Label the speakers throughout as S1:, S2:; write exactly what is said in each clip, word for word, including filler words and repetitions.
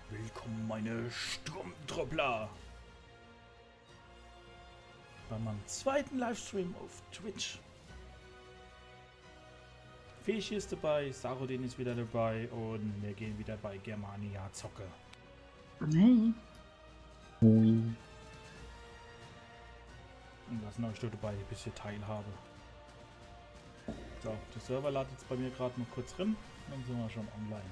S1: Willkommen, meine Sturmtruppler! Bei meinem zweiten Livestream auf Twitch. Feshi ist dabei, Sarodin ist wieder dabei und wir gehen wieder bei Germania Zocke.
S2: Hey.
S1: Und lassen euch dort dabei ein bisschen Teilhabe. So, der Server ladet jetzt bei mir gerade mal kurz drin, dann sind wir schon online.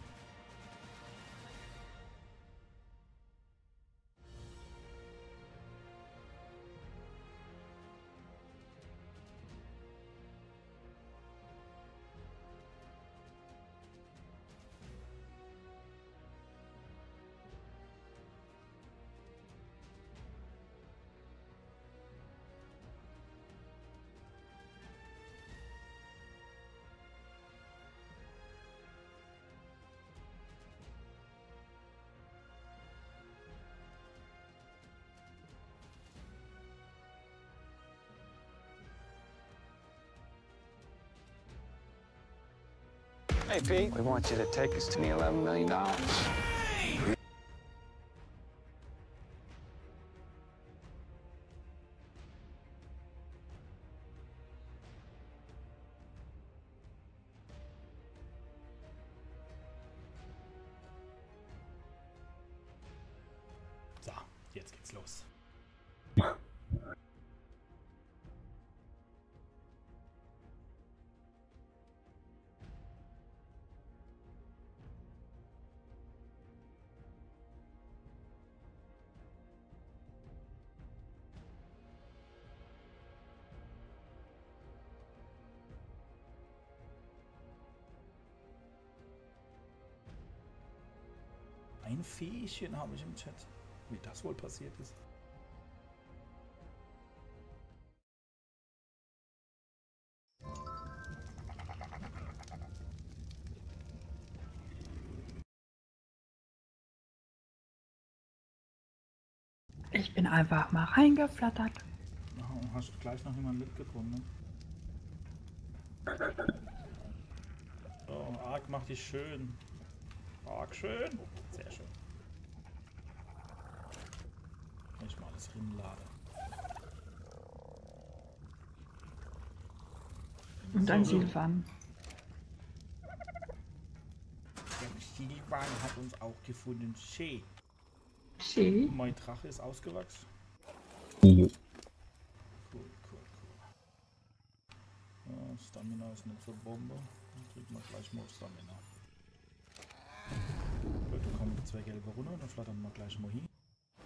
S3: Hey, Pete, we want you to take us to the eleven million dollars.
S1: So, jetzt geht's los. Ein Fähchen habe ich im Chat. Wie das wohl passiert ist.
S2: Ich bin einfach mal reingeflattert.
S1: Oh, hast du gleich noch jemanden mitgekommen, ne? So, Ark macht dich schön. Arg schön. Sehr schön. Ich mal das Rindenlade.
S2: Und ein Silvan.
S1: Der Silvan hat uns auch gefunden. Schön.
S2: Schön.
S1: Mein Drache ist ausgewachsen.
S4: Jo.
S1: Cool, cool, cool. Ja, Stamina ist nicht so Bombe. Dann kriegt man gleich mal Stamina. Gut, dann kommen die zwei gelbe runter, dann flattern wir gleich mal hin.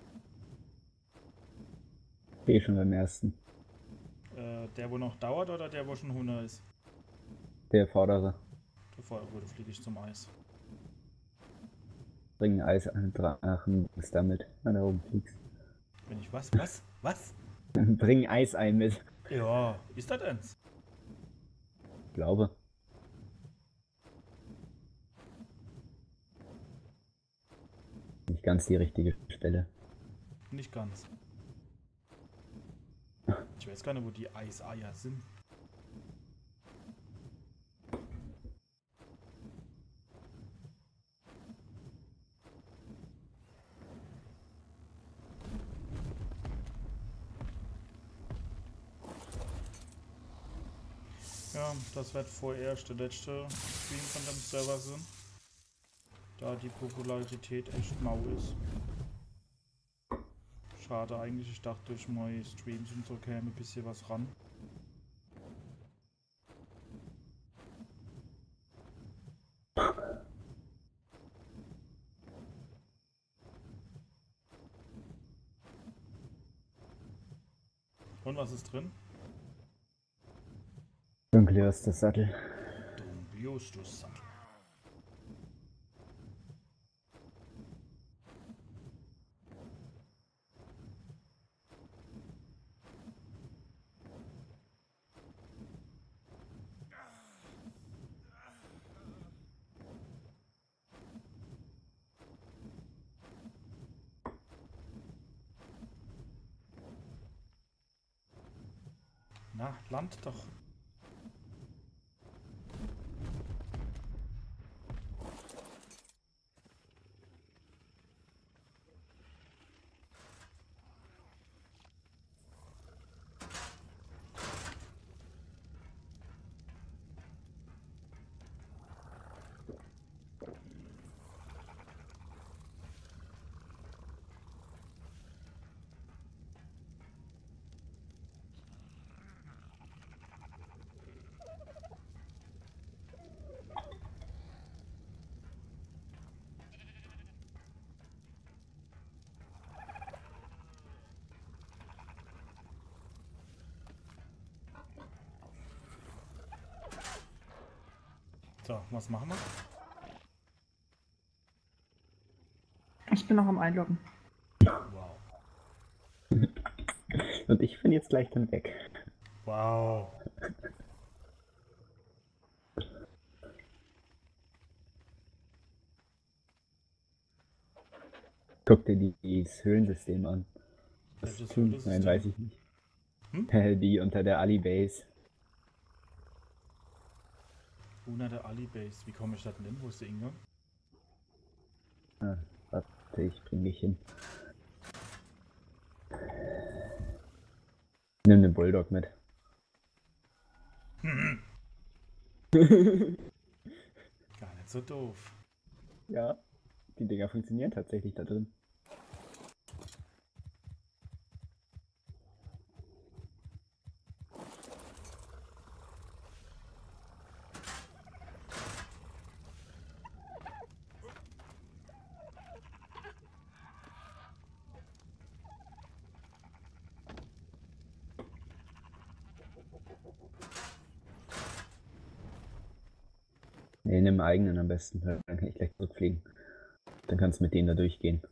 S4: Eh schon beim ersten.
S1: Äh, der wo noch dauert oder der wo schon hundert ist?
S4: Der vordere.
S1: Der Feuer wurde fliege ich zum Eis.
S4: Bringen Eis an Drachen, was damit, wenn du oben fliegst.
S1: Wenn ich was? Was? Was?
S4: Bring Eis ein mit.
S1: Ja, ist das eins?
S4: Glaube. Nicht ganz die richtige Stelle.
S1: Nicht ganz. Ich weiß gar nicht, wo die Eiseier sind. Ja, das wird vorerst der letzte Stream von dem Server sein. Da die Popularität echt mau ist. Schade eigentlich, ich dachte durch meine Streams und so käme ein bisschen was ran. Und was ist drin?
S4: Dunkles das Sattel.
S1: Justus Sattel. Na, land doch. So, was machen wir?
S2: Ich bin noch am Einloggen.
S1: Wow.
S4: Und ich bin jetzt gleich dann weg.
S1: Wow.
S4: Guck dir die, dieses Höhlensystem an. Das
S1: Welches
S4: tun?
S1: Höhlensystem?
S4: Nein, weiß ich nicht.
S1: Hm?
S4: Äh, Die unter der Ali-Base.
S1: Una der Ali-Base. Wie komme ich da denn hin? Wo ist der Ingang?
S4: Ah, warte, ich bring dich hin. Nimm den Bulldog mit.
S1: Gar nicht so doof.
S4: Ja, die Dinger funktionieren tatsächlich da drin. Nee, nimm einen eigenen am besten, weil dann kann ich gleich zurückfliegen. Dann kannst du mit denen da durchgehen.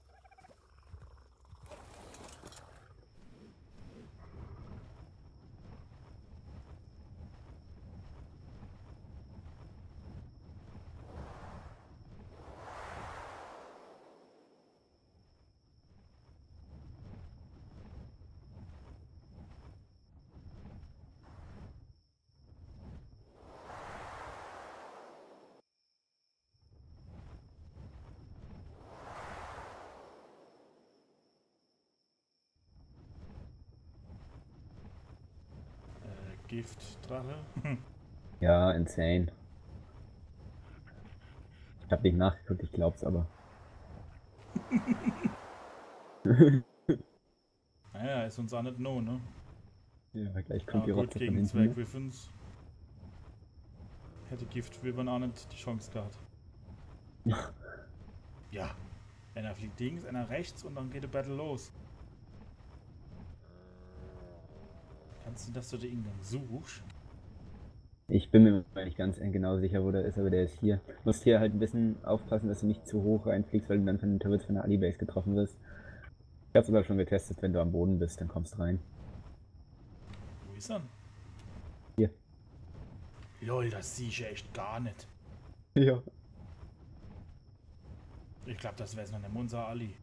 S1: Äh, Giftdrache.
S4: Ja, insane. Ich hab nicht nachgeguckt, ich glaub's aber.
S1: Naja, ist uns auch nicht no, ne?
S4: Ja, gleich
S1: Ja,
S4: kommt die
S1: gut,
S4: Rotze von
S1: gegen
S4: hinten. Ne?
S1: Zwergwiffens hätte Giftwürfern auch nicht die Chance gehabt. Ja. Einer fliegt links, einer rechts und dann geht der Battle los. Kannst du, dass du den Ingang suchst?
S4: Ich bin mir nicht ganz genau sicher, wo der ist, aber der ist hier. Du musst hier halt ein bisschen aufpassen, dass du nicht zu hoch reinfliegst, weil du dann von den Turrets von der Ali-Base getroffen wirst. Ich hab's sogar schon getestet, wenn du am Boden bist, dann kommst du rein.
S1: Wo ist er?
S4: Hier.
S1: Lol, das sehe ich ja echt gar nicht.
S4: Ja.
S1: Ich glaube, das wäre noch der Monsa Ali.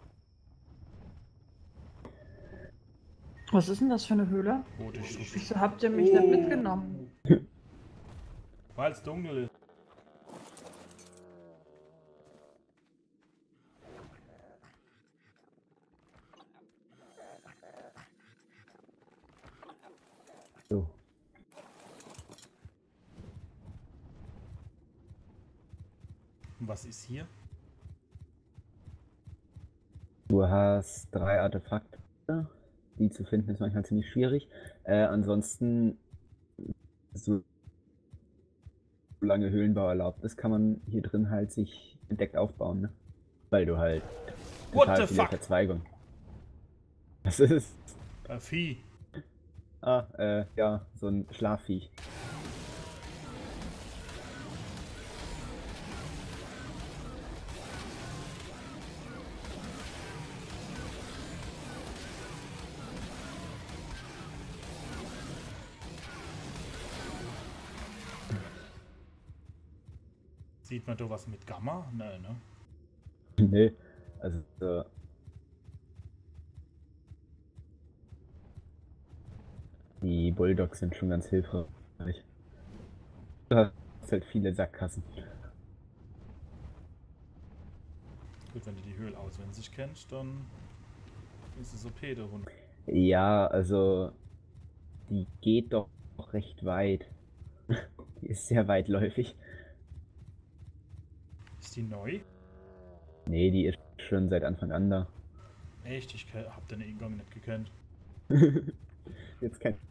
S2: Was ist denn das für eine Höhle?
S1: Rote Struktur.
S2: Wieso habt ihr mich nicht mitgenommen?
S1: Weil es dunkel ist.
S4: So.
S1: Und was ist hier?
S4: Du hast drei Artefakte. Die zu finden ist manchmal ziemlich schwierig. Äh, ansonsten, so solange Höhlenbau erlaubt ist, kann man hier drin halt sich entdeckt aufbauen, ne? Weil du halt
S1: What
S4: total
S1: the
S4: viele
S1: fuck?
S4: Verzweigungen. Was ist es?
S1: Ein Vieh.
S4: Ah, äh, ja, so ein Schlafviech.
S1: Sieht man da was mit Gamma? Nein, ne?
S4: Nee, also äh, die Bulldogs sind schon ganz hilfreich. Du hast halt viele Sackgassen.
S1: Gut, wenn du die Höhle auswendig kennst, dann ist es okay, der Hund.
S4: Ja, also die geht doch recht weit. Die ist sehr weitläufig.
S1: Ist die neu?
S4: Nee, die ist schon seit Anfang an da.
S1: Echt? Ich ke- hab den Ingang nicht gekannt.
S4: Jetzt kein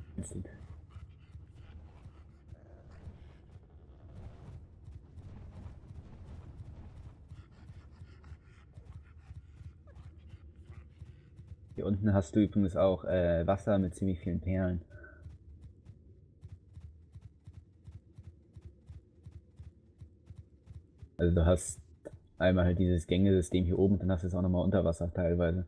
S4: Hier unten hast du übrigens auch äh, Wasser mit ziemlich vielen Perlen. Also du hast einmal halt dieses Gängesystem hier oben, dann hast du es auch nochmal unter Wasser teilweise.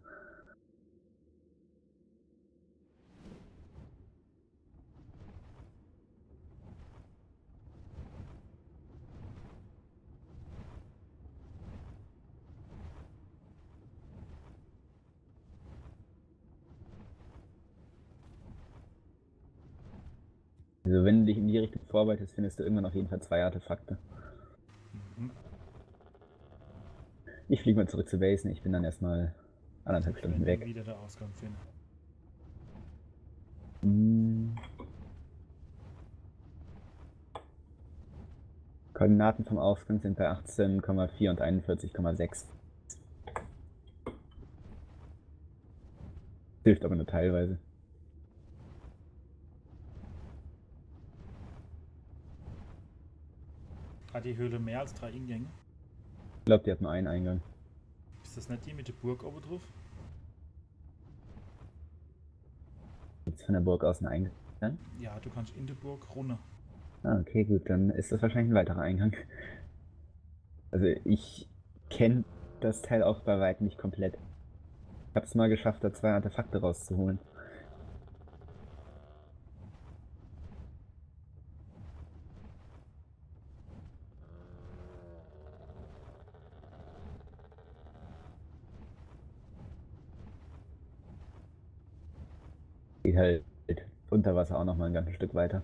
S4: Also wenn du dich in die Richtung vorarbeitest, findest du irgendwann auf jeden Fall zwei Artefakte.
S1: Mhm.
S4: Ich fliege mal zurück zu Base, ich bin dann erstmal anderthalb Stunden
S1: Wenn
S4: weg.
S1: wir wieder der Ausgang finden.
S4: Hm. Koordinaten vom Ausgang sind bei achtzehn Komma vier und einundvierzig Komma sechs. Hilft aber nur teilweise.
S1: Hat die Höhle mehr als drei Ingänge?
S4: Ich glaube, die hat nur einen Eingang.
S1: Ist das nicht die mit der Burg oben drauf?
S4: Jetzt von der Burg aus ein Eingang.
S1: Ja, du kannst in der Burg runter.
S4: Ah, okay, gut, dann ist das wahrscheinlich ein weiterer Eingang. Also ich kenne das Teil auch bei weitem nicht komplett. Ich habe es mal geschafft, da zwei Artefakte rauszuholen. Geht halt unter Wasser auch noch mal ein ganzes Stück weiter.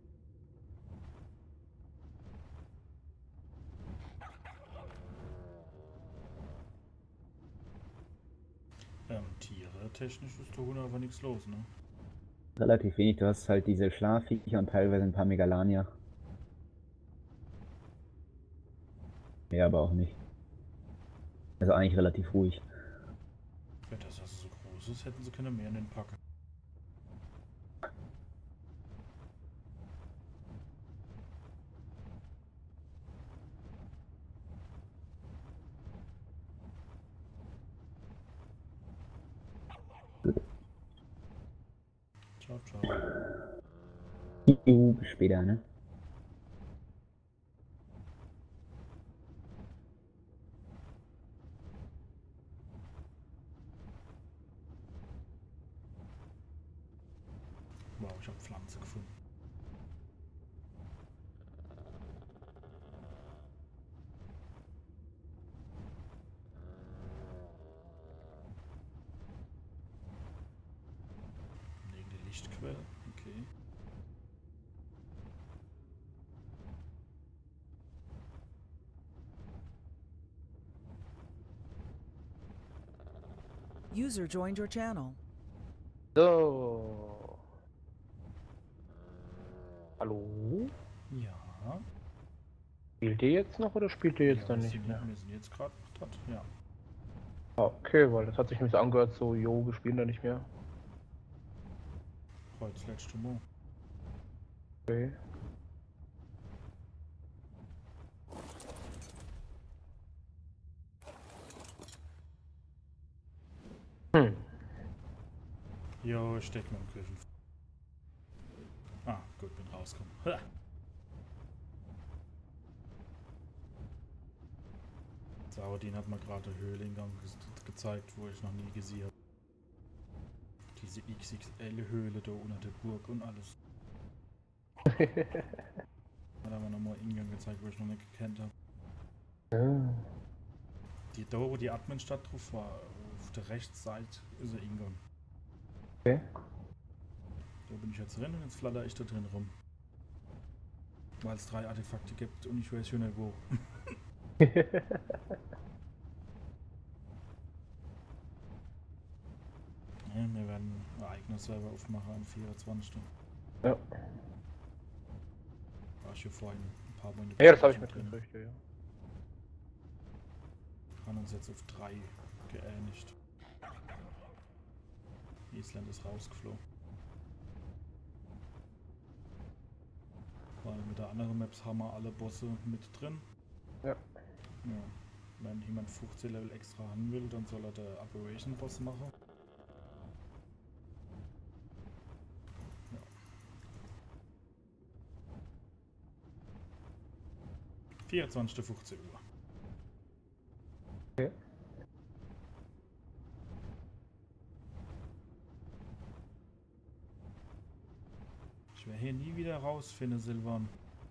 S1: Ähm, Tiere technisch ist da unten aber nichts los, ne?
S4: Relativ wenig, du hast halt diese Schlafviecher und teilweise ein paar Megalanier. Mehr aber auch nicht. Also eigentlich relativ ruhig.
S1: Wenn das also so groß ist, hätten sie können mehr in den packen. Ciao, ciao.
S4: Juhu, bis später, ne?
S1: Wow, ich habe Pflanze gefunden. Wegen der Lichtquelle, okay.
S5: User joined your channel.
S6: So. Hallo?
S1: Ja.
S6: Spielt ihr jetzt noch oder spielt ihr jetzt
S1: ja,
S6: dann
S1: wir
S6: nicht
S1: sind,
S6: mehr?
S1: Wir sind jetzt gerade dran, ja.
S6: Okay, weil das hat sich nämlich so angehört, so, jo, wir spielen da nicht mehr.
S1: Heute letzte Mal.
S6: Okay. Hm.
S1: Jo, ich steck mir im Griffen. Ah, gut, bin rausgekommen. Ha! Sauerdien hat mir gerade Höhlengang ge gezeigt, wo ich noch nie gesehen habe. Diese X X L-Höhle da unter der Burg und alles. Hat aber nochmal Ingang gezeigt, wo ich noch nicht gekannt habe.
S6: Ja.
S1: Die da, wo die Adminstadt drauf war, auf der Rechtsseite ist ein Ingang.
S6: Okay.
S1: Da bin ich jetzt drin und jetzt flatter ich da drin rum. Weil es drei Artefakte gibt und ich weiß schon nicht wo. Ja, wir werden einen eigenen Server aufmachen am vierundzwanzigsten
S6: Ja.
S1: War ich hier vorhin ein paar Mal in der
S6: Ja, das habe ich
S1: Besprechung
S6: mitgekriegt, ja.
S1: Haben uns jetzt auf drei geeinigt. Island ist rausgeflogen. Weil mit der anderen Maps haben wir alle Bosse mit drin.
S6: Ja.
S1: Ja. Wenn jemand fünfzehn Level extra haben will, dann soll er der Aberration Boss machen. Ja. vierundzwanzigsten fünfzehn Uhr. wieder rausfinden, Silvan.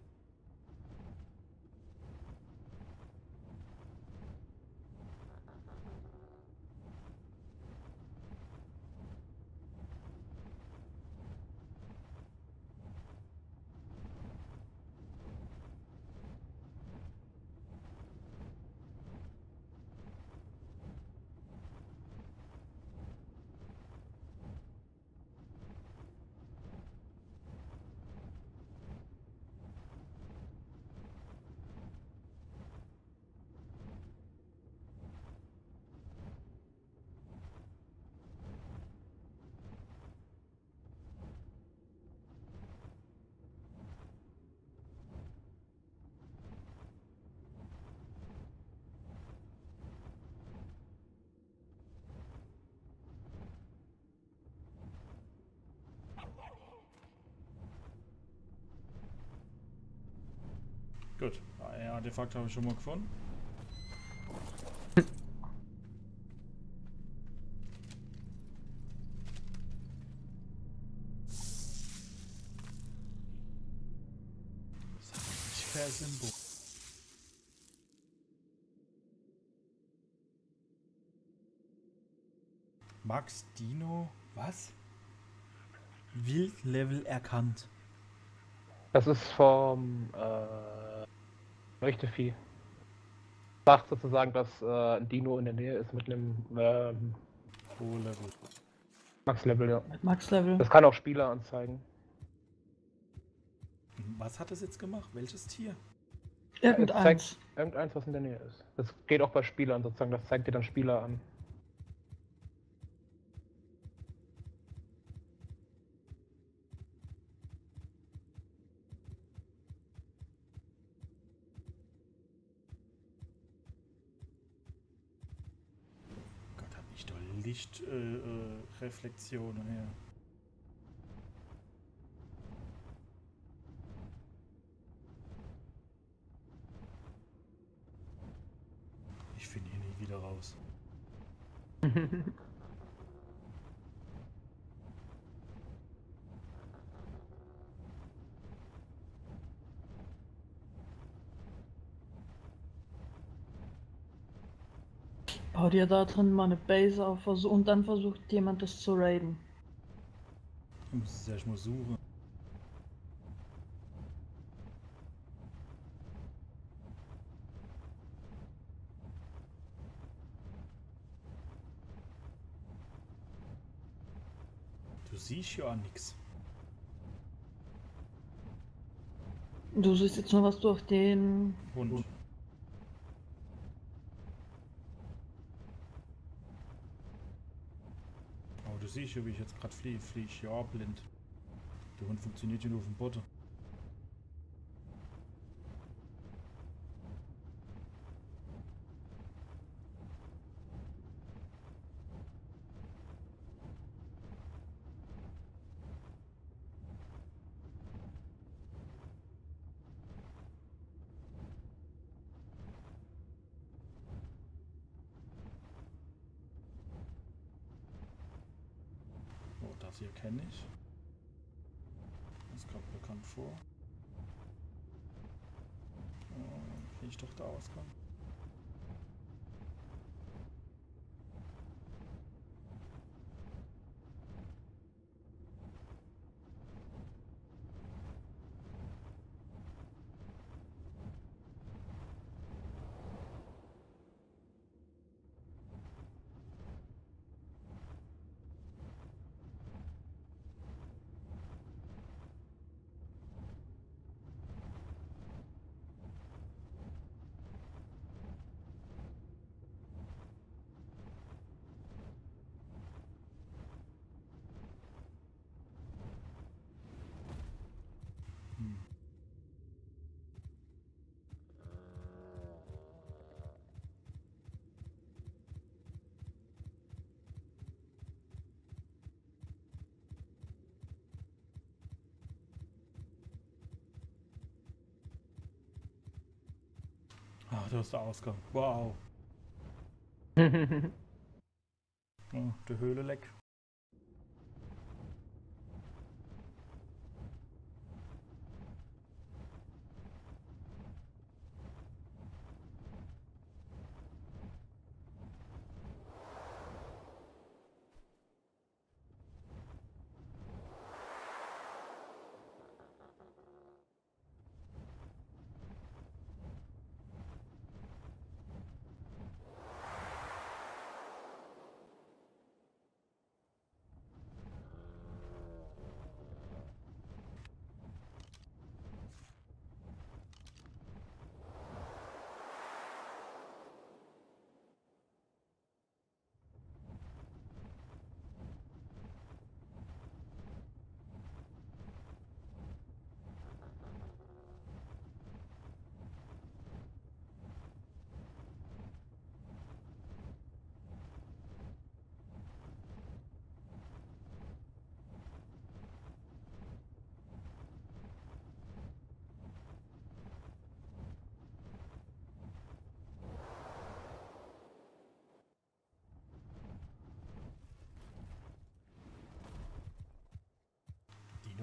S1: Gut, ein Artefakt habe ich schon mal gefunden. Das ist nicht fair Symbol. Max Dino, was? Wildlevel erkannt.
S6: Das ist vom äh, Leuchtevieh. Sagt sozusagen, dass äh, ein Dino in der Nähe ist mit einem ähm,
S1: Pro Level.
S6: Max-Level, ja.
S2: Mit Max-Level.
S6: Das kann auch Spieler anzeigen.
S1: Was hat es jetzt gemacht? Welches Tier?
S2: Irgendeins.
S6: Zeigt irgendeins, was in der Nähe ist. Das geht auch bei Spielern sozusagen, das zeigt dir dann Spieler an.
S1: Gott, hab ich doch Lichtreflexionen äh, Reflexionen her. Ich finde hier nie wieder raus.
S2: Bau dir da drin mal eine Base auf versuch- und dann versucht jemand das zu raiden.
S1: Ich muss es erst mal suchen. Du siehst ja nichts.
S2: Du siehst jetzt nur was durch den...
S1: Hund. Aber du siehst ja, wie ich jetzt gerade fliege. Fliege ich ja blind. Der Hund funktioniert ja nur auf dem Boden. Oh, das hier kenne ich. Das kommt bekannt vor. Oh, kriege ich doch der Ausgang. Hm. Ah, da ist der Ausgang. Wow. Oh, die Höhle leck.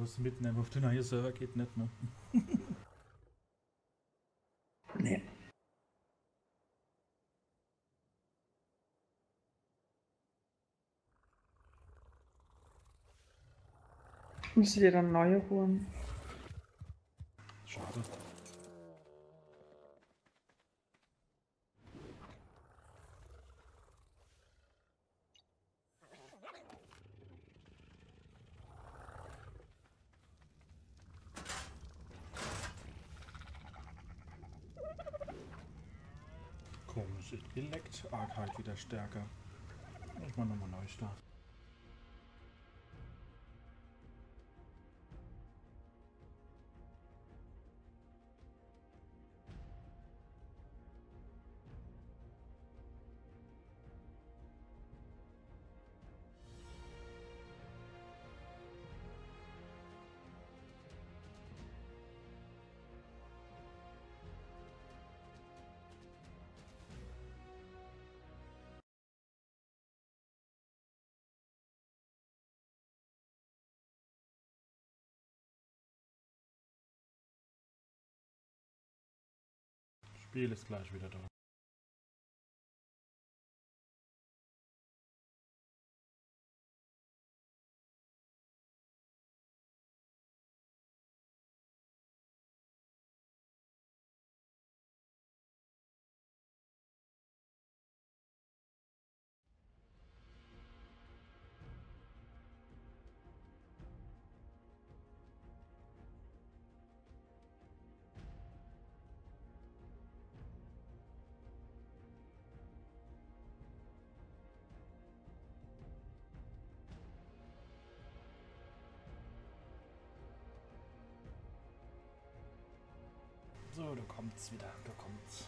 S1: bloß mitnehmen auf den neuen Server geht nicht, ne?
S2: Nee. Muss ich dir dann neue holen?
S1: Schade. Komisch, geleckt. Arg wieder stärker. Ich mal nochmal neu starten. Spiel ist gleich wieder da. So, da kommt's wieder, da kommt's.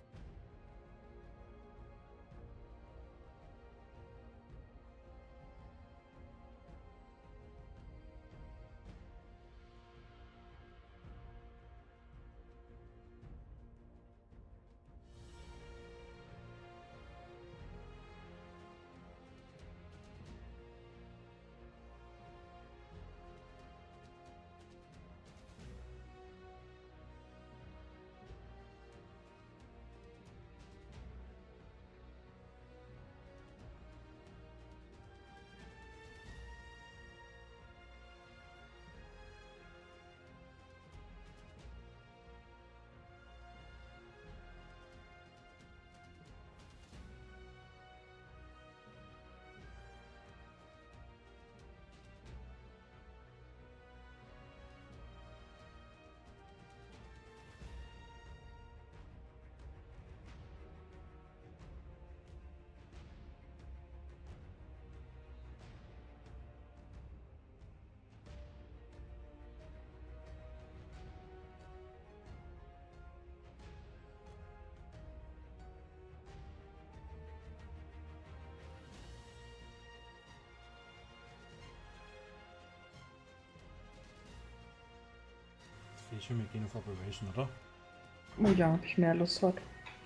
S1: Ich will mit gehen auf Operation, oder?
S2: Oh ja, ob ich mehr Lust habe.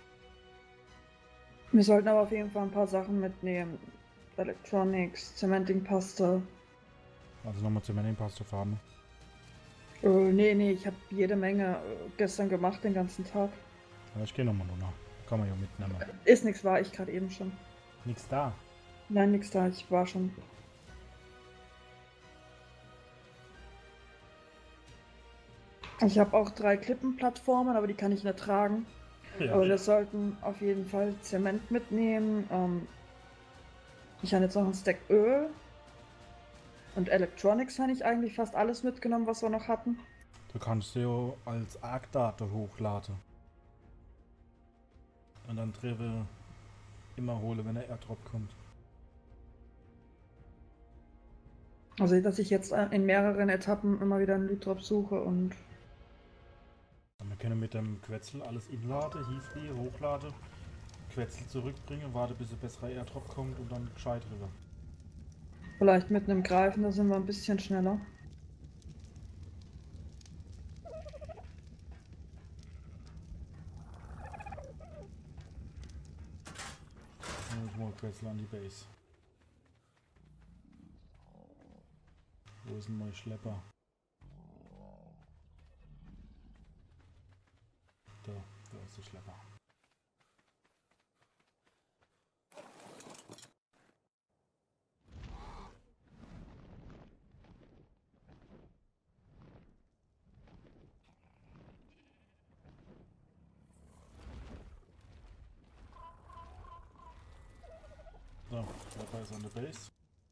S2: Wir sollten aber auf jeden Fall ein paar Sachen mitnehmen. Electronics, Cementing-Paste.
S1: Also nochmal zu meinem Paste fahren.
S2: Äh, nee, nee, ich habe jede Menge äh, gestern gemacht, den ganzen Tag.
S1: Aber ich gehe nochmal nur nach. Kann man ja mitnehmen.
S2: Ist nichts, war ich gerade eben schon.
S1: Nix da.
S2: Nein, nichts da, ich war schon. Ich habe auch drei Klippenplattformen, aber die kann ich nicht tragen.
S1: Ja.
S2: Aber wir sollten auf jeden Fall Zement mitnehmen. Ähm, ich habe jetzt noch ein Stack Öl. Und Electronics habe ich eigentlich fast alles mitgenommen, was wir noch hatten.
S1: Du kannst sie ja als Arc-Date hochladen. Und dann Treffe immer holen, wenn der Airdrop kommt.
S2: Also, dass ich jetzt in mehreren Etappen immer wieder einen Loot-Drop suche und...
S1: Wir können mit dem Quetzel alles inladen, Hiefri, hochladen, Quetzel zurückbringen, warte bis ein besserer Airdrop kommt und dann gescheit rüber.
S2: Vielleicht mit einem Greifen, da sind wir ein bisschen schneller.
S1: Ich mal Quetzel an die Base. Wo ist denn mein Schlepper? du Schlepper. So, Schlepper ist an der Base.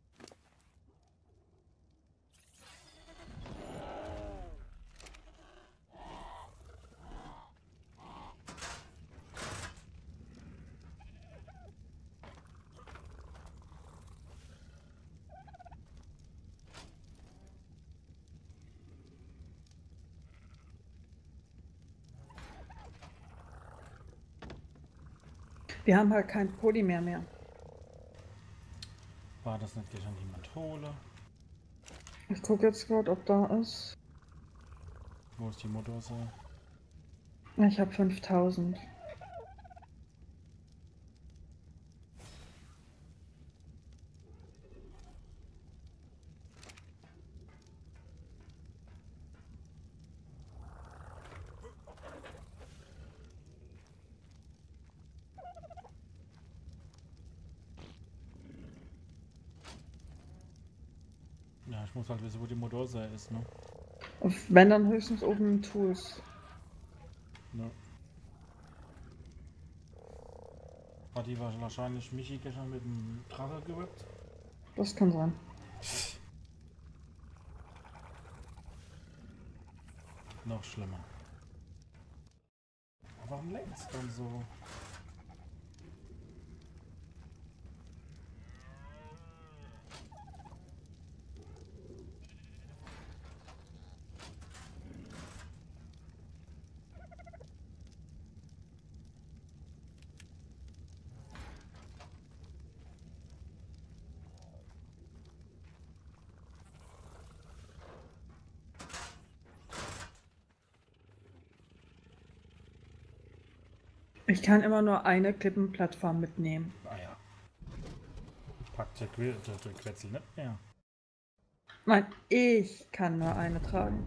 S2: Wir haben halt kein Polymer mehr.
S1: War das nicht gleich an jemand hole?
S2: Ich gucke jetzt gerade, ob da ist.
S1: Wo ist die Motorse?
S2: Ich habe fünftausend.
S1: Ja, ich muss halt wissen, wo die Motorse ist, ne?
S2: Wenn dann höchstens oben Tools.
S1: Ne. Hat die wahrscheinlich Michi gestern mit dem Drache gewippt?
S2: Das kann sein.
S1: Noch schlimmer. Aber warum lenkt's dann so?
S2: Ich kann immer nur eine Klippenplattform mitnehmen.
S1: Ah ja. Packt der, Que der, der Quetzel nicht mehr.
S2: Nein, ich kann nur eine tragen.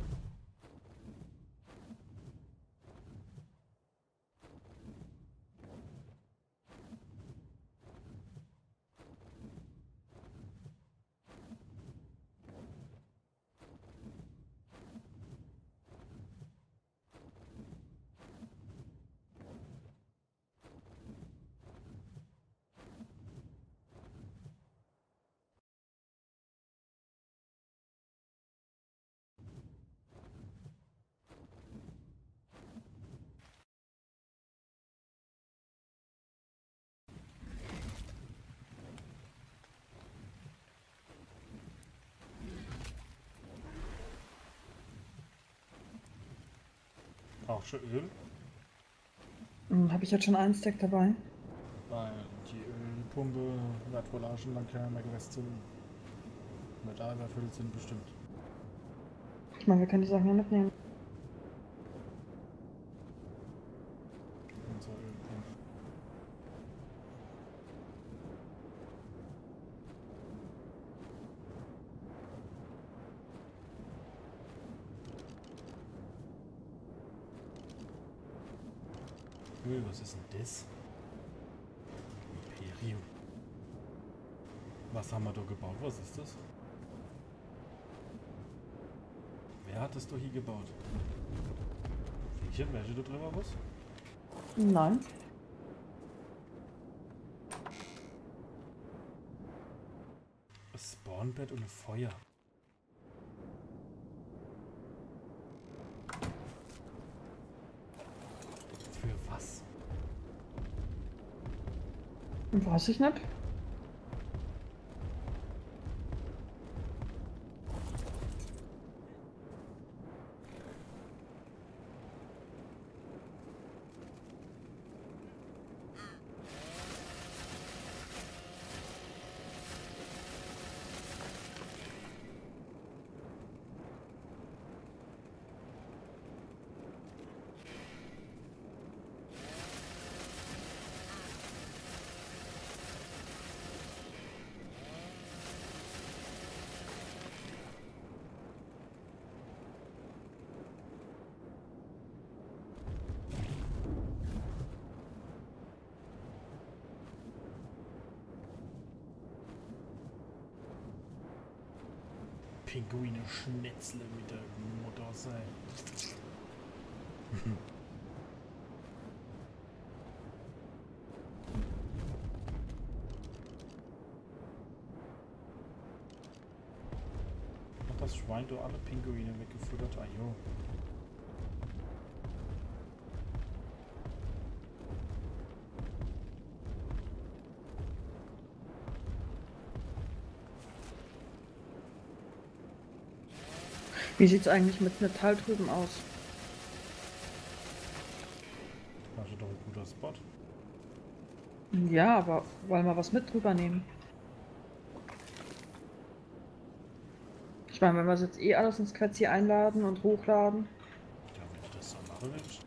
S1: Auch schon Öl?
S2: Hm, habe ich jetzt schon einen Stack dabei?
S1: Weil die Ölpumpe wird wohl auch schon lang keiner mehr gewesen sind. Mit da überfüllt sind bestimmt.
S2: Ich meine, wir können die Sachen ja mitnehmen.
S1: Unsere Ölpumpe. Öl, was ist denn das? Imperium. Was haben wir da gebaut? Was ist das? Wer hat das doch hier gebaut? Welche? Welche da drüber was?
S2: Nein.
S1: Spawnbett und Feuer. Für was?
S2: Weiß ich nicht.
S1: Pinguine schnetzle mit der Mutter sei. Hat das Schwein doch alle Pinguine weggefuttert? Ah jo.
S2: Wie sieht's eigentlich mit Metall drüben aus?
S1: Das ist doch ein guter Spot.
S2: Ja, aber wollen wir was mit drüber nehmen? Ich meine, wenn wir jetzt eh alles ins Quetz hier einladen und hochladen.
S1: Ja, wenn du das so machen willst.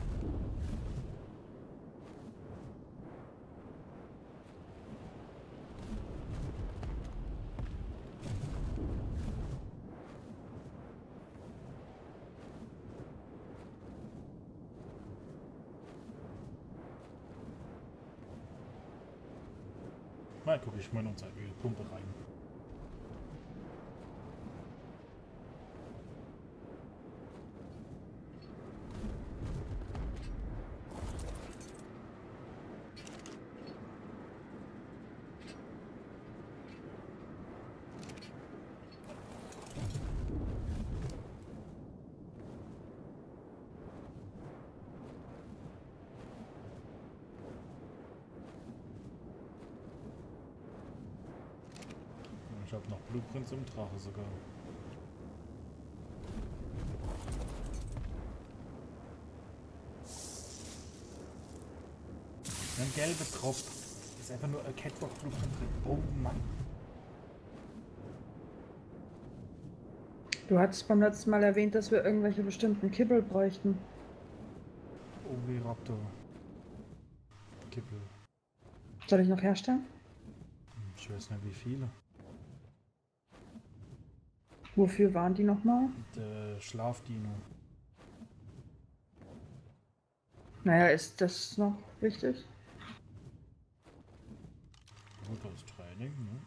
S1: Mal gucke ich mal in unsere Ölpumpe rein. Ich habe noch Blueprints im Drache sogar. Ein gelber Tropf. Ist einfach nur ein Catwalk-Blueprint drin. Oh Mann.
S2: Du hattest beim letzten Mal erwähnt, dass wir irgendwelche bestimmten Kibbel bräuchten.
S1: Oviraptor. Kippel.
S2: Soll ich noch herstellen?
S1: Ich weiß nicht wie viele.
S2: Wofür waren die nochmal?
S1: Der Schlafdino.
S2: Naja, ist das noch wichtig?
S1: Gut, das Training, ne?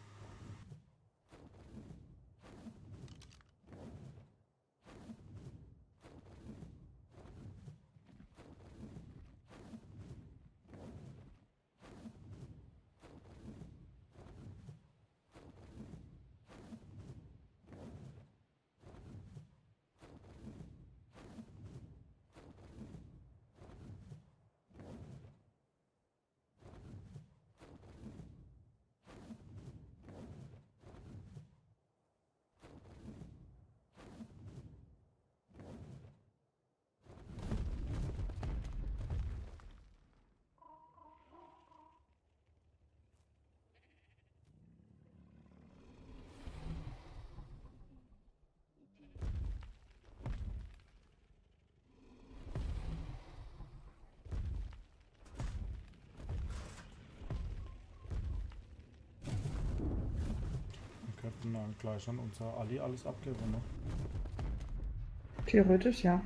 S1: Wir könnten dann gleich an unser Ali alles abgeben, ne?
S2: Theoretisch, ja.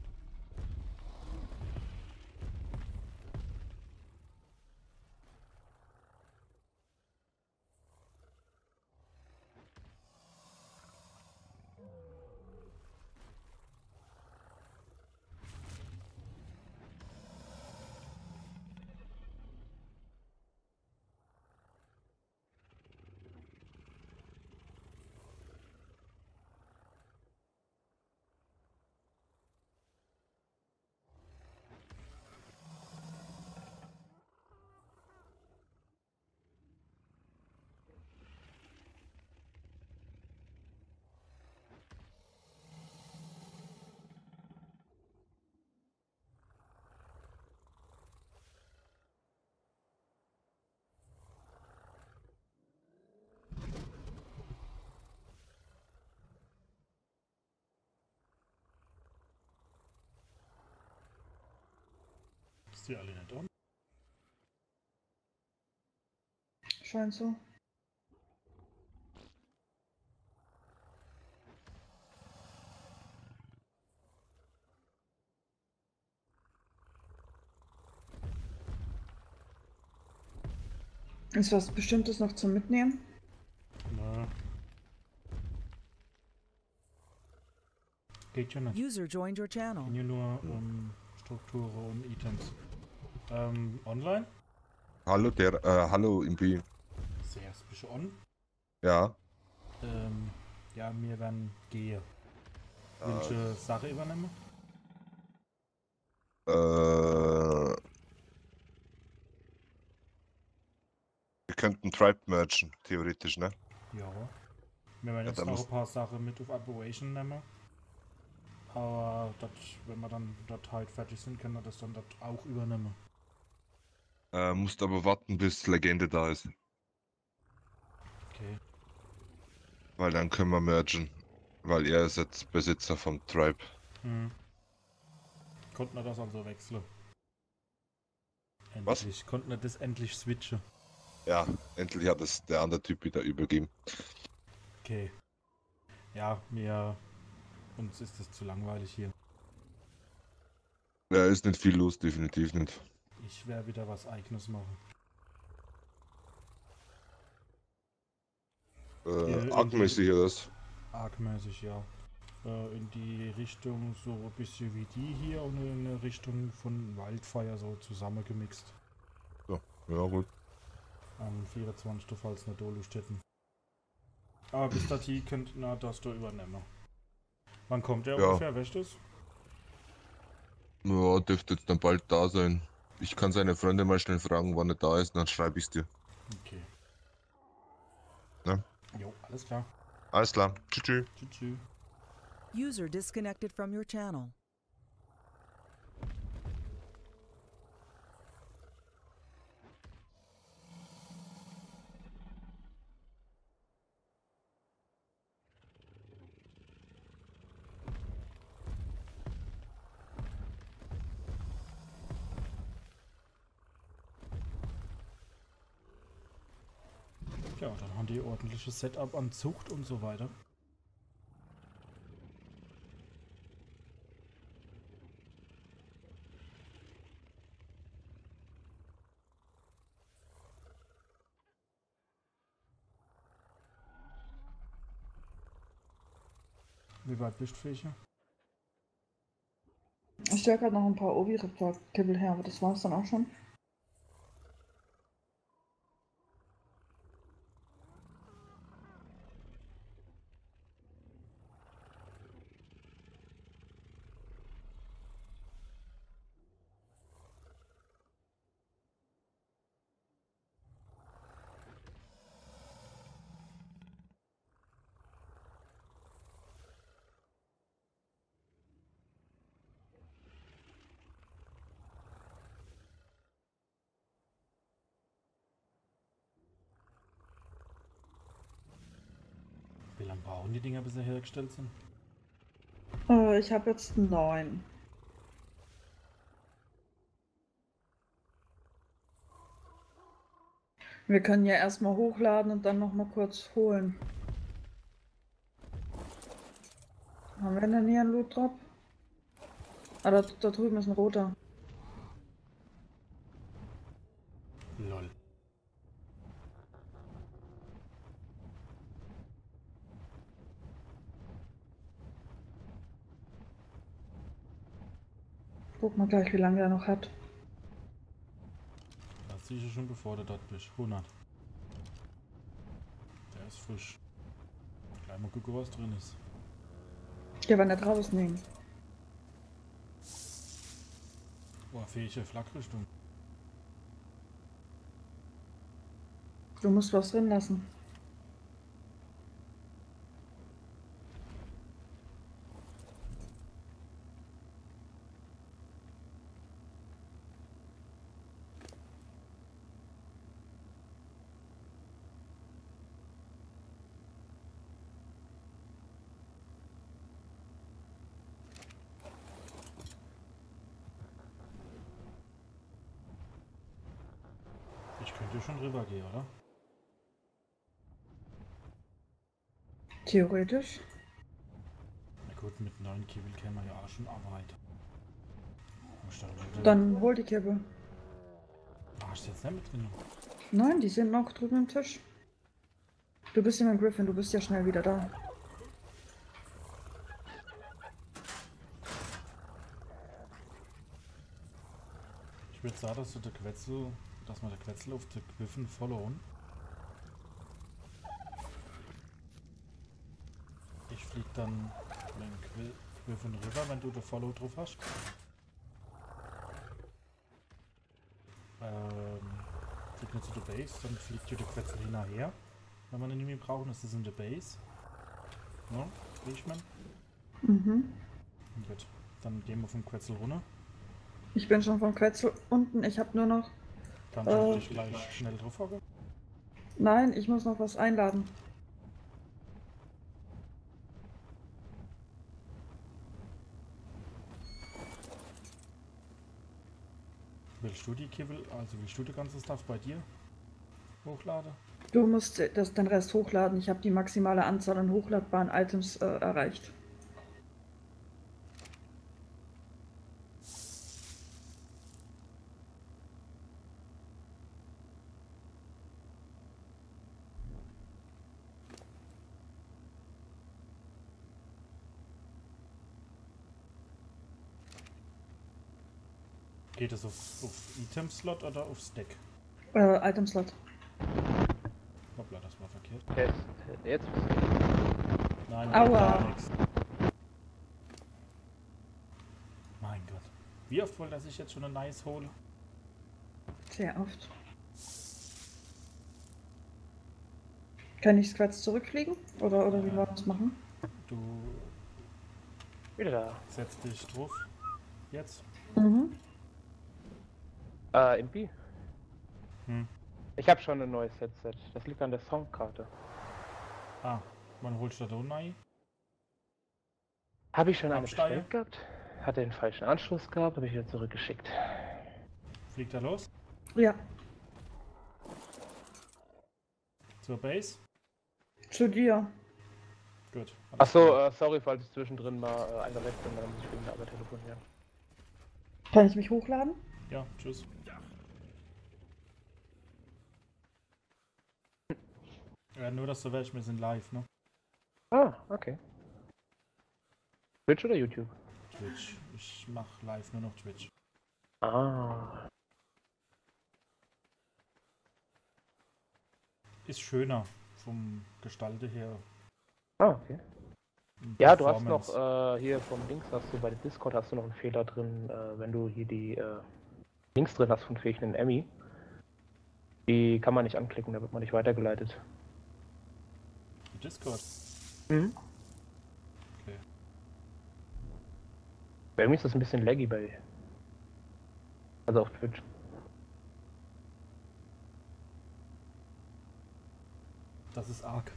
S1: Ist die alle nicht an?
S2: Scheint so. Ist was Bestimmtes noch zum Mitnehmen?
S1: Na. geht ja nicht.
S5: User joined your
S1: Ging
S5: channel.
S1: ja nur um Strukturen und Items. Ähm, online?
S7: Hallo, der, äh, hallo, Imbi.
S1: Sehr, bist du on?
S7: Ja.
S1: Ähm, ja, wir werden gehen.
S7: Äh,
S1: Welche Sache übernehmen?
S7: äh, wir könnten Tribe mergen, theoretisch, ne?
S1: Ja. Wir werden
S7: Ja,
S1: jetzt
S7: da
S1: noch
S7: muss-
S1: ein paar Sachen mit auf Operation nehmen. Aber dat, wenn wir dann dort halt fertig sind, können wir das dann dort auch übernehmen.
S7: Äh, musst aber warten, bis Legende da ist.
S1: Okay.
S7: Weil dann können wir mergen. Weil er ist jetzt Besitzer vom Tribe.
S1: Hm. Konnten wir das also wechseln?
S7: Was?
S1: Endlich. Konnten wir das endlich switchen?
S7: Ja, endlich hat es der andere Typ wieder übergeben.
S1: Okay. Ja, mir... Uns ist es zu langweilig hier.
S7: Ja, ist nicht viel los, definitiv nicht.
S1: Ich werde wieder was Eigenes machen.
S7: Äh,
S1: Ja,
S7: argmäßig oder das?
S1: Argmäßig, ja. Äh, in die Richtung so ein bisschen wie die hier und in eine Richtung von Wildfire so zusammengemixt.
S7: Ja, gut.
S1: Am vierundzwanzigsten falls nicht da Lust hätten. Aber bis dahin könnt na das da übernehmen. Wann kommt der
S7: Ja.
S1: ungefähr, weißt du das?
S7: Ja, dürfte jetzt dann bald da sein. Ich kann seine Freunde mal schnell fragen, wann er da ist, dann schreibe ich's dir.
S1: Okay.
S7: Ja.
S1: Jo, alles klar.
S7: Alles klar. Tschüss. Tschüss.
S1: Tschüss. Tschüss.
S5: User disconnected from your channel.
S1: Ja, dann haben die ordentliches Setup an Zucht und so weiter. Wie weit bist du, Fächer?
S2: Ich stelle gerade noch ein paar Ovi-Reptor-Kibbel her, aber das war's dann auch schon.
S1: Wie lange brauchen die Dinger, bis sie hergestellt sind?
S2: Äh, ich habe jetzt neun. Wir können ja erstmal hochladen und dann noch mal kurz holen. Haben wir denn hier einen Loot Drop? Ah, da, da drüben ist ein roter.
S1: Lol.
S2: Guck mal gleich, wie lange der noch hat.
S1: Das siehst du schon, bevor du dort bist. hundert. Der ist frisch. Gleich mal gucken, was drin ist.
S2: Der war nicht rausnehmen.
S1: Boah, fähige Flakrichtung.
S2: Du musst was drin lassen.
S1: Ich könnte schon rüber gehen, oder?
S2: Theoretisch.
S1: Na gut, mit neun Kibbel kämen wir ja auch schon arbeiten. Muss dann wieder-
S2: Dann hol die Kippe.
S1: Ah, hast du jetzt nicht mitgenommen?
S2: Nein, die sind noch drüben am Tisch. Du bist ja mein Griffin, du bist ja schnell wieder da.
S1: Ich würde sagen, dass du der Quetzel, dass man der Quetzel auf der Griffin followen. Ich flieg dann mit dem Griffin rüber, wenn du den Follow drauf hast. Ähm, flieg nicht zu der Base, dann fliegt dir der Quetzel hinterher. Wenn wir ihn nicht mehr brauchen, ist das in der Base. Ja, ich mein.
S2: Mhm.
S1: Gut, dann gehen wir vom Quetzel runter.
S2: Ich bin schon vom Quetzel unten. Ich habe nur noch...
S1: Kannst du
S2: Äh.
S1: dich gleich schnell drauf hocken?
S2: Nein, ich muss noch was einladen.
S1: Willst du die Kibbel, also willst du das ganze Stuff bei dir hochladen?
S2: Du musst das, den Rest hochladen. Ich habe die maximale Anzahl an hochladbaren Items äh, erreicht.
S1: Geht es auf, auf Item-Slot oder auf Stack?
S2: Äh, Item-Slot.
S1: Hoppla, das war verkehrt.
S6: Jetzt. Jetzt.
S1: Nein,
S2: Aua.
S1: gar nichts. Mein Gott. Wie oft wollte er sich jetzt schon eine Nice hole?
S2: Sehr oft. Kann ich Squats zurückfliegen? Oder, oder wie wollen wir das machen?
S1: Du
S6: Wieder da.
S1: setzt dich drauf. Jetzt.
S2: Mhm.
S6: Äh, Impi?
S1: Hm.
S6: Ich habe schon ein neues Headset. Das liegt an der Soundkarte.
S1: Ah, wann holst du da rein?
S6: Habe ich schon eine
S1: Absteiger?
S6: bestellt gehabt? Hatte den falschen Anschluss gehabt, habe ich wieder zurückgeschickt.
S1: Fliegt er los?
S2: Ja,
S1: Zur Base?
S2: zu dir.
S1: Gut. alles
S6: Achso,
S1: klar.
S6: äh, sorry, falls ich zwischendrin mal äh, einer weg bin, dann muss ich wegen der Arbeit telefonieren.
S2: Kann ich mich hochladen?
S1: Ja, tschüss. Ja, nur, dass du weißt, wir sind live, ne?
S6: Ah, okay. Twitch oder YouTube?
S1: Twitch. Ich mach live nur noch Twitch.
S6: Ah.
S1: Ist schöner vom Gestalte her.
S6: Ah, okay.
S1: und
S6: Ja, du hast noch
S1: Performance.
S6: äh, hier vom Links hast du bei Discord hast du noch einen Fehler drin, äh, wenn du hier die äh, Links drin hast von fähigen Emmy. Die kann man nicht anklicken, da wird man nicht weitergeleitet.
S1: Discord.
S6: Mhm.
S1: Okay.
S6: Bei mir ist das ein bisschen laggy bei. Also auf Twitch.
S1: Das ist arg.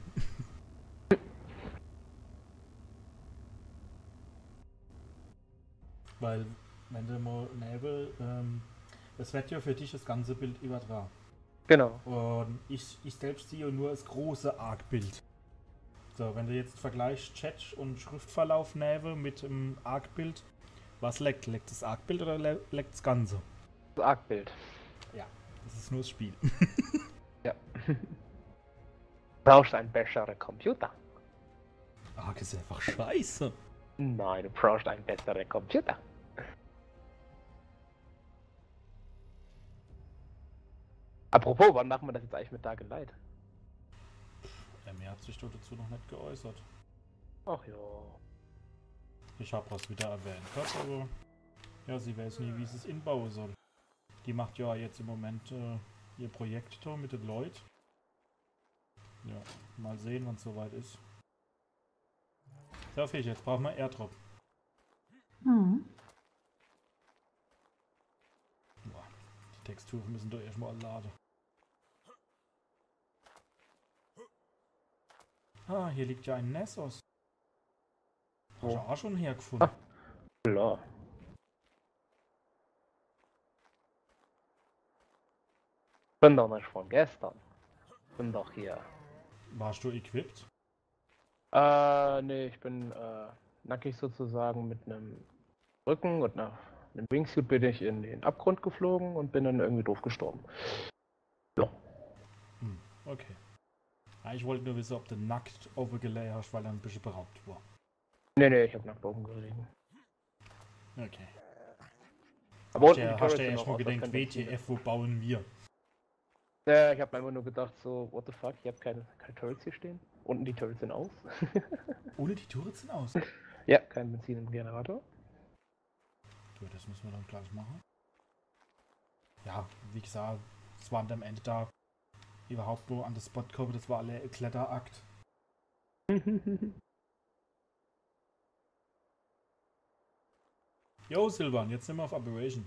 S1: Weil, wenn du mal Nebel, ähm, das wird ja für dich das ganze Bild übertragen.
S6: Genau.
S1: Und ich, ich selbst sehe nur das große Arc-Bild. So, wenn du jetzt vergleichst Chat und Schriftverlauf Nebel mit dem Arc-Bild, was leckt? Leckt das Arc-Bild oder le leckt das Ganze?
S6: Das Arc-Bild.
S1: Ja, das ist nur das Spiel.
S6: Ja. Brauchst einen besseren Computer.
S1: Arc ist einfach scheiße.
S6: Nein, du brauchst einen besseren Computer. Apropos, wann machen wir das jetzt eigentlich mit Dark and Light?
S1: Ja, mir hat sich doch dazu noch nicht geäußert.
S6: Ach ja.
S1: Ich habe was wieder erwähnt, hat, aber ja, sie weiß nie, wie sie es inbauen soll. Die macht ja jetzt im Moment äh, ihr Projekt da mit den Leuten. Ja, mal sehen, wann es soweit ist. So, Fisch, jetzt brauchen wir Airdrop.
S2: Mhm.
S1: Boah, die Texturen müssen doch erstmal laden. Ah, hier liegt ja ein Nessos. Hast du auch schon hergefunden?
S6: Ah. Klar. Bin doch nicht von gestern. Bin doch hier.
S1: Warst du equipped?
S6: Äh, nee, ich bin äh, nackig sozusagen mit einem Rücken und nach einem Wingsuit bin ich in den Abgrund geflogen und bin dann irgendwie doof gestorben. Ja.
S1: Hm, okay. Ja, ich wollte nur wissen, ob du nackt overgelay hast, weil er ein bisschen beraubt war.
S6: Nee, nee, ich hab nackt oben gelegen.
S1: Okay.
S6: Aber
S1: Hast
S6: unten
S1: du
S6: die
S1: ja, hast
S6: Turrets
S1: du ja
S6: sind
S1: erst
S6: auch
S1: mal
S6: aus, das
S1: gedacht,
S6: kann
S1: W
S6: passieren.
S1: T F, wo bauen wir?
S6: Ja, ich habe einfach nur gedacht, so, what the fuck, ich habe keine, keine Turrets hier stehen. Unten die Turrets sind aus.
S1: Ohne die Turrets sind aus.
S6: Ja, kein Benzin im Generator.
S1: Du, das müssen wir dann gleich machen. Ja, wie gesagt, es waren am Ende da überhaupt wo an das Spot kommen, das war alle ein Kletterakt. Yo, Silvan, jetzt sind wir auf Aberration.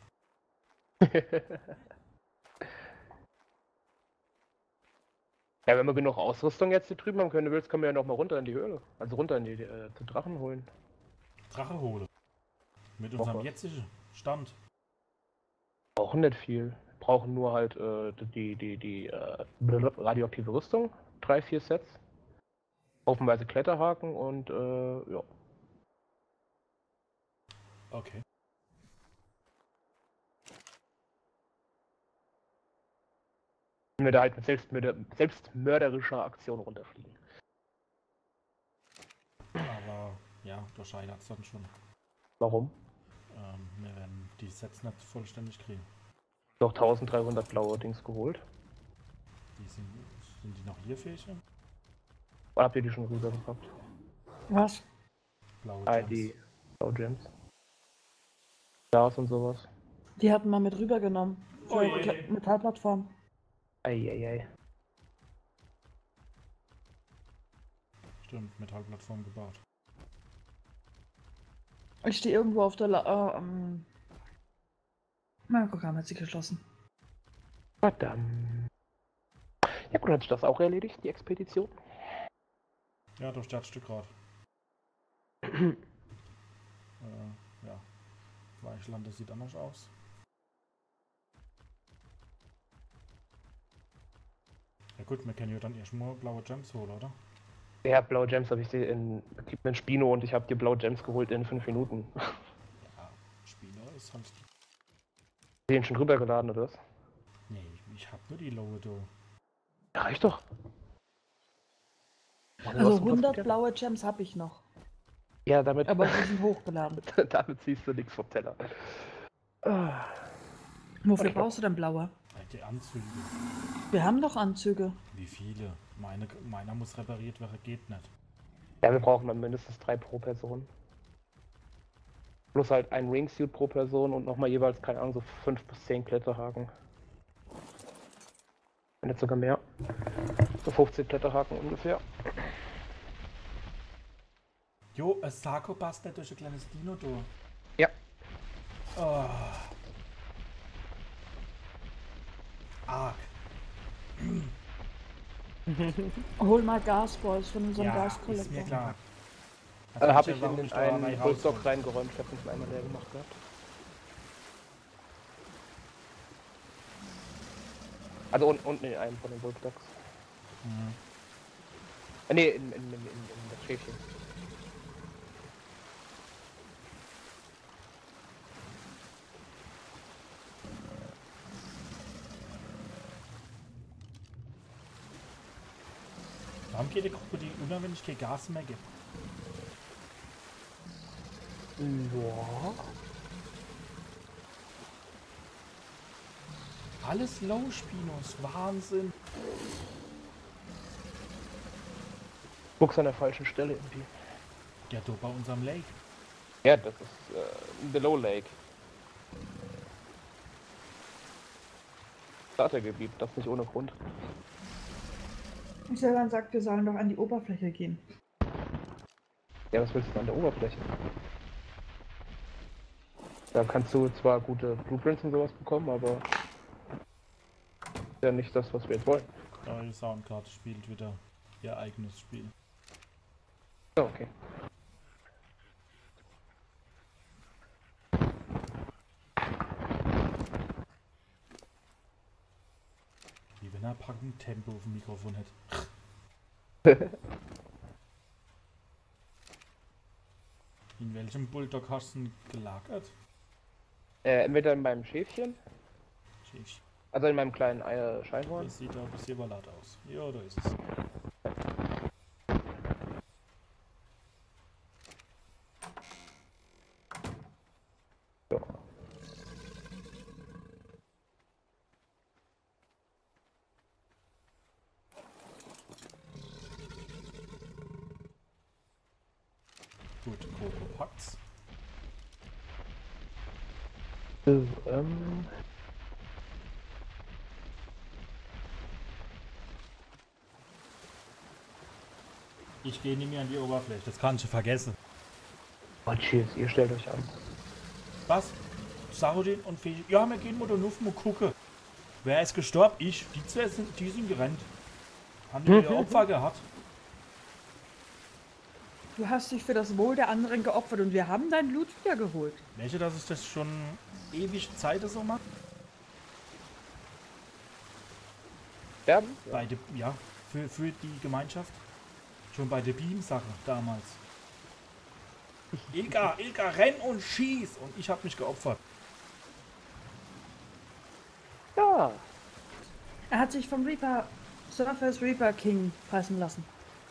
S6: Ja, wenn wir genug Ausrüstung jetzt hier drüben haben können, willst, können wir ja noch mal runter in die Höhle. Also runter in die, äh, zu Drachen holen.
S1: Drache hole. Mit
S6: Brauch
S1: unserem
S6: was.
S1: jetzigen Stand.
S6: Brauchen nicht viel. Brauchen nur halt äh, die, die, die äh, radioaktive Rüstung. Drei, vier Sets. Haufenweise Kletterhaken und äh, ja.
S1: Okay.
S6: Wenn wir da halt mit selbstmörder selbstmörderischer Aktion runterfliegen.
S1: Aber ja, da scheitert es dann schon.
S6: Warum?
S1: Ähm, wir werden die Sets nicht vollständig kriegen.
S6: Noch dreizehnhundert blaue Dings geholt.
S1: Die sind, sind die noch hier fähig?
S6: Oder habt ihr die schon rübergepackt?
S2: Was?
S1: Blaue
S6: Ah,
S1: Gems.
S6: die blaue Gems. Gas und sowas.
S2: Die hatten wir mit rübergenommen. Für
S1: Ui.
S2: Kle- Metallplattform.
S6: Eieiei.
S1: Stimmt, Metallplattform gebaut.
S2: Ich stehe irgendwo auf der La äh, ähm Mein Programm hat sich geschlossen.
S6: Verdammt. Ja gut, hat sich das auch erledigt, die Expedition?
S1: Ja, durch das Stück gerade. äh, ja. Weichland, das sieht anders aus. Ja gut, wir können ja dann erstmal blaue Gems holen, oder?
S6: Ja, blaue Gems habe ich die in Equipment Spino und ich habe die blaue Gems geholt in fünf Minuten.
S1: Ja, Spieler ist halt...
S6: Den schon rübergeladen oder was?
S1: Nee, ich hab nur die Lowe do.
S6: Ja, reicht doch.
S2: Also hundert blaue Gems habe ich noch.
S6: Ja, damit,
S2: Aber die sind hochgeladen.
S6: damit siehst du nichts vom Teller. Ah.
S2: Wofür
S6: Okay.
S2: brauchst du denn blaue?
S1: Äh, Die Anzüge.
S2: Wir haben doch Anzüge.
S1: Wie viele? Meine, meiner muss repariert werden, geht nicht.
S6: Ja, wir brauchen dann mindestens drei pro Person. Plus halt ein Wingsuit pro Person und nochmal jeweils, keine Ahnung, so fünf bis zehn Kletterhaken. Wenn nicht sogar mehr. So fünfzehn Kletterhaken ungefähr.
S1: Jo, ein Sarko passt nicht durch ein kleines Dino do.
S6: Ja.
S1: Oh. Arg.
S2: Hol mal Gasballs von unserem
S1: Ja, ist mir
S2: Gaskollektor.
S1: klar.
S6: Äh, habe ich in
S1: warum
S6: den
S1: da drei
S6: einen Bulldog
S1: rausholen.
S6: reingeräumt, ich habe nicht mal einmal leer gemacht gehabt. Also un unten in einem von den Bulldogs.
S1: Mhm.
S6: Äh, nee, in, in, in, in, in das Schäfchen.
S1: Warum geht die Gruppe, die unabhängig kein Gas mehr gibt?
S6: Ja.
S1: Alles Low-Spinos, Wahnsinn.
S6: Guck's an der falschen Stelle irgendwie.
S1: Ja, du bei unserem Lake.
S6: Ja, das ist äh, Below Lake. Startergebiet, das nicht ohne Grund.
S2: Silvan sagt, wir sollen doch an die Oberfläche gehen.
S6: Ja, was willst du an der Oberfläche? Da kannst du zwar gute Blueprints und sowas bekommen, aber ja nicht das, was wir jetzt wollen.
S1: Ja, die Soundkarte spielt wieder ihr eigenes Spiel.
S6: Ja, okay.
S1: Wie wenn er packen Tempo auf dem Mikrofon hätte. In welchem Bulldog hast du ihn gelagert?
S6: äh, entweder in meinem Schäfchen,
S1: Schick.
S6: also in meinem kleinen äh, Scheinhorn.
S1: Das sieht auch ein bisschen überlaut aus. Ja, da ist es.
S6: Ja.
S1: Gut, Coco packt's.
S6: So, ähm.
S1: Ich gehe nicht mehr an die Oberfläche, das kannst du vergessen.
S6: Oh, tschüss, ihr stellt euch an.
S1: Was? Sarodin und Fee. Ja, wir gehen mal da nur mal gucken. Wer ist gestorben? Ich. Die zwei sind, die sind gerannt. Haben die ihr Opfer gehabt?
S2: Du hast dich für das Wohl der anderen geopfert und wir haben dein Blut wiedergeholt.
S1: Welche, dass es das schon ewig Zeit so macht?
S6: Sterben?
S1: Bei der, ja, für, für die Gemeinschaft. Schon bei der Beam-Sache damals. Ilka, Ilka, renn und schieß! Und ich habe mich geopfert.
S6: Ja.
S2: Er hat sich vom Reaper, Surface Reaper King fressen lassen.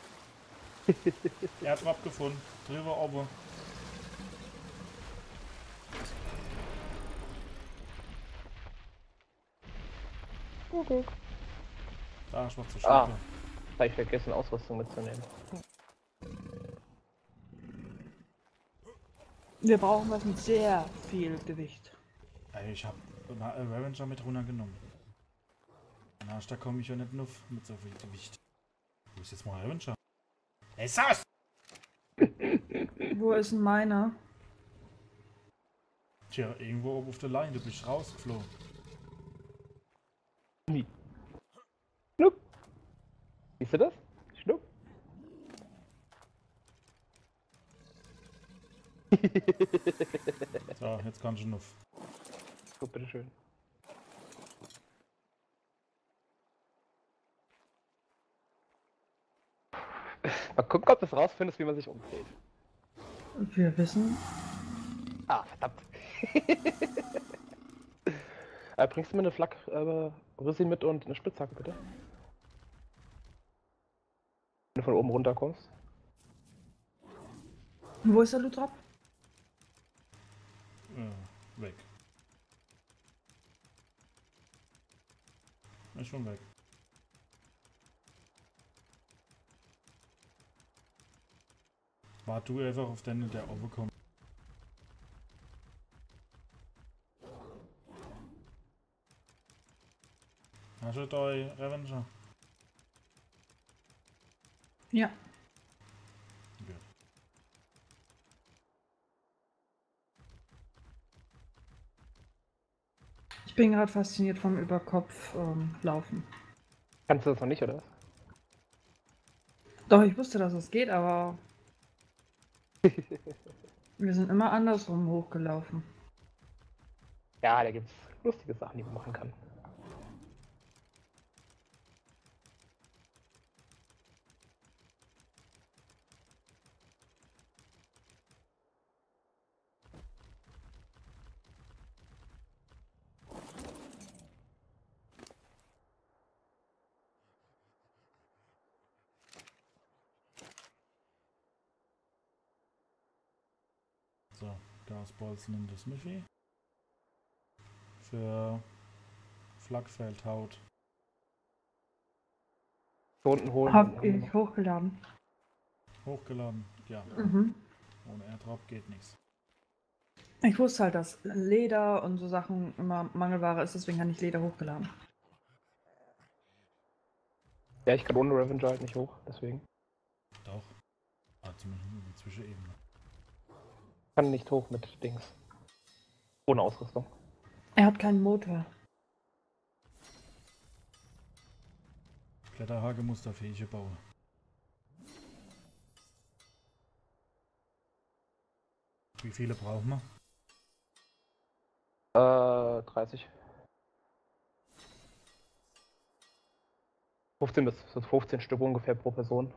S1: Er hat Drop gefunden. Drüber oben.
S6: Kuckuck.
S1: Da, schwarze
S6: Ah.
S1: Scheibe.
S6: Habe ich vergessen, Ausrüstung mitzunehmen.
S2: Wir brauchen was mit sehr viel Gewicht.
S1: Ey, ich hab äh, Ravager mit runtergenommen. Na, da komme ich ja nicht nur mit so viel Gewicht. Wo ist jetzt mal Ravager? Ey, Saus!
S2: Wo ist denn meiner?
S1: Tja, irgendwo oben auf der Line, du bist rausgeflogen.
S6: Schnupp. Siehst du das? Schnupp.
S1: So, jetzt kannst du noch.
S6: So, bitteschön. Mal gucken, ob du es rausfindest, wie man sich umdreht.
S2: Wir wissen.
S6: Ah, verdammt. äh, bringst du mir eine Flak, äh, Rüssi mit und eine Spitzhacke, bitte? Wenn du von oben runter kommst.
S2: Wo ist der Lutrop?
S1: Äh, weg. Ist schon weg. Wart du einfach auf den, der oben kommt. Hast du da Revenger?
S2: Ja.
S1: Gut.
S2: Ich bin gerade fasziniert vom Überkopf ähm, laufen.
S6: Kannst du das noch nicht, oder was?
S2: Doch, ich wusste, dass es geht, aber wir sind immer andersrum hochgelaufen.
S6: Ja, da gibt's lustige Sachen, die man machen kann.
S1: So, Gasbolzen in das Miffy. Für Flakfeldhaut.
S6: So unten holen.
S2: Hab ich hochgeladen.
S1: Hochgeladen. Ja.
S2: Mhm.
S1: Ohne Airdrop geht nichts.
S2: Ich wusste halt, dass Leder und so Sachen immer Mangelware ist, deswegen habe ich Leder hochgeladen.
S6: Ja, ich kann ohne Revenger halt nicht hoch, deswegen.
S1: Doch. Ah, zumindest in der Zwischenebene.
S6: Kann nicht hoch mit Dings. Ohne Ausrüstung.
S2: Er hat keinen Motor.
S1: Kletterhake musterfähige bauen. Wie viele brauchen wir?
S6: Äh, dreißig. fünfzehn bis fünfzehn Stück ungefähr pro Person.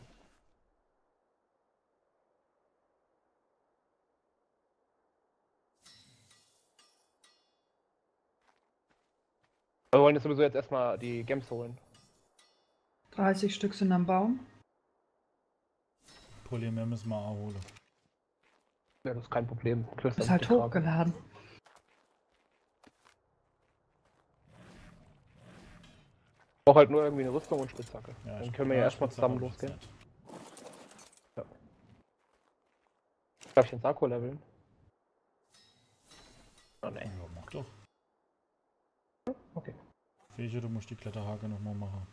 S6: Wir wollen jetzt sowieso jetzt erstmal die Gems holen.
S2: dreißig Stück sind am Baum.
S1: Polymer müssen wir auch holen.
S6: Ja, das ist kein Problem. Klöster
S2: Ist halt
S6: mit getragen.
S2: hochgeladen.
S6: Ich brauche halt nur irgendwie eine Rüstung und Spitzhacke.
S1: Ja,
S6: Dann
S1: ich-
S6: können wir ja
S1: ja,
S6: erstmal
S1: Spitzhacke
S6: zusammen
S1: ist
S6: losgehen.
S1: nett.
S6: Ja. Darf ich den Sarko leveln? Oh ne.
S1: Ja, mach doch.
S6: Okay.
S1: Fähige, du musst die Kletterhake nochmal machen.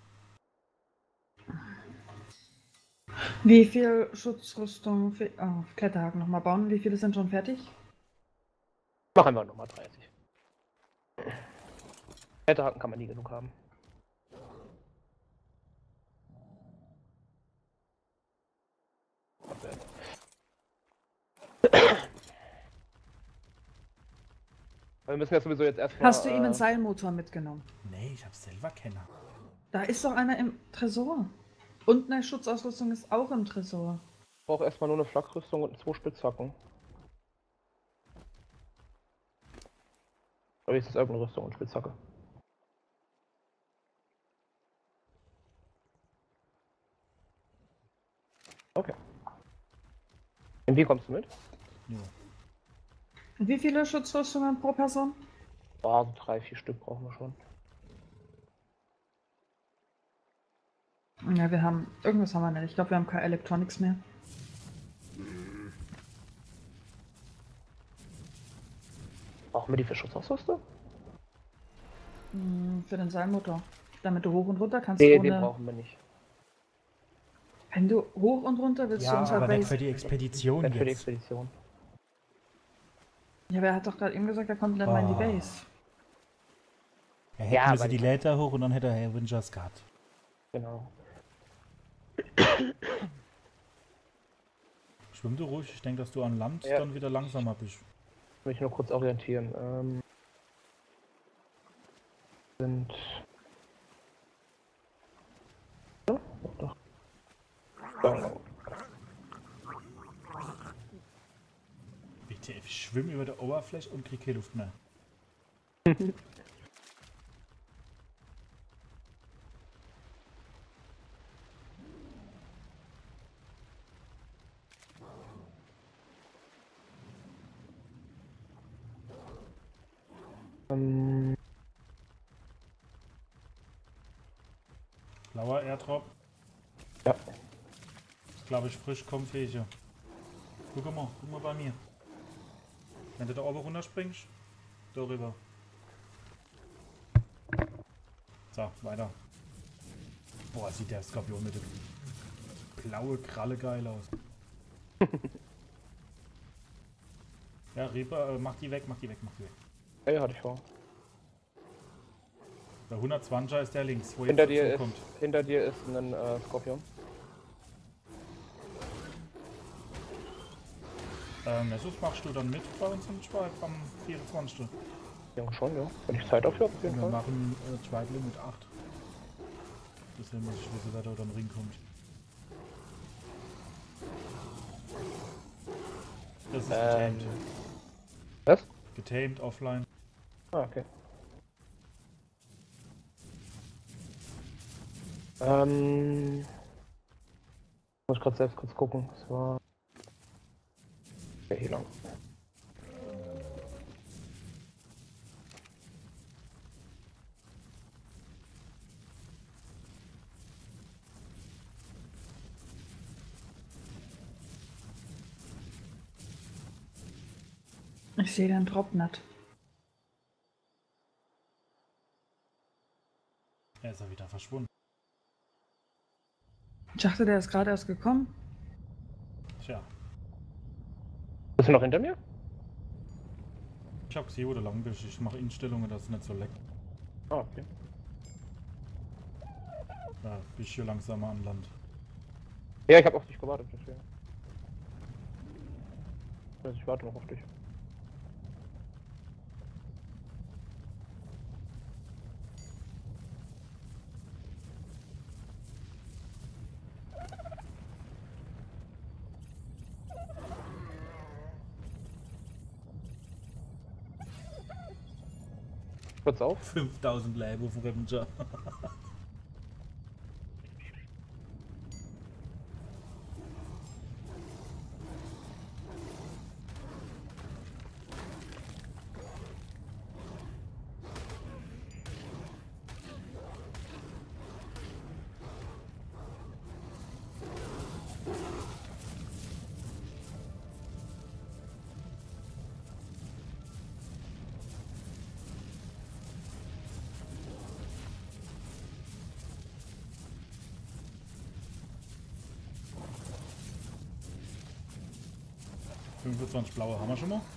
S2: Wie viel Schutzrüstung für oh, Kletterhaken nochmal bauen? Wie viele sind schon fertig?
S6: Mach einfach Nummer dreißig. Kletterhaken kann man nie genug haben. Wir müssen ja sowieso jetzt erstmal.
S2: Hast du ihm
S6: äh,
S2: einen Seilmotor mitgenommen?
S1: Nee, ich hab selber Kenner.
S2: Da ist doch einer im Tresor. Und eine Schutzausrüstung ist auch im Tresor.
S6: Ich brauche erstmal nur eine Flakrüstung und zwei Spitzhacken. Aber ist das irgendeine Rüstung und Spitzhacke? Okay. Und wie kommst du mit?
S1: Ja.
S2: Und wie viele Schutzrüstungen pro Person?
S6: Ah, so drei, vier Stück brauchen wir schon.
S2: Ja, wir haben. Irgendwas haben wir nicht. Ich glaube, wir haben keine Electronics mehr.
S6: Brauchen wir die für Schutzausrüstung?
S2: Hm, für den Seilmotor. Damit du hoch und runter kannst.
S6: Nee,
S2: ohne...
S6: den brauchen wir nicht.
S2: Wenn du hoch und runter willst,
S1: Ja,
S2: du unserer
S1: aber nicht
S2: Base.
S1: für die Expedition
S6: Nicht für die
S1: jetzt.
S6: Expedition.
S2: Ja, aber er hat doch gerade eben gesagt, er kommt nicht mal in die
S1: Oh.
S2: Base.
S1: Er hätte
S6: Ja,
S1: müsse
S6: aber
S1: die
S6: die-
S1: Leiter hoch und dann hätte er Havengers gehabt.
S6: Genau.
S1: Schwimm du ruhig, ich denke, dass du an Land
S6: Ja.
S1: dann wieder langsamer bist.
S6: Ich will mich nur kurz orientieren. Ähm, sind. Ja, doch. Ja.
S1: Bitte, ich schwimme über der Oberfläche und krieg keine Luft mehr.
S6: Ähm,
S1: Blauer Airdrop.
S6: Ja.
S1: Ist, glaube ich, frisch Komfähige. Guck mal, guck mal bei mir. Wenn du da oben runterspringst, darüber. So, weiter. Boah, sieht der Skorpion mit der blaue Kralle geil aus. Ja, Reaper, äh, mach die weg, mach die weg, mach die weg.
S6: ja, ja, hatte ich vor.
S1: Der hundertzwanziger ist der links, wo
S6: Hinter
S1: jetzt
S6: dir,
S1: dazu
S6: ist,
S1: kommt.
S6: hinter dir ist ein äh, Skorpion.
S1: Ähm, Jesus, machst du dann mit bei uns im Schweib am vierundzwanzigsten?
S6: Ja, schon, ja. Wenn ich Zeit dafür habe, auf jeden
S1: Wir
S6: Fall.
S1: machen äh, Schweible mit acht. Deswegen muss ich wissen, wer da dann reinkommt. Das ist
S6: Ähm,
S1: getamed.
S6: Was?
S1: Getamed, offline.
S6: Ah, okay. Ähm. Muss ich gerade selbst kurz gucken. Das war. Ja, hier lang.
S2: Ich sehe den Drop nicht.
S1: Er ist ja wieder verschwunden.
S2: Ich dachte, der ist gerade erst gekommen.
S1: Tja,
S6: Bist du noch hinter mir?
S1: ich hab gesehen, wo du lang bist. Ich mache Einstellungen, dass es nicht so leckt.
S6: Ah, okay.
S1: Ja, bist hier langsamer an Land.
S6: Ja, ich habe auf dich gewartet, deswegen. Also ich warte noch auf dich. Kurz auf.
S1: fünftausend Leben auf dem Revenger. fünfundzwanzig blaue haben wir schon mal.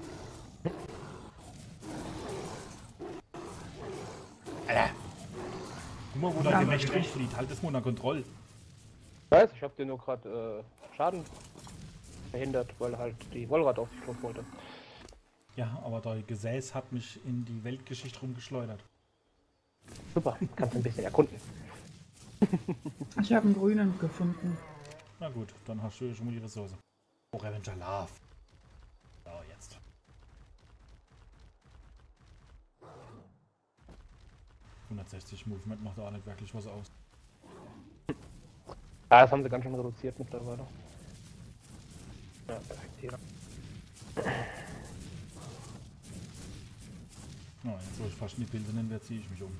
S1: Alter! Guck mal, wo da Gemächt durchflieht. Halt das mal unter Kontrolle.
S6: Ich weiß, ich hab dir nur gerade äh, Schaden verhindert, weil halt die Wollrad auf dich drauf wollte.
S1: Ja, aber dein Gesäß hat mich in die Weltgeschichte rumgeschleudert.
S6: Super, kannst ein bisschen erkunden.
S2: Ich habe einen grünen gefunden.
S1: Na gut, dann hast du schon mal die Ressource. Oh, Revenger Love. So, jetzt. hundertsechzig Movement macht auch nicht wirklich was aus.
S6: Ah, das haben sie ganz schön reduziert mittlerweile. Ja, perfekt hier.
S1: Oh, jetzt wo ich fast die Pilze nennen werde, ziehe ich mich um.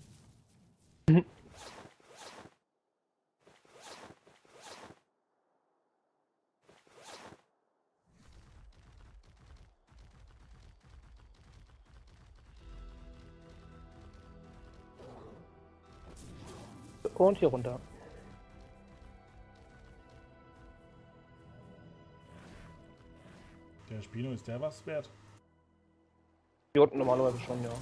S6: Und hier runter.
S1: Der Spino, ist der was wert?
S6: Hier unten normalerweise schon, ja.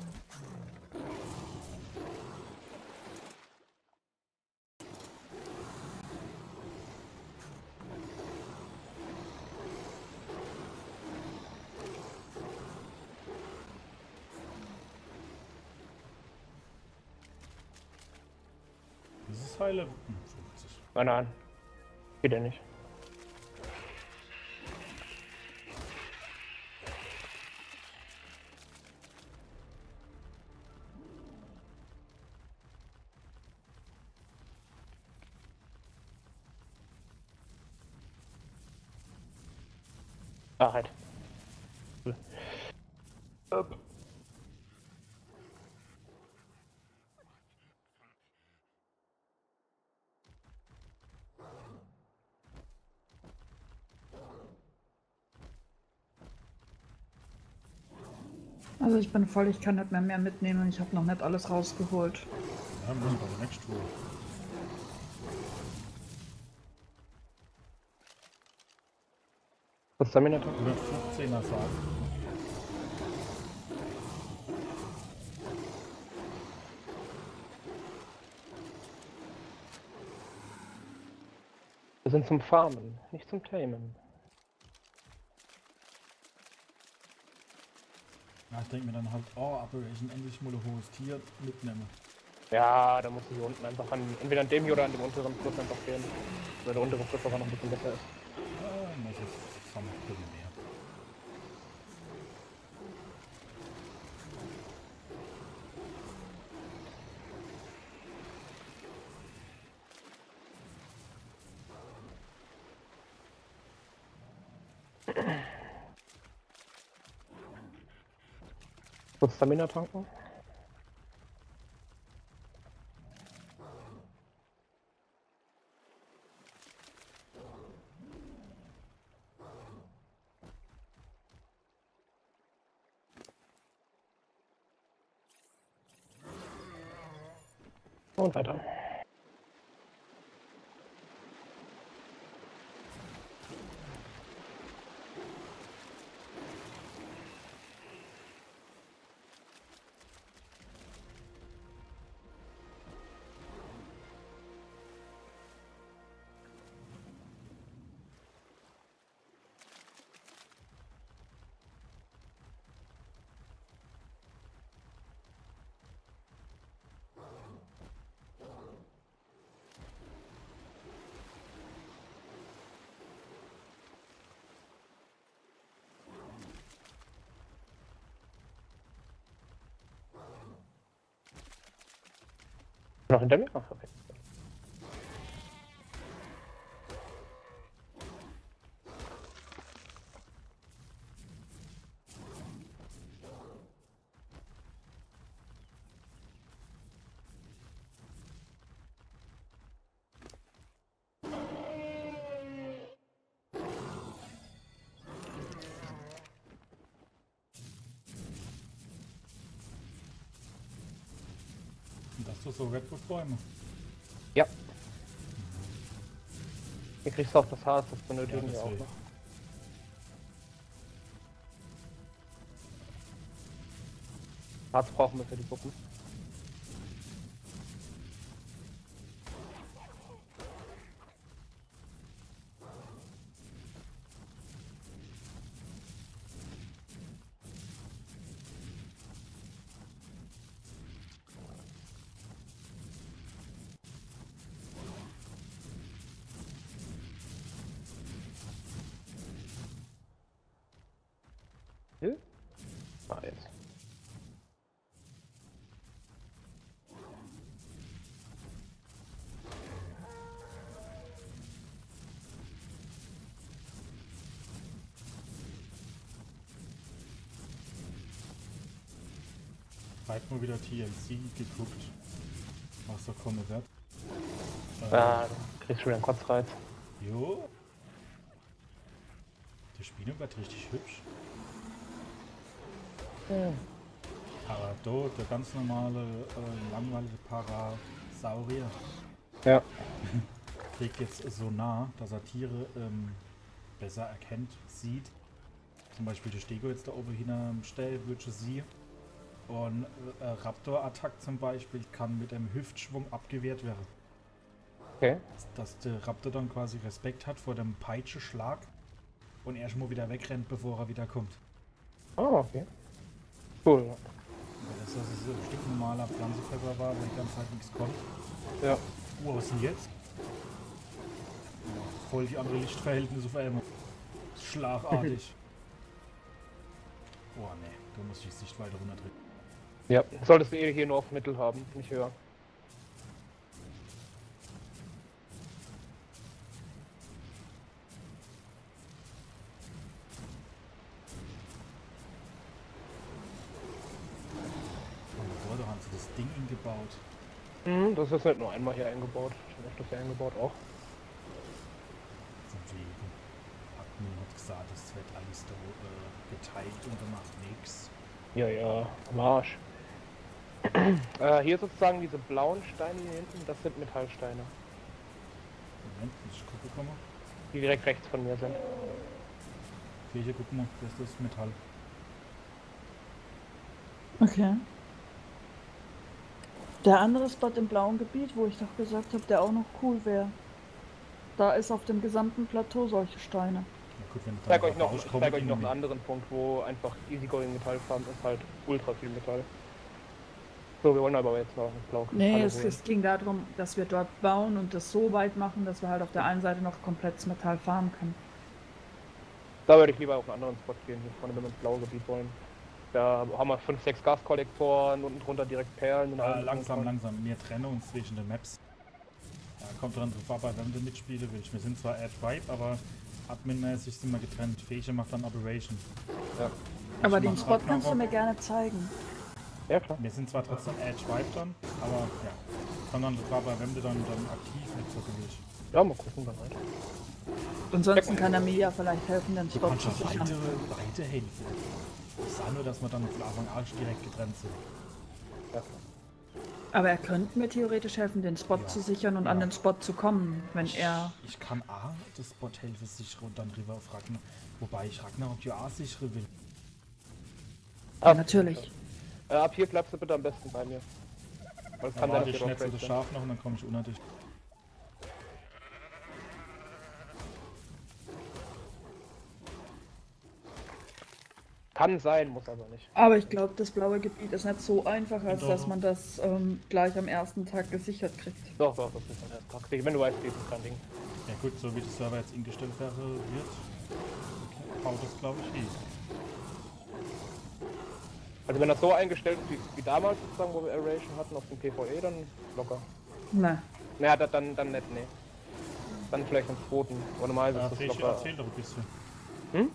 S1: Dieses Heile. Hm, fünfzig.
S6: Nein, nein. Geht ja nicht. Ah, halt. Up.
S2: Also ich bin voll, ich kann nicht mehr mehr mitnehmen. Ich habe noch nicht alles rausgeholt.
S1: Ja, muss bei der Next Tour.
S6: Was ist da Minute?
S1: hundertfünfzehner Saat.
S6: Wir sind zum Farmen, nicht zum Tamen.
S1: Ja, ich denke mir dann halt, oh, Operation endlich mal ein hohes Tier mitnehmen.
S6: Ja, da muss ich hier unten einfach an, entweder an dem hier oder an dem unteren Fluss einfach gehen. Weil der untere Fluss aber noch ein bisschen besser ist.
S1: Ja, muss es zusammen ein bisschen mehr.
S6: Kurz Stamina tanken. Und weiter. Noch hinter mir? Ach, okay.
S1: Und das ist so Redwood-Bäume.
S6: Ja. Hier kriegst du auch das Haas, das benötigen
S1: Ja,
S6: wir auch
S1: deswegen.
S6: noch. Harz brauchen wir für die Puppen. Ah, jetzt.
S1: Halt mal wieder T L C geguckt, was da kommen wird.
S6: Ah, äh, kriegst schon wieder einen Kotzreiz.
S1: Jo. Die Spielung wird richtig hübsch.
S6: Ja.
S1: Aber da, der ganz normale, äh, langweilige Parasaurier
S6: Ja.
S1: kriegt jetzt so nah, dass er Tiere ähm, besser erkennt, sieht. Zum Beispiel der Stego jetzt da oben hinterstellt, würde sie. Und äh, Raptor-Attack zum Beispiel kann mit einem Hüftschwung abgewehrt werden.
S6: Okay.
S1: Dass der Raptor dann quasi Respekt hat vor dem Peitscheschlag und erstmal wieder wegrennt, bevor er wieder kommt.
S6: Oh, okay. Cool.
S1: Weil das, dass es so ein Stück normaler Pflanzenpfeffer war, weil die ganze Zeit nichts kommt.
S6: Ja.
S1: Oh, was ist denn jetzt? Voll die andere Lichtverhältnisse auf einmal. Schlagartig. Oh ne, da muss ich die Sicht weiter runterdrücken.
S6: Ja. Solltest du eh hier nur auf Mittel haben, nicht höher.
S1: Oh, da haben sie das Ding eingebaut.
S6: Mhm, das ist nicht nur einmal hier eingebaut, schon öfters hier eingebaut auch.
S1: Von wegen. Admin hat gesagt, das wird alles da äh, geteilt und gemacht nix.
S6: Ja, ja, Marsch. äh, hier sozusagen diese blauen Steine hier hinten, das sind Metallsteine,
S1: Moment, muss ich gucken kommen.
S6: die direkt rechts von mir sind.
S1: Okay, hier guck mal, das ist das Metall.
S2: Okay. Der andere Spot im blauen Gebiet, wo ich doch gesagt habe, der auch noch cool wäre. Da ist auf dem gesamten Plateau solche Steine.
S1: Ja, gut, wenn
S6: Ich zeig
S1: dann
S6: euch noch, ich
S1: rauskommt,
S6: zeig euch noch einen
S1: irgendwie-
S6: anderen Punkt, wo einfach Easygoing Metallfarm ist, halt ultra viel Metall. So, wir wollen aber jetzt noch ein Blau.
S2: Nee, es, es ging darum, dass wir dort bauen und das so weit machen, dass wir halt auf der einen Seite noch komplettes Metall farmen können.
S6: Da würde ich lieber auf einen anderen Spot gehen, hier vorne, wenn wir ins blaue Gebiet wollen. Da haben wir fünf, sechs Gaskollektoren, unten drunter direkt Perlen und
S1: Ah,
S6: allem.
S1: langsam, langsam. Wir trennen uns zwischen den Maps. Ja, kommt dran drauf ab, wenn du mitspielen willst. Wir sind zwar Edge Vibe, aber adminmäßig sind wir getrennt. Fähige macht dann Operation.
S6: Ja.
S2: Aber
S1: Ich
S2: den
S1: mach
S2: Spot kannst du
S1: Ragnarok.
S2: mir gerne zeigen.
S6: Ja, klar.
S1: Wir sind zwar trotzdem Edge Vibe dann, aber ja. Kommt dann drauf ab, wenn du dann, dann aktiv nicht so willst.
S6: Ja, mal gucken dann halt.
S2: Ansonsten kann er mir ja vielleicht helfen, den
S1: Du
S2: Spot
S1: kannst
S2: zu
S1: ja
S2: sichern.
S1: weitere, weiterhelfen. Ich sah nur, dass wir dann von Anfang an direkt getrennt sind.
S6: Ja,
S2: Aber er könnte mir theoretisch helfen, den Spot
S1: Ja.
S2: zu sichern und
S1: Ja.
S2: an den Spot zu kommen, wenn er...
S1: Ich kann A, das Spot helfen sichern und dann rüber auf Ragnar. Wobei ich Ragnarok ja A sichern will.
S2: Ja, natürlich.
S6: Äh, ab hier bleibst du bitte am besten bei mir. Weil es
S1: Da
S6: kann sein,
S1: warte
S6: dass
S1: ich
S6: wir
S1: schnell
S6: doch
S1: zu das
S6: sind.
S1: Schaf noch und dann komme ich unter dich.
S6: Kann sein, muss aber nicht.
S2: Aber ich glaube, das blaue Gebiet ist nicht so einfach, als
S1: Doch.
S2: dass man das ähm, gleich am ersten Tag gesichert kriegt.
S6: Doch, doch, das ist ein Tag. Wenn du weißt, wie es ist kein Ding.
S1: Ja gut, so wie der Server jetzt eingestellt wäre, wird, haut das glaube ich eh.
S6: Also wenn das so eingestellt ist wie, wie damals sozusagen, wo wir Aeration hatten auf dem PvE, dann locker.
S2: Na,
S6: Naja, das dann, dann nicht, nee. Dann vielleicht am zweiten. Aber normalerweise
S1: Ja,
S6: ist das
S1: Fähig,
S6: locker.
S1: erzähl doch ein bisschen.
S6: Hm?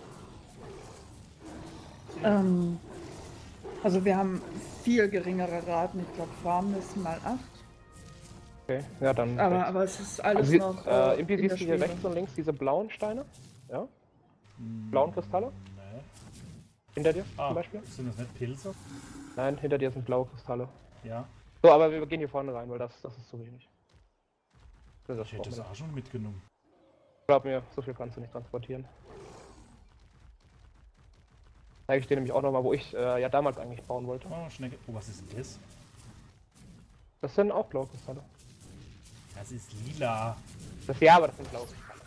S2: ähm, also wir haben viel geringere Raten. Ich glaube, Farmen ist mal acht.
S6: Okay, ja dann.
S2: Aber,
S6: rechts.
S2: aber es ist alles
S6: also, sie-
S2: noch
S6: äh,
S2: äh,
S6: Impi,
S2: in der
S6: siehst du hier
S2: Schwebe.
S6: rechts und links diese blauen Steine? Ja? Blauen Kristalle?
S1: Nee.
S6: Hinter dir
S1: Ah,
S6: zum Beispiel?
S1: sind das nicht Pilze?
S6: Nein, hinter dir sind blaue Kristalle.
S1: Ja.
S6: So, aber wir gehen hier vorne rein, weil das, das ist zu wenig. Das
S1: Ich hätte
S6: brauchen
S1: das
S6: wir
S1: auch schon mitgenommen.
S6: nicht. Glaub mir, so viel kannst du nicht transportieren. Zeige ich dir nämlich auch nochmal, wo ich äh, ja damals eigentlich bauen wollte.
S1: Oh, Schnecke. Oh, was ist denn das?
S6: Das sind auch blaue Kristalle.
S1: Das ist lila.
S6: Das ja, aber das sind blaue Kristalle.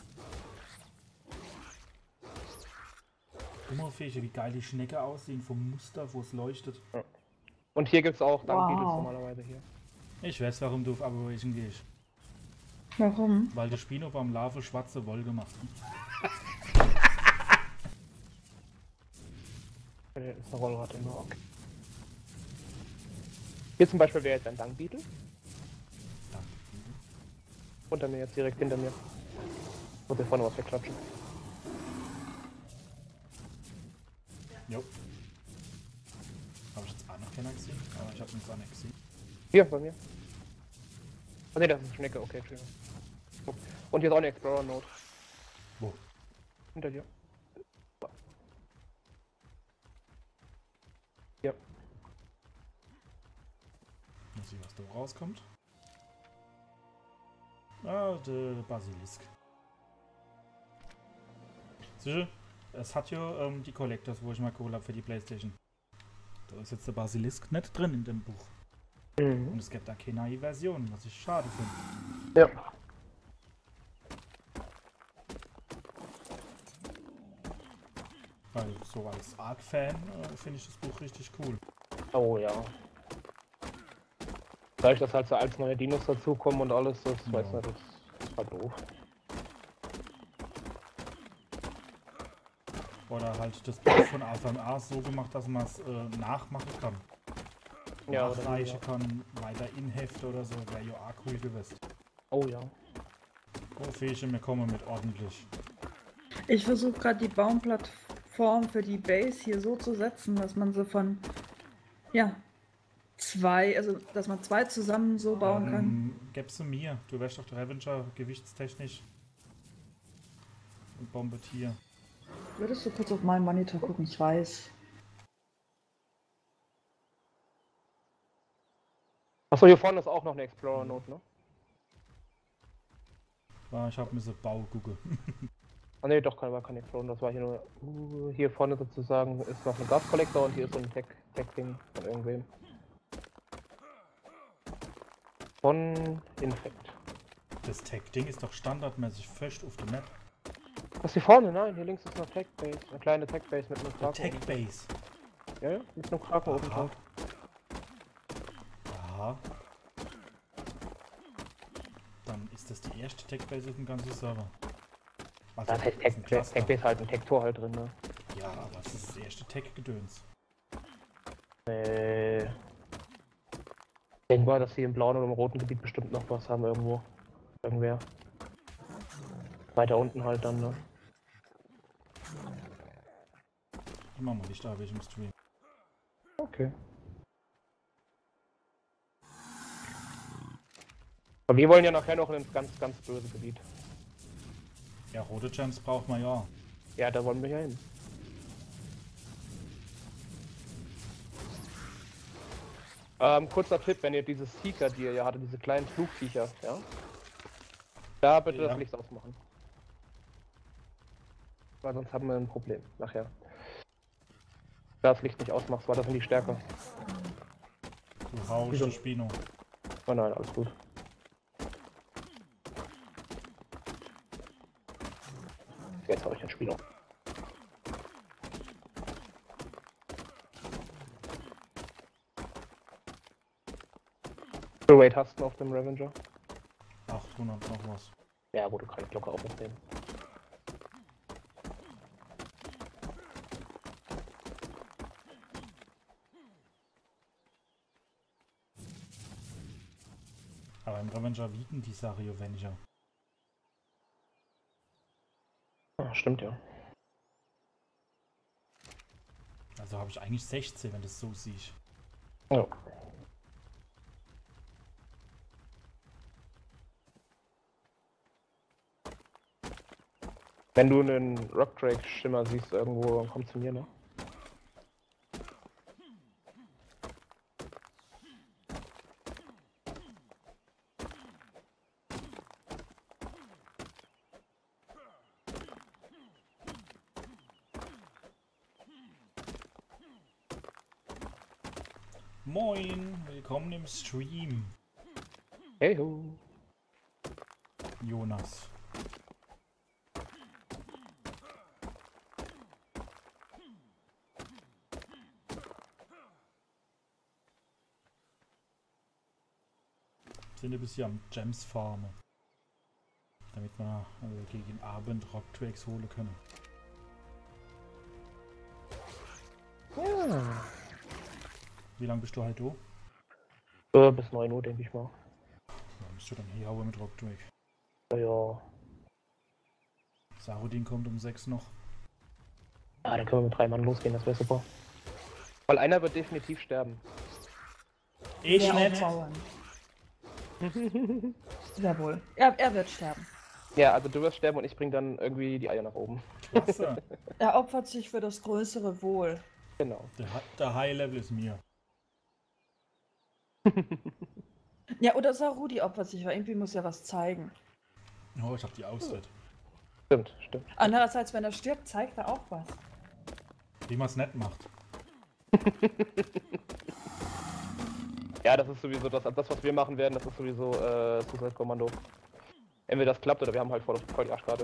S1: Guck mal, Fäche, wie geil die Schnecke aussehen vom Muster, wo es leuchtet.
S6: Ja. Und hier gibt es auch dann
S2: Wow.
S6: Beetles normalerweise hier.
S1: Ich weiß, warum du auf Aberration gehst.
S2: Warum?
S1: Weil der Spino beim Larve schwarze Woll gemacht hat.
S6: Hier ist eine Rollrad immer, okay. Hier zum Beispiel wäre jetzt ein Dung-Beetle.
S1: Danke.
S6: Unter mir jetzt, direkt hinter mir. Und hier vorne was wegklatschen.
S1: Jo. Habe ich jetzt auch noch keiner gesehen? Aber ich habe nichts anderes gesehen.
S6: Hier, bei mir. Ah ne, das ist eine Schnecke, okay, Entschuldigung. Und hier ist auch eine Explorer-Note.
S1: Wo?
S6: Hinter dir. Ja.
S1: Mal sehen, was da rauskommt. Ah, der Basilisk. Sicher, es hat ja ähm, die Collectors, wo ich mal geholt habe für die Playstation. Da ist jetzt der Basilisk nicht drin in dem Buch.
S6: Mhm.
S1: Und es gibt da keine neue Version, was ich schade finde.
S6: Ja.
S1: Weil so als Arc-Fan äh, finde ich das Buch richtig cool.
S6: Oh ja. Dadurch, dass halt so als neue Dinos dazukommen und alles, das
S1: Ja.
S6: weiß nicht, das ist halt doof.
S1: Oder halt das Buch von A V M A so gemacht, dass man es äh, nachmachen kann.
S6: Ja, oder
S1: Nachreichen
S6: ja.
S1: kann, weiter in Hefte oder so, wäre ja auch cool gewesen.
S6: Oh ja.
S1: Oh, Fähchen, wir kommen mit ordentlich.
S2: Ich versuche gerade die Baumplattform für die Base hier so zu setzen, dass man sie von, ja, zwei, also dass man zwei zusammen so bauen kann.
S1: Ähm, gib's sie mir. Du wärst doch der Revenger gewichtstechnisch. Und Bombardier.
S2: Würdest du kurz auf meinen Monitor gucken? Ich weiß.
S6: Achso, hier vorne ist auch noch eine Explorer-Note, ne?
S1: Ah, ich hab mir so Bau gucke.
S6: Ah ne, doch, kein, war kein Explorer, das war hier nur... Uh, hier vorne sozusagen ist noch ein Gas-Kollektor und hier ist so ein Tech-Ding von irgendwem. Von Infect.
S1: Das Tech-Ding ist doch standardmäßig fest auf der Map.
S6: Was hier vorne? Nein, hier links ist eine Tech-Base. Eine kleine Tech-Base mit einem
S1: Der
S6: Kraken.
S1: Tech-Base.
S6: Ja, ja, mit einem Kraken oben
S1: Aha.
S6: drauf.
S1: Aha. Dann ist das die erste Tech-Base auf dem ganzen Server. Also,
S6: Da heißt
S1: das ist ein Cluster.
S6: Tech-Base halt ein Tech-Tor halt drin, ne?
S1: Ja, aber das ist das erste Tech-Gedöns.
S6: Äh. Ich denke mal, dass sie im blauen oder im roten Gebiet bestimmt noch was haben irgendwo. Irgendwer. Weiter unten halt dann, ne?
S1: Ich mach mal Licht da, welchem Stream.
S6: Okay. Aber wir wollen ja nachher noch ins ganz, ganz böse Gebiet.
S1: Ja, rote Gems braucht man ja.
S6: Ja, da wollen wir ja hin. Ähm, kurzer Tipp, wenn ihr dieses Seeker, die ihr ja hattet, diese kleinen Flugviecher, ja? Da bitte
S1: Ja.
S6: das Licht ausmachen. Weil sonst haben wir ein Problem nachher. Da das Licht nicht ausmachst, weil das sind die Stärke.
S1: Du haust
S6: Wieso?
S1: den Spino.
S6: Oh nein, alles gut. Jetzt habe ich den Spieler. Wie viel Weight hast du auf dem Revenger?
S1: achthundert noch was.
S6: Ja gut, du kannst locker auch mitnehmen.
S1: Aber im Revenger wiegen die Sache weniger.
S6: Ah, stimmt ja.
S1: Also habe ich eigentlich sechzehn, wenn du es so siehst.
S6: Ja. Wenn du einen Rockdrake-Schimmer siehst irgendwo, dann komm zu mir, ne?
S1: Moin, willkommen im Stream.
S6: Hey ho.
S1: Jonas. Sind ein bisschen am Gems farmen. Damit wir also gegen Abend Rocktracks holen können.
S6: Ja.
S1: Wie lange bist du halt da?
S6: Äh, bis neun Uhr, denke ich mal.
S1: Dann bist du dann hier hauen mit Rocktrack.
S6: Ja, ja.
S1: Sarudin kommt um sechs noch.
S6: Ah, dann können wir mit drei Mann losgehen, das wäre super. Weil einer wird definitiv sterben.
S1: Ich
S2: Ja,
S1: nicht.
S2: Bauern. Jawohl. Er, er wird sterben.
S6: Ja, also du wirst sterben und ich bring dann irgendwie die Eier nach oben.
S1: Klasse.
S2: Er opfert sich für das größere Wohl.
S6: Genau.
S1: Der, Hi- der High Level ist mir.
S2: Ja, oder Sarudi opfert sich, weil irgendwie muss er was zeigen.
S1: Oh, ich hab die Ausritt.
S6: Stimmt, stimmt.
S2: Andererseits, wenn er stirbt, zeigt er auch was.
S1: Wie man es nicht macht.
S6: Ja, das ist sowieso das, das was wir machen werden, das ist sowieso äh, Suicide Kommando. Entweder das klappt oder wir haben halt voll, voll die Arschkarte.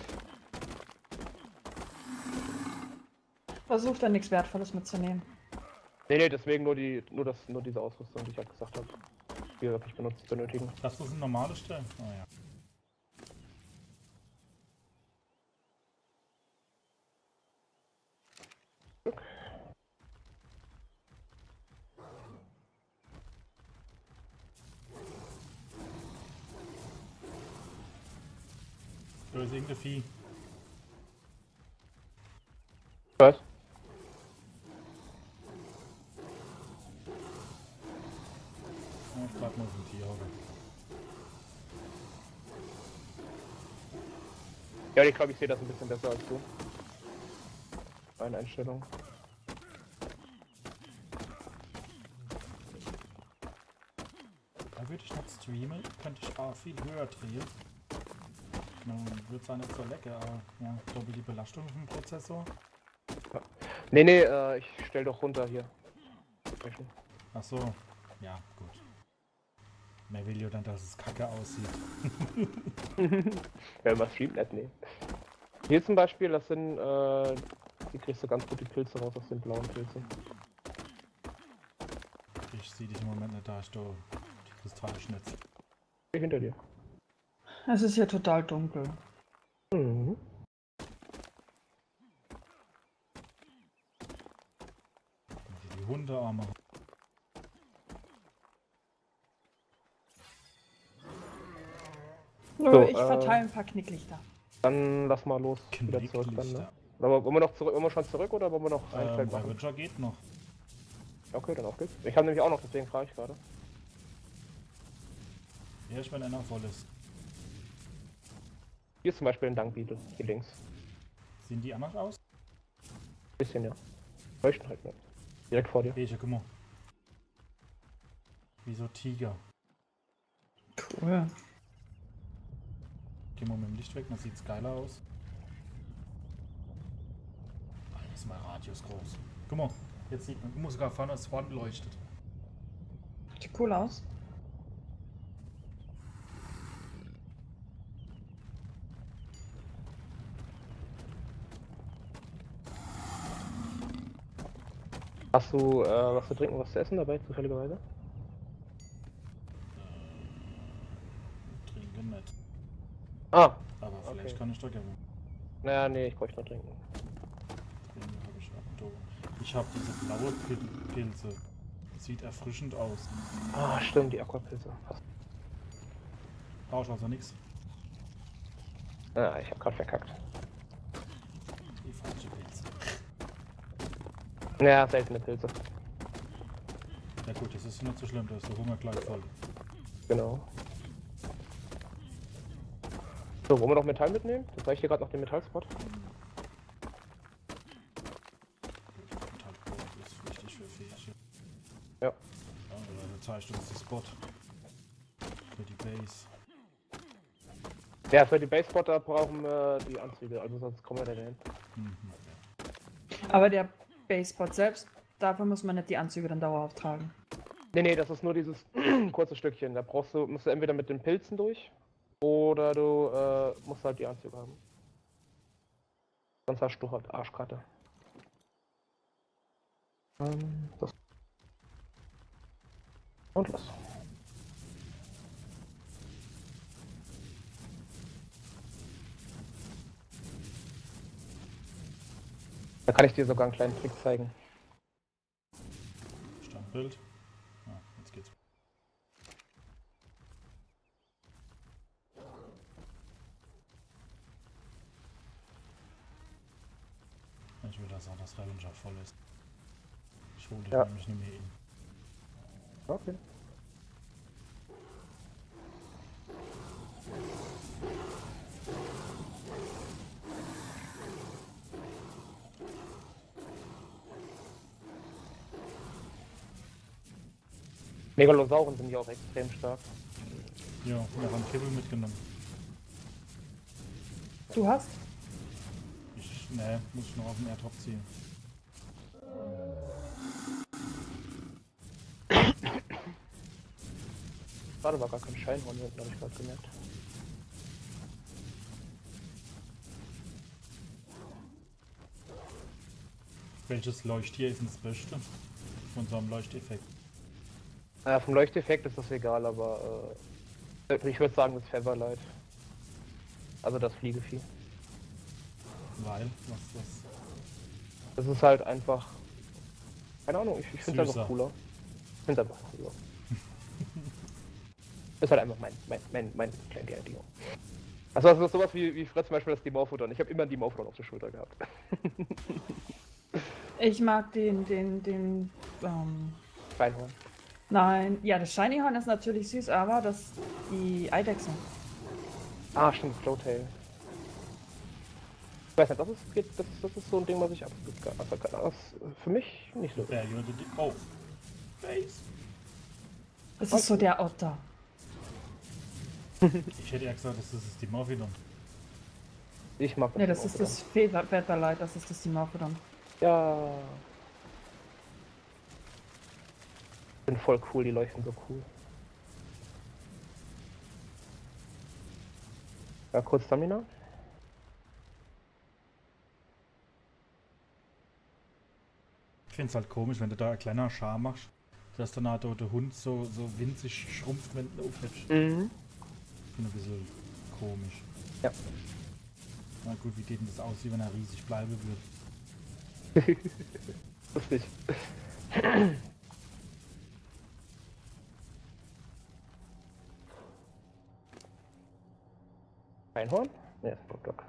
S2: Versucht er nichts Wertvolles mitzunehmen.
S6: Nee, nee, deswegen nur die nur das nur diese Ausrüstung, die ich halt gesagt habe. Die wir wirklich benutzt benötigen.
S1: Das ist ein normales Stellen. Oh ja. Da ist irgendein Vieh.
S6: Was?
S1: Ja, ich bleib mal auf dem Tier.
S6: Ja, ich glaube, ich sehe das ein bisschen besser als du. Meine Einstellung.
S1: Da würde ich noch streamen, könnte ich auch viel höher drehen. Dann wird zwar nicht so lecker, aber ja, doppelt die Belastung auf dem Prozessor.
S6: Nee, nee, äh, ich stell doch runter hier.
S1: Ach so, ja, gut. Mehr will ja dann, dass es kacke aussieht.
S6: Wenn man streamt, nicht, nee. Hier zum Beispiel, das sind, äh, hier kriegst du ganz gut die Pilze raus, das sind blauen Pilze.
S1: Ich sehe dich im Moment nicht, da ich da die Kristalle schnitze.
S6: Hier hinter dir.
S2: Es ist hier total dunkel.
S6: Mhm.
S1: Die Hundearme.
S2: Nö,
S6: So,
S2: ich
S6: äh,
S2: verteile ein paar Knicklichter.
S6: Dann lass mal los. Wieder zurück dann, ne?
S1: Knicklichter.
S6: Aber wollen wir noch zurück, wollen wir schon zurück oder wollen wir noch ein
S1: Ähm,
S6: Feld machen?
S1: Ravager geht noch.
S6: Okay, dann auf geht's. Ich habe nämlich auch noch, deswegen frage ich gerade.
S1: Ja, ich wenn einer voll ist.
S6: Hier ist zum Beispiel ein Dankbeetle, hier links.
S1: Sehen die anders aus?
S6: Bisschen, ja. Leuchten halt nicht. Direkt vor dir.
S1: Welche, guck mal. Wie so Tiger.
S2: Cool.
S1: Gehen wir mit dem Licht weg, dann sieht's geiler aus. Alter, ist mein Radius groß. Guck mal, jetzt sieht man, guck mal, sogar vorne das Horn leuchtet.
S2: Sieht cool aus.
S6: Hast du äh, was zu trinken, was zu essen dabei, zufälligerweise?
S1: Trinken nicht.
S6: Ah,
S1: Aber vielleicht
S6: Okay.
S1: kann ich doch gerne.
S6: naja, nee, ich bräuchte noch trinken.
S1: Trinken habe ich auch da. Ich habe diese blaue Pil Pilze. Sieht erfrischend aus.
S6: Ah, stimmt, die Aquapilze. Passt.
S1: Brauche ich also nichts.
S6: Ah, ich hab grad verkackt.
S1: Die falsche Pilze.
S6: Naja, seltene Pilze.
S1: Ja gut, das ist nicht so schlimm, da ist der Hunger gleich voll.
S6: Genau. So, wollen wir noch Metall mitnehmen? Das zeige ich hier gerade noch den Metallspot.
S1: Metallbrot ist wichtig für Fähigkeit.
S6: Ja.
S1: Ja, oder du zeigst uns die Spot. Für die Base.
S6: Ja, für die Base-Spotter brauchen wir die Anzüge, also sonst kommen wir da hin.
S1: Mhm.
S2: Aber der Basebot selbst, dafür muss man nicht die Anzüge dann dauerhaft tragen.
S6: Nee, nee, das ist nur dieses kurze Stückchen. Da brauchst du, musst du entweder mit den Pilzen durch oder du äh, musst halt die Anzüge haben. Sonst hast du halt Arschkarte. Ähm, das Und los. Da kann ich dir sogar einen kleinen Trick zeigen.
S1: Standbild. Ah, jetzt geht's. Ich will, dass auch das Revenja voll ist. Ich hole dich
S6: Ja.
S1: nämlich nicht mehr in.
S6: Okay. Megalosauren sind ja auch extrem stark.
S1: Ja, wir haben Kibbel mitgenommen.
S2: Du hast?
S1: Ich, ne, muss ich noch auf den Airdrop ziehen.
S6: Gerade war gar kein Scheinhorn hier hinten, habe ich gerade gemerkt.
S1: Welches Leuchttier ist denn das Beste? Von so einem Leuchteffekt.
S6: Naja, vom Leuchteffekt ist das egal, aber äh, ich würde sagen, das Featherlight. Also das Fliegevieh.
S1: Weil, was, was?
S6: Das ist halt einfach. Keine Ahnung, ich, ich finde es
S1: Süßer.
S6: einfach cooler. Ich finde es einfach cooler. Ist halt einfach mein, mein, mein, mein kleiner Ding. Also das ist sowas wie, wie früher zum Beispiel das Dimorphodon. Ich habe immer ein Dimorphodon auf der Schulter gehabt.
S2: Ich mag den, den, den, ähm,
S6: Scheinhorn.
S2: nein, ja, das Shiny Horn ist natürlich süß, aber das, die Eidechse.
S6: Ah, stimmt, Flowtail. Ich weiß nicht, das ist, das ist, das ist so ein Ding, was ich absolut gar also, das ist für mich nicht so.
S1: Ja, Jode, die. Oh! Face!
S2: Das ist so der Otter.
S1: Ich hätte ja gesagt, das ist das Dimorphodon.
S6: Ich mag
S2: Ne, das ist
S6: Dimorphodon.
S2: das Feather- Featherlight, das ist das Dimorphodon.
S6: Ja. Ich bin voll cool, die leuchten so cool. Ja, kurz Stamina.
S1: Ich finde es halt komisch, wenn du da ein kleiner Schar machst, dass dann halt der Hund so, so winzig schrumpft, wenn du aufhebst.
S6: Mhm.
S1: Ich finde ein bisschen komisch.
S6: Ja.
S1: Na gut, wie geht denn das aus, wie wenn er riesig bleiben würde?
S6: Lustig. Einhorn? Ne, ist ein Block.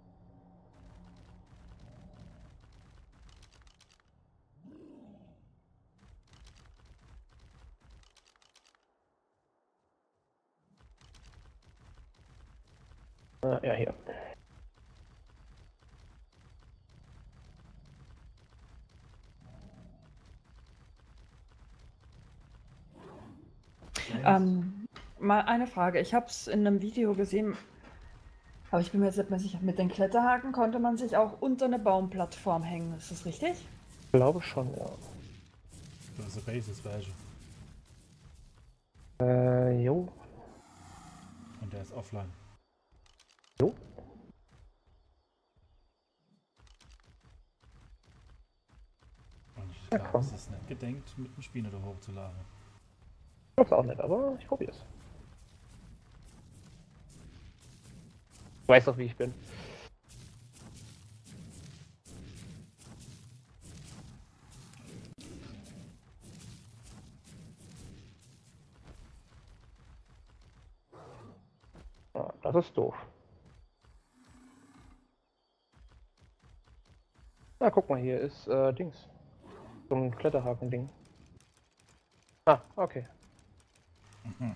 S6: Ah, ja, hier.
S2: Ähm, mal eine Frage. Ich habe es in einem Video gesehen, aber ich bin mir jetzt nicht mehr sicher. Mit den Kletterhaken konnte man sich auch unter eine Baumplattform hängen. Ist das richtig?
S6: Ich glaube schon, ja.
S1: Das ist eine Basis, welche.
S6: Äh, jo.
S1: Und der ist offline.
S6: Jo.
S1: Und ich
S6: Ja,
S1: glaube,
S6: komm.
S1: es ist nicht gedenkt, mit dem Spinner da hochzuladen.
S6: Ich glaub's auch nicht, aber ich probier's. Du weißt doch, wie ich bin. Ah, das ist doof. Na, guck mal, hier ist äh, Dings. So ein Kletterhaken-Ding. Ah, okay.
S1: Mhm.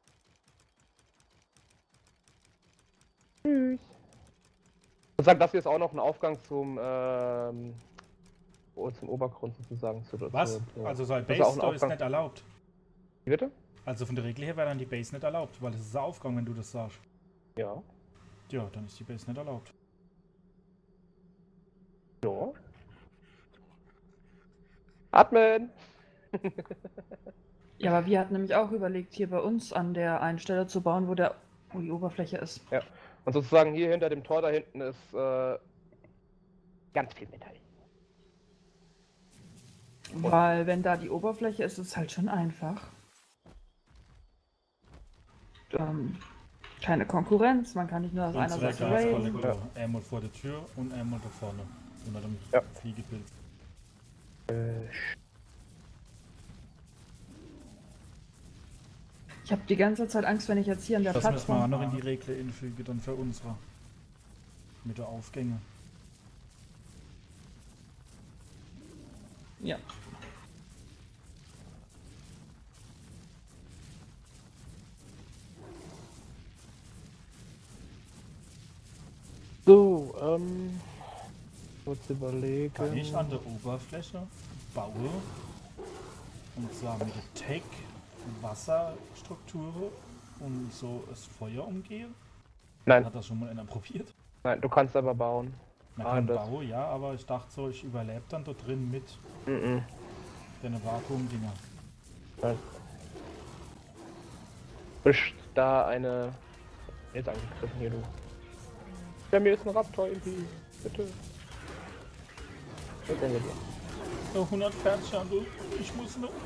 S6: Tschüss. Ich sag, das hier ist auch noch ein Aufgang zum, ähm, oh, zum Obergrund sozusagen. Zu,
S1: Was?
S6: Zu,
S1: Also so ein
S6: das ist auch
S1: Base
S6: ein
S1: da ist
S6: Aufgang.
S1: nicht erlaubt.
S6: Wie bitte?
S1: Also von der Regel her wäre dann die Base nicht erlaubt, weil es ist ein Aufgang, wenn du das sagst.
S6: Ja.
S1: Ja, dann ist die Base nicht erlaubt.
S6: Ja. Atmen!
S2: Ja, aber wir hatten nämlich auch überlegt, hier bei uns an der einen Stelle zu bauen, wo, der, wo die Oberfläche ist.
S6: Ja. Und sozusagen hier hinter dem Tor da hinten ist äh, ganz viel Metall.
S2: Weil wenn da die Oberfläche ist, ist es halt schon einfach. Ähm, keine Konkurrenz, man kann nicht nur aus einer
S1: Unsere
S2: Seite raiden.
S1: Gaskollektor. Einmal vor der Tür und einmal da vorne. Unter dem
S6: Ja.
S1: Fliegepilz.
S6: Äh,
S2: Ich habe die ganze Zeit Angst, wenn ich jetzt hier an der
S1: Das müssen wir auch
S2: Plattform...
S1: noch in die Regler infügen, dann für unsere. Mit der Aufgänge.
S2: Ja.
S6: so, ähm. Kurz überlegen.
S1: Kann ich an der Oberfläche baue. Und zwar mit der Tech Wasserstruktur und so das Feuer umgehe.
S6: Nein,
S1: Hat das schon mal einer probiert?
S6: nein, du kannst aber bauen.
S1: Man
S6: Ah,
S1: kann
S6: das-
S1: bauen, ja, aber ich dachte so, ich überlebe dann dort drin mit
S6: Mhm.
S1: den Vakuumdinger.
S6: Nein. Frisch da eine. Jetzt angegriffen hier, du. Ja, mir ist ein Raptor irgendwie. Bitte. Was denn mit dir?
S1: So, hundert Pferdchen, du. Ich muss noch.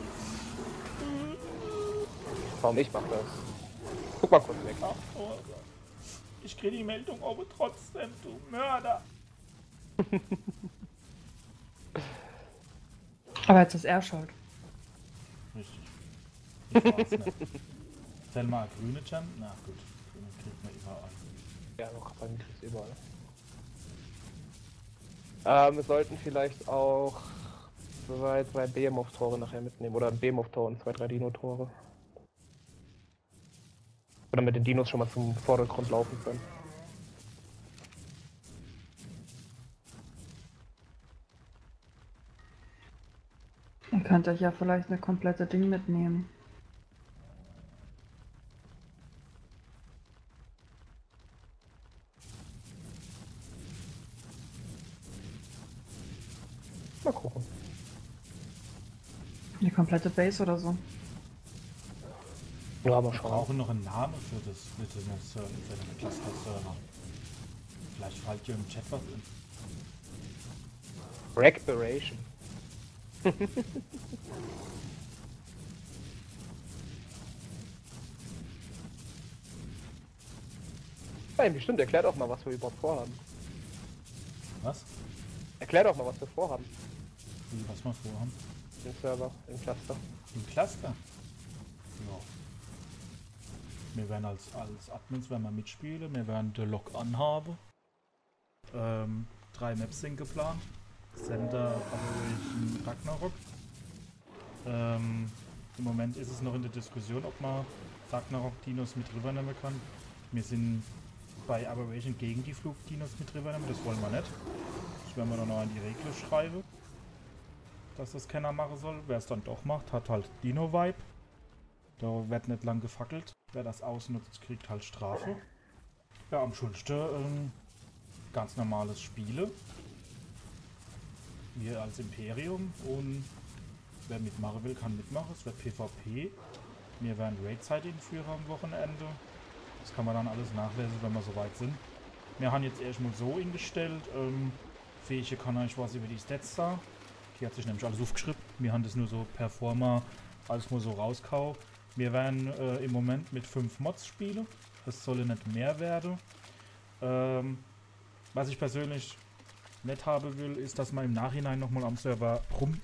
S6: Warum ich mach das? Guck mal kurz weg.
S1: Ach, oh, ich kriege die Meldung, aber trotzdem, du Mörder.
S2: Aber jetzt ist er schuld.
S1: Richtig. Ich war's nicht. Zähl mal grüne Gem? Na gut, grüne kriegt man überall.
S6: Ja, noch bei mir ist überall. Ähm, wir sollten vielleicht auch zwei, zwei Behemoth-Tore nachher mitnehmen. Oder ein Behemoth-Tor und zwei, drei Dino-Tore. Oder mit den Dinos schon mal zum Vordergrund laufen können.
S2: Ihr könnt euch ja vielleicht eine komplette Ding mitnehmen.
S6: Mal gucken.
S2: Eine komplette Base oder so.
S6: Ja, mal
S1: Wir
S6: schauen.
S1: brauchen noch einen Namen für das für den Server, für den Cluster-Server. Vielleicht fällt dir im Chat was in.
S6: Recuperation. Nein, bestimmt, erklär doch mal, was wir überhaupt vorhaben.
S1: Was?
S6: Erklär doch mal, was wir vorhaben.
S1: Wie, was wir vorhaben?
S6: Im Server, im Cluster.
S1: Im Cluster? Ja. Wir werden als, als Admins werden wir mitspielen, wir werden den Log anhaben. Ähm, drei Maps sind geplant. Center, Operation Ragnarok. Ähm, Im Moment ist es noch in der Diskussion, ob man Ragnarok-Dinos mit rübernehmen kann. Wir sind bei Aberration gegen die Flugdinos mit rübernehmen, das wollen wir nicht. Das werden wir dann noch in die Regel schreiben, dass das keiner machen soll. Wer es dann doch macht, hat halt Dino-Vibe. Da wird nicht lang gefackelt. Wer das ausnutzt, kriegt halt Strafe. Ja, am schönsten ähm, ganz normales Spiele. Wir als Imperium, und wer mitmachen will, kann mitmachen. Es wird PvP. Wir werden Raid-Zeit-Führer am Wochenende. Das kann man dann alles nachlesen, wenn wir soweit sind. Wir haben jetzt erstmal so eingestellt. Ähm, Fähige kann ich was über die Stats da. Hier hat sich nämlich alles aufgeschrieben. Wir haben das nur so per Forma alles mal so rauskau. Wir werden äh, im Moment mit fünf Mods spielen. Das soll nicht mehr werden. Ähm, was ich persönlich nicht haben will, ist, dass man im Nachhinein nochmal am Server rum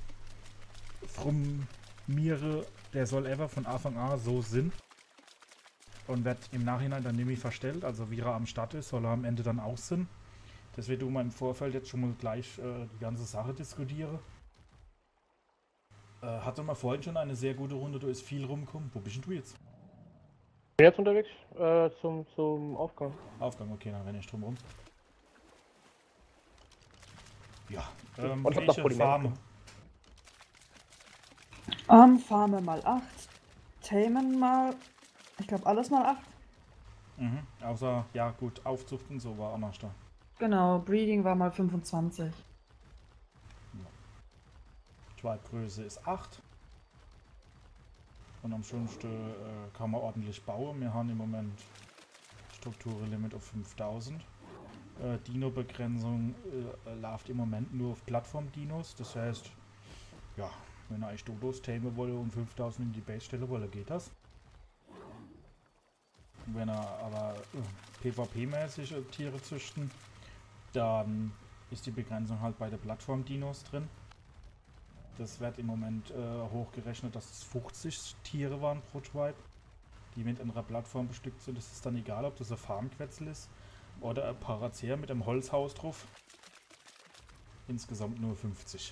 S1: frummiere. Der soll ever von Anfang an so sind. Und wird im Nachhinein dann nämlich verstellt. Also wie er am Start ist, soll er am Ende dann auch sind. Das wird mal im Vorfeld jetzt schon mal gleich äh, die ganze Sache diskutieren. Äh, hatte mal vorhin schon eine sehr gute Runde, da ist viel rumgekommen. Wo bist denn du jetzt?
S6: Ich bin jetzt unterwegs äh, zum, zum Aufgang.
S1: Aufgang, okay, dann renne ich drum rum. Ja, ähm,
S6: Und hab noch
S1: welche
S6: Polymer
S1: Farme?
S2: Ähm, Farme mal acht. Tamen mal... Ich glaube alles mal acht.
S1: Mhm, außer, ja gut, Aufzucht und so war auch noch da.
S2: Genau, Breeding war mal fünfundzwanzig.
S1: Schweibgröße ist acht. Und am schönsten äh, kann man ordentlich bauen. Wir haben im Moment Strukturlimit auf fünftausend. Äh, Dino-Begrenzung äh, läuft im Moment nur auf Plattform-Dinos. Das heißt, ja, wenn ihr euch Dodos tamen wolle und fünftausend in die Base stellen wolle, geht das. Wenn er aber äh, PvP-mäßig äh, Tiere züchten, dann ist die Begrenzung halt bei der Plattform-Dinos drin. Das wird im Moment äh, hochgerechnet, dass es fünfzig Tiere waren pro Tribe, die mit einer Plattform bestückt sind. Es ist dann egal, ob das ein Farmquetzel ist oder ein Parazer mit einem Holzhaus drauf. Insgesamt nur fünfzig.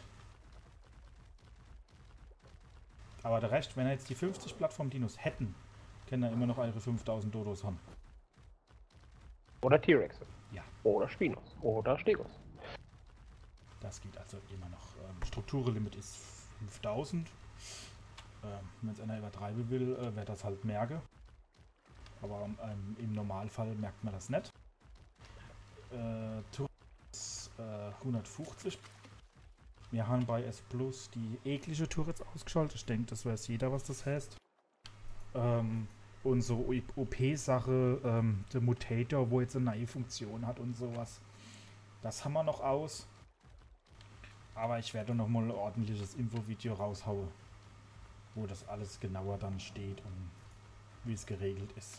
S1: Aber der Rest, wenn er jetzt die fünfzig Plattform-Dinos hätten, können er immer noch eure fünftausend Dodos haben.
S6: Oder T-Rexe.
S1: Ja.
S6: Oder Spinos. Oder Stegos.
S1: Das geht also immer noch. Ähm, Strukturlimit ist fünftausend. Ähm, Wenn es einer übertreiben will, äh, wird das halt merke. Aber ähm, im Normalfall merkt man das nicht. Äh, Turrets äh, hundertfünfzig. Wir haben bei S Plus die eklige Turrets ausgeschaltet. Ich denke, das weiß jeder, was das heißt. Ähm, unsere O P-Sache, ähm, der Mutator, wo jetzt eine neue Funktion hat und sowas. Das haben wir noch aus. Aber ich werde noch mal ein ordentliches Infovideo raushauen, wo das alles genauer dann steht und wie es geregelt ist.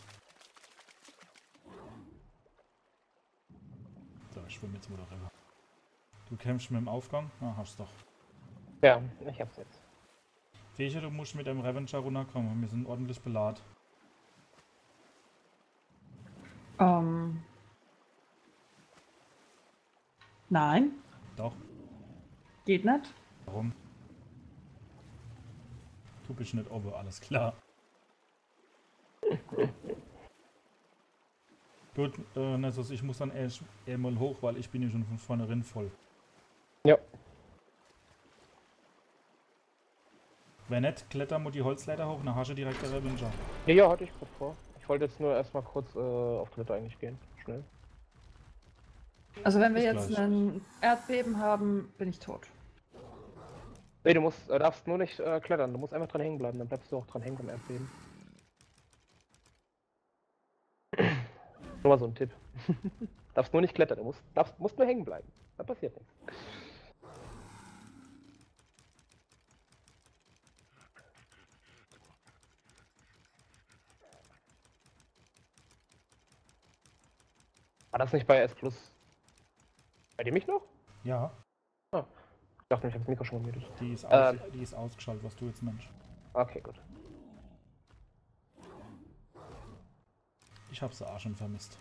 S1: So, ich schwimme jetzt mal darüber. Du kämpfst mit dem Aufgang? Ah, hast doch.
S6: Ja, ich hab's jetzt.
S1: Feche, du musst mit dem Revenger runterkommen. Wir sind ordentlich beladen.
S2: Ähm. Nein,
S1: Doch.
S2: geht nicht.
S1: Warum? Du bist nicht oben, alles klar. Gut, äh, Nessus, ich muss dann erst einmal hoch, weil ich bin ja schon von vornherein voll.
S6: Ja.
S1: Wenn nicht, klettern wir die Holzleiter hoch, dann hast du direkt der Revenger.
S6: Ja, ja, hatte ich kurz vor. Ich wollte jetzt nur erstmal kurz äh, auf Toilette eigentlich gehen. Schnell.
S2: Also wenn wir
S1: Bis
S2: jetzt
S1: gleich.
S2: ein Erdbeben haben, bin ich tot.
S6: Nee, du musst, äh, darfst nur nicht äh, klettern, du musst einfach dran hängen bleiben, dann bleibst du auch dran hängen beim Erdbeben. Nur mal so ein Tipp. Darfst nur nicht klettern, du musst, darfst, musst nur hängen bleiben. Da passiert nichts. War das nicht bei S Plus? Bei dir mich noch?
S1: Ja,
S6: Ich dachte, ich habe das Mikro schon gemutet.
S1: die ist, aus,
S6: Ähm.
S1: die ist ausgeschaltet, was du jetzt Mensch.
S6: Okay, gut.
S1: Ich hab sie auch schon vermisst.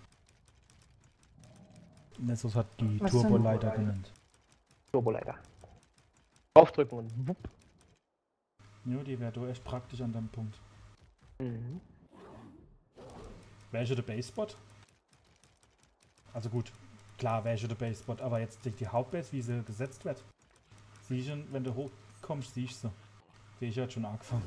S1: Nessus hat die
S2: Was denn?
S1: Turboleiter genannt.
S6: Turboleiter. Aufdrücken und wupp.
S1: Ja, die wäre doch echt praktisch an dem Punkt.
S6: Mhm.
S1: Welche der Base-Spot? Also gut, klar, welche der Base-Spot, aber jetzt die, die Hauptbase, wie sie gesetzt wird. Siehst du, wenn du hochkommst, siehst du. Feche hat schon angefangen.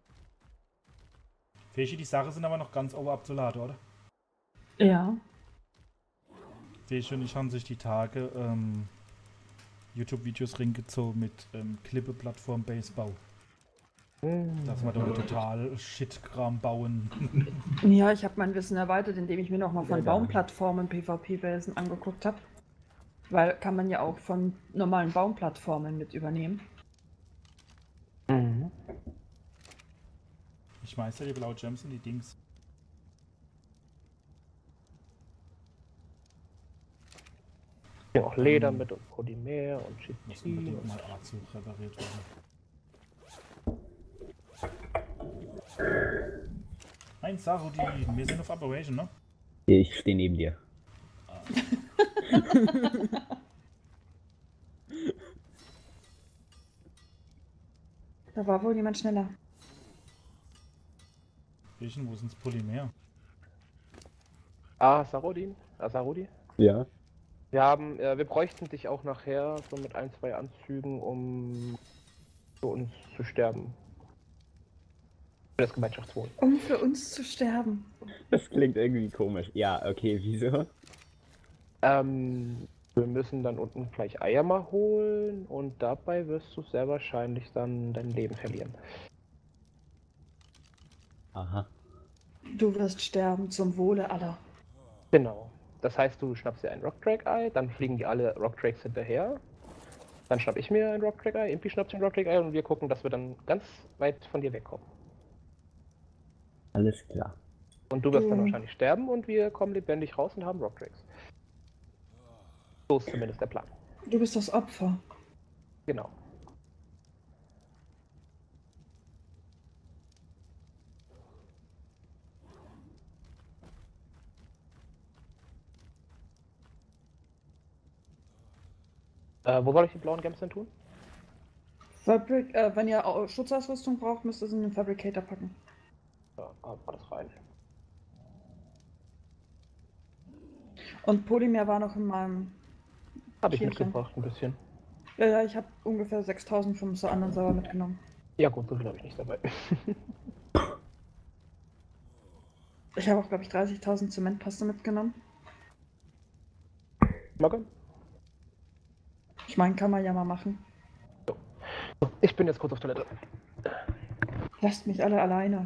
S1: Feche, die Sachen sind aber noch ganz oben abzuladen, oder?
S2: Ja.
S1: Feche und ich haben sich die Tage ähm, YouTube-Videos reingezogen mit ähm, Klippe-Plattform Basebau. Dass wir da total Shit-Kram bauen.
S2: Ja, ich habe mein Wissen erweitert, indem ich mir nochmal von
S4: Ja, da.
S2: Baumplattformen PvP-Basen angeguckt habe. Weil kann man ja auch von normalen Baumplattformen mit übernehmen.
S6: Mhm.
S1: Ich schmeiß ja die blaue Gems in die Dings.
S6: Ja, auch Leder
S1: Ähm.
S6: mit und Polymer und Chitin.
S1: Muss unbedingt mal A zu repariert werden. Nein, Sarudi, wir sind auf Operation, ne?
S4: Ich stehe neben dir.
S2: Da war wohl jemand schneller.
S1: Welchen, wo ist das Polymer?
S6: Ah, Sarodin? Ah, Sarodi?
S4: Ja.
S6: Wir haben, äh, wir bräuchten dich auch nachher so mit ein, zwei Anzügen, um für uns zu sterben. Für das Gemeinschaftswohl.
S2: Um für uns zu sterben.
S4: Das klingt irgendwie komisch. Ja, okay, wieso?
S6: Ähm, wir müssen dann unten gleich Eier mal holen und dabei wirst du sehr wahrscheinlich dann dein Leben verlieren.
S4: Aha.
S2: Du wirst sterben zum Wohle aller.
S6: Genau. Das heißt, du schnappst dir ein Rockdrake-Ei, dann fliegen die alle Rockdrakes hinterher. Dann schnapp ich mir ein Rockdrake-Ei, Impi schnappt sich ein Rockdrake-Ei und wir gucken, dass wir dann ganz weit von dir wegkommen.
S4: Alles klar.
S6: Und du wirst dann
S2: Du-
S6: wahrscheinlich sterben und wir kommen lebendig raus und haben Rockdrakes. So ist zumindest der Plan.
S2: Du bist das Opfer.
S6: Genau. Äh, wo soll ich die blauen Gems denn tun?
S2: Fabric, äh, wenn ihr Au- Schutzausrüstung braucht, müsst ihr sie in den Fabricator packen.
S6: Ja, alles rein.
S2: Und Polymer war noch in meinem.
S6: Habe ich
S2: Tierchen.
S6: mitgebracht, ein bisschen.
S2: Ja, ja, ich habe ungefähr sechstausend vom so anderen Server mitgenommen.
S6: Ja gut, so viel habe ich nicht dabei.
S2: Ich habe auch, glaube ich, dreißigtausend Zementpaste mitgenommen.
S6: Morgen?
S2: Ich meine, kann man ja mal machen.
S6: Ich bin jetzt kurz auf Toilette.
S2: Lasst mich alle alleine.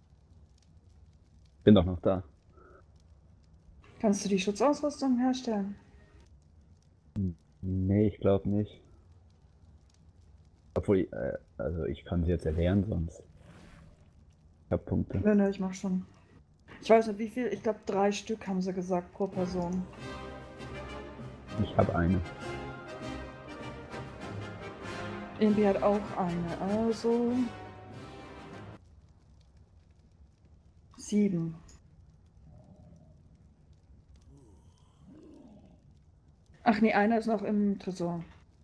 S4: Bin doch noch da.
S2: Kannst du die Schutzausrüstung herstellen?
S4: Nee, ich glaube nicht. Obwohl, äh, also ich kann sie jetzt erlernen, sonst. Ich hab Punkte.
S2: Nö, nö, ich mach schon. Ich weiß nicht, wie viel. Ich glaube, drei Stück haben sie gesagt pro Person.
S4: Ich habe eine.
S2: Irgendwie hat auch eine. Also. Sieben. Ach nee, einer ist noch im Tresor.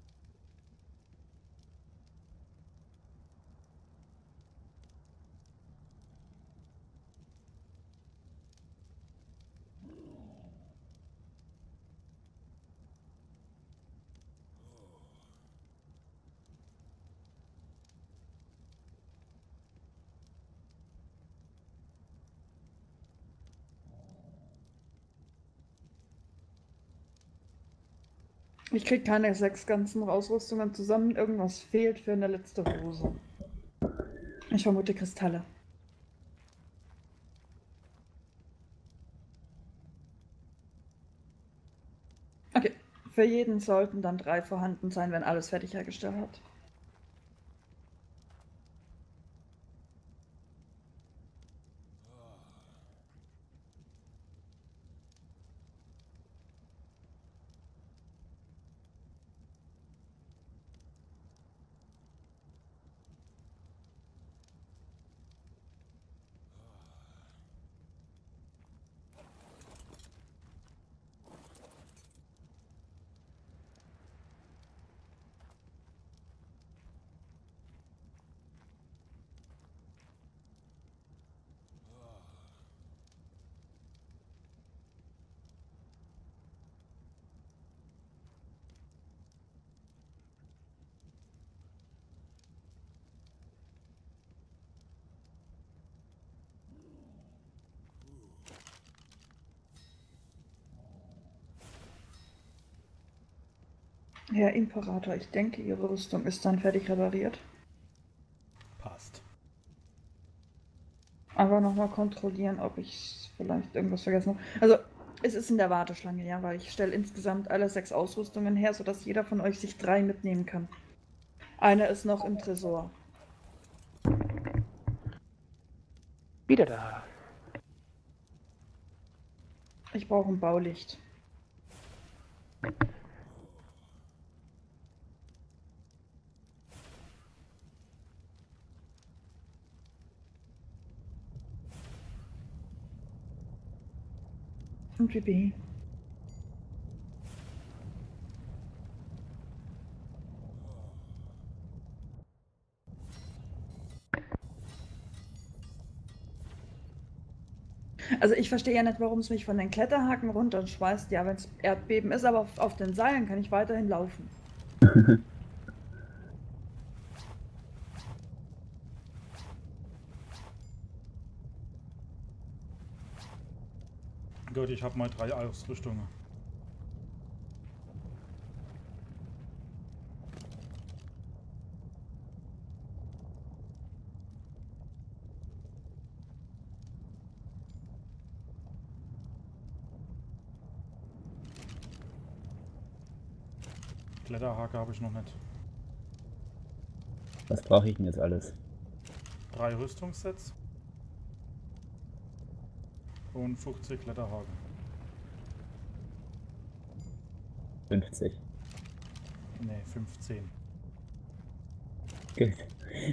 S2: Ich krieg keine sechs ganzen Ausrüstungen zusammen. Irgendwas fehlt für eine letzte Hose. Ich vermute Kristalle. Okay, für jeden sollten dann drei vorhanden sein, wenn alles fertig hergestellt hat. Herr Imperator, ich denke, Ihre Rüstung ist dann fertig repariert.
S1: Passt.
S2: Aber nochmal kontrollieren, ob ich vielleicht irgendwas vergessen habe. Also, es ist in der Warteschlange, ja, weil ich stelle insgesamt alle sechs Ausrüstungen her, sodass jeder von euch sich drei mitnehmen kann. Eine ist noch im Tresor.
S6: Wieder da.
S2: Ich brauche ein Baulicht. Und wie B. Also ich verstehe ja nicht, warum es mich von den Kletterhaken runterschmeißt. Ja, wenn es Erdbeben ist, aber auf, auf den Seilen kann ich weiterhin laufen.
S1: Gut, ich habe mal drei Ausrüstungen. Kletterhake habe ich noch nicht.
S4: Was brauche ich denn jetzt alles?
S1: Drei Rüstungssets. Und fünfzig Kletterhaken.
S4: fünfzig.
S1: Ne, fünfzehn.
S4: Gut.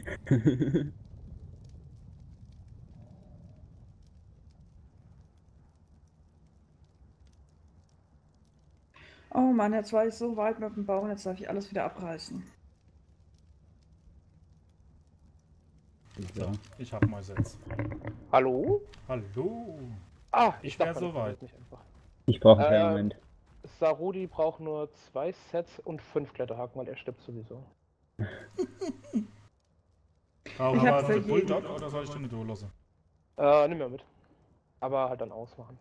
S2: Oh Mann, jetzt war ich so weit mit dem Baum, jetzt darf ich alles wieder abreißen.
S1: So, ich habe mal Sets.
S6: Hallo?
S1: Hallo.
S6: Ah,
S1: Ich
S6: dachte,
S1: wär
S6: man
S1: soweit.
S6: findet mich einfach.
S4: Ich brauche einen
S6: Äh,
S4: kleinen Moment.
S6: Sarudi braucht nur zwei Sets und fünf Kletterhaken, weil er stirbt sowieso.
S1: Brauchen
S2: Ich
S1: wir
S2: hab für
S1: einen
S2: jeden-
S1: Bulldog oder soll ich den durchlassen?
S6: Äh, nimm mal mit. Aber halt dann ausmachen.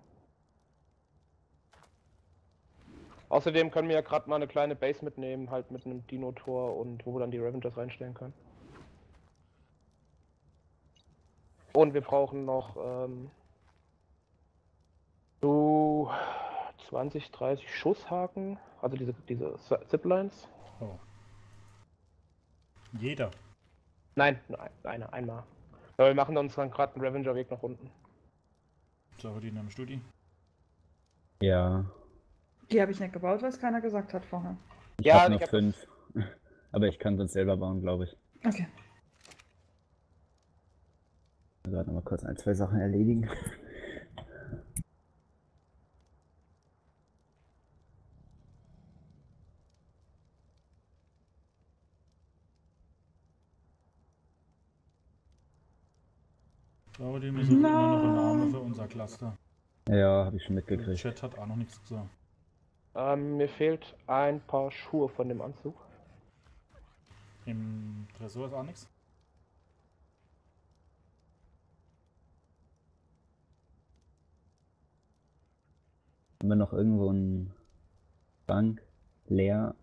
S6: Außerdem können wir ja gerade mal eine kleine Base mitnehmen, halt mit einem Dino-Tor und wo wir dann die Revengers reinstellen können. Und wir brauchen noch ähm, so zwanzig, dreißig Schusshaken, also diese, diese Ziplines.
S1: Oh. Jeder.
S6: Nein, nur ein- eine, einmal. Ja, wir machen uns dann gerade einen Revenger-Weg nach unten.
S1: So, die nimmst du die?
S4: Ja.
S2: Die habe ich nicht gebaut, weil es keiner gesagt hat vorher.
S4: Ich
S6: Ja,
S4: habe noch
S6: ich hab
S4: fünf. Aber ich kann sonst selber bauen, glaube ich.
S2: Okay.
S4: Also noch mal kurz ein, zwei Sachen erledigen.
S1: So, die müssen immer noch einen Namen für unser Cluster.
S4: Ja, habe ich schon
S1: Der
S4: mitgekriegt.
S1: Chat hat auch noch nichts gesagt.
S6: Ähm, mir fehlt ein paar Schuhe von dem Anzug.
S1: Im Tresor ist auch nichts.
S4: Haben wir noch irgendwo einen Bank leer?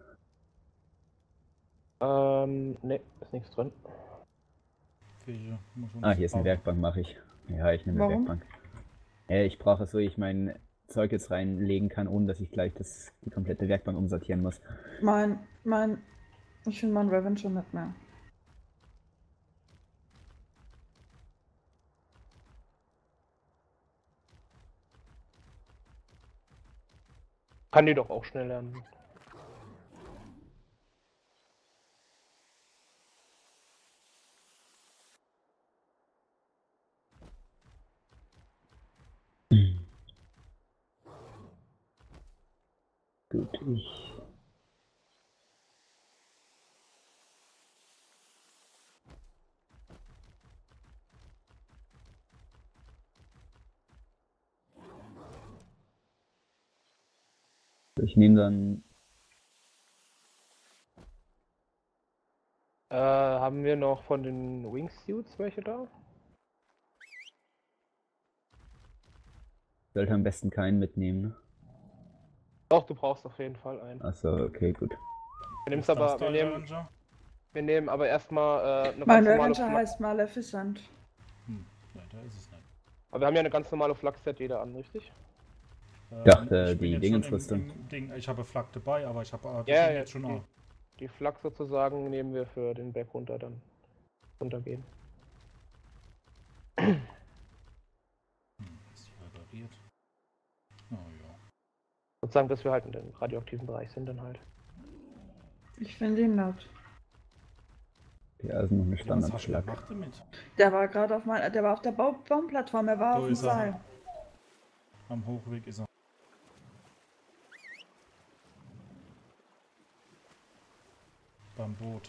S6: Ähm, ne, ist nichts drin.
S1: Fische, muss uns
S4: Ah, hier ist eine
S1: bauen.
S4: Werkbank, mache ich. Ja, ich nehme eine
S2: Warum?
S4: Werkbank. Ja, ich brauche es so, ich mein Zeug jetzt reinlegen kann, ohne dass ich gleich das, die komplette Werkbank umsortieren muss.
S2: Mein, mein, ich finde mein Revenger nicht mehr.
S6: Kann die doch auch schnell lernen.
S4: Gut, ich... Ich nehme dann...
S6: Äh, haben wir noch von den Wingsuits welche da?
S4: Sollte am besten keinen mitnehmen, ne?
S6: Doch, du brauchst auf jeden Fall einen.
S4: Achso, okay, gut.
S6: Wir, nehmen's
S1: Ist das
S6: aber, wir,
S1: dein
S6: nehmen,
S1: Revenger?
S6: wir nehmen aber erstmal äh, eine
S2: Mein
S6: ganz normale
S2: Revenger
S6: Flak.
S2: heißt Maleficent.
S1: Hm, ja, da ist es nicht.
S6: Aber wir haben ja eine ganz normale Flak-Set jeder an, richtig?
S1: Ähm,
S4: dachte,
S1: ich bin
S4: die
S1: jetzt schon
S4: Dingensrüstung.
S1: im- im Ding, ich habe Flak dabei, aber ich habe äh, die
S6: Ja,
S1: sind
S6: ja,
S1: jetzt schon
S6: die,
S1: auch.
S6: die Flak sozusagen nehmen wir für den Berg runter dann runtergehen.
S1: Hm, ist die repariert? Oh ja.
S6: Sozusagen, dass wir halt in dem radioaktiven Bereich sind dann halt.
S2: Ich finde ihn nett.
S4: Ja, also noch eine
S1: Was hast du
S4: Standardschlag.
S1: gemacht damit?
S2: Der war gerade auf meiner, der war auf der Bau Baumplattform, er war
S1: Wo
S2: auf dem
S1: ist er?
S2: Seil.
S1: Am Hochweg ist er. Beim Boot.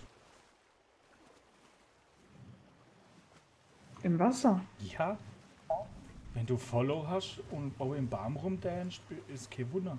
S2: Im Wasser.
S1: Ja. Wenn du Follow hast und auch im Baum rumdanst, ist kein Wunder.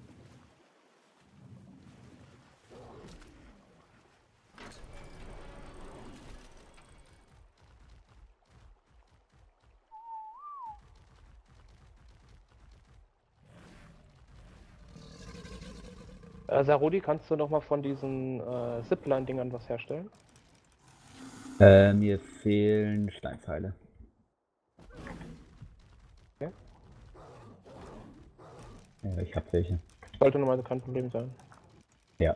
S6: Äh, Sarudi, kannst du noch mal von diesen äh, Zipline-Dingern was herstellen?
S4: Äh, mir fehlen Steinpfeile.
S6: Okay.
S4: Ja, ich hab welche.
S6: Sollte normalerweise kein Problem sein.
S4: Ja.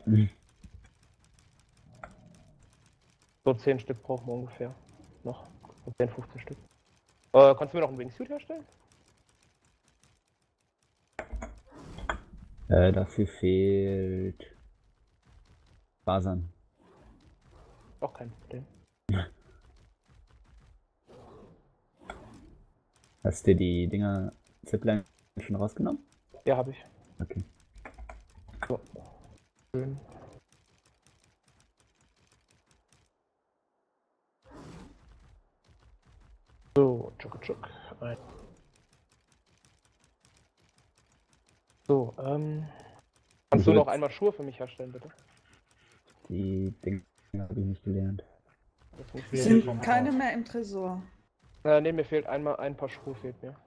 S6: So zehn Stück brauchen wir ungefähr. Noch. So zehn, fünfzehn Stück. Äh, kannst du mir noch einen Wingsuit herstellen?
S4: Äh, dafür fehlt Fasern.
S6: Auch kein Problem.
S4: Hast du die Dinger Zipline schon rausgenommen?
S6: Ja, habe ich.
S4: Okay.
S6: So. Schön. So, tschuk, tschuk. Ein. So, ähm. Kannst du noch einmal Schuhe für mich herstellen, bitte?
S4: Die Dinger habe ich nicht gelernt.
S6: Das muss
S1: Wir
S6: ich-
S2: Sind
S1: kommen
S2: keine
S1: drauf.
S2: mehr im Tresor.
S6: Äh, ne, mir fehlt einmal ein paar Schuhe, fehlt mir.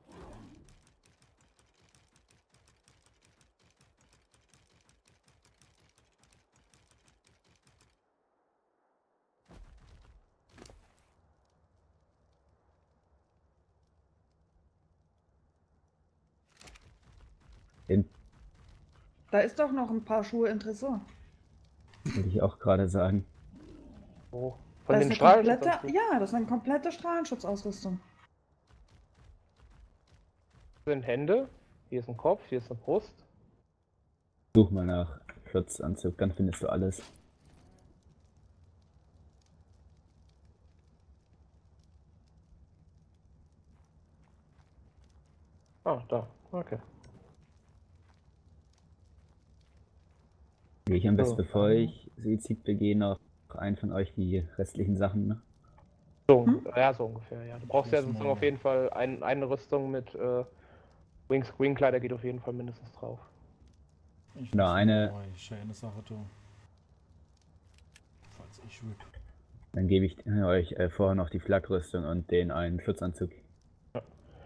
S4: Den
S2: Da ist doch noch ein paar Schuhe im Tresor.
S4: würde ich auch gerade sagen.
S6: Wo?
S2: Da
S6: Von
S2: ist
S6: den
S2: eine
S6: Strahlen?
S2: komplette, ja, das ist eine komplette Strahlenschutzausrüstung.
S6: Sind Hände, hier ist ein Kopf, hier ist eine Brust.
S4: Such mal nach Schutzanzug, dann findest du alles.
S6: Ah, da. Okay.
S4: Gehe ich am besten,
S6: So,
S4: bevor
S6: ähm.
S4: ich Suizid begehe, noch einen von euch die restlichen Sachen. Ne?
S6: So,
S2: Hm?
S6: ja, so ungefähr, ja. Du brauchst ja
S1: muss
S6: sozusagen
S1: mal-
S6: auf jeden Fall ein, eine Rüstung mit äh, Wings Green Kleider geht auf jeden Fall mindestens drauf.
S1: Ich
S4: Na,
S1: muss
S4: eine-
S1: mal- oh, schöne Sache, du. Falls ich will.
S4: Dann gebe ich euch äh, vorher noch die Flakrüstung und den einen Schutzanzug.
S6: Ja.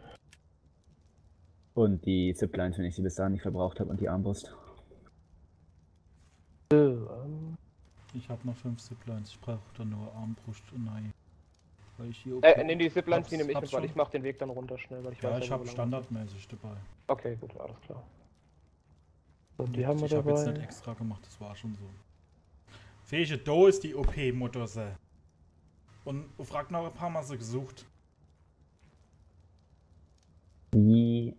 S4: Und die Ziplines, wenn ich sie bis dahin nicht verbraucht habe, und die Armbrust.
S6: So, ähm.
S1: Ich habe noch fünf Ziplines, ich brauche dann nur Armbrust und Ei. Weil ich hier
S6: Äh, nee, die Ziplines,
S1: Hab's-
S6: die nehme ich
S1: hab's
S6: mit, weil
S1: schon.
S6: ich mach den Weg dann runter schnell, weil ich
S1: Ja,
S6: weiß
S1: ich
S6: ja,
S1: habe
S6: wo lang
S1: standardmäßig dabei.
S6: es ist. Okay, gut, alles klar. So, die haben wir
S1: ich habe jetzt
S6: dabei.
S1: nicht extra gemacht, das war schon so. Fähige, da ist die O P-Motorse. Und ich frag noch ein paar Mal so gesucht.
S4: Wie.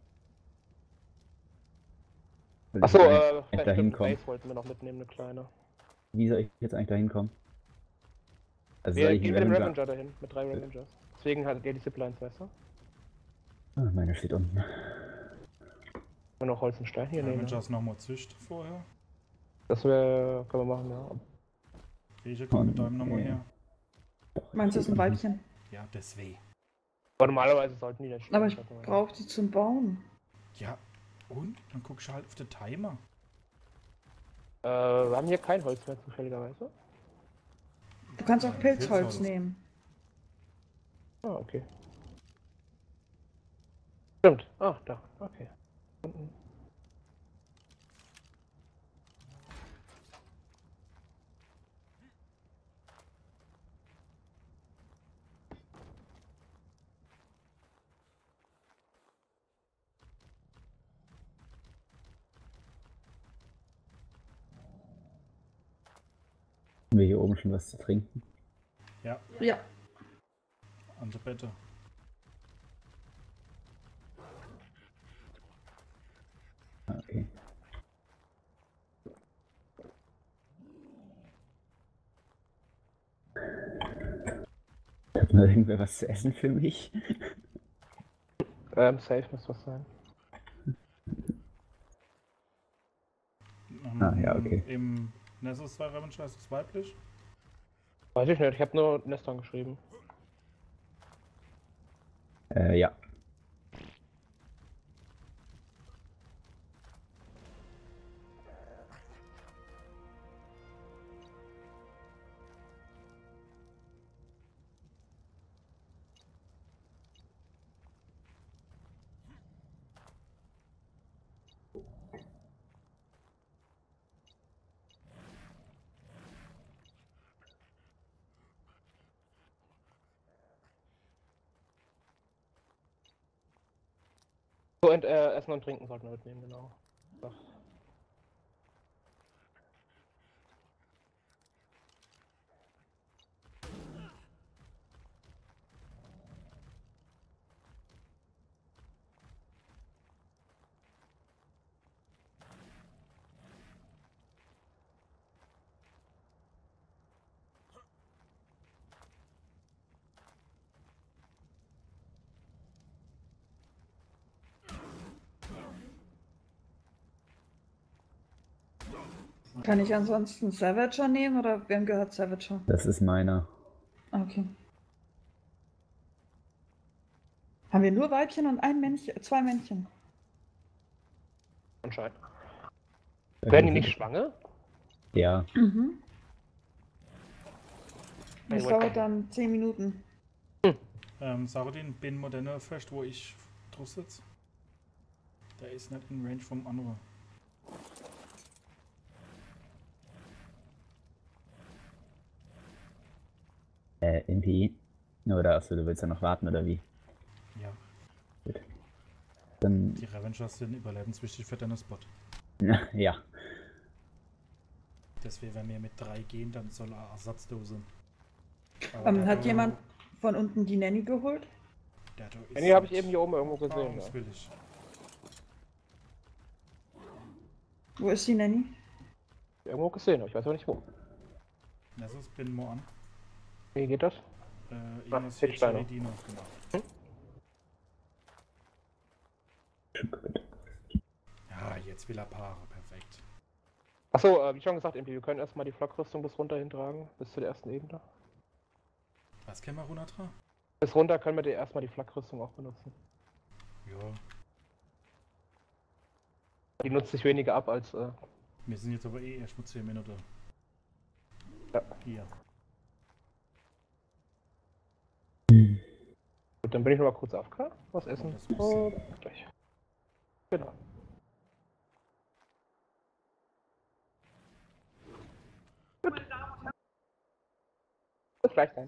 S4: Soll ich
S6: Achso,
S4: da-
S6: äh,
S4: da
S6: vielleicht stimmt,
S4: hinkommen?
S6: Base wollten wir noch mitnehmen, eine kleine.
S4: Wie soll ich jetzt eigentlich da hinkommen? Also
S6: Wir
S4: soll ich
S6: gehen
S4: einen
S6: mit dem
S4: Revenger-
S6: Revenger dahin, mit drei Revengers. Deswegen hat der die Ziplines, weißt du?
S4: Ah, meine steht unten.
S6: Und noch Holz und Stein hier
S1: Ja, wenn
S6: nehmen.
S1: ich das nochmal zischt vorher.
S6: Das wäre, können wir machen, ja.
S1: Fähige, komm mit
S4: Oh,
S1: deinem nochmal
S4: nee.
S1: her.
S4: Doch,
S2: Meinst du, das ist ein
S4: steht unten.
S2: Weibchen?
S1: Ja, das weh.
S6: Aber normalerweise sollten die nicht
S2: Aber ich
S6: stehen, sag mal.
S2: brauche die zum Bauen.
S1: Ja, und? Dann guckst du halt auf den Timer.
S6: Äh, wir haben hier kein Holz mehr zufälligerweise.
S2: Du kannst auch
S1: Ja,
S2: Pilzholz
S1: Pilzholz.
S2: nehmen.
S6: Ah, okay. Stimmt. Ah, da. Okay. Unten.
S4: Haben wir hier oben schon was zu trinken?
S1: Ja,
S2: Ja.
S1: an der Bette.
S4: Ah, okay. Hat noch irgendwer was zu essen für mich?
S6: Ähm, safe muss was sein.
S1: Ähm,
S4: Ah, ja, okay.
S1: Im Nessus zwei Revenger ist es weiblich.
S6: Weiß ich nicht, ich habe nur Neston geschrieben.
S4: Äh, ja.
S6: So, und äh, Essen und Trinken sollten wir mitnehmen, genau. So.
S2: Kann ich ansonsten Savager nehmen oder wem gehört Savager?
S4: Das ist meiner.
S2: Ah, okay. Haben wir nur Weibchen und ein Männchen, zwei Männchen?
S6: Anscheinend.
S4: Da
S6: Werden die
S4: kann ich-
S6: nicht schwanger?
S4: Ja,
S2: Mhm.
S6: Ein
S2: Das
S6: Welcome.
S2: dauert dann zehn Minuten.
S1: Ähm, Sarodin, bin moderner fest, wo ich drauf sitze. Der ist nicht in Range vom anderen.
S4: äh, M P. Oder achso, du willst ja noch warten, oder wie?
S1: Ja,
S4: Dann,
S1: die Revengers sind überlebenswichtig für deinen Spot.
S4: ja.
S1: Deswegen, wenn wir mit drei gehen, dann soll er Ersatzdose. Aber
S2: Ähm,
S1: der
S2: hat
S1: da-
S2: jemand von unten die Nanny geholt?
S1: Der da ist
S6: Die habe ich
S1: halt
S6: eben hier oben irgendwo gesehen. Ja.
S1: erfahrungswillig.
S2: Wo ist die Nanny?
S6: Irgendwo gesehen, aber ich weiß auch nicht wo.
S1: Nessus, bin mal an.
S6: Wie geht das?
S1: Äh,
S6: Ah,
S1: Ines
S6: Hitchsteiner.
S1: Dino, genau. Ja, jetzt will er Paare, perfekt.
S6: Achso, äh, wie schon gesagt, Impi, wir können erstmal die Flak-Rüstung bis runter hintragen, bis zu der ersten Ebene.
S1: Was kennen wir runter?
S6: Bis runter können wir die erstmal die Flak-Rüstung auch benutzen.
S1: Ja,
S6: Die nutzt sich weniger ab als. Äh,
S1: wir sind jetzt aber eh erst mit zehn Minuten.
S6: Ja.
S1: Hier.
S6: gut, dann bin ich noch mal kurz A F K. Was essen?
S1: das ist
S6: Oh, gleich. Genau. Gut. Bis gleich dann.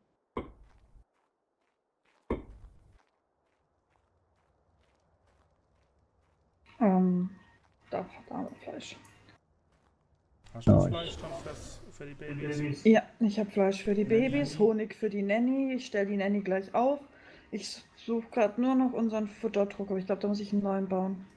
S2: Ähm, da, da Fleisch.
S1: Hast du
S4: Nice.
S1: Fleisch dann fürs, für die Babys?
S2: Ja, ich habe Fleisch für die
S1: Nanny.
S2: Babys, Honig für die Nanny. Ich stelle die Nanny gleich auf. Ich suche gerade nur noch unseren Futterdruck, aber ich glaube, da muss ich einen neuen bauen.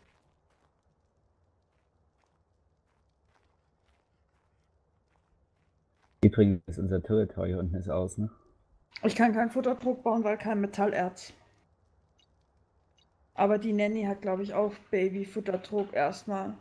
S4: Übrigens, unser Turret hier unten ist aus, ne?
S2: Ich kann keinen Futterdruck bauen, weil kein Metallerz. Aber die Nanny hat, glaube ich, auch Baby-Futterdruck erstmal.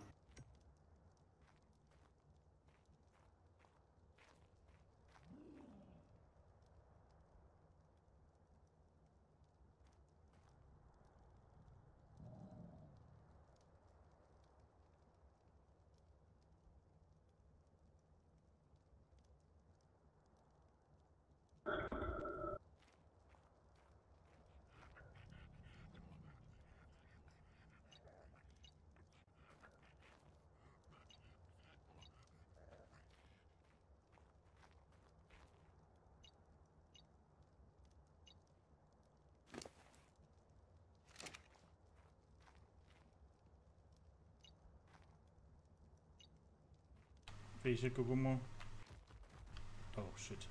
S1: Welche Gucke Oh shit.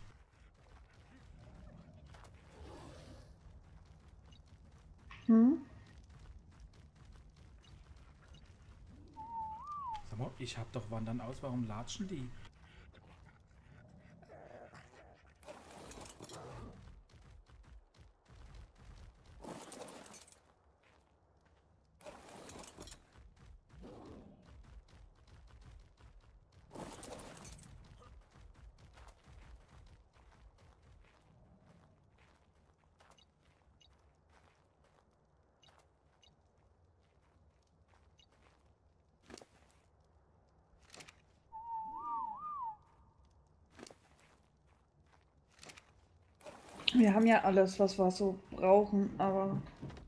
S2: Hm?
S1: Sag mal, ich hab doch Wandern aus, warum latschen die?
S2: Wir haben ja alles, was wir so brauchen, aber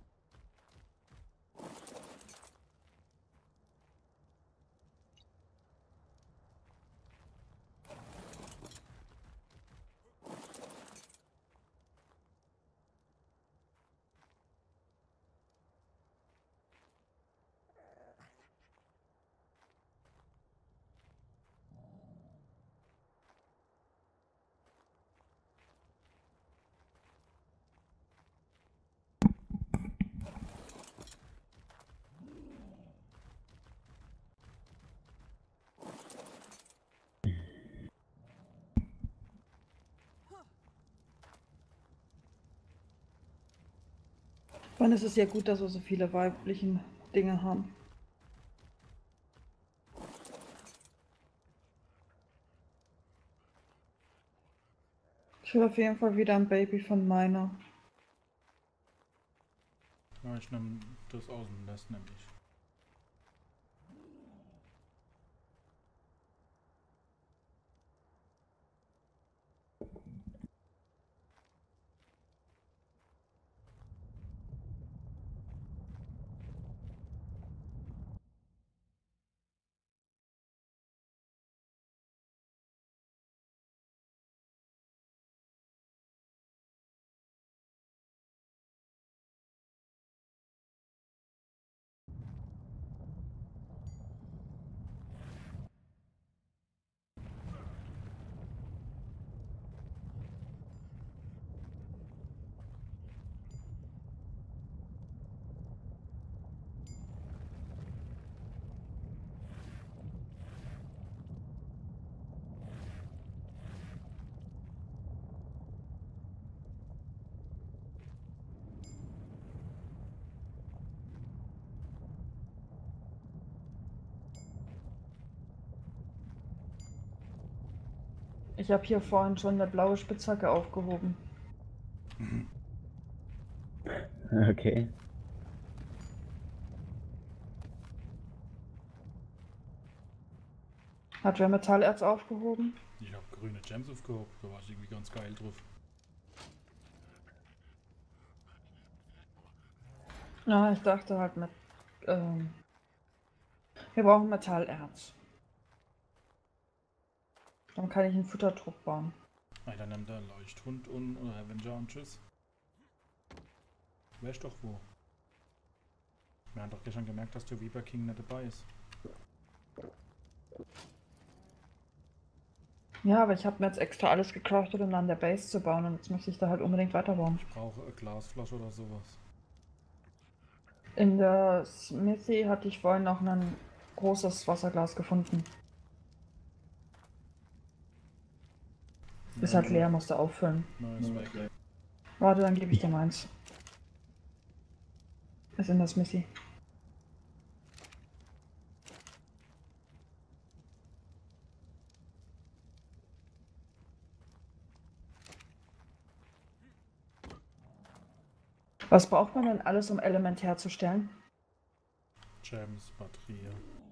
S2: dann ist es ja gut, dass wir so viele weiblichen Dinge haben. Ich will auf jeden Fall wieder ein Baby von meiner.
S1: Ja, ich nehme das aus dem Nest nämlich.
S2: Ich habe hier vorhin schon eine blaue Spitzhacke aufgehoben.
S4: Okay.
S2: Hat wer Metallerz aufgehoben?
S1: Ich habe grüne Gems aufgehoben, da war ich irgendwie ganz geil drauf.
S2: Ja, ich dachte halt mit. Ähm, wir brauchen Metallerz. Dann kann ich einen Futtertrupp bauen.
S1: Ah, dann nimmt er Leuchthund und oder Avenger und tschüss. Weißt doch wo. Wir haben doch gestern gemerkt, dass der Weaver King nicht dabei ist.
S2: Ja, aber ich habe mir jetzt extra alles gecraftet, um an der Base zu bauen und jetzt möchte ich da halt unbedingt weiterbauen.
S1: Ich brauche eine Glasflasche oder sowas.
S2: In der Smithy hatte ich vorhin noch ein großes Wasserglas gefunden. Ist halt leer, musst du auffüllen.
S1: Neues weg.
S2: Warte, dann gebe ich dir meins. Ist in der Smithy. Was braucht man denn alles, um Element herzustellen?
S1: Gems, Batterie.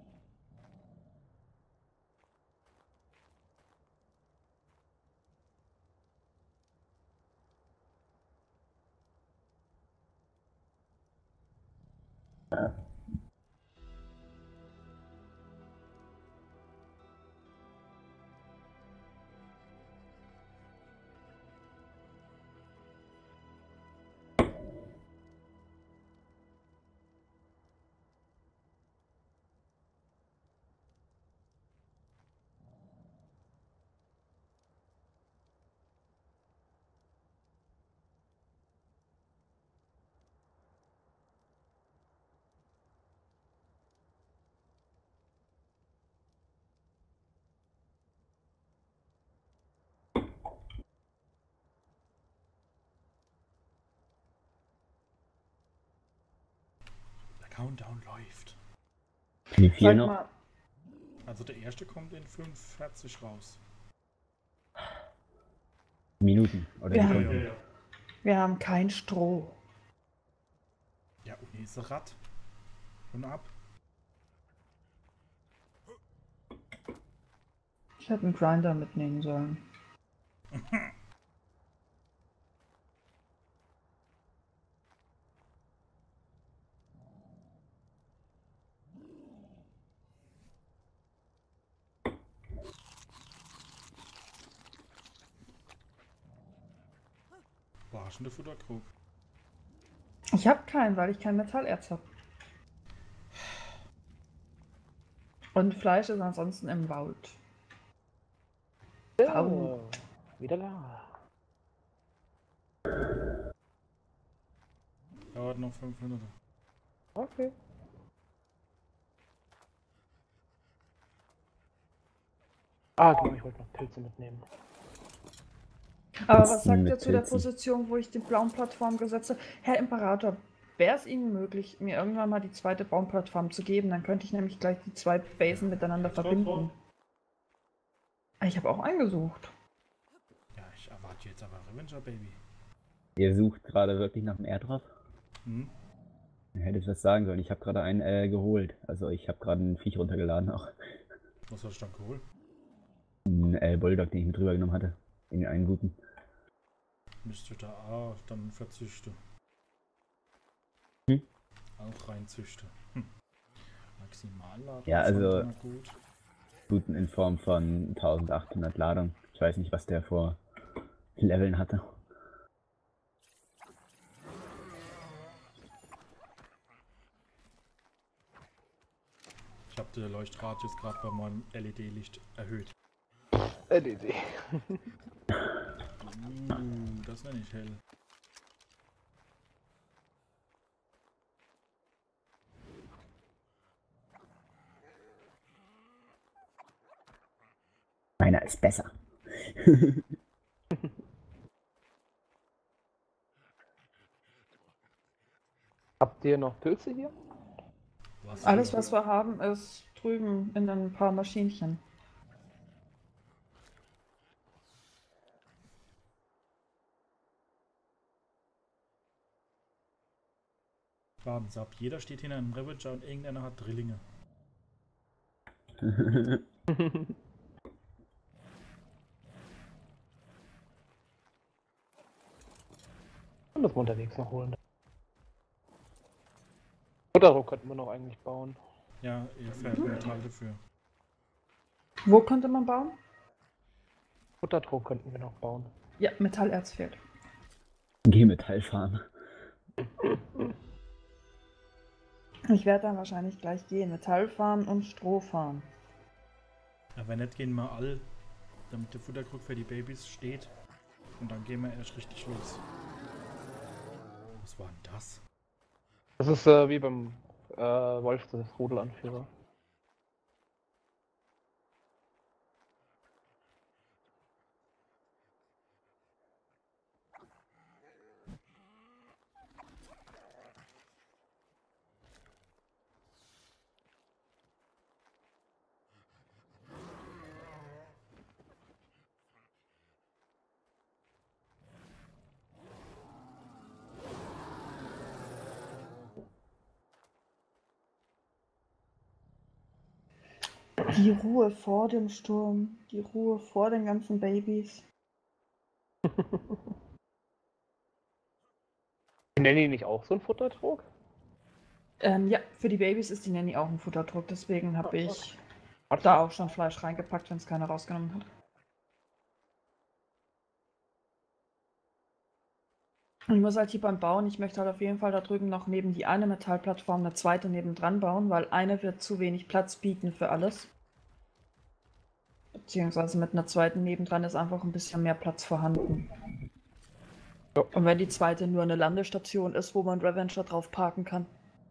S1: Der Countdown läuft.
S4: Wie viel
S2: Sag
S4: noch?
S2: mal,
S1: Also der erste kommt in fünfundvierzig raus.
S4: Minuten oder
S2: Ja.
S4: Sekunden?
S2: wir haben kein Stroh.
S1: Ja, und hier ist ein Rad. Und ab.
S2: Ich hätte einen Grinder mitnehmen sollen.
S1: Überraschende Futterkrug.
S2: Ich habe keinen, weil ich kein Metallerz habe. Und Fleisch ist ansonsten im Wald.
S6: So, wieder da.
S1: Dauert noch fünf Minuten.
S6: Okay. Ah, genau, ich wollte noch Pilze mitnehmen.
S2: Aber
S4: Was
S2: was
S4: denn
S2: sagt
S4: mit
S2: ihr zu der
S4: Pilzen?
S2: Position, wo ich die Baumplattform gesetzt habe? Herr Imperator, wäre es Ihnen möglich, mir irgendwann mal die zweite Baumplattform zu geben? Dann könnte ich nämlich gleich die zwei Basen miteinander verbinden. Ich habe auch eingesucht.
S1: Ja, ich erwarte jetzt aber Revenger, Baby.
S4: Ihr sucht gerade wirklich nach dem Airdrop?
S1: Hm?
S4: Ihr hättet was sagen sollen. Ich habe gerade einen äh, geholt. Also ich habe gerade ein Viech runtergeladen auch.
S1: Was hast du dann geholt?
S4: Ein äh, Bulldog, den ich mit drüber genommen hatte. In einen guten.
S1: Müsste da ah, dann verzüchte.
S4: Hm?
S1: Auch reinzüchte. Hm. Maximalladung.
S4: Ja, also
S1: na gut.
S4: guten in Form von eintausendachthundert Ladung. Ich weiß nicht, was der vor Leveln hatte.
S1: Ich habe den Leuchtradius gerade bei meinem L E D-Licht erhöht.
S6: L E D.
S1: Uh, das nenne ich hell.
S4: Meiner ist besser.
S6: Habt ihr noch Pilze hier?
S1: Was
S2: Alles,
S1: für-
S2: was wir haben, ist drüben in ein paar Maschinchen.
S1: Warten Sie ab, jeder steht hinter einem Ravager und irgendeiner hat Drillinge.
S6: Und das wir unterwegs noch holen. Futterrohr könnten wir noch eigentlich bauen.
S1: Ja, ihr fährt Metall dafür.
S2: Wo konnte man bauen?
S6: Futterrohr könnten wir noch bauen.
S2: Ja, Metallerz fehlt.
S4: G-Metall-Farm.
S2: Ich werde dann wahrscheinlich gleich gehen. Metall fahren und Stroh fahren.
S1: Ja, wenn nicht, gehen wir all, damit der Futterkrug für die Babys steht. Und dann gehen wir erst richtig los. Was war denn das?
S6: Das ist äh, wie beim äh, Wolf, das Rudelanführer.
S2: Die Ruhe vor dem Sturm. Die Ruhe vor den ganzen Babys.
S6: Nennen die nicht auch so ein Futtertrog?
S2: Ähm, ja, für die Babys ist die Nanny auch ein Futterdruck. Deswegen habe
S6: Ah,
S2: ich
S6: okay.
S2: da auch schon Fleisch reingepackt, wenn es keiner rausgenommen hat. Und ich muss halt hier beim Bauen, ich möchte halt auf jeden Fall da drüben noch neben die eine Metallplattform eine zweite nebendran bauen, weil eine wird zu wenig Platz bieten für alles. Beziehungsweise mit einer zweiten nebendran ist einfach ein bisschen mehr Platz vorhanden.
S6: Ja.
S2: Und wenn die zweite nur eine Landestation ist, wo man Revenger drauf parken kann.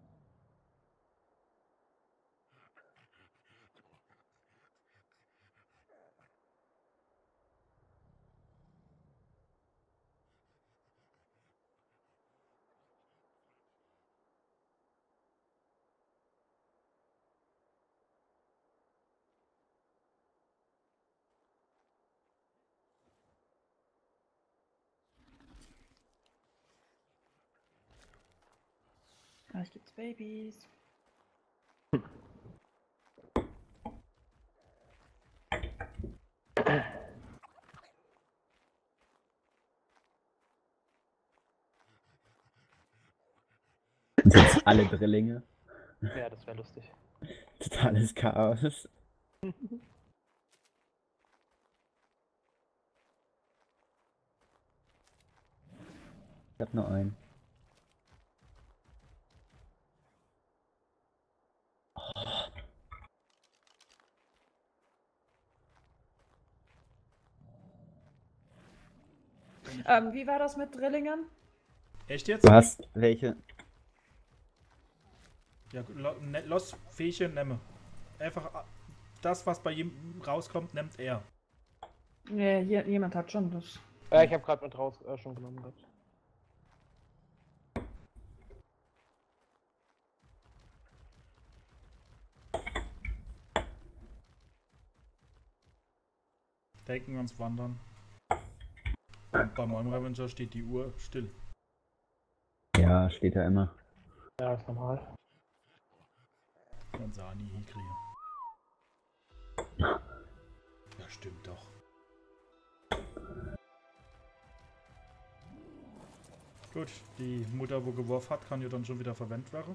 S2: Gleich gibt's Babys.
S4: Und jetzt alle Drillinge.
S6: Ja, das wäre lustig.
S4: Totales Chaos. Ich hab nur einen.
S2: Ähm, wie war das mit Drillingen?
S1: Echt jetzt?
S4: Du hast welche?
S1: Ja, lo, ne, los, Fähchen, nehme. Einfach a- das, was bei ihm rauskommt, nimmt er.
S2: Nee, hier, jemand hat schon das.
S6: Ja, ich habe gerade mit raus äh, schon genommen gehabt.
S1: Denken wir uns wandern. Und bei meinem Revenger steht die Uhr still.
S4: Ja, steht da immer.
S6: Ja, ist normal.
S1: Dann sah nie hinkriegen. Ja, stimmt doch. Gut, die Mutter, wo geworfen hat, kann ja dann schon wieder verwendet werden.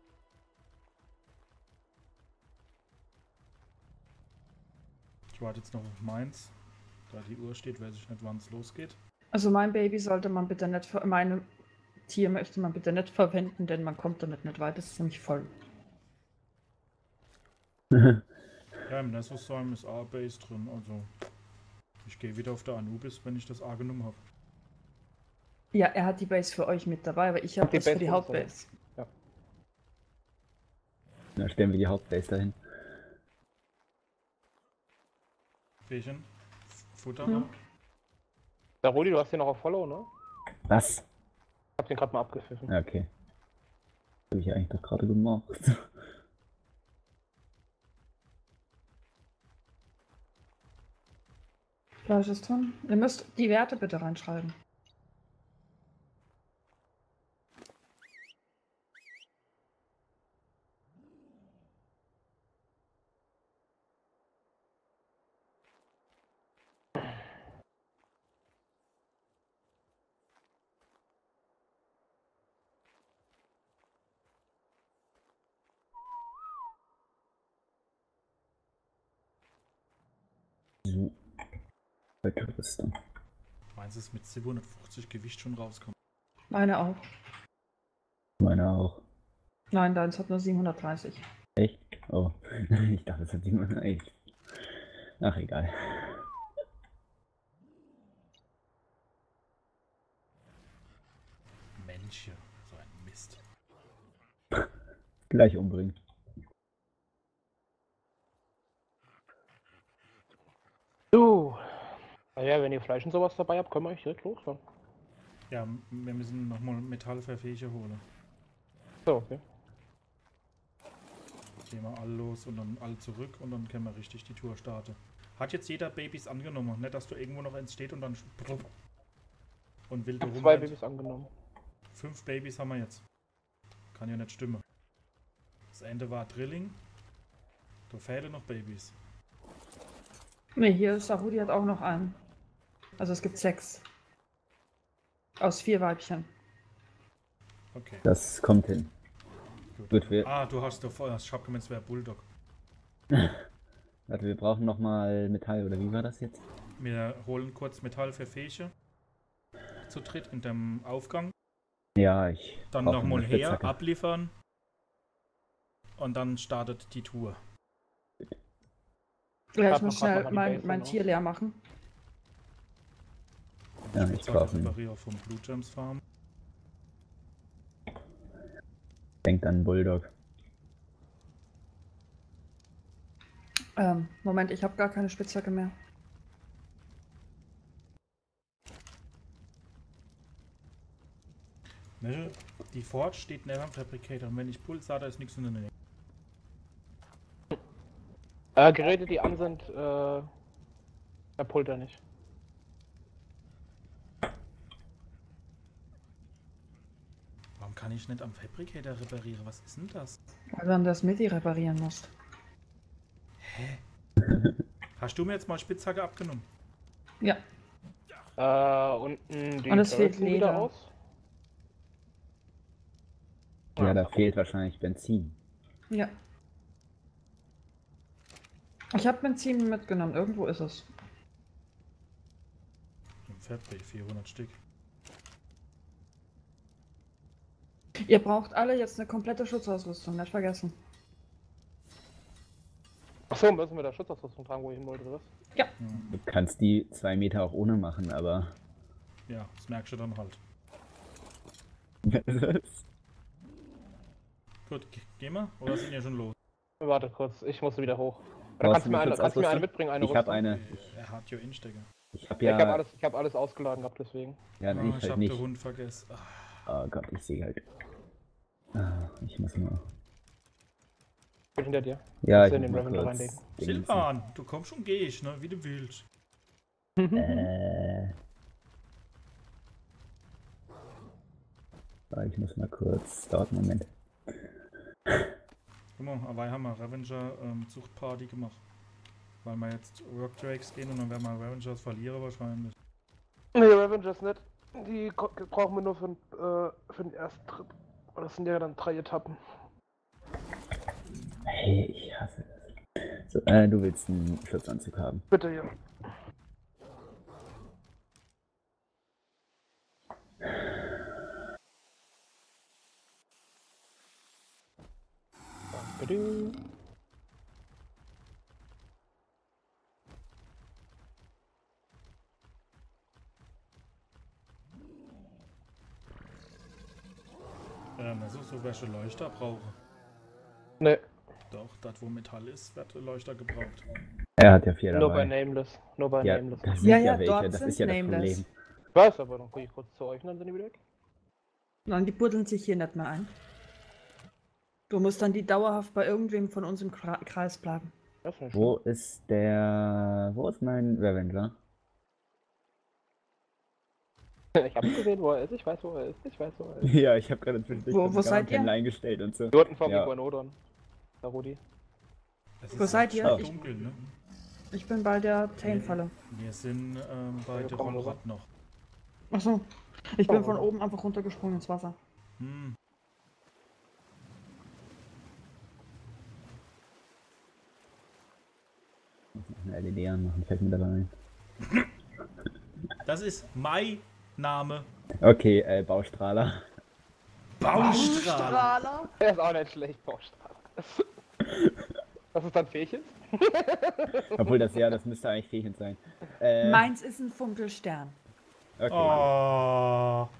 S1: Ich warte jetzt noch auf meins. Da die Uhr steht, weiß ich nicht, wann es losgeht.
S2: Also mein Baby sollte man bitte nicht, ver meine Tier möchte man bitte nicht verwenden, denn man kommt damit nicht weit, das ist nämlich voll.
S1: Ja, im Nessus-Salm ist A-Base drin, also ich gehe wieder auf der Anubis, wenn ich das A genommen habe.
S2: Ja, er hat die Base für euch mit dabei, aber ich habe
S6: Die
S2: das für
S6: Base
S2: die
S6: für uns,
S2: Hauptbase.
S4: Dann stellen wir die Hauptbase dahin.
S1: Bärchen, Futter.
S2: Hm.
S6: Der Rudi, du hast den noch auf Follow, ne?
S4: Was?
S6: Ich hab den gerade mal abgepfiffen.
S4: Ja, okay. Habe ich eigentlich doch gerade gemacht.
S2: Fleisch ist drin. Ihr müsst die Werte bitte reinschreiben.
S4: So. Weitere Rüstung.
S1: Meins ist mit siebenhundertfünfzig Gewicht schon rauskommen.
S2: Meine auch.
S4: Meine auch.
S2: Nein, deins hat nur siebenhundertdreißig.
S4: Echt? Oh. Ich dachte, es hat jemand. Echt. Ach, egal.
S1: Mensch, so ein Mist.
S4: Gleich umbringen.
S6: So. Naja, wenn ihr Fleisch und sowas dabei habt, können wir euch direkt losfahren.
S1: Ja, m- wir müssen nochmal Metallverfähiger holen.
S6: So, okay.
S1: Gehen wir alle los und dann alle zurück und dann können wir richtig die Tour starten. Hat jetzt jeder Babys angenommen, nicht dass du irgendwo noch eins steht und dann sch- und wild
S6: Ich hab
S1: rum.
S6: zwei Babys angenommen.
S1: Fünf Babys haben wir jetzt. Kann ja nicht stimmen. Das Ende war Drilling. Da fehlen noch Babys.
S2: Ne, hier ist Sarudi hat auch noch einen. Also es gibt sechs. Aus vier Weibchen.
S1: Okay.
S4: Das kommt hin.
S1: Gut.
S4: Gut, wir,
S1: Ah, du hast doch vorher, ich hab gemeint, es wäre Bulldog.
S4: warte, wir brauchen nochmal Metall, oder wie war das jetzt?
S1: Wir holen kurz Metall für Fäche. Zu dritt in dem Aufgang.
S4: Ja, ich.
S1: Dann
S4: brauch
S1: nochmal
S4: eine
S1: her,
S4: Spitzhacke.
S1: abliefern. Und dann startet die Tour.
S2: Ja, ich
S6: Grad
S2: muss
S6: noch- grad
S2: schnell
S6: noch mal die
S2: mein,
S6: Base
S2: mein
S6: noch.
S2: Tier leer machen.
S4: Ja,
S1: Ich
S4: ich
S1: bezahlte
S4: brauche einen.
S1: Reparier vom Blue Gems Farm.
S4: Denkt an Bulldog.
S2: Ähm, Moment, ich habe gar keine Spitzhacke mehr.
S1: Ne, die Forge steht neben dem Fabricator und wenn ich Puls sah, da ist nichts in der Nähe.
S6: Äh, Geräte, die an sind, äh, der Pulter nicht.
S1: Warum kann ich nicht am Fabricator reparieren? Was ist denn das?
S2: Weil du dann das Midi reparieren musst.
S1: Hä? Hast du mir jetzt mal Spitzhacke abgenommen?
S2: Ja.
S6: Äh, unten die
S2: Und es fehlt
S6: Turrets sind wieder
S2: Leder.
S6: aus.
S4: Ja, da fehlt wahrscheinlich Benzin.
S2: Ja. Ich habe Benzin mitgenommen, irgendwo ist es.
S1: Im Fabrik vierhundert Stück.
S2: Ihr braucht alle jetzt eine komplette Schutzausrüstung, nicht vergessen.
S6: Achso, müssen wir da Schutzausrüstung tragen, wo ich hin wollte, oder was?
S1: Ja,
S4: Du kannst die zwei Meter auch ohne machen, aber.
S1: ja, das merkst du dann halt. Gut, ge- gehen wir? Oder sind wir schon los?
S6: Warte kurz, ich muss wieder hoch. Oder
S4: Brauchst
S6: kannst du
S4: du
S6: mir
S4: eine
S6: eine, kannst du mir eine
S4: Schutzausrüstung?
S6: mitbringen, eine
S4: Ich habe
S6: Rüstung?
S4: eine.
S1: Er hat ja Instecker.
S4: Ich habe
S6: Ja,
S4: ja.
S6: ich habe alles, ich hab alles ausgeladen gehabt, deswegen.
S4: Ja, nee,
S1: Ah,
S4: ich
S1: ich
S4: halt
S1: hab
S4: nicht.
S1: den Hund vergessen. Ah,
S4: Oh Gott, ich sehe halt. Ah, ich muss mal.
S6: Ich bin hinter dir.
S4: Ja,
S6: Musst
S4: ich
S6: du in
S4: muss
S6: den
S4: mal
S6: Revenant
S4: kurz.
S6: reinlegen.
S4: Dingensen.
S1: Silvan, du kommst und gehst, ne? Wie du willst.
S4: Äh. Ah, ich muss mal kurz, dauert einen Moment.
S1: Guck mal, aber wir haben wir Revenger ähm, Zuchtparty gemacht. Weil wir jetzt Workdrakes gehen und dann werden wir Revengers verlieren wahrscheinlich.
S6: Nee, Revengers nicht. Die ko- brauchen wir nur für, den, äh, für den ersten Trip. Und das sind ja dann drei Etappen.
S4: Hey, ich hasse das. So, äh, du willst einen Schutzanzug haben.
S6: Bitte, ja. Bitte.
S1: Ähm, also so welche Leuchter brauche.
S6: Nee,
S1: Doch, das wo Metall ist, wird Leuchter gebraucht.
S4: Er hat ja vier
S6: nur bei
S4: dabei.
S6: Nameless. Nur bei
S4: Ja,
S6: Nameless.
S4: das sind
S2: Ja,
S4: ja,
S2: ja,
S4: welche,
S2: dort
S4: das
S2: sind
S4: ist ja das
S2: Nameless.
S4: Problem.
S6: Ich weiß, aber dann gucke ich kurz zu euch und dann sind die wieder weg.
S2: Nein, die buddeln sich hier nicht mehr ein. Du musst dann die dauerhaft bei irgendwem von uns im Kra- Kreis bleiben.
S6: Das ist nicht
S4: Wo ist der... Wo ist mein Revenger?
S6: schlimm. Ich habe gesehen, wo er ist. Ich weiß, wo er ist. Ich weiß, wo er ist.
S4: Ja, ich habe gerade
S2: Wo- wo seid ihr?
S4: eingestellt und so.
S6: Dort vom
S4: Ja.
S6: Iguanodon. Da, Rudi.
S1: Es
S2: Wo seid ihr?
S1: schon
S2: Ich-
S1: dunkel, ne?
S2: Ich bin bei der Tane-Falle.
S1: Wir sind ähm, bei
S6: Ja,
S1: der
S6: komm,
S1: Rollrad noch.
S2: Achso. Ich bin
S6: Oh.
S2: von oben einfach runtergesprungen ins Wasser.
S1: Hm.
S4: Ich muss noch eine L E D anmachen, fällt mir dabei ein.
S1: Das ist mein Name.
S4: Okay, äh, Baustrahler.
S1: Baustrahler.
S6: Er ist auch nicht schlecht, Baustrahl. Was ist dann Fähchen?
S4: Obwohl das ja, das müsste eigentlich fähig sein. Äh,
S2: Meins ist ein Funkelstern.
S4: okay.
S1: Oh.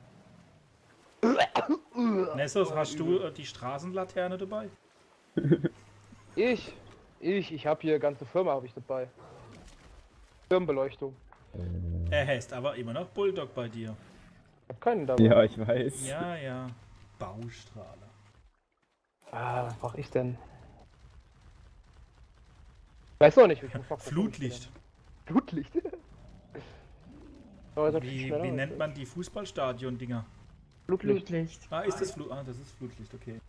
S1: Nessos, hast du äh, die Straßenlaterne dabei?
S6: Ich? Ich? Ich habe hier ganze Firma habe ich dabei. Firmenbeleuchtung.
S1: Er heißt aber immer noch Bulldog bei dir.
S6: Ich hab keinen dabei.
S4: Ja, ich weiß.
S1: Ja, ja. Baustrahler.
S6: Ah, was brauch ich denn? Weiß auch nicht, wie viel Bock
S1: Flutlicht.
S6: Flutlicht? Aber ist
S1: Wie,
S6: schneller
S1: wie
S6: als
S1: nennt
S6: ich.
S1: man die Fußballstadion-Dinger?
S6: Flutlicht?
S2: Blutlicht.
S1: Ah, ist das Flut? Ah, das ist Flutlicht, okay.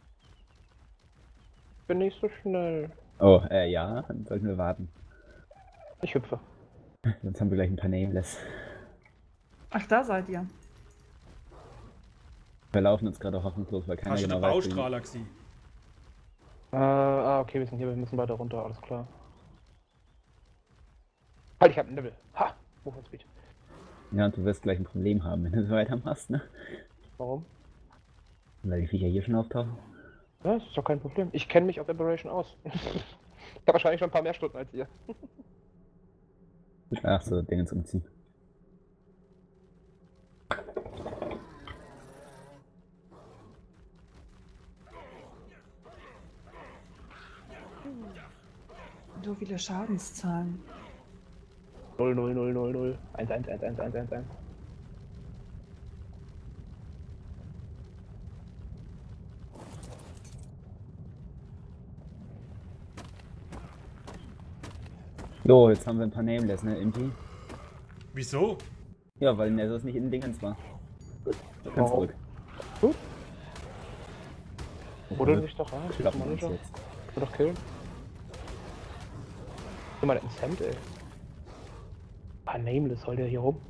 S6: Bin nicht so schnell.
S4: Oh, äh, ja, dann sollten wir warten.
S6: Ich hüpfe.
S4: Sonst haben wir gleich ein paar Nameless.
S2: Ach, da seid ihr.
S4: Wir laufen uns gerade hoffnungslos, weil keiner
S1: Hast du
S4: genau
S1: den
S4: weiß, wie-
S1: Baustrahler gesehen?
S6: Äh, ah, okay, wir sind hier, wir müssen weiter runter, alles klar. Halt, ich hab einen Level. Ha! Movement Speed.
S4: Ja, und du wirst gleich ein Problem haben, wenn du so weitermachst, ne?
S6: Warum?
S4: Weil die Viecher hier schon auftauchen.
S6: Ja, das ist doch kein Problem. Ich kenne mich auf Aberration aus. Ich habe wahrscheinlich schon ein paar mehr Stunden als ihr.
S4: Ach so, Dingens umziehen.
S2: So viele Schadenszahlen.
S6: null, null, null, null, null. eins, eins, eins, eins, eins, eins, eins.
S4: So, jetzt haben wir ein paar Nameless, ne, Impi?
S1: Wieso?
S4: Ja, weil Nessos nicht in den Dingens war. Gut, wir können
S6: Warum?
S4: zurück.
S6: Gut. Oder
S4: Oder
S6: sich doch an.
S4: klappen wir uns
S6: Manager.
S4: jetzt.
S6: Ich will doch killen. Guck mal, der ist ein Cent, ey. Ah, Nameless, heult der hier rum.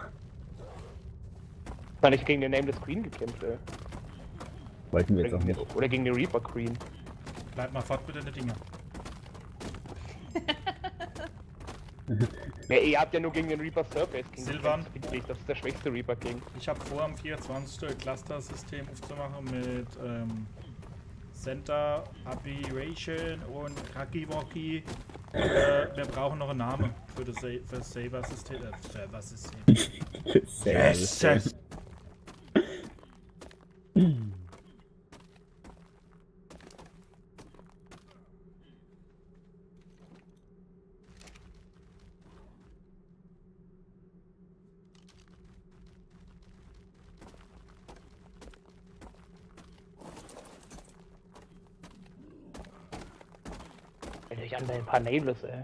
S6: War nicht gegen den Nameless Queen gekämpft, ey.
S4: Wollten wir
S6: Oder
S4: jetzt auch
S6: gegen,
S4: nicht.
S6: den, oder gegen den Reaper Queen.
S1: Bleib mal fort, bitte, die Dinger.
S6: Ja, ihr habt ja nur gegen den Reaper Surface King
S1: Silvan.
S6: gekämpft. Das ist der schwächste Reaper King.
S1: Ich habe vor, am vierundzwanzigsten Cluster-System aufzumachen mit ähm, Center, Aberration und Kakiwoki. Äh, wir brauchen noch einen Namen für das, Sa für das Saber-System. Äh, Server-System.
S4: Yes!
S1: Yes!
S6: Hätte ich an ein paar Nameless, ey.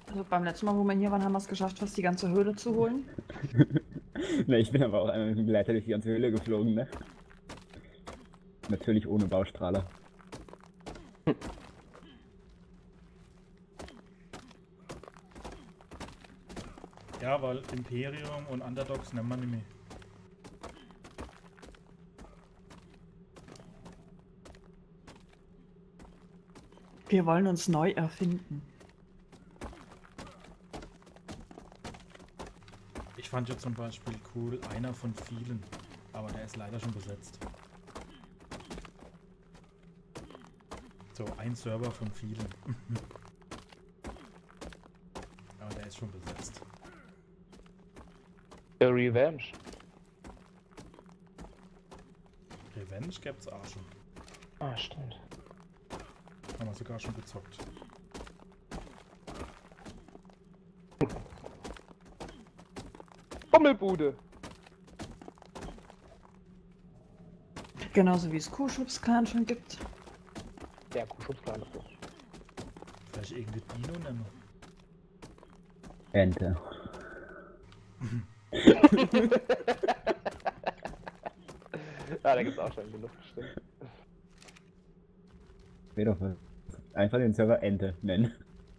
S2: Also beim letzten Mal, wo wir hier waren, haben wir es geschafft, fast die ganze Höhle zu holen.
S4: Na, ich bin aber auch einmal mit dem Gleiter durch die ganze Höhle geflogen, ne? Natürlich ohne Baustrahler.
S1: Ja, weil Imperium und Underdogs nennt man nicht mehr.
S2: Wir wollen uns neu erfinden.
S1: Ich fand ja zum Beispiel cool, einer von vielen, aber der ist leider schon besetzt. So, ein Server von vielen. Aber der ist schon besetzt.
S6: Der Revenge.
S1: Revenge gibt's auch schon.
S6: Ah, stimmt.
S1: Haben wir sogar schon gezockt.
S6: Bommelbude.
S2: Genauso wie es Kuhschubs-Clan schon gibt.
S6: Der Kuhschutzplan.
S1: Vielleicht irgendeine Dino nennen.
S4: Ente.
S6: Ja, da gibt's auch schon genug, stimmt.
S4: Wäre doch was. Einfach den Server Ente nennen.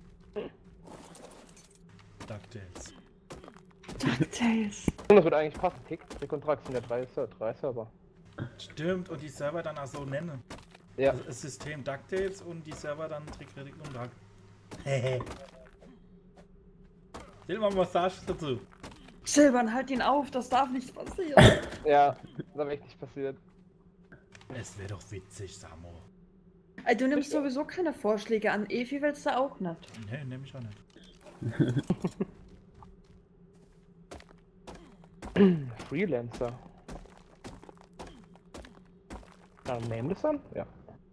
S1: DuckTales.
S2: DuckTales.
S6: Und das wird eigentlich passen. Tick, Trick und Track sind ja drei, Ser- drei Server.
S1: Stimmt, und die Server dann auch so nennen.
S6: Ja.
S1: Also das System DuckTales und die Server dann Trick, Trick und Track. Hehe. Silber, was sagst du dazu?
S2: Silbern, halt ihn auf, das darf nicht passieren.
S6: Ja, das ist aber echt nicht passiert.
S1: Es wäre doch witzig, Samo.
S2: Ey, du nimmst sowieso keine Vorschläge an. Evi willst du auch nicht.
S1: Nee, nehm ich auch nicht.
S6: Freelancer. Ja, nehmen das an? Ja.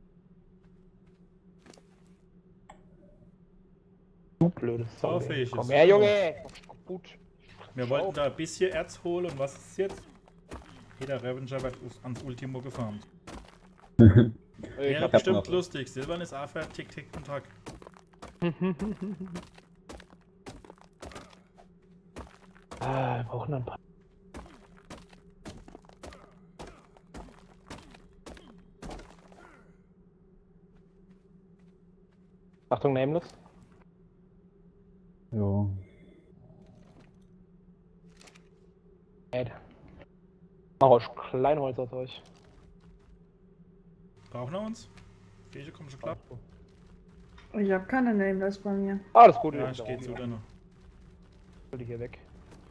S6: Du blödes
S1: So
S6: Zombie.
S1: fähig
S6: Komm
S1: ist
S6: her,
S1: es.
S6: Junge! Gut.
S1: Wir wollten da ein bisschen Erz holen und was ist jetzt? Jeder Revenger wird us- ans Ultimo gefahren.
S6: Ich
S1: Wäre
S6: hab
S1: bestimmt
S4: noch-
S1: lustig. Silbern ist A F, Tick, Tick und Tack.
S6: Ah, wir brauchen ein paar. Achtung, Nameless.
S4: Jo.
S6: Ey. Mach euch Kleinholz aus euch.
S1: Brauchen wir uns? Fähige kommen schon klar.
S2: Ich habe keine Nameless bei mir.
S6: Ah, das ist gut.
S1: Ja,
S6: die
S1: ich
S6: sind
S1: gehe
S6: da
S1: zu
S6: oben.
S1: dir noch.
S6: Ich will die hier weg.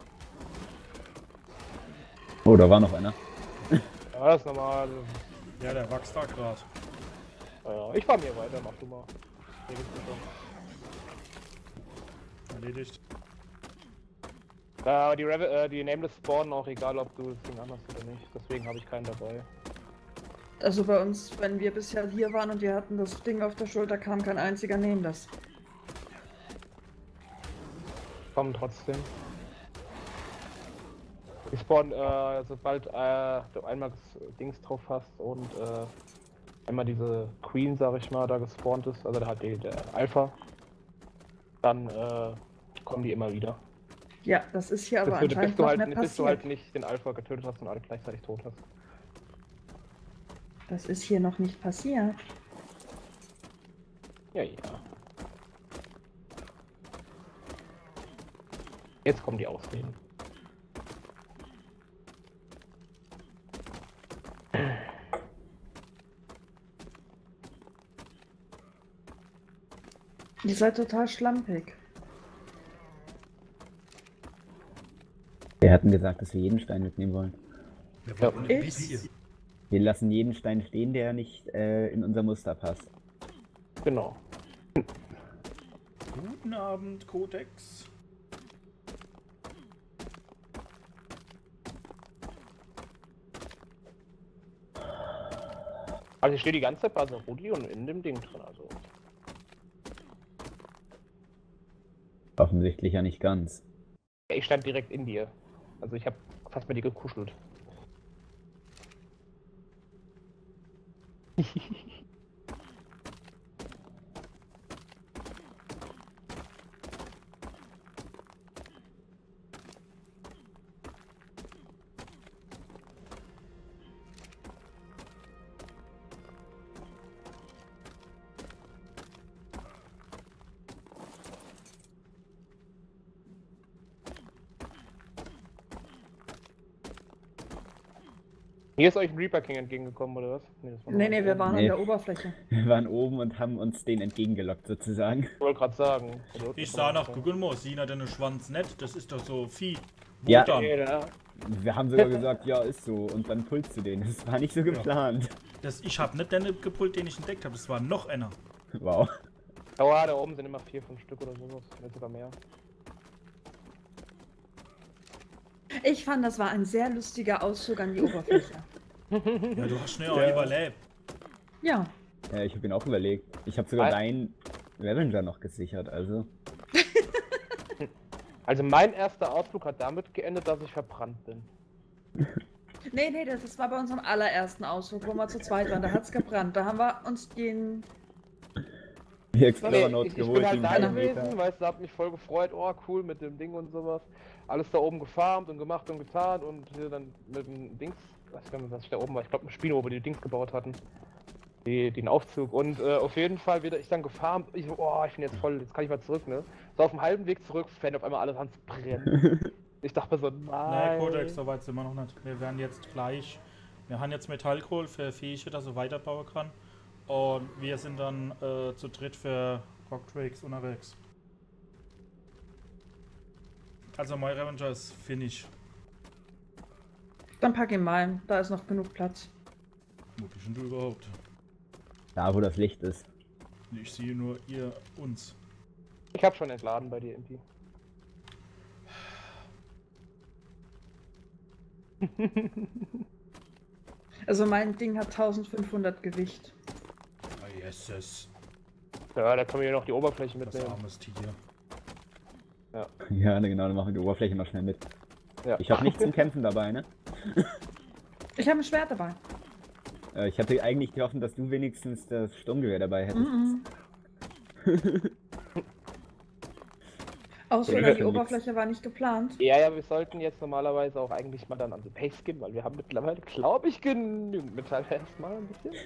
S4: Oh, da war noch einer.
S6: Ja, das ist normal.
S1: Ja, der wächst da gerade.
S6: Ja, ich fahr mir weiter, mach du mal. Hier gibt's schon.
S1: Erledigt.
S6: Ja, aber die, Reve äh, die Nameless spawnen auch, egal ob du das Ding anhast oder nicht. Deswegen habe ich keinen dabei.
S2: Also bei uns, wenn wir bisher hier waren und wir hatten das Ding auf der Schulter, kam kein einziger Nameless.
S6: Kommen trotzdem. Die spawnen, äh, sobald äh, du einmal das Dings drauf hast und äh, einmal diese Queen, sag ich mal, da gespawnt ist, also da hat die der Alpha, dann äh, kommen die immer wieder.
S2: Ja, das ist hier aber
S6: bis, du, bis,
S2: anscheinend
S6: du
S2: noch
S6: halt,
S2: nicht
S6: bis du
S2: passiert.
S6: halt nicht den Alpha getötet hast und alle gleichzeitig tot hast.
S2: Das ist hier noch nicht passiert.
S6: Ja, ja. Jetzt kommen die Ausreden.
S2: Ihr seid total schlampig.
S4: Wir hatten gesagt, dass wir jeden Stein mitnehmen wollen.
S1: Wir wollten ein
S2: Ich?
S1: bisschen.
S4: Wir lassen jeden Stein stehen, der nicht äh, in unser Muster passt.
S6: Genau.
S1: Guten Abend, Codex.
S6: Also ich stehe die ganze Zeit bei so Rudi und in dem Ding drin, also.
S4: Offensichtlich ja nicht ganz.
S6: Ja, ich stand direkt in dir. Also ich habe fast mit dir gekuschelt. Hier ist euch ein Reaper King entgegengekommen, oder was? Nee, das war
S2: Nee,
S6: noch
S2: nee,
S6: eins
S2: wir
S6: oben.
S2: waren an
S4: Nee.
S2: der Oberfläche.
S4: Wir waren oben und haben uns den entgegengelockt sozusagen.
S6: Ich wollte gerade sagen. also,
S1: Ich
S6: das
S1: sah
S6: war
S1: nach
S6: so.
S1: Google Moos, Sina den Schwanz nicht, das ist doch so Vieh. Wo
S4: Ja.
S1: dann?
S6: Nee, ja.
S4: Wir haben sogar gesagt, ja, ist so. Und dann pulst du den. Das war nicht so geplant.
S1: Das, ich habe nicht den gepult, den ich entdeckt habe, das war noch einer.
S4: Wow.
S6: Oh, da oben sind immer vier, fünf Stück oder sowas. Vielleicht sogar mehr.
S2: Ich fand, das war ein sehr lustiger Auszug an die Oberfläche.
S1: Ja, du hast schnell auch
S6: Ja.
S1: überlebt.
S2: Ja.
S4: Ja, ich habe ihn auch überlegt. Ich habe sogar
S6: Ein-
S4: deinen Revenger noch gesichert, also.
S6: Also mein erster Ausflug hat damit geendet, dass ich verbrannt bin.
S2: Nee, nee, das, das war bei unserem allerersten Ausflug, wo wir zu zweit waren. Da hat's gebrannt. Da haben wir uns den.
S4: Die
S6: Nee,
S4: Explorer
S6: ich,
S4: Notes
S6: ich bin
S4: geholt,
S6: halt
S4: den
S6: da
S4: Kilometer.
S6: gewesen, weißt du, hab mich voll gefreut, oh cool mit dem Ding und sowas. Alles da oben gefarmt und gemacht und getan und hier dann mit dem Dings, ich weiß gar nicht, was ich da oben war, ich glaube ein Spino, wo die Dings gebaut hatten. Die, den Aufzug und äh, auf jeden Fall wieder ich dann gefarmt, ich so, oh, ich bin jetzt voll, jetzt kann ich mal zurück, ne? So auf dem halben Weg zurück, fängt auf einmal alles an zu brennen. Ich dachte mir so,
S1: Nee,
S6: nein.
S1: Codex, so weit sind wir noch nicht. Wir werden jetzt gleich. Wir haben jetzt Metallkohl für Fähige, dass er weiterbauen kann. Und wir sind dann äh, zu dritt für Rockdrakes unterwegs. Also mein Revenger ist finish.
S2: Dann pack ihn mal. Da ist noch genug Platz.
S1: Wo bist denn du überhaupt?
S4: Da, wo das Licht ist.
S1: Ich sehe nur ihr uns.
S6: Ich hab schon entladen bei dir, Impi.
S2: Also mein Ding hat eintausendfünfhundert Gewicht.
S1: Ah, Jesus.
S6: Ja, da können wir ja noch die Oberfläche
S1: Das
S6: mitnehmen.
S1: armes Tier.
S4: Ja, genau, dann machen wir die Oberfläche mal schnell mit.
S6: Ja.
S4: Ich habe nichts zum Kämpfen dabei, ne?
S2: Ich habe ein Schwert dabei.
S4: Äh, ich hatte eigentlich gehofft, dass du wenigstens das Sturmgewehr dabei hättest.
S2: Mhm. Ausflug
S4: Ja,
S2: an die
S4: nix.
S2: Oberfläche war nicht geplant.
S6: Ja, ja, wir sollten jetzt normalerweise auch eigentlich mal dann an die Base gehen, weil wir haben mittlerweile, glaube ich, genügend Metall erstmal ein bisschen.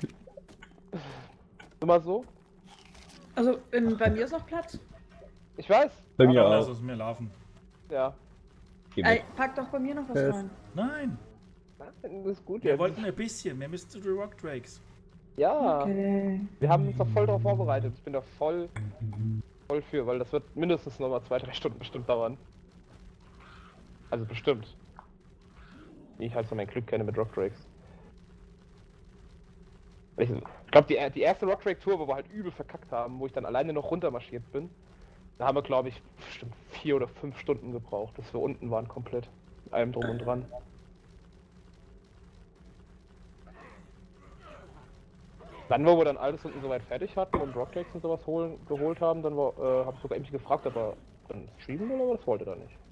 S6: Immer so.
S2: Also in, bei mir ist noch Platz.
S6: Ich weiß.
S4: Bei
S1: Ja,
S4: mir
S1: dann lass
S4: auch.
S1: es mir laufen.
S6: Ja.
S4: Geh
S2: Ey,
S4: mit.
S2: pack doch bei mir noch was
S4: Fest.
S2: rein.
S1: Nein,
S6: Das ist gut
S1: wir
S6: jetzt.
S1: wollten ein bisschen. Wir müssen zu den Rockdrakes.
S6: Ja.
S2: Okay.
S6: Wir haben uns doch voll darauf vorbereitet. Ich bin da voll, voll für, weil das wird mindestens nochmal zwei, drei Stunden bestimmt dauern. Also bestimmt. Wie ich halt so mein Glück kenne mit Rockdrakes. Ich glaube, die, die erste Rockdrake-Tour, wo wir halt übel verkackt haben, wo ich dann alleine noch runtermarschiert bin, da haben wir, glaube ich, bestimmt vier oder fünf Stunden gebraucht, bis wir unten waren komplett. Mit allem drum und dran. Dann, wo wir dann alles unten soweit fertig hatten und Rockdrakes und sowas holen, geholt haben, dann war, äh, habe ich sogar irgendwie gefragt, ob er dann streamen will, aber das wollte er nicht.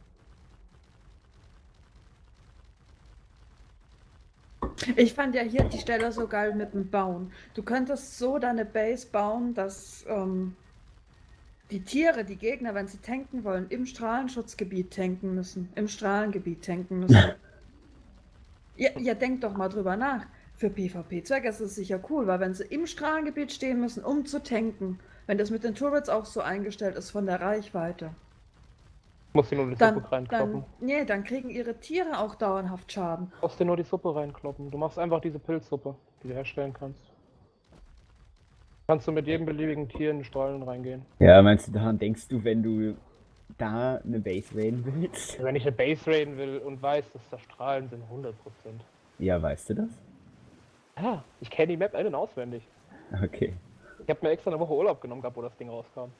S2: Ich fand ja hier die Stelle so geil mit dem Bauen. Du könntest so deine Base bauen, dass ähm, die Tiere, die Gegner, wenn sie tanken wollen, im Strahlenschutzgebiet tanken müssen. Im Strahlengebiet tanken müssen. Ja, ja, denk doch mal drüber nach. Für PvP-Zwecke ist es sicher cool, weil wenn sie im Strahlengebiet stehen müssen, um zu tanken, wenn das mit den Turrets auch so eingestellt ist von der Reichweite,
S6: Ich muss dir nur die
S2: dann,
S6: Suppe reinkloppen.
S2: dann, nee, dann kriegen ihre Tiere auch dauerhaft Schaden.
S6: Du musst dir nur die Suppe reinkloppen. Du machst einfach diese Pilzsuppe, die du herstellen kannst. Kannst du mit jedem beliebigen Tier in den Stollen reingehen.
S4: Ja, meinst du, daran denkst du, wenn du da eine Base raiden willst?
S6: Wenn ich eine Base raiden will und weiß, dass da Strahlen sind, hundert Prozent.
S4: Ja, weißt du das?
S6: Ja, ich kenne die Map ein- und auswendig.
S4: Okay.
S6: Ich habe mir extra eine Woche Urlaub genommen gehabt, wo das Ding rauskam.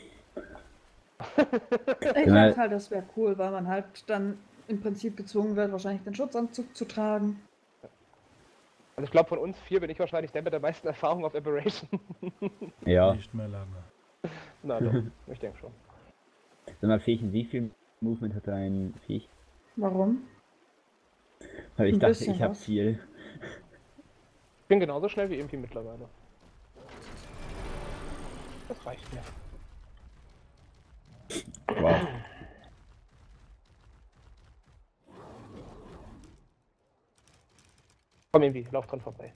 S2: Ich
S4: Genau.
S2: denke halt, das wäre cool, weil man halt dann im Prinzip gezwungen wird, wahrscheinlich den Schutzanzug zu tragen.
S6: Also ich glaube, von uns vier bin ich wahrscheinlich der mit der meisten Erfahrung auf Aberration.
S4: Ja.
S1: Nicht mehr lange.
S6: Na doch, ich denke schon.
S4: Sag mal, Fähchen, wie viel Movement hat dein Viech?
S2: Warum?
S4: Weil ich
S2: Ein
S4: dachte,
S2: bisschen
S4: ich habe
S2: was.
S4: viel.
S6: Ich bin genauso schnell wie Impi mittlerweile. Das reicht mir.
S4: Wow.
S6: Komm Impi, lauf dran vorbei.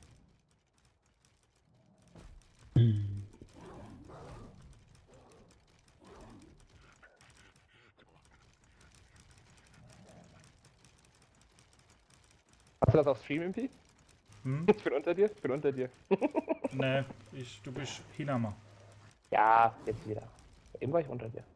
S6: Hast du das auf Stream, Impi?
S1: Hm?
S6: Ich bin unter dir? Ich bin unter dir.
S1: Nee, ich, du bist Hinama.
S6: Ja, jetzt wieder. Eben war ich unter dir.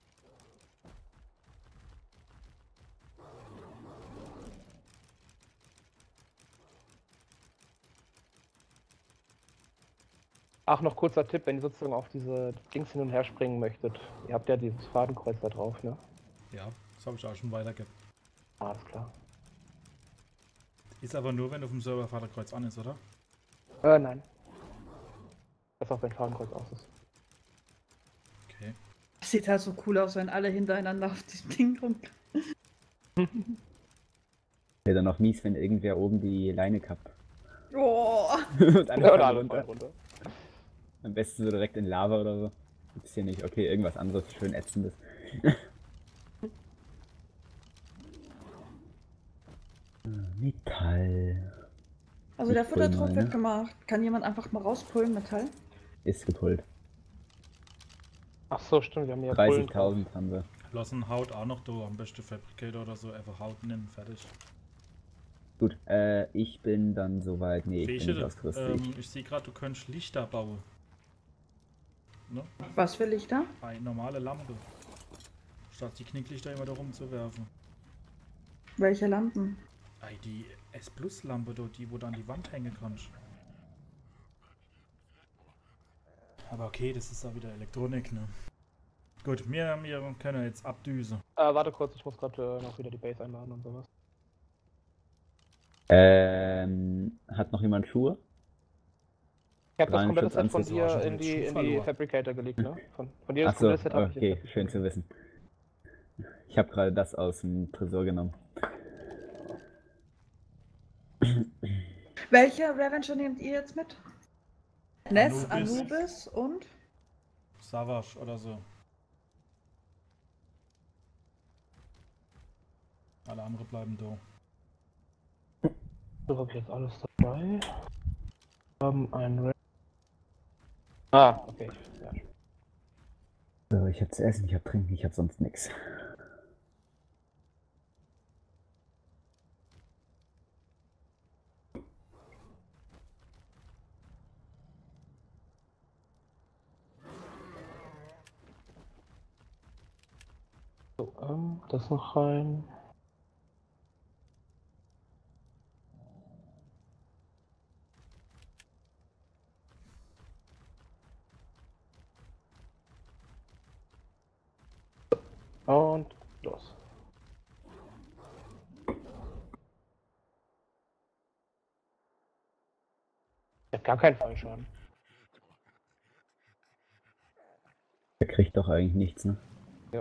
S6: Ach, noch kurzer Tipp, wenn ihr sozusagen auf diese Dings hin und her springen möchtet. Ihr habt ja dieses Fadenkreuz da drauf, ne?
S1: Ja, das habe ich auch schon weitergegeben.
S6: Alles klar.
S1: Ist aber nur, wenn auf dem Server Vaterkreuz an ist, oder?
S6: Äh, nein. Das auch wenn Fadenkreuz aus ist.
S1: Okay.
S2: Sieht halt so cool aus, wenn alle hintereinander auf diesem Ding rum.
S4: Wäre dann noch mies, wenn irgendwer oben die Leine kappt.
S2: Oh.
S4: Und alle
S6: Ja,
S4: fallen
S6: alle
S4: runter.
S6: fallen runter.
S4: Am besten so direkt in Lava oder so. Gibt's hier nicht. Okay, irgendwas anderes schön ätzendes. Metall.
S2: Also der
S4: Ich pull
S2: Futtertrupp
S4: mal,
S2: wird
S4: ne?
S2: gemacht. Kann jemand einfach mal rauspullen, Metall?
S4: Ist gepult.
S6: Ach so, stimmt, wir haben ja Bullen drauf.
S4: dreißigtausend haben wir.
S1: Lassen Haut auch noch da, am besten Fabricator oder so, einfach Haut nehmen, fertig.
S4: Gut, äh, ich bin dann soweit. Nee, ich bin
S1: Fische,
S4: nicht ausgerüstet.
S1: ähm, ich sehe gerade, du könntest Lichter bauen. Ne?
S2: Was will ich da?
S1: Eine normale Lampe. Statt die Knicklichter immer da rumzuwerfen.
S2: Welche Lampen?
S1: Ei, die S-Plus-Lampe, dort, die wo du an die Wand hängen kannst. Aber okay, das ist ja wieder Elektronik, ne? Gut, wir, wir können jetzt abdüsen.
S6: Äh, warte kurz, ich muss gerade äh, noch wieder die Base einladen und sowas.
S4: Ähm, hat noch jemand Schuhe?
S6: Ich habe das
S4: Rein
S6: komplette Set von
S4: Schutzanzug,
S6: dir
S1: hast du
S6: in
S1: jetzt
S6: die,
S1: Schuh
S6: in die
S1: verloren?
S6: Fabricator gelegt, ne? Von, von dir das
S4: Achso,
S6: komplette Set habe ich in die
S4: okay,
S6: Fabricator
S4: schön zu
S6: gelegt.
S4: wissen. Ich habe gerade das aus dem Tresor genommen.
S2: Welche Revenger nehmt ihr jetzt mit? Ness,
S1: Anubis.
S2: Anubis und?
S1: Savage oder so. Alle anderen bleiben da.
S6: So habe ich jetzt alles dabei. Wir haben ein Re Ah, okay. Ja.
S4: So, ich habe zu essen, ich habe trinken, ich habe sonst nichts.
S6: So, ähm, das noch rein. Und los. Ich hab gar keinen Fallschaden.
S4: Der kriegt doch eigentlich nichts, ne?
S6: Ja.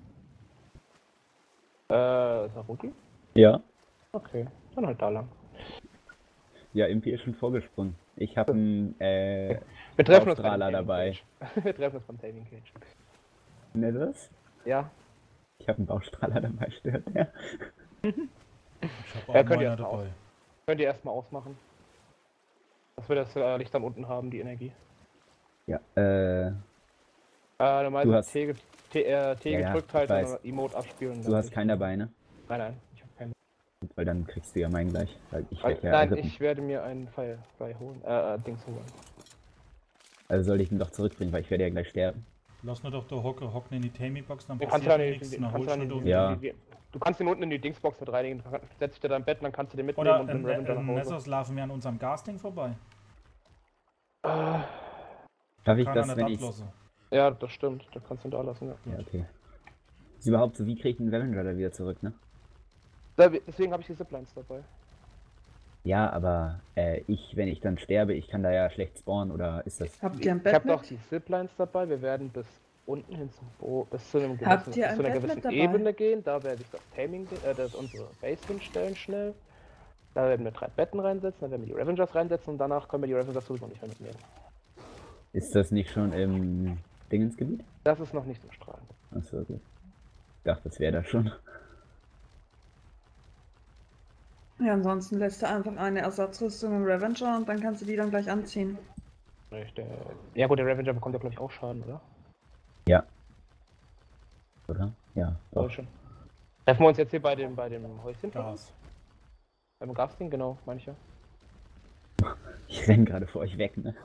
S6: Äh, ist er Rookie?
S4: Ja.
S6: Okay, dann halt da lang.
S4: Ja, Impi ist schon vorgesprungen. Ich habe einen äh,
S6: Wir treffen uns
S4: Baustrahler
S6: beim Taming
S4: dabei.
S6: Cage. Wir treffen uns beim Taming Cage.
S4: Ne, das?
S6: Ja,
S4: Ich habe einen Baustrahler dabei, stört der?
S1: Ich habe auch
S6: Ja, könnt ihr
S1: meiner
S6: erst mal
S1: dabei.
S6: könnt ihr erstmal ausmachen. Dass wir das äh, Licht dann unten haben, die Energie.
S4: Ja, äh,
S6: Äh, normalerweise
S4: hast-
S6: T, ge- T, äh, T
S4: Ja, ja,
S6: gedrückt
S4: ich
S6: halt
S4: weiß.
S6: und Emote abspielen.
S4: du hast keinen dabei, ne?
S6: Nein, nein, ich habe keinen.
S4: Weil dann kriegst du ja meinen gleich. Weil ich
S6: Äh,
S4: werde ja
S6: nein,
S4: geritten.
S6: ich werde mir einen Firefly holen. Äh, äh, Dings holen.
S4: Also soll ich ihn doch zurückbringen, weil ich werde ja gleich sterben.
S1: Lass nur doch da hocke, hocken in die Taming-Box, dann
S6: Du kannst
S1: passiert
S6: ja
S1: nichts,
S6: nicht,
S1: dann
S6: kannst
S1: holst
S6: ja
S1: du
S6: nicht,
S1: nur
S4: Ja.
S6: die- die- du kannst ihn unten in die Dingsbox mit reinigen, dann setzt dich dir dein Bett und dann kannst du den mitnehmen
S1: Oder
S6: und
S1: ein,
S6: den Revenger
S1: ein
S6: nach Hause.
S1: Nessos laufen wir an unserem Gasding vorbei.
S6: Äh,
S4: Schaffe ich
S1: Kann er
S4: das,
S1: nicht
S4: wenn ich...
S1: ablassen.
S6: ja, das stimmt, da kannst du ihn da lassen, ja.
S4: Ja, okay. Ist überhaupt so, wie kriege ich einen Revenger da wieder zurück, ne?
S6: Da- Deswegen habe ich die Ziplines dabei.
S4: Ja, aber äh, ich, wenn ich dann sterbe, ich kann da ja schlecht spawnen, oder ist das...
S2: Habt ihr ein
S6: Ich
S2: Bett
S6: habe
S2: mit?
S6: doch die Ziplines dabei, wir werden bis unten hin zum Bo bis zu, einem
S2: Habt
S6: gewissen,
S2: ihr
S6: bis
S2: ein
S6: zu einer
S2: Bett
S6: gewissen
S2: mit dabei?
S6: Ebene gehen, da werde ich das Taming, äh, das unsere Base hinstellen schnell. Da werden wir drei Betten reinsetzen, dann werden wir die Revengers reinsetzen und danach können wir die Revengers sowieso nicht mehr mitnehmen.
S4: Ist das nicht schon im Dingensgebiet?
S6: Das ist noch nicht im Strahlen.
S4: Achso, gut. Ich dachte, das wäre da schon.
S2: Ja, ansonsten lässt du einfach eine Ersatzrüstung im Revenger und dann kannst du die dann gleich anziehen.
S6: Richtig. Ja gut, der Revenger bekommt ja glaube ich auch Schaden, oder?
S4: Ja. Oder? Ja,
S6: Soll
S4: doch.
S6: schon. Treffen wir uns jetzt hier bei dem, bei dem Häuschen?
S1: Gas.
S6: Beim Grafsting, genau, manche.
S4: Ich renn gerade vor euch weg, ne?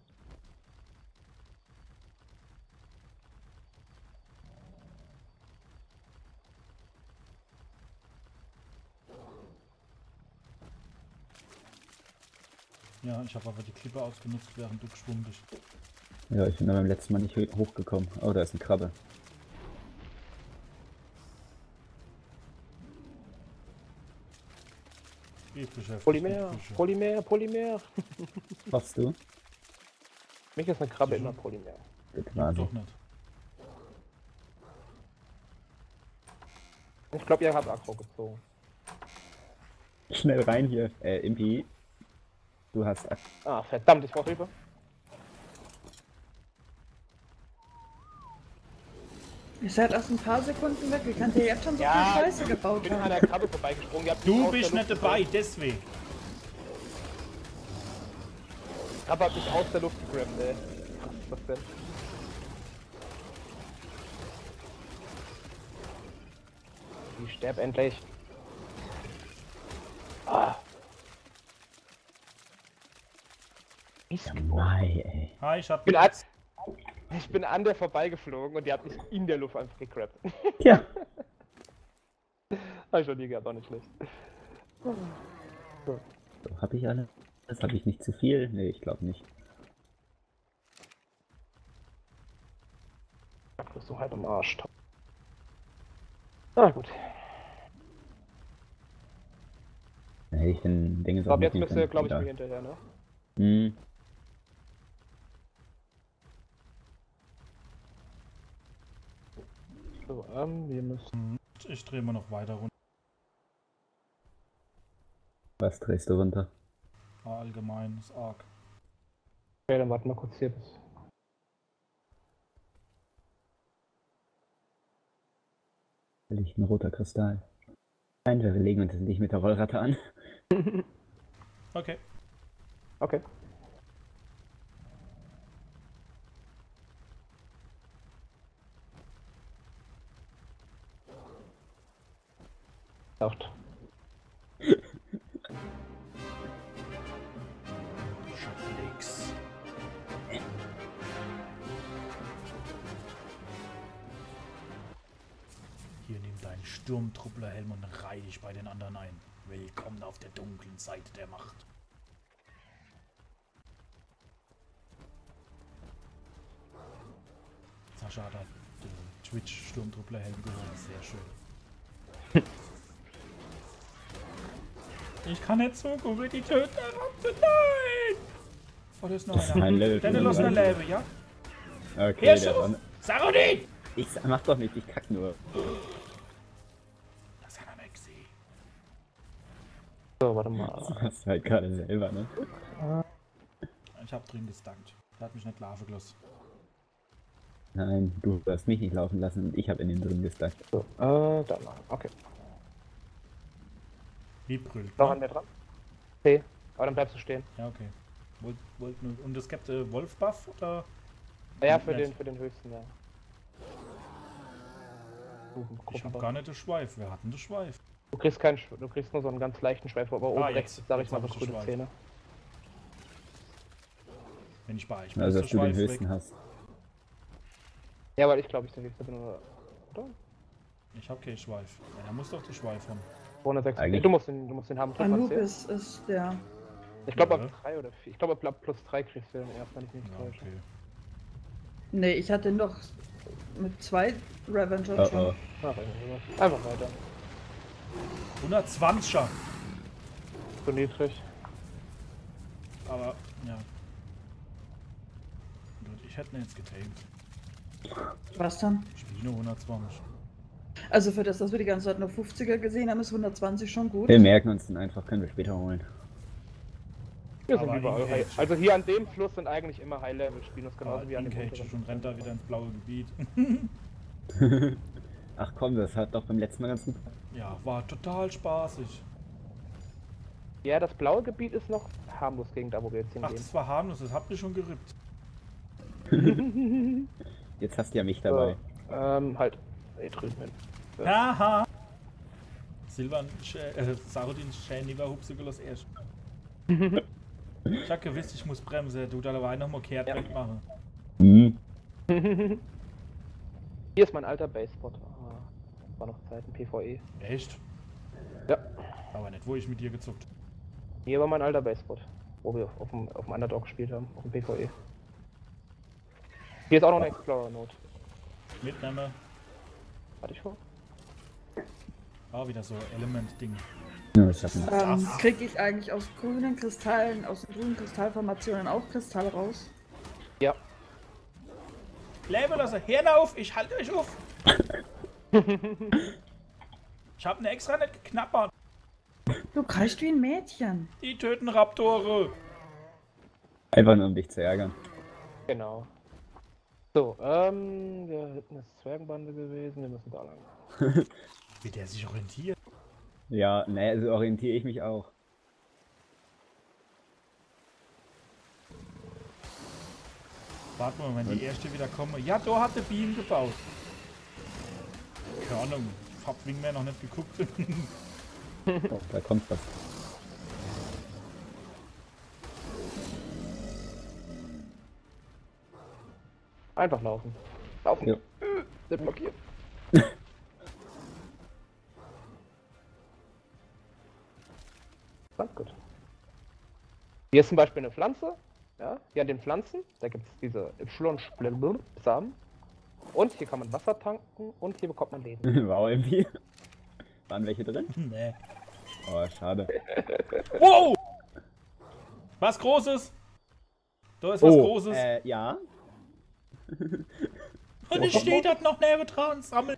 S1: Ja, ich habe aber die Klippe ausgenutzt, während du geschwommen bist.
S4: Ja, ich bin da beim letzten Mal nicht ho- hochgekommen. Oh, da ist eine Krabbe.
S1: Geht beschäftigt
S6: Polymer,
S1: mit Fische.
S6: Polymer, Polymer.
S4: Hoffst du?
S6: Mich ist eine Krabbe
S1: Sicher?
S6: immer Polymer.
S4: Bitte
S1: Ja,
S4: mal
S1: doch nicht.
S6: Ich glaube, ihr habt Aggro gezogen.
S4: Schnell rein hier. Äh, Impi. Du hast. Ak-
S6: Ah, verdammt, ich brauche Hilfe.
S2: Ihr seid erst ein paar Sekunden weg. Wie könnt ihr jetzt schon so
S6: Ja,
S2: viel Scheiße
S6: Ich
S2: gebaut
S6: bin an
S2: haben?
S6: der Krabbe vorbeigesprungen. Die hat mich
S1: Du
S6: aus
S1: bist
S6: der
S1: nicht
S6: Luft
S1: dabei,
S6: gegrabt.
S1: deswegen.
S6: Die Krabbe hat mich aus der Luft gegrabt, ey. Was ist das denn? Die sterb endlich. Ah. Mist.
S4: Mai, ey.
S1: Hi, ich hab
S6: Ich bin, an, ich bin an der vorbeigeflogen und die hat mich in der Luft einfach gegrabt.
S4: Ja.
S6: Hab ich schon nie gehabt, auch nicht schlecht.
S4: So, hab ich alle? Das habe ich nicht zu viel? Nee, ich glaube nicht.
S6: Du bist so halb am Arsch. Ah, gut.
S4: Dann hätte ich den Ding
S6: Ich glaube, jetzt bist du, glaube ich, mir hinterher, ne?
S4: Hm.
S6: So, ähm, wir müssen.
S1: Ich drehe mal noch weiter runter.
S4: Was drehst du runter?
S1: Ah, allgemein, ist arg.
S6: Okay, dann warten wir kurz hier bis.
S4: Will ich ein roter Kristall? Nein, wir legen uns nicht mit der Rollratte an.
S1: Okay.
S6: Okay. Acht.
S1: Nix. Hier nimm deinen Sturmtrupplerhelm und reih dich bei den anderen ein. Willkommen auf der dunklen Seite der Macht. Sascha hat den Twitch-Sturmtrupplerhelm geholt. Sehr schön. Ich kann nicht so gut mit die töten. Nein! Oh, da ist noch
S4: Das ist
S1: einer.
S4: ein Level
S1: Deine los
S4: fünfunddreißig.
S1: Lebe, ja?
S4: Okay,
S1: Hier,
S4: der
S1: Schuss!
S4: Ron.
S1: Sarodin!
S4: Ich sa- mach doch nicht, ich kack nur.
S1: Das hat er nicht gesehen.
S6: So, warte mal.
S4: Das hast du halt gerade selber, ne?
S1: Ich hab drin gestankt. Der hat mich nicht laufen gelassen.
S4: Nein, du hast mich nicht laufen lassen und ich habe in den drin gestackt.
S6: So, äh, da mal. Okay.
S1: Wie brüllt
S6: Noch
S1: man?
S6: an mir dran? Okay, aber dann bleibst du stehen.
S1: Ja, okay. Wollt, wollt, nur- und es gibt äh, Wolf-Buff oder?
S6: Ja, für
S1: Nett.
S6: den, für den höchsten, ja.
S1: Ich hab gar nicht den Schweif. Wer hat denn den Schweif?
S6: Du kriegst keinen, Sch- du kriegst nur so einen ganz leichten Schweif, aber oben
S1: Ah,
S6: rechts,
S1: jetzt.
S6: sag ich
S1: Jetzt
S6: mal,
S1: hab
S6: so
S1: ich den
S6: grüne
S1: Schweif.
S6: Zähne.
S1: Wenn ich bei euch bin,
S4: Also,
S1: ist
S4: dass
S1: der
S4: du den
S1: Schweif
S4: höchsten
S1: weg.
S4: hast.
S6: Ja, weil ich glaube, ich den höchsten bin, oder? oder?
S1: Ich hab keinen Schweif. Ja, er muss doch den Schweif haben.
S6: zweihundertsechzig.
S4: Eigentlich-
S6: Du musst den, du musst den haben. Drück mal C.
S2: Anubis ist der.
S6: Ich glaube,
S1: Ja.
S6: ab drei oder vier. Ich glaube, ab plus drei kriegst du den erst, wenn ich mich nicht
S1: Ja,
S6: täusche.
S1: okay.
S2: Nee, ich hatte noch mit zwei Revenger
S4: Oh,
S2: schon.
S4: oh.
S6: Ach, einfach einfach weiter.
S1: hundertzwanziger.
S6: Zu niedrig.
S1: Aber, ja. Gut, ich hätte ihn jetzt getamed.
S2: Was dann?
S1: Ich spiele nur hundertzwanzig.
S2: Also für das, dass wir die ganze Zeit nur fünfziger gesehen haben, ist hundertzwanzig schon gut.
S4: Wir merken uns den einfach, können wir später holen.
S6: Wir sind
S1: Aber
S6: überall
S1: in
S6: high.
S1: Cage.
S6: Also hier an dem Fluss sind eigentlich immer High-Level-Spiele, genauso
S1: Ah,
S6: wie an dem
S1: Cage
S6: unteren.
S1: und rennt da wieder ins blaue Gebiet.
S4: Ach komm, das hat doch beim letzten Mal ganz gut.
S1: Ja, war total spaßig.
S6: Ja, das blaue Gebiet ist noch harmlos gegen da, wo wir jetzt
S1: Ach,
S6: hingehen.
S1: das war harmlos, das habt ihr schon gerippt.
S4: Jetzt hast du ja mich dabei.
S6: So, ähm, halt. Ey, drüben hin.
S1: Aha! Silvan, äh, Sarodin, Shane, Niederhupse, gelos erst. Ich hab gewusst, ich muss bremsen. Du da dabei nochmal kehrt
S6: Ja.
S1: wegmachen.
S4: Hm.
S6: Hier ist mein alter Basespot. Ah, war noch Zeiten PvE.
S1: Echt?
S6: Ja.
S1: Aber nicht, wo ich mit dir gezuckt.
S6: Hier war mein alter Basespot, wo wir auf dem, auf dem Underdog gespielt haben, auf dem PvE. Hier ist auch noch eine Explorer-Note.
S1: Mitnehmer.
S6: Hatte ich vor?
S1: Ah, wieder so Element-Ding.
S4: Ja, ich hab noch.
S2: Ähm,
S1: Ach.
S2: Kriege ich eigentlich aus grünen Kristallen, aus den grünen Kristallformationen auch Kristalle raus?
S6: Ja.
S1: Leben lassen, Hirn auf, ich halte euch auf. Ich hab ne extra nicht geknappert.
S2: Du kreischst wie ein Mädchen.
S1: Die töten Raptore.
S4: Einfach nur um dich zu ärgern.
S6: Genau. So, ähm, wir hätten das Zwergenbande gewesen, wir müssen da lang.
S1: Wie der sich orientiert.
S4: Ja, ne, so orientiere ich mich auch.
S1: Warte mal, wenn die erste wieder kommen. Ja, da hat der Bienen gebaut. Keine Ahnung, ich hab wegen mehr noch nicht geguckt.
S4: Oh, da kommt was.
S6: Einfach laufen. Laufen.
S4: Ja.
S6: Äh, Sind blockiert. Ganz gut. Hier ist zum Beispiel eine Pflanze. Ja, hier an den Pflanzen, da gibt es diese Y-Samen. Und hier kann man Wasser tanken und hier bekommt man Leben.
S4: Wow, irgendwie. Waren welche drin?
S1: Nee.
S4: Oh, schade.
S1: Wow! Was Großes? Da ist was Großes.
S4: Äh, ja.
S1: Und es steht dort noch neben dran. Sammel.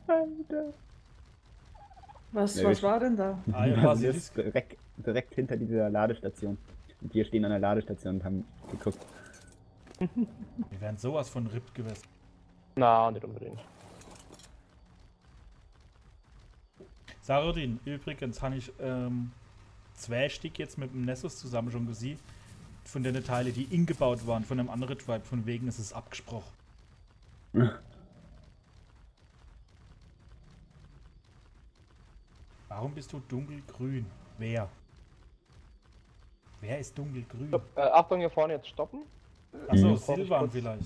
S2: Was,
S4: Nee,
S2: was
S4: ich-
S2: war denn da?
S1: Ah, ja,
S4: Das
S1: Basilisk.
S4: ist direkt, direkt hinter dieser Ladestation. Und wir stehen an der Ladestation und haben geguckt.
S1: Wir werden sowas von rippt gewesen.
S6: Na, nicht unbedingt.
S1: Sarodin, übrigens habe ich ähm, zwei Stück jetzt mit dem Nessus zusammen schon gesehen. Von den Teilen, die ingebaut waren, von einem anderen Tribe, von wegen ist es abgesprochen. Warum bist du dunkelgrün? Wer? Wer ist dunkelgrün?
S6: So, äh, Achtung, hier vorne jetzt stoppen.
S1: Achso,
S4: Mhm.
S1: Silvan vielleicht.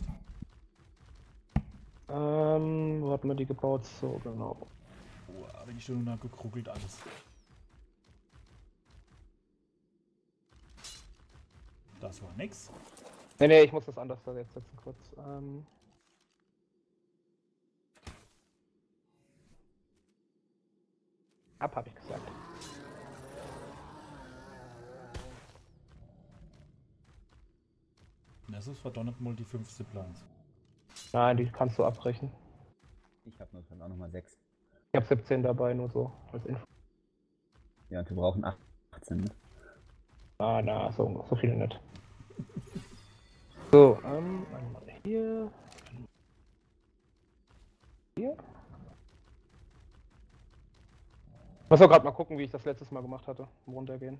S6: Ähm, wo hat man die gebaut? So, genau.
S1: Oh, wenn ich schon nach gekruckelt alles. Das war nix.
S6: Ne, ne, ich muss das anders da jetzt setzen kurz. Ähm. Ab, hab ich gesagt.
S1: Nessus verdonnert mal die fünf Ziplines.
S6: Nein, die kannst du abbrechen.
S4: Ich habe noch, auch noch mal sechs.
S6: Ich hab siebzehn dabei, nur so als Info.
S4: Ja, und wir brauchen achtzehn. Ne?
S6: Ah, na, so, so viele nicht. So, ähm, einmal hier. Hier. Ich muss auch gerade mal gucken, wie ich das letztes Mal gemacht hatte. Im Runtergehen.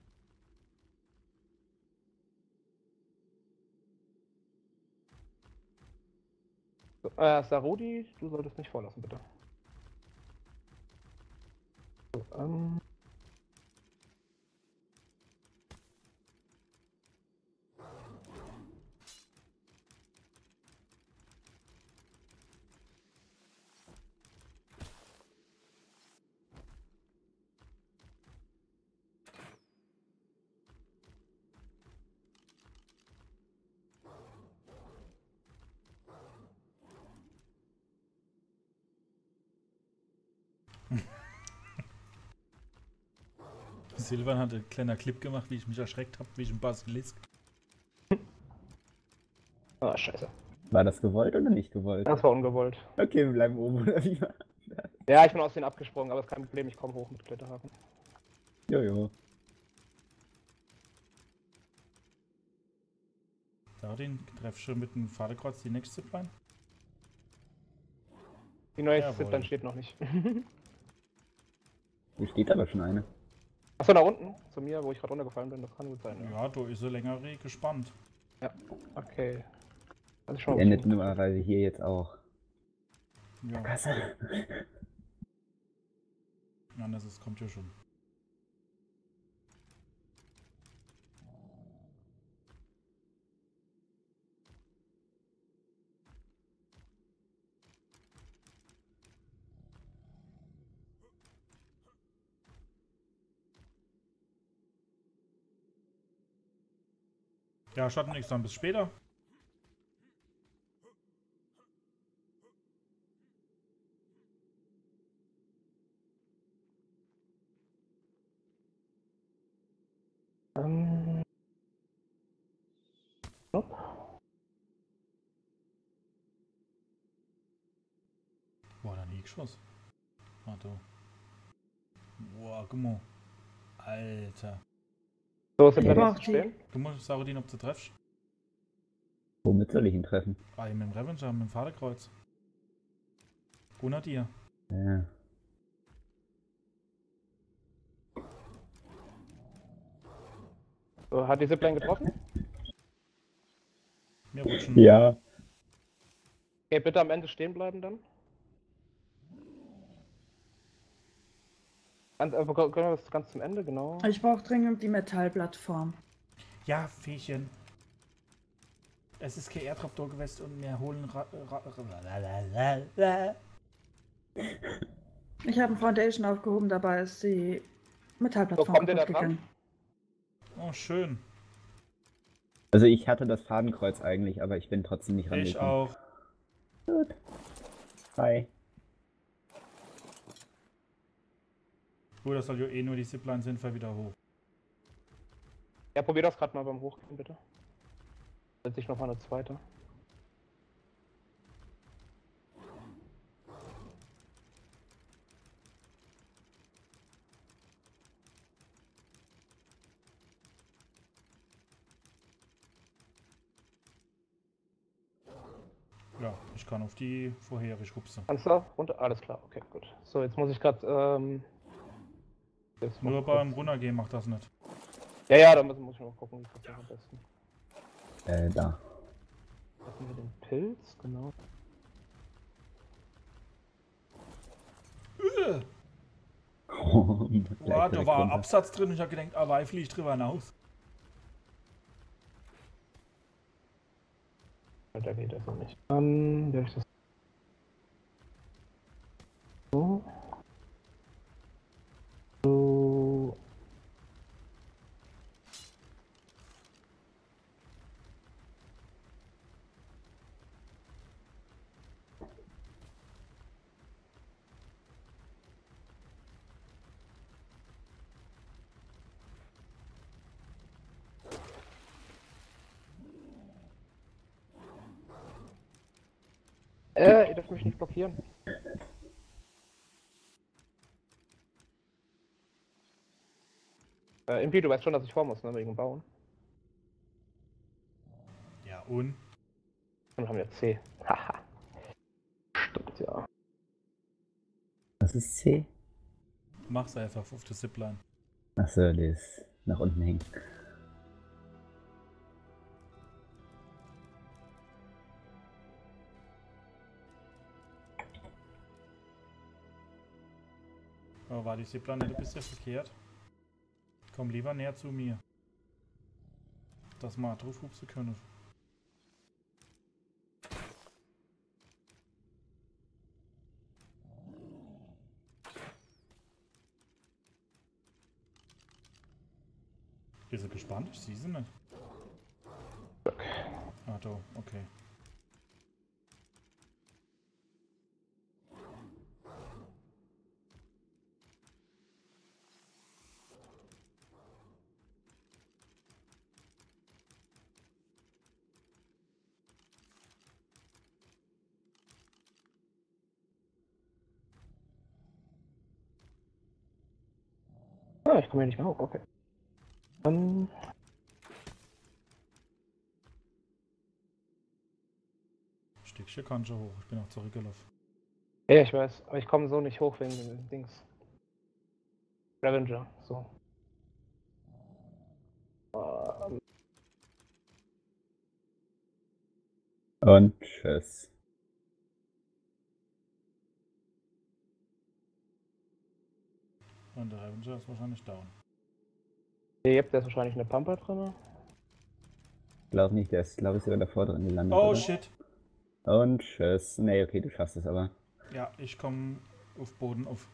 S6: So, äh, Sarodi, du solltest nicht vorlassen, bitte. So, ähm.
S1: Silvan hat einen kleiner Clip gemacht, wie ich mich erschreckt habe, wie ich ein Basilisk.
S6: Ah, scheiße.
S4: War das gewollt oder nicht gewollt?
S6: Das war ungewollt.
S4: Okay, wir bleiben oben, oder wie?
S6: Ja, ich bin aus denen abgesprungen, aber ist kein Problem, ich komme hoch mit Kletterhaken.
S4: Jojo.
S1: Sarodin, treffe schon mit dem Vaterkreuz die nächste Zipline.
S6: Die neue
S1: Jawohl.
S6: Zipline steht noch nicht.
S4: Hier steht aber schon eine.
S6: Achso, da unten, zu mir, wo ich gerade runtergefallen bin, das kann gut sein. Ja,
S1: Ja, da ist er länger gespannt.
S6: okay. Also schon
S4: Die endet normalerweise hier jetzt auch.
S1: Ja.
S4: Kasse.
S1: Anders ist, kommt ja schon. Ja, schaut nichts, dann bis später.
S6: Ähm. Stopp.
S1: Boah, dann Geschoss. Warte. Boah, guck mal. Alter.
S6: So, ist der
S2: Ich
S6: Plan
S2: brauch
S6: jetzt zu
S2: die.
S6: stehen?
S1: Guck mal, Saurodin, ob du treffst.
S4: Womit soll ich ihn treffen?
S1: Ah, mit dem Revenger, mit dem Vaterkreuz. Grenadier.
S4: Ja.
S6: So, hat die Zipline getroffen?
S1: Wir rutschen.
S4: Ja.
S6: Okay, bitte am Ende stehen bleiben dann. Ganz, äh, können wir das ganz zum Ende, genau.
S2: Ich brauche dringend die Metallplattform.
S1: Ja, Fähchen. Es ist kein Airdrop da gewesen und wir holen Ra Ra Ra
S2: Ich habe ein Foundation aufgehoben, dabei ist die Metallplattform
S6: So, kommt ihr da
S2: kaputt
S6: dran?
S2: gegangen.
S1: Oh, schön.
S4: Also ich hatte das Fadenkreuz eigentlich, aber ich bin trotzdem nicht
S1: Ich
S4: rangekommen.
S1: auch.
S4: Gut. Hi.
S1: Gut, das soll ja eh nur die Zipline sind, fahr wieder hoch.
S6: Ja, probier das gerade mal beim Hochgehen, bitte. Setz ich noch mal eine zweite.
S1: Ja, ich kann auf die vorherig hupsen.
S6: Kannst du? Runter? Alles klar, okay, gut. So, jetzt muss ich gerade, ähm... jetzt mal
S1: Nur
S6: kurz-
S1: beim Runtergehen macht das nicht.
S6: Ja, ja, da muss, muss ich noch gucken, wie ich das mache am besten.
S4: Äh, da.
S6: Hatten wir den Pilz, genau.
S4: Oh,
S1: Boah, da war ein Absatz drin und ich hab gedacht, ah, weil fliege ich drüber hinaus.
S6: Da geht das noch nicht. Ähm, werde ich das. So. So. Äh, ihr dürft mich nicht blockieren. Äh, Impi, du weißt schon, dass ich vor muss, ne, wegen dem Bauen.
S1: Ja, und?
S6: Dann haben wir C. Haha. Stimmt, ja.
S4: Was ist C?
S1: Mach's einfach auf der Zipline.
S4: Achso, die ist nach unten hängen.
S1: Aber war die Zipline nicht ein bisschen verkehrt? Komm lieber näher zu mir. Dass wir drauf hupsen können. Ist sie gespannt? Ich sehe sie nicht. Ah, da, okay.
S6: Ah, ich komme hier nicht mehr hoch, okay. Ähm,
S1: Stückchen kann schon hoch. Ich bin auch zurückgelaufen.
S6: ja, ich weiß, aber ich komme so nicht hoch wegen den Dings. Revenger, so. Ähm,
S4: Und tschüss.
S1: und der Ravenger ist wahrscheinlich down.
S6: Ihr habt, der ist wahrscheinlich eine Pampa drin.
S4: Ich glaube nicht, der ist, glaube ich, sogar davor drin gelandet.
S1: Oh
S4: oder?
S1: shit.
S4: Und tschüss. Nee, okay, du schaffst es aber.
S1: Ja, ich komme auf Boden auf.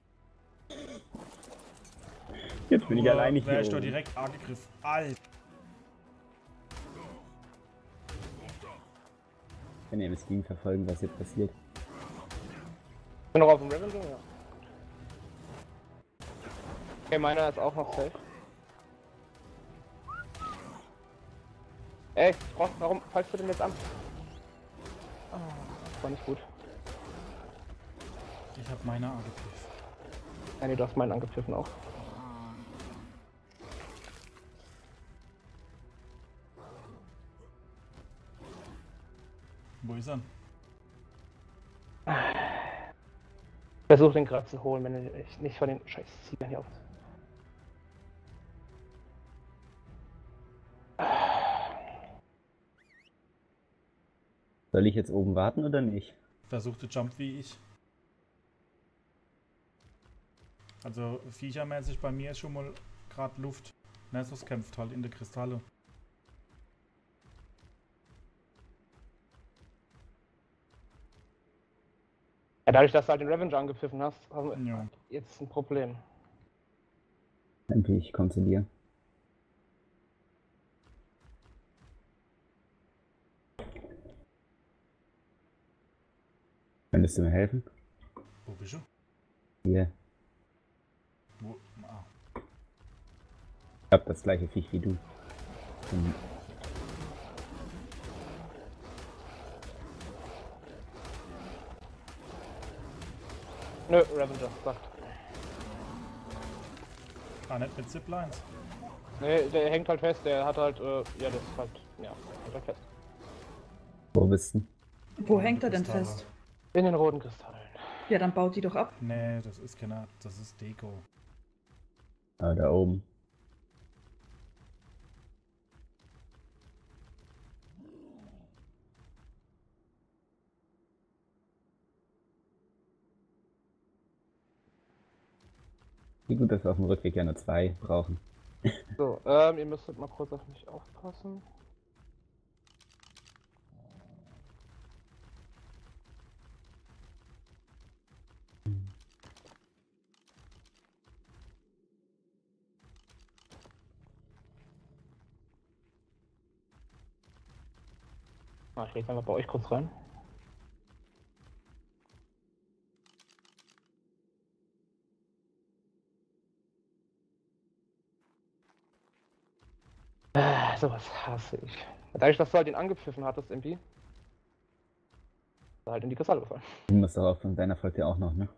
S4: Jetzt bin ich
S1: Nur
S4: alleine
S1: wär
S4: hier
S1: ich doch
S4: oben.
S1: direkt angegriffen. Alter.
S4: Ich kann ja im Steam verfolgen, was hier passiert.
S6: Ich bin noch auf dem Revenger, ja. Okay, meiner ist auch noch safe. Ey, Frost, warum fallst du denn jetzt an? Ah, das war nicht gut.
S1: Ich hab meine angegriffen.
S6: Ja, nee, du hast meinen angepfiffen auch.
S1: Wo ist er?
S6: Versuch den gerade zu holen, wenn du dich nicht von den scheiß Ziegern hier auf.
S4: Soll ich jetzt oben warten oder nicht?
S1: Versuchte Jump wie ich. Also viechermäßig bei mir ist schon mal gerade Luft. Nessus kämpft halt in der Kristalle.
S6: Ja, dadurch, dass du halt den Revenger angepfiffen hast, haben wir
S1: Ja.
S6: jetzt ein Problem.
S4: Endlich, ich komme zu dir. Könntest du mir helfen?
S1: Wo bist du?
S4: Hier.
S1: Wo? Ah.
S4: Ich hab das gleiche Viech wie du. Hm.
S6: Nö, Revenger, sagt.
S1: Ah, nicht mit Ziplines.
S6: Nee, der hängt halt fest, der hat halt, äh, ja, das ist halt, ja, hängt halt fest.
S4: Wo bist du?
S2: Wo hängt er denn
S1: Kristalle.
S2: fest?
S6: In den roten Kristallen.
S2: Ja, dann baut die doch ab.
S1: Nee, das ist keine, das ist Deko.
S4: Ah, da oben. Wie gut, dass wir auf dem Rückweg ja nur zwei brauchen.
S6: So, ähm, ihr müsstet mal kurz auf mich aufpassen. Ah, ich leg einfach bei euch kurz rein. Äh, sowas hasse ich. Dadurch, dass du halt den angepfiffen hattest, irgendwie. Ist er halt in die Kristalle gefallen.
S4: Du musst doch aufpassen, deiner folgt ja auch noch, ne?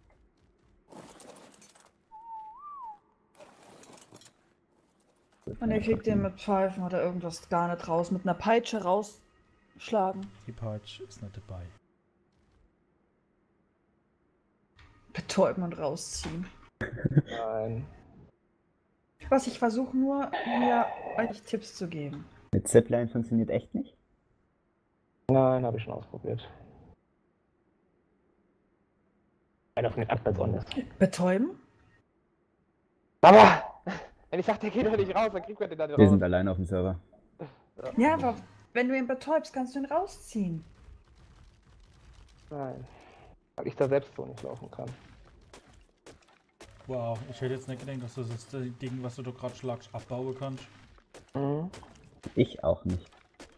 S2: Und ihr kriegt den mit Pfeifen oder irgendwas gar nicht raus. Mit einer Peitsche rausschlagen.
S1: Die Peitsche ist nicht dabei.
S2: Betäuben und rausziehen.
S6: Nein.
S2: Was ich versuche nur, mir euch Tipps zu geben.
S4: Mit Zipline funktioniert echt nicht?
S6: Nein, habe ich schon ausprobiert. Einer von den Admins on ist.
S2: Betäuben?
S6: Aber! Wenn ich sag, der geht doch nicht raus, dann kriegt man den da nicht
S4: Wir
S6: raus.
S4: sind allein auf dem Server.
S2: Ja, aber wenn du ihn betäubst, kannst du ihn rausziehen.
S6: Nein. Weil ich da selbst so nicht laufen kann.
S1: Wow, ich hätte jetzt nicht gedacht, dass du das Ding, was du da gerade schlagst, abbauen kannst.
S6: Mhm.
S4: Ich auch nicht.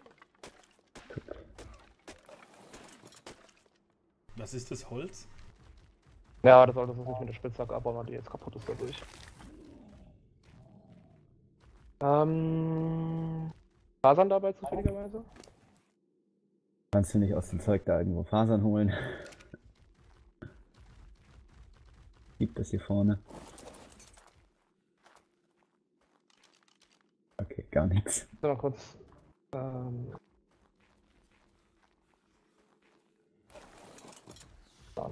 S1: Was ist das Holz?
S6: Ja, das solltest du nicht mit der Spitzhacke abbauen, weil die jetzt kaputt ist dadurch. Ähm. Fasern dabei zufälligerweise?
S4: Kannst du nicht aus dem Zeug da irgendwo Fasern holen? Gibt das hier vorne? Okay, gar nichts.
S6: So, mal kurz. Ähm. Dann.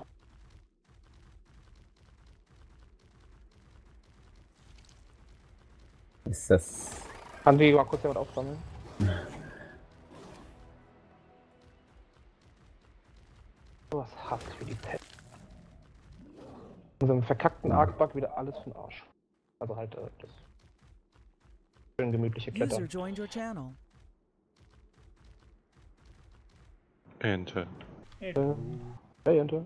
S4: Ist das...
S6: Kann die mal kurz jemand aufsammeln? So was hasse ich für die Pet. In unserem verkackten Arc-Bug wieder alles für den Arsch. Also halt äh, das schön gemütliche
S5: User
S6: Klettern.
S5: joined your channel.
S8: Ente.
S1: Hey,
S6: Äh, hey, Ente.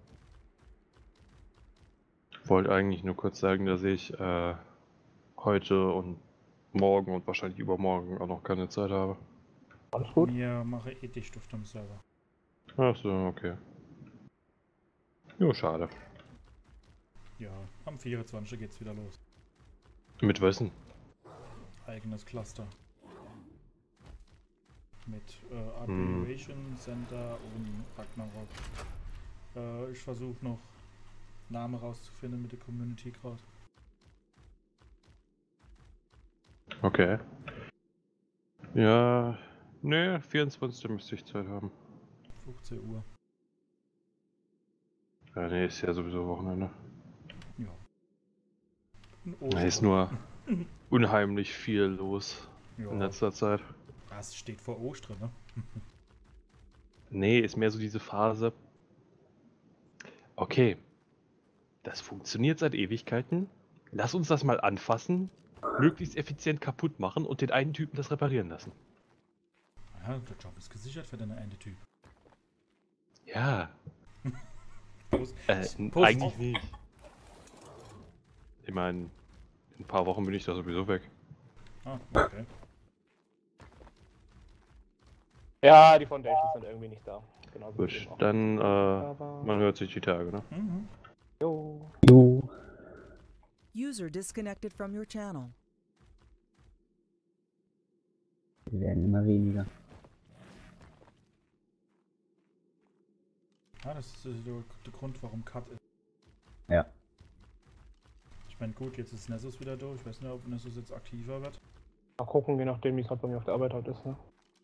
S8: Wollte eigentlich nur kurz sagen, dass ich äh, heute und morgen und wahrscheinlich übermorgen auch noch keine Zeit habe.
S6: Alles gut?
S1: mir mache eh dicht auf dem Server.
S8: Ach so, okay. Jo, schade.
S1: Ja, am vierundzwanzigsten geht's wieder los.
S8: Mit wessen?
S1: Eigenes Cluster. Mit äh,
S8: Hm.
S1: Aberration, Center und Ragnarok. Äh, ich versuche noch Namen rauszufinden mit der Community gerade.
S8: Okay. Ja, ne, vierundzwanzigsten müsste ich Zeit haben.
S1: fünfzehn Uhr.
S8: Ja, ne, ist ja sowieso Wochenende.
S1: Ja. Ein
S8: Da ist
S1: Ostern.
S8: nur unheimlich viel los in
S1: Ja,
S8: letzter Zeit.
S1: das steht vor Ostern, ne?
S8: Nee, ist mehr so diese Phase. Okay, das funktioniert seit Ewigkeiten. Lass uns das mal anfassen, möglichst effizient kaputt machen und den einen Typen das reparieren lassen.
S1: Ja, der Job ist gesichert für den einen Typ.
S8: Ja,
S1: Post,
S8: äh,
S1: Post-
S8: eigentlich nicht. Ich meine, in ein paar Wochen bin ich da sowieso weg.
S1: Ah, okay.
S6: Ja, die Foundations sind irgendwie nicht da. Genauso wie
S8: Gut,
S6: eben auch.
S8: dann, äh,
S6: Aber...
S8: man hört sich die Tage, ne?
S1: Mhm.
S6: Jo.
S4: Jo.
S5: User disconnected from your channel.
S4: Wir werden immer weniger.
S1: Ja, das ist äh, der, der Grund, warum Cut ist.
S4: Ja.
S1: Ich meine, gut, jetzt ist Nessus wieder durch. Ich weiß nicht, ob Nessus jetzt aktiver wird.
S6: Mal gucken, je nachdem, wie es halt bei mir auf der Arbeit halt ist, ne?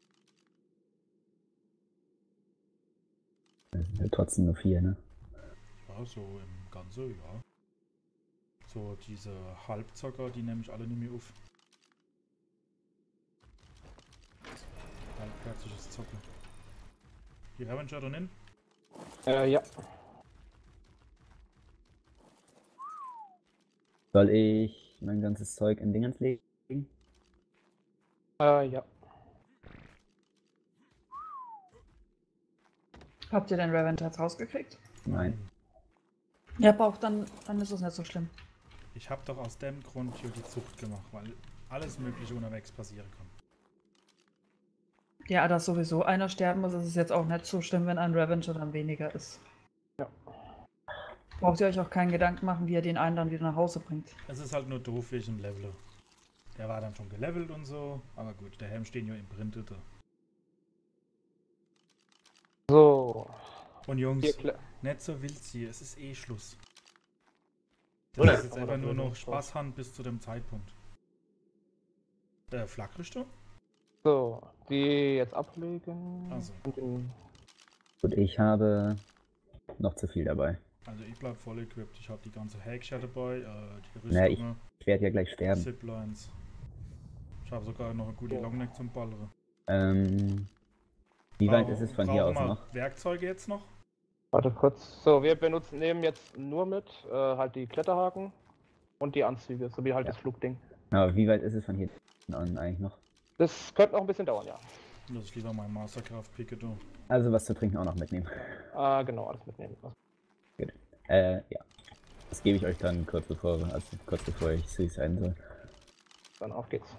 S4: Das sind halt trotzdem nur vier, ne?
S1: Ja, so im Ganzen, ja. So, diese Halbzocker, die nehme ich alle nicht mehr auf. Halbherziges Zocken. Die Revenger dann hin?
S6: Äh, ja.
S4: Soll ich mein ganzes Zeug in Dingens legen?
S6: Äh, ja.
S2: Habt ihr den Revenger jetzt rausgekriegt?
S4: Nein.
S2: Ja, braucht dann, dann ist es nicht so schlimm.
S1: Ich habe doch aus dem Grund hier die Zucht gemacht, weil alles Mögliche unterwegs passieren kann.
S2: Ja, dass sowieso einer sterben muss, ist es jetzt auch nicht so schlimm, wenn ein Revenger dann weniger ist.
S6: Ja.
S2: Braucht ihr euch auch keinen Gedanken machen, wie ihr den einen dann wieder nach Hause bringt.
S1: Es ist halt nur doof wegen Level. Der war dann schon gelevelt und so, aber gut, der Helm stehen ja im Printete.
S6: So.
S1: Und Jungs,
S6: Hier, Kle-
S1: nicht so wild sie, es ist eh Schluss.
S6: Oder?
S1: Das ist jetzt
S6: Aber
S1: einfach nur
S6: dafür
S1: noch
S6: ist
S1: Spaßhand bis zu dem Zeitpunkt. Äh, Flakrichtung?
S6: So, die jetzt ablegen.
S1: Also.
S6: Und den...
S4: Und ich habe noch zu viel dabei.
S1: Also ich bleib voll equipped. Ich habe die ganze Hackshare dabei, äh, die
S4: Na, ich-
S1: Rüstungen,
S4: Ich werde ja gleich sterben.
S1: Ziplines. Ich habe sogar noch eine gute
S6: Ja.
S1: Longneck zum Ballere.
S4: Ähm, wie weit
S1: Brauchen-
S4: ist es von hier aus
S1: brauchen wir
S4: noch?
S1: Werkzeuge jetzt noch?
S6: Warte kurz. So, wir benutzen, nehmen jetzt nur mit äh, halt die Kletterhaken und die Anzüge, sowie halt
S4: Ja.
S6: das Flugding.
S4: Aber wie weit ist es von hier an eigentlich noch?
S6: Das könnte noch ein bisschen dauern, ja.
S1: Das ist lieber mein Mastercraft Picke, du.
S4: Also was zu trinken auch noch mitnehmen.
S6: Ah, genau, alles mitnehmen.
S4: Äh, ja. Das gebe ich euch dann kurz bevor, also kurz bevor ich süß sein soll.
S6: Dann auf geht's.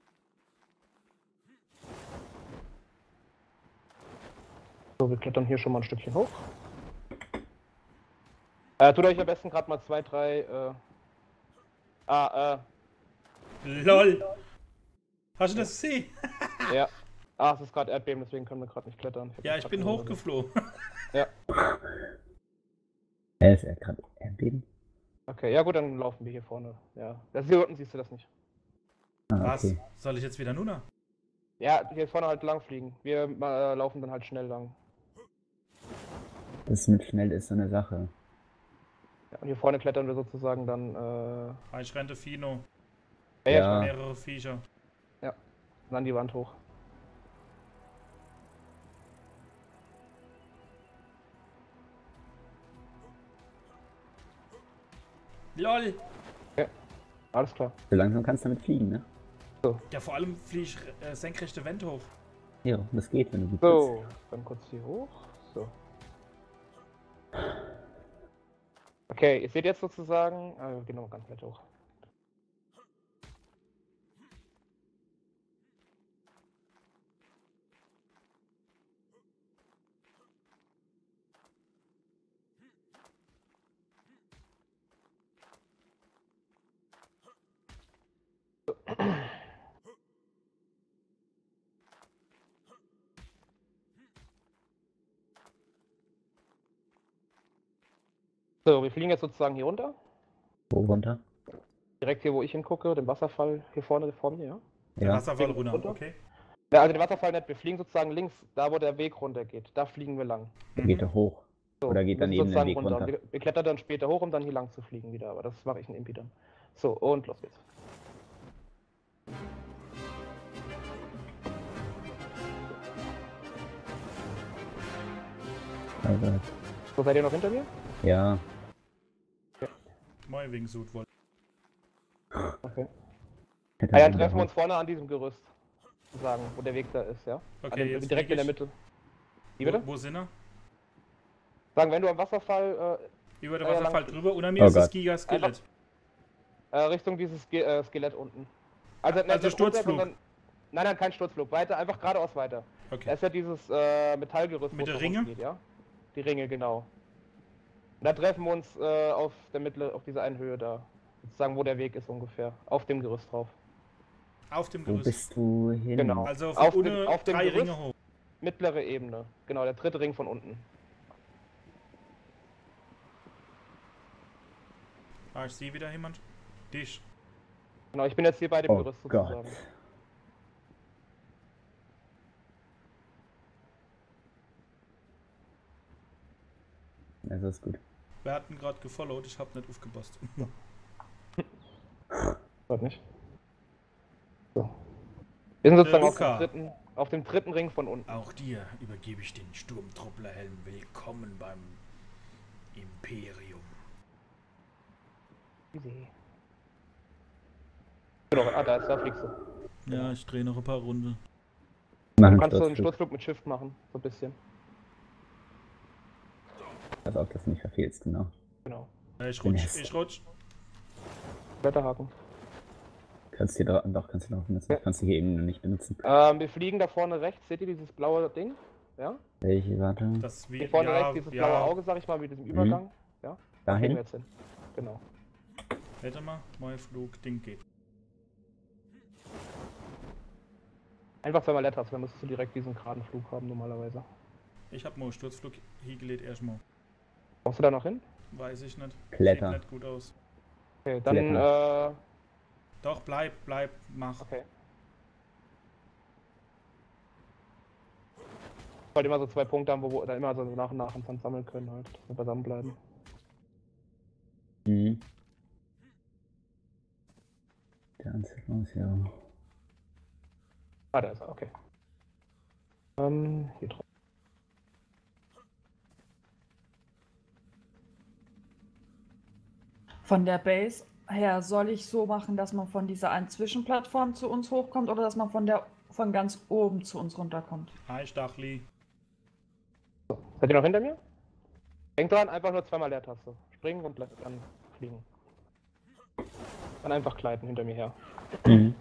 S6: So, wir klettern hier schon mal ein Stückchen hoch. Äh, tut euch am besten gerade mal zwei, drei, äh... Ah,
S1: LOL! Hast du das gesehen?
S6: äh, ja. Ah, es ist gerade Erdbeben, deswegen können wir gerade nicht klettern. hab
S1: Ja,
S6: das
S1: ich
S6: grad
S1: bin
S6: nur-
S1: hochgeflogen.
S6: Ja.
S4: Äh, ist er gerade Erdbeben?
S6: Okay, ja gut, dann laufen wir hier vorne. Ja. Das hier unten siehst du das nicht.
S4: Ah,
S1: Was?
S4: okay.
S1: Soll ich jetzt wieder Nuna?
S6: Ja, hier vorne halt lang fliegen. Wir äh, laufen dann halt schnell lang.
S4: Das mit schnell ist so eine Sache.
S6: Ja, und hier vorne klettern wir sozusagen dann äh,
S1: Ah, ich rente Fino.
S6: ja.
S4: Ja.
S1: Mehrere Viecher.
S6: an die Wand hoch.
S1: LOL!
S6: Alles klar.
S4: So langsam kannst du damit fliegen, ne?
S1: Ja, vor allem fliege ich äh, senkrechte Wände hoch.
S4: Ja, das geht, wenn du gut
S6: So, dann kurz hier hoch. So. Okay, ihr seht jetzt sozusagen. Ah, wir gehen noch ganz weit hoch. So, wir fliegen jetzt sozusagen hier runter.
S4: Wo runter?
S6: Direkt hier, wo ich hingucke, den Wasserfall hier vorne vor mir, ja?
S1: Der
S4: Ja.
S1: Wasserfall
S6: Fliegen
S1: runter,
S6: runter.
S1: okay.
S6: Ja, also den Wasserfall nicht, wir fliegen sozusagen links, da wo der Weg runter geht. Da fliegen wir lang.
S4: Der geht doch hoch.
S6: So,
S4: Oder geht
S6: wir
S4: dann
S6: müssen
S4: eben den
S6: sozusagen
S4: Weg runter.
S6: Wir, wir klettern dann später hoch, um dann hier lang zu fliegen wieder, aber das mache ich in Impi dann. So, und los geht's.
S4: Also,
S6: So, seid ihr noch hinter mir?
S4: ja.
S1: Mal wegen Sudwoll.
S6: Okay.
S4: Hätte
S6: Ah ja,
S4: man
S6: treffen wir
S4: wieder
S6: uns vorne an diesem Gerüst. Sagen, wo der Weg da ist, ja?
S1: Okay,
S6: an dem,
S1: jetzt
S6: direkt
S1: flieg
S6: in der
S1: ich.
S6: Mitte. Wie bitte?
S1: Wo, wo sind er?
S6: Sagen, wenn du am Wasserfall
S1: Über den
S6: Ah ja,
S1: Wasserfall
S6: lang-
S1: drüber. Unter mir
S4: Oh
S1: ist das
S4: Gott.
S1: Giga-Skelett.
S6: äh, äh, Richtung dieses Ge äh, Skelett unten. Also,
S1: Also
S6: nicht runter,
S1: Sturzflug.
S6: sondern- Nein, nein, kein Sturzflug. Weiter, einfach geradeaus weiter. Da
S1: Okay.
S6: ist ja dieses äh, Metallgerüst,
S1: Mit
S6: wo es
S1: der
S6: nach unten
S1: Ringe?
S6: Geht, ja? Die Ringe, genau. Und da treffen wir uns äh, auf der Mittel, auf dieser einen Höhe da. Sozusagen, wo der Weg ist ungefähr. Auf dem Gerüst drauf.
S1: Auf dem
S4: Wo
S1: Gerüst.
S4: bist du hin?
S6: Genau.
S1: Also
S6: Auf
S1: von
S6: dem-
S1: unten
S6: auf dem
S1: drei
S6: Gerüst?
S1: Ringe hoch.
S6: Mittlere Ebene. Genau, der dritte Ring von unten.
S1: Ah, ich sehe wieder jemand. Dich.
S6: Genau, ich bin jetzt hier bei dem
S4: Oh
S6: Gerüst
S4: Gott.
S6: sozusagen.
S4: Also ist gut.
S1: Wir hatten gerade gefollowt, ich hab nicht aufgepasst.
S6: Hört nicht. So. Wir sind sozusagen auf
S1: Luca.
S6: dem, dritten, auf dem dritten Ring von unten.
S1: Auch dir übergebe ich den Sturmtrupplerhelm. Willkommen beim Imperium.
S6: Easy. Genau, ah, da ist, da fliegst du.
S1: Ja, ich drehe noch ein paar Runden.
S4: Mach
S6: Du
S4: einen
S6: kannst so einen
S4: Sturzflug.
S6: Sturzflug mit Shift machen, so ein bisschen.
S4: Pass auf, dass du nicht verfehlst, genau.
S6: Genau.
S1: Ja, ich
S4: Bin
S1: rutsch,
S4: jetzt-
S1: ich rutsch.
S6: Wetterhaken.
S4: Kannst du dir doch, kannst du noch benutzen.
S6: Ja.
S4: Kannst du hier eben noch nicht benutzen.
S6: Ähm, wir fliegen da vorne rechts, seht ihr dieses blaue Ding? Ja?
S4: Welche, warte.
S1: Das wie,
S6: Hier vorne
S1: ja,
S6: rechts, dieses
S1: ja.
S6: blaue Auge, sag ich mal, mit diesem Übergang. Ja? Da fliegen wir
S4: Dahin?
S6: jetzt hin. Genau.
S1: Warte mal, mein Flugding geht.
S6: Einfach zweimal Letters, dann müsstest du direkt diesen geraden Flug haben normalerweise.
S1: Ich hab mal Sturzflug hingelegt erstmal.
S6: Brauchst du da noch hin?
S1: Weiß ich nicht.
S4: Kletter.
S1: Sieht nicht gut aus.
S6: Okay, dann,
S4: Kletter.
S6: äh,
S1: Doch, bleib, bleib, mach.
S6: okay. Ich wollte immer so zwei Punkte haben, wo wir dann immer so nach und nach uns dann sammeln können halt, dass wir beisammen bleiben.
S4: Mhm. Der Anzug aus, ja.
S6: Ah, da ist er, okay. Ähm, hier drauf.
S2: Von der Base her soll ich so machen, dass man von dieser einen Zwischenplattform zu uns hochkommt oder dass man von der von ganz oben zu uns runterkommt?
S1: Hi, Stachli.
S6: Seid ihr noch hinter mir? Denkt dran, einfach nur zweimal Leertaste. Springen und dann fliegen. Dann einfach gleiten hinter mir her.
S4: Mhm.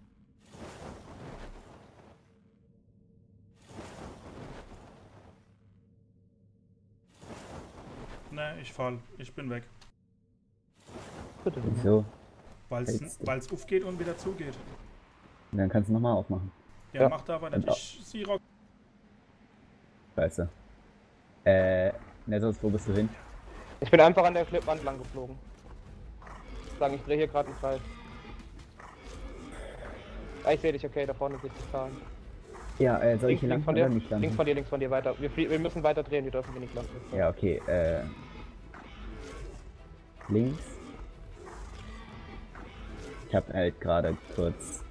S1: Ne, ich fall. Ich bin weg.
S6: Bitte.
S4: So,
S1: Weil's,
S4: Hältst du.
S1: weil's aufgeht und wieder zugeht.
S4: dann kannst du nochmal aufmachen.
S1: Ja,
S6: Ja.
S1: macht aber nicht.
S4: Und
S1: Ich sie rock.
S4: Scheiße. Äh, Nessos, wo bist du hin?
S6: Ich bin einfach an der Clipwand lang geflogen. Sagen, ich drehe hier gerade einen Kreis. Ah, ich sehe dich, okay, da vorne sehe ich die Zahlen.
S4: Ja, äh, soll
S6: Links,
S4: ich hier
S6: links
S4: lang
S6: von
S4: oder
S6: dir,
S4: nicht lang?
S6: links von dir, links von dir weiter. Wir, flie- wir müssen weiter drehen, wir dürfen hier nicht landen.
S4: Ja, okay, äh. Links. Ich hab halt gerade kurz.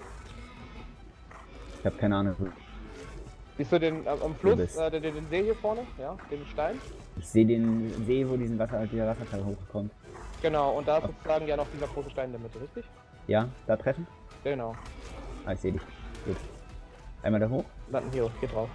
S4: Ich hab keine Ahnung. wo-
S6: Siehst du den äh, am
S4: Du
S6: Fluss,
S4: bist-
S6: äh, den, den See hier vorne? Ja, den Stein?
S4: Ich sehe den See, wo diesen Wasser, dieser Wasserfall hochkommt.
S6: Genau, und da ist sozusagen ja noch dieser große Stein in der Mitte, richtig?
S4: Ja, da treffen?
S6: Genau.
S4: Ah, ich sehe dich. Gut. Einmal da hoch.
S6: Landen hier, hier drauf.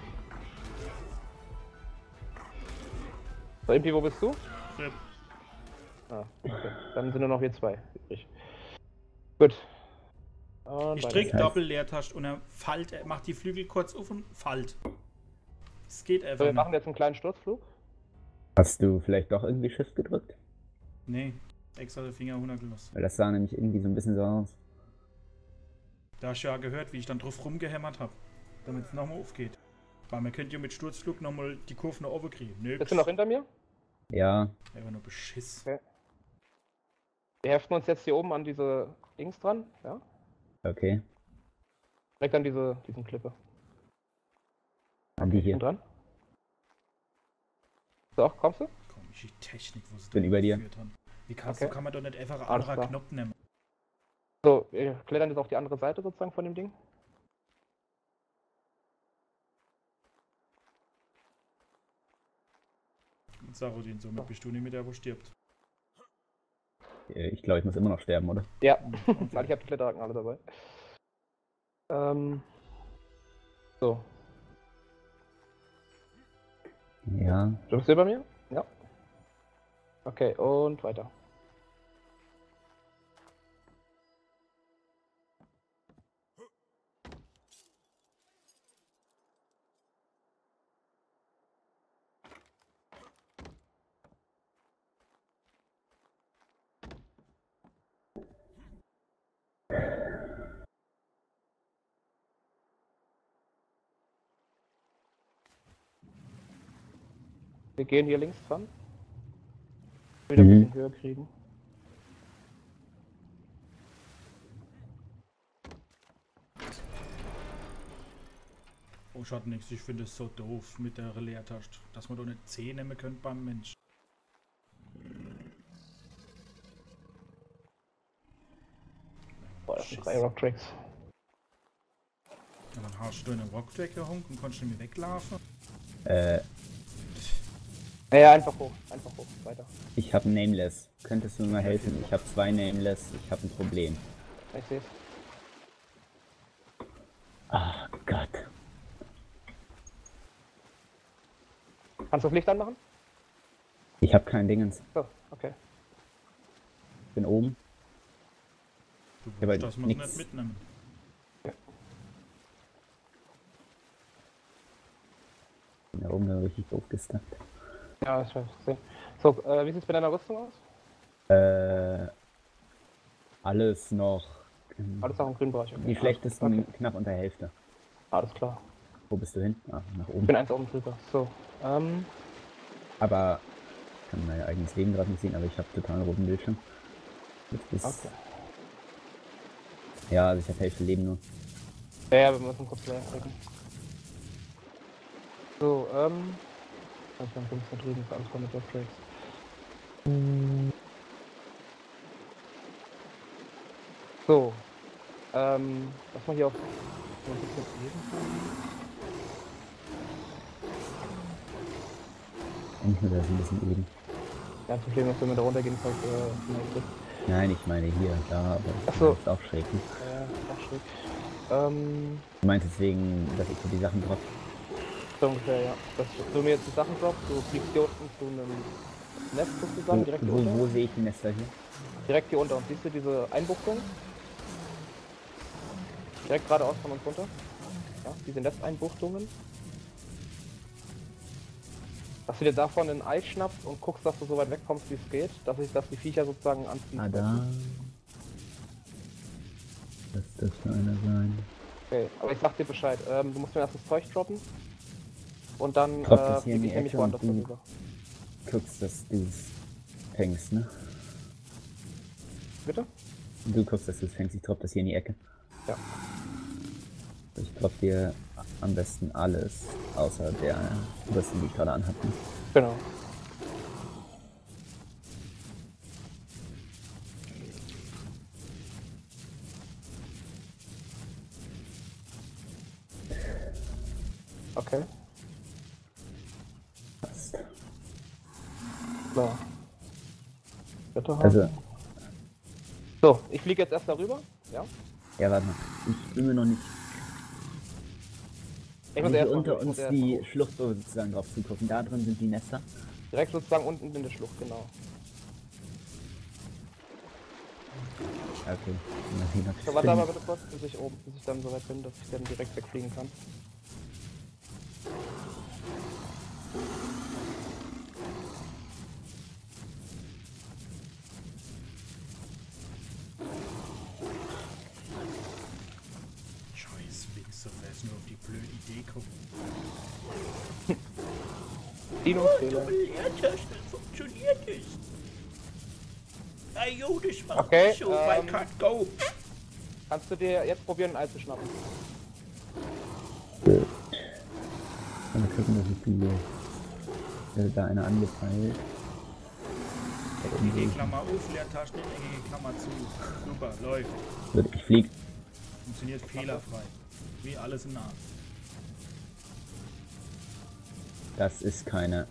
S6: So, Impi, wo bist du?
S1: Shit.
S6: Ah, okay. Dann sind nur noch wir zwei übrig. Gut. Und
S1: Ich
S6: weiter.
S1: drück
S4: Das heißt-
S1: Doppel-Leertaste und er fallt, er macht die Flügel kurz auf und fallt. Es geht
S6: So,
S1: einfach
S6: wir
S1: nicht.
S6: machen jetzt einen kleinen Sturzflug.
S4: Hast du vielleicht doch irgendwie Shift gedrückt?
S1: Nee, extra den Finger runtergelassen.
S4: Weil das sah nämlich irgendwie so ein bisschen so aus.
S1: Da hast du ja gehört, wie ich dann drauf rumgehämmert habe, damit es nochmal aufgeht. Weil man könnte ja mit Sturzflug nochmal die Kurve nach oben kriegen. Nix.
S6: Bist du noch hinter mir?
S4: Ja,
S1: Einfach nur Beschiss.
S6: Okay. Wir heften uns jetzt hier oben an diese Dings dran, ja?
S4: okay.
S6: Direkt an diese diesen Klippe.
S4: An die hier.
S6: Und dran. So, kommst du?
S1: Komische Technik, wo sie
S4: Bin
S1: da
S4: über dir.
S1: eingeführt haben. Wie kann,
S6: Okay.
S1: so kann man doch nicht einfach einen
S6: Alles
S1: anderen
S6: klar.
S1: Knopf nehmen?
S6: So, wir klettern jetzt auf die andere Seite sozusagen von dem Ding.
S1: Und Sarodin, somit bist du nicht mit der, wo stirbt.
S4: Äh, Ich glaube, ich muss immer noch sterben, oder?
S6: Ja, weil ich habe die Kletterhaken alle dabei. Ähm. So,
S4: Ja.
S6: du bist über mir? Ja. Okay, und weiter. Wir gehen hier links dran. Wieder ein
S4: Mhm.
S6: bisschen höher kriegen.
S1: Oh, schaut nix, ich finde es so doof mit der Leertaste, dass man doch nicht zehn nehmen könnte beim Mensch.
S6: Boah, das sind
S1: Schiss.
S6: drei Rock Tracks.
S1: Ja, dann hast du einen Rocktrack gehunkt und konntest nicht mehr weglaufen.
S4: Äh,
S6: Ja, ja, einfach hoch, einfach hoch, weiter.
S4: ich habe Nameless. Könntest du mir mal helfen? Ich habe zwei Nameless. Ich habe ein Problem.
S6: Ich seh's.
S4: Ah, Gott.
S6: Kannst du das Licht anmachen?
S4: Ich habe kein Dingens.
S6: So, okay.
S4: Ich bin oben.
S1: Du
S4: Ja, aber
S1: musst das muss
S4: nix.
S1: nicht mitnehmen.
S4: Bin da oben dann richtig doof gestackt.
S6: Ja, ich weiß. Sehen. So, äh, wie sieht's mit deiner Rüstung aus?
S4: Äh, alles noch. ähm,
S6: Alles auch im grünen Bereich. Okay.
S4: Die schlechtesten
S6: Okay.
S4: knapp unter Hälfte.
S6: Alles klar.
S4: Wo bist du hin? Ah, nach
S6: Ich
S4: oben.
S6: bin eins oben drüber. So, ähm,
S4: Aber ich kann mein eigenes Leben gerade nicht sehen, aber ich habe total roten Bildschirm. Jetzt ist,
S6: okay.
S4: Ja, also ich habe Hälfte Leben nur.
S6: Ja, ja, wir müssen kurz leer drücken. So, ähm. Ich bin fünf da drüben für alles von mit Rock Tracks. So, ähm, lass mal hier auf. so ein bisschen eben.
S4: Eigentlich nur da ist ein bisschen eben.
S6: Ja, das Problem ist, wenn wir da runtergehen, falls äh, schnell ist.
S4: Nein, ich meine hier, da, aber
S6: Ach so.
S4: das ist auch schräg. Ne?
S6: Ja, auch schräg. Ähm,
S4: Du meinst deswegen, dass ich so die Sachen droppe?
S6: so ungefähr, ja. Dass du mir jetzt die Sachen droppst, du fliegst hier unten zu einem Nest sozusagen, direkt hier
S4: Wo,
S6: unter.
S4: wo sehe ich die Nester hier?
S6: Direkt hier unter uns. Siehst du diese Einbuchtung? Direkt geradeaus von uns runter. Ja, diese Nesteinbuchtungen. Dass du dir davon ein Ei schnappst und guckst, dass du so weit wegkommst, wie es geht, dass sich dass die Viecher sozusagen anziehen.
S4: Ah, da. Was das für einer sein?
S6: Okay, aber ich sag dir Bescheid. Ähm, du musst mir erst das Zeug droppen. Und dann
S4: Drop das
S6: äh,
S4: hier in
S6: flieg
S4: die
S6: ich nämlich
S4: Ecke und
S6: woanders
S4: du-
S6: darüber.
S4: Guckst, dass du es fängst, ne?
S6: Bitte?
S4: Du guckst, dass du es fängst. Ich drop das hier in die Ecke.
S6: Ja.
S4: Ich drop dir am besten alles, außer der Rüstung, die ich gerade anhatte. Ne?
S6: Genau. Okay,
S4: Passt.
S6: klar. Wetterhaken.
S4: Also,
S6: So, ich fliege jetzt erst darüber. Ja.
S4: ja, warte mal. Ich bin mir noch nicht.
S6: Ich muss
S4: Wenn wir
S6: erst
S4: unter
S6: mal, ich muss
S4: uns
S6: erst
S4: die
S6: mal
S4: Schlucht sozusagen drauf zugucken. Da drin sind die Nester.
S6: direkt sozusagen unten in der Schlucht, genau.
S4: Okay. Mal sehen, ob ich's
S6: So, warte
S4: finde.
S6: aber bitte kurz, bis ich oben, bis ich dann so weit bin, dass ich dann direkt wegfliegen kann.
S1: Scheiß Wichser, wer ist nur auf die blöde Idee kommt.
S6: Dino-Fehler.
S1: Leertaste funktioniert nicht. Ay, yo, das war
S6: Okay,
S1: so, I
S6: ähm,
S1: can't go.
S6: Kannst du dir jetzt probieren, ein Ei zu schnappen?
S4: Mal gucken, dass ich die. Äh, da eine angepeilt.
S1: Enge Klammer auf, Leertasten in enge Klammer zu. Super, läuft.
S4: Gut, ich flieg.
S1: Funktioniert fehlerfrei. Wie alles im Arzt.
S4: Das ist keine.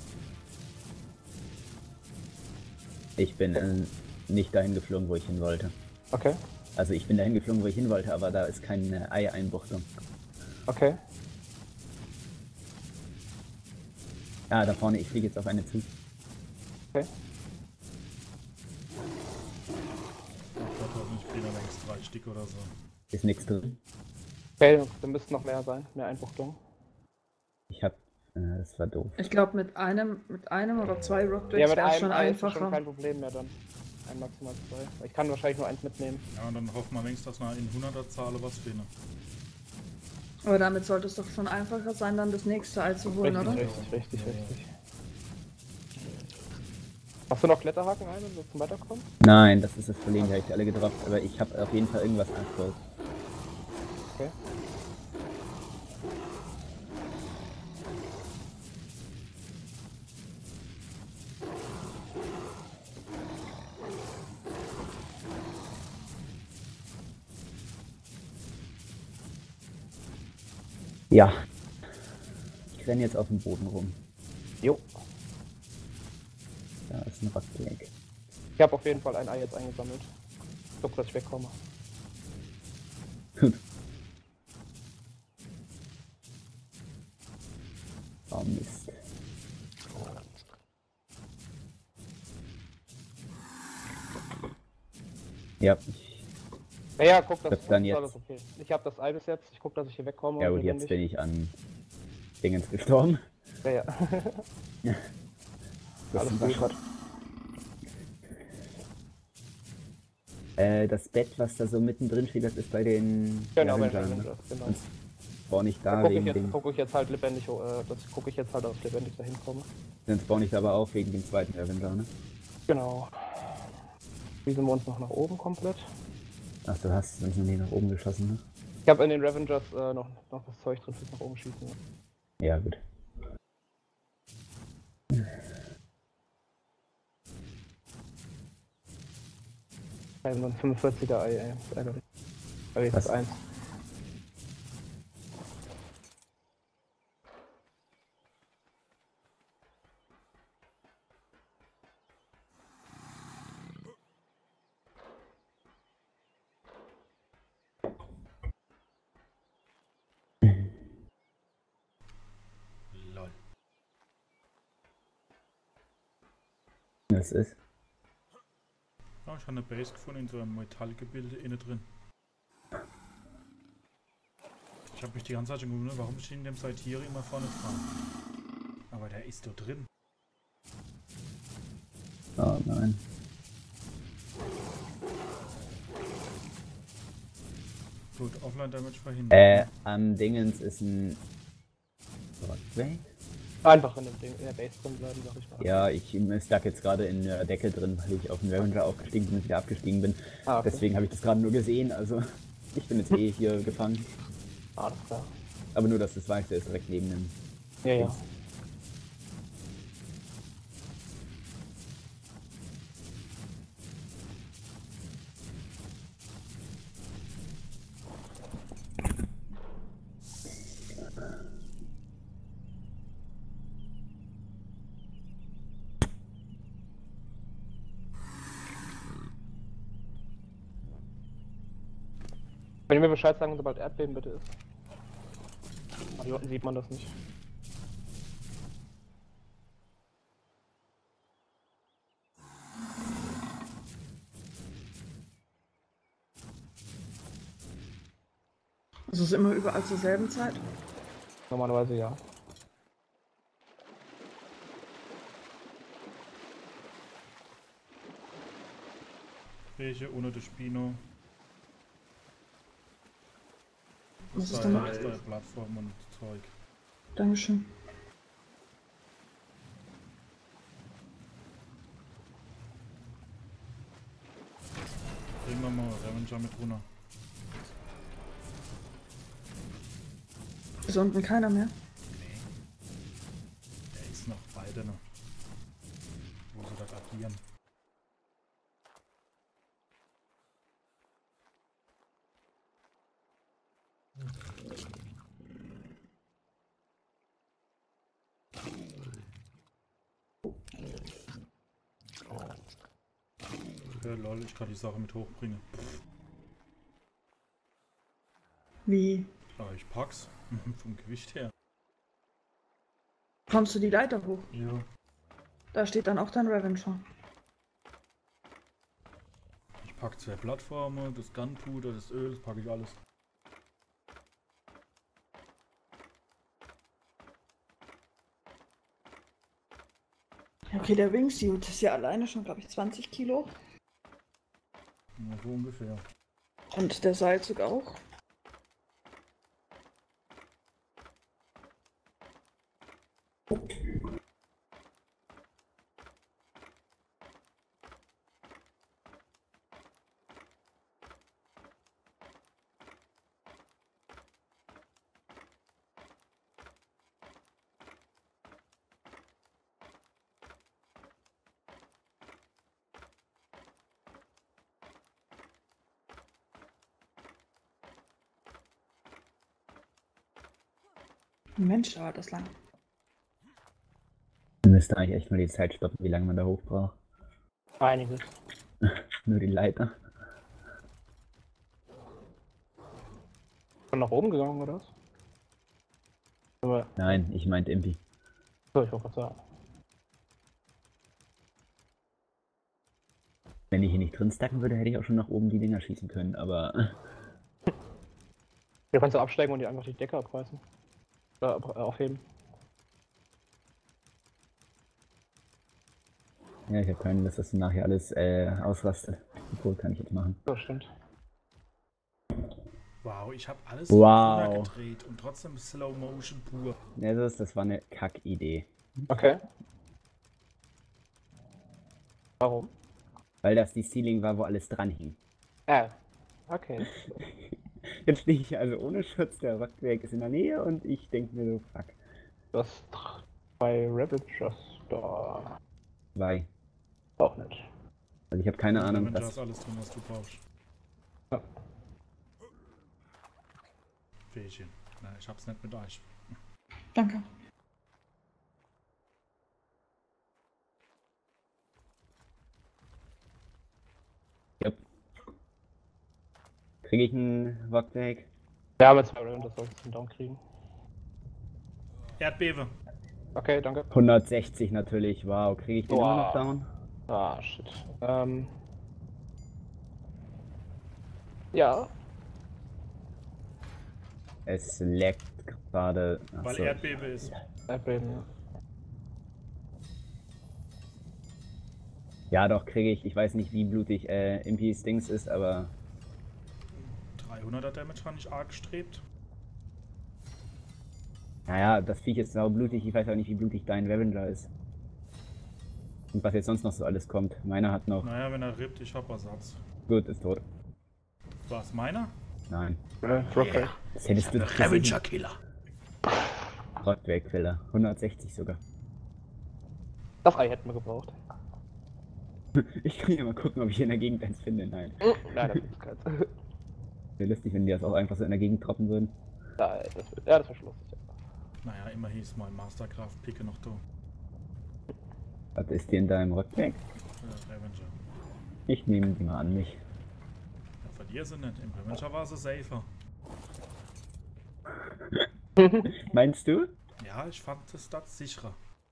S4: Ich bin äh, nicht dahin geflogen, wo ich hin wollte.
S6: Okay,
S4: Also ich bin dahin geflogen, wo ich hin wollte, aber da ist keine Ei-Einbuchtung.
S6: okay.
S4: Ah, da vorne, ich fliege jetzt auf eine zu.
S6: Okay.
S1: Ich glaube, ich bin da längst drei Stück oder so.
S4: Ist nichts drin.
S6: Okay, da müssten noch mehr sein, mehr Einbuchtungen.
S4: Ich hab. Äh, das war doof.
S2: Ich glaube, mit einem, mit einem oder zwei
S6: Ja,
S2: Rockdrakes
S6: mit
S2: wäre es
S6: einem
S2: schon
S6: Ei ist schon
S2: einfacher.
S6: kein Problem mehr dann. Ein maximal zwei. Ich kann wahrscheinlich nur eins mitnehmen.
S1: Ja, und dann hoffen wir wenigstens, dass wir in hunderter-Zahl was finden.
S2: Aber damit sollte es doch schon einfacher sein, dann das nächste Ei zu holen,
S6: Richtig,
S2: oder?
S6: richtig, richtig, richtig. Hast du noch Kletterhaken ein, um zum Weiterkommen?
S4: Nein, das ist das Problem, da hab ich alle gedroppt, aber ich habe auf jeden Fall irgendwas angebaut.
S6: Okay.
S4: Ja. Ich renne jetzt auf dem Boden rum.
S6: Jo.
S4: Da ist ein Rockdrake.
S6: Ich habe auf jeden Fall ein Ei jetzt eingesammelt. Ich glaube, dass ich wegkomme.
S4: Gut. Oh Mist. Ja, ich,
S6: Ja, ja, guck, das,
S4: Das
S6: das
S4: dann
S6: ist
S4: jetzt.
S6: alles okay. Ich habe das Ei bis jetzt. Ich guck, dass ich hier wegkomme.
S4: ja
S6: und
S4: gut, jetzt
S6: lebendig-
S4: bin ich an Dingens gestorben.
S6: Ja, ja.
S4: Das
S6: Alles
S4: ist
S6: gut.
S4: Schrott. Äh, das Bett, was da so mittendrin steht, das ist bei den
S6: Genau, bei
S4: Ravengern,
S6: den
S4: ne?
S6: Avengers, genau.
S4: Und spawn ich
S6: Da
S4: da
S6: gucke ich,
S4: wegen
S6: jetzt-
S4: dem.
S6: guck ich jetzt halt lebendig, äh, das gucke ich jetzt halt, dass ich lebendig dahin komme.
S4: Dann spawn ich da aber auch wegen dem zweiten Avenger, ne?
S6: Genau. Schießen wir uns noch nach oben komplett.
S4: Ach, du hast uns noch nie nach oben geschossen, ne?
S6: Ich habe in den Ravengers äh, noch, noch das Zeug drin fürs nach oben schießen.
S4: Ja, gut.
S6: Also so ein fünfundvierziger Ei, ey. Das ist ärgerlich. Aber jetzt
S4: Was?
S6: ist eins.
S1: Lol.
S4: Das ist.
S1: Ja, ich habe eine Base gefunden in so einem Metallgebilde innen drin. Ich habe mich die ganze Zeit schon gewundert, warum steht in dem Saitiri immer vorne dran. Aber der ist doch drin.
S4: Oh nein.
S1: Gut, Offline Damage verhindert.
S4: Äh, am Dingens ist ein. Rockdrake?
S6: Einfach in, dem Ding, in der Base drin bleiben, sag ich mal.
S4: Ja, ich ich lag jetzt gerade in der Decke drin, weil ich auf den Ravenger aufgestiegen bin und wieder abgestiegen bin.
S6: Ah, okay.
S4: Deswegen habe ich das gerade nur gesehen, also ich bin jetzt eh hier gefangen.
S6: Alles klar.
S4: Aber nur, dass du es weißt, der ist direkt neben dem.
S6: Ja, ja. Wenn ihr mir Bescheid sagen, sobald Erdbeben bitte ist. Aber hier unten sieht man das nicht.
S2: Ist es immer überall zur selben Zeit?
S6: Normalerweise ja.
S1: Welche ohne das Spino?
S2: Was ist
S1: Das
S2: denn
S1: da
S2: noch?
S1: ist da Plattform und Zeug.
S2: Dankeschön.
S1: Bringen wir mal Revenger mit runter.
S2: Ist unten keiner mehr?
S1: Nee. Der ist noch beide noch. Wo sie das agieren. Ja, lol, ich kann die Sache mit hochbringen.
S2: Wie?
S1: Aber ich pack's. Vom Gewicht her.
S2: Kommst du die Leiter hoch?
S1: Ja.
S2: Da steht dann auch dein Revenger.
S1: Ich pack zwei Plattformen, das Gunpowder, das Öl, das packe ich alles.
S2: Okay, der Wingsuit ist ja alleine schon, glaube ich, zwanzig Kilo.
S1: Ja, so ungefähr.
S2: Und der Seilzug auch. Mensch, dauert das lang.
S4: Man müsste eigentlich echt mal die Zeit stoppen, wie lange man da hoch braucht.
S6: Einiges.
S4: Nur die Leiter.
S6: Schon nach oben gegangen oder was? Aber,
S4: Nein, ich meinte Impi.
S6: so, ich wollte was sagen.
S4: Wenn ich hier nicht drin stacken würde, hätte ich auch schon nach oben die Dinger schießen können, aber
S6: Hier kannst du absteigen und dir einfach die Decke abreißen. Äh, aufheben.
S4: ja, ich habe keinen, dass das nachher alles äh, ausrastet. Obwohl, kann ich jetzt machen.
S6: Das stimmt.
S1: Wow, ich habe alles
S4: Wow.
S1: gedreht und trotzdem Slow Motion pur.
S4: Ja, das, das war eine Kack-Idee.
S6: Okay. Warum?
S4: Weil das die Ceiling war, wo alles dran hing.
S6: Äh, okay.
S4: Jetzt stehe ich also ohne Schutz, der Wrackwerk ist in der Nähe und ich denke mir so, fuck.
S6: Das bei Ravagers da
S4: Zwei.
S6: auch nicht.
S4: Also ich habe keine Ahnung,
S1: Wenn du
S4: was...
S1: hast alles drin, was du brauchst.
S6: Ja.
S1: Fähchen. Na, ich hab's nicht mit euch.
S2: Danke.
S4: Yep. Kriege ich ein Wrackwerk?
S6: Ja, mit zwei Ravagers sollst du einen Down kriegen.
S1: Erdbebe.
S6: Okay, danke.
S4: hundertsechzig natürlich, wow. Kriege ich den
S6: Wow.
S4: immer noch down?
S6: Ah, shit. Ähm. Ja.
S4: Es leckt gerade. Ach
S1: Weil
S4: so.
S1: Erdbebe ist.
S6: Erdbeben, ja.
S4: Ja, doch, kriege ich. Ich weiß nicht, wie blutig äh, Impis Dings ist, aber
S1: dreihunderter Damage war nicht arg gestrebt.
S4: naja, das Viech ist sau blutig. Ich weiß auch nicht, wie blutig dein Revenger ist. Und was jetzt sonst noch so alles kommt. Meiner hat noch.
S1: Naja, wenn er rippt, ich hab Ersatz.
S4: Gut, ist tot.
S1: War's meiner?
S4: Nein.
S6: Äh, Rockfeld.
S4: Das hättest du.
S1: Revenger Killer.
S4: Rockwerkfiller. hundertsechzig sogar.
S6: Das Ei hätten wir gebraucht.
S4: Ich kann ja mal gucken, ob ich in der Gegend eins finde. Nein.
S6: Nein, das ist keins.
S4: Wäre lustig, wenn die das auch einfach so in der Gegend droppen würden.
S6: Nein, das, ja, das war schon lustig.
S1: Naja, immer hieß mal Mastercraft Picke noch da.
S4: Was ist dir in deinem Rockwerk?
S1: Äh, Revenger.
S4: Ich nehme die mal an mich.
S1: Ja, von Hier sind nicht. Im Remacher war sie safer.
S4: Meinst du?
S1: Ja, ich fand das das sicherer.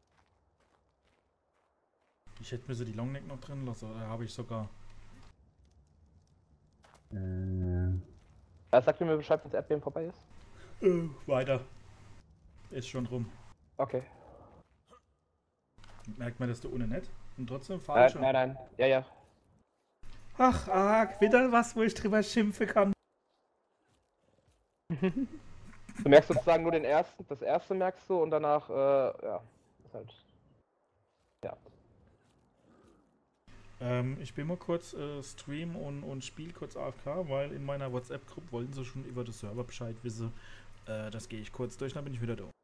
S1: Ich hätte mir so die Longneck noch drin lassen, oder habe ich sogar.
S4: Äh,
S6: Ja, sagt mir Bescheid, wenn das Erdbeben vorbei ist.
S1: Äh, weiter. Ist schon rum.
S6: Okay.
S1: Merkt man das da ohne nicht? Und trotzdem
S6: Nein,
S1: falsch.
S6: nein, nein. Ja, ja.
S1: Ach, arg, wieder was, wo ich drüber schimpfen kann.
S6: Du merkst sozusagen nur den ersten, das erste merkst du und danach, äh, ja. Ist halt. Ja.
S1: Ähm, ich bin mal kurz äh, Stream und, und spiel kurz A F K, weil in meiner WhatsApp-Gruppe wollten sie schon über den Server Bescheid wissen. Äh, das gehe ich kurz durch, dann bin ich wieder da.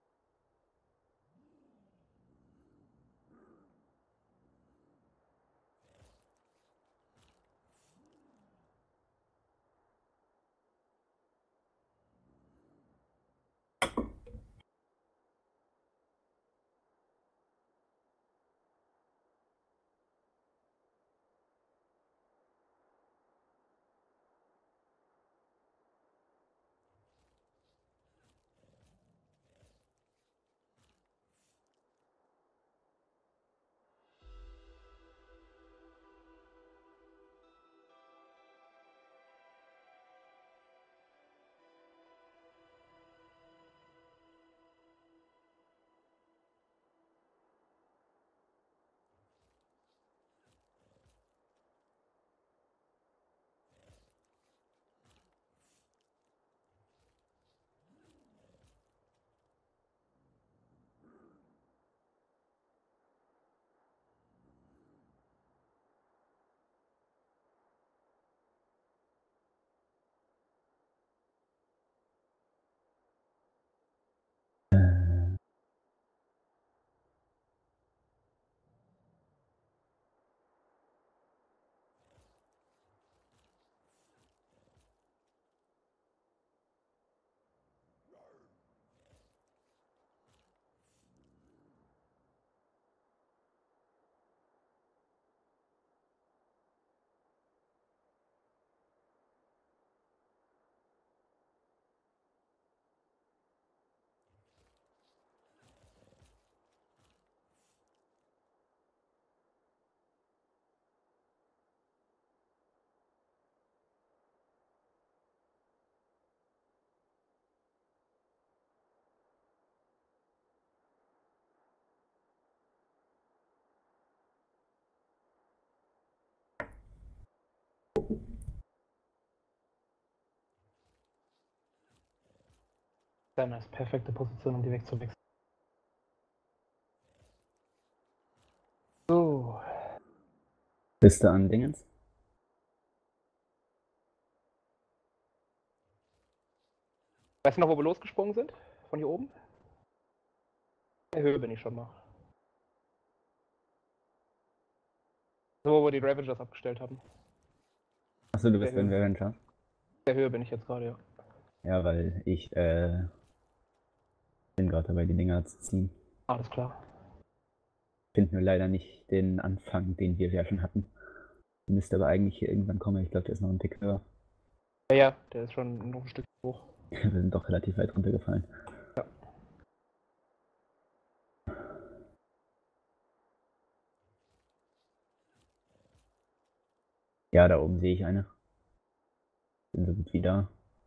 S6: Dann ist perfekte Position, um die wegzuwechseln. So.
S4: bist du an Dingens?
S6: Weißt du noch, wo wir losgesprungen sind? Von hier oben? In der Höhe bin ich schon mal. So, wo wir die Ravagers abgestellt haben.
S4: Achso, du bist
S6: Der
S4: beim
S6: Höhe.
S4: Avenger.
S6: In der Höhe bin ich jetzt gerade, ja.
S4: Ja, weil ich äh, bin gerade dabei, die Dinger zu ziehen.
S6: Alles klar.
S4: Finde nur leider nicht den Anfang, den wir ja schon hatten. Müsste aber eigentlich hier irgendwann kommen. Ich glaube, der ist noch ein Tick höher.
S6: Ja, ja, der ist schon noch ein Stück hoch.
S4: Wir sind doch relativ weit runtergefallen.
S6: Ja.
S4: Ja, da oben sehe ich eine. Bin so gut wie da.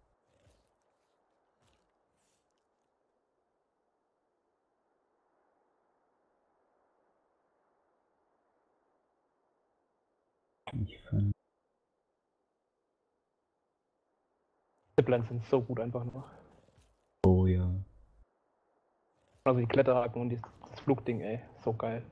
S4: Ich von
S6: Ziplines sind so gut einfach nur.
S4: oh ja.
S6: Also die Kletterhaken und dieses, das Flugding, ey. So geil.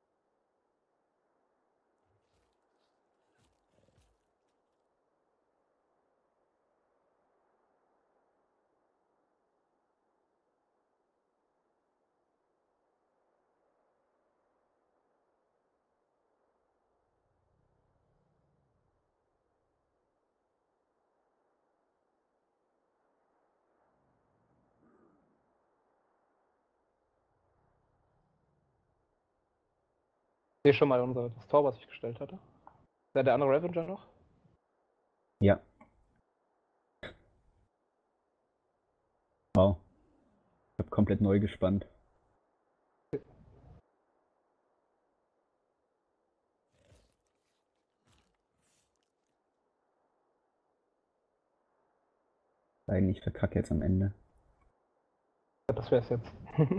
S6: Hier schon mal unser, das Tor, was ich gestellt hatte. Ist da der andere Ravager noch?
S4: Ja. Wow. Ich hab komplett neu gespannt. Eigentlich verkacke jetzt am Ende.
S6: Das wär's jetzt.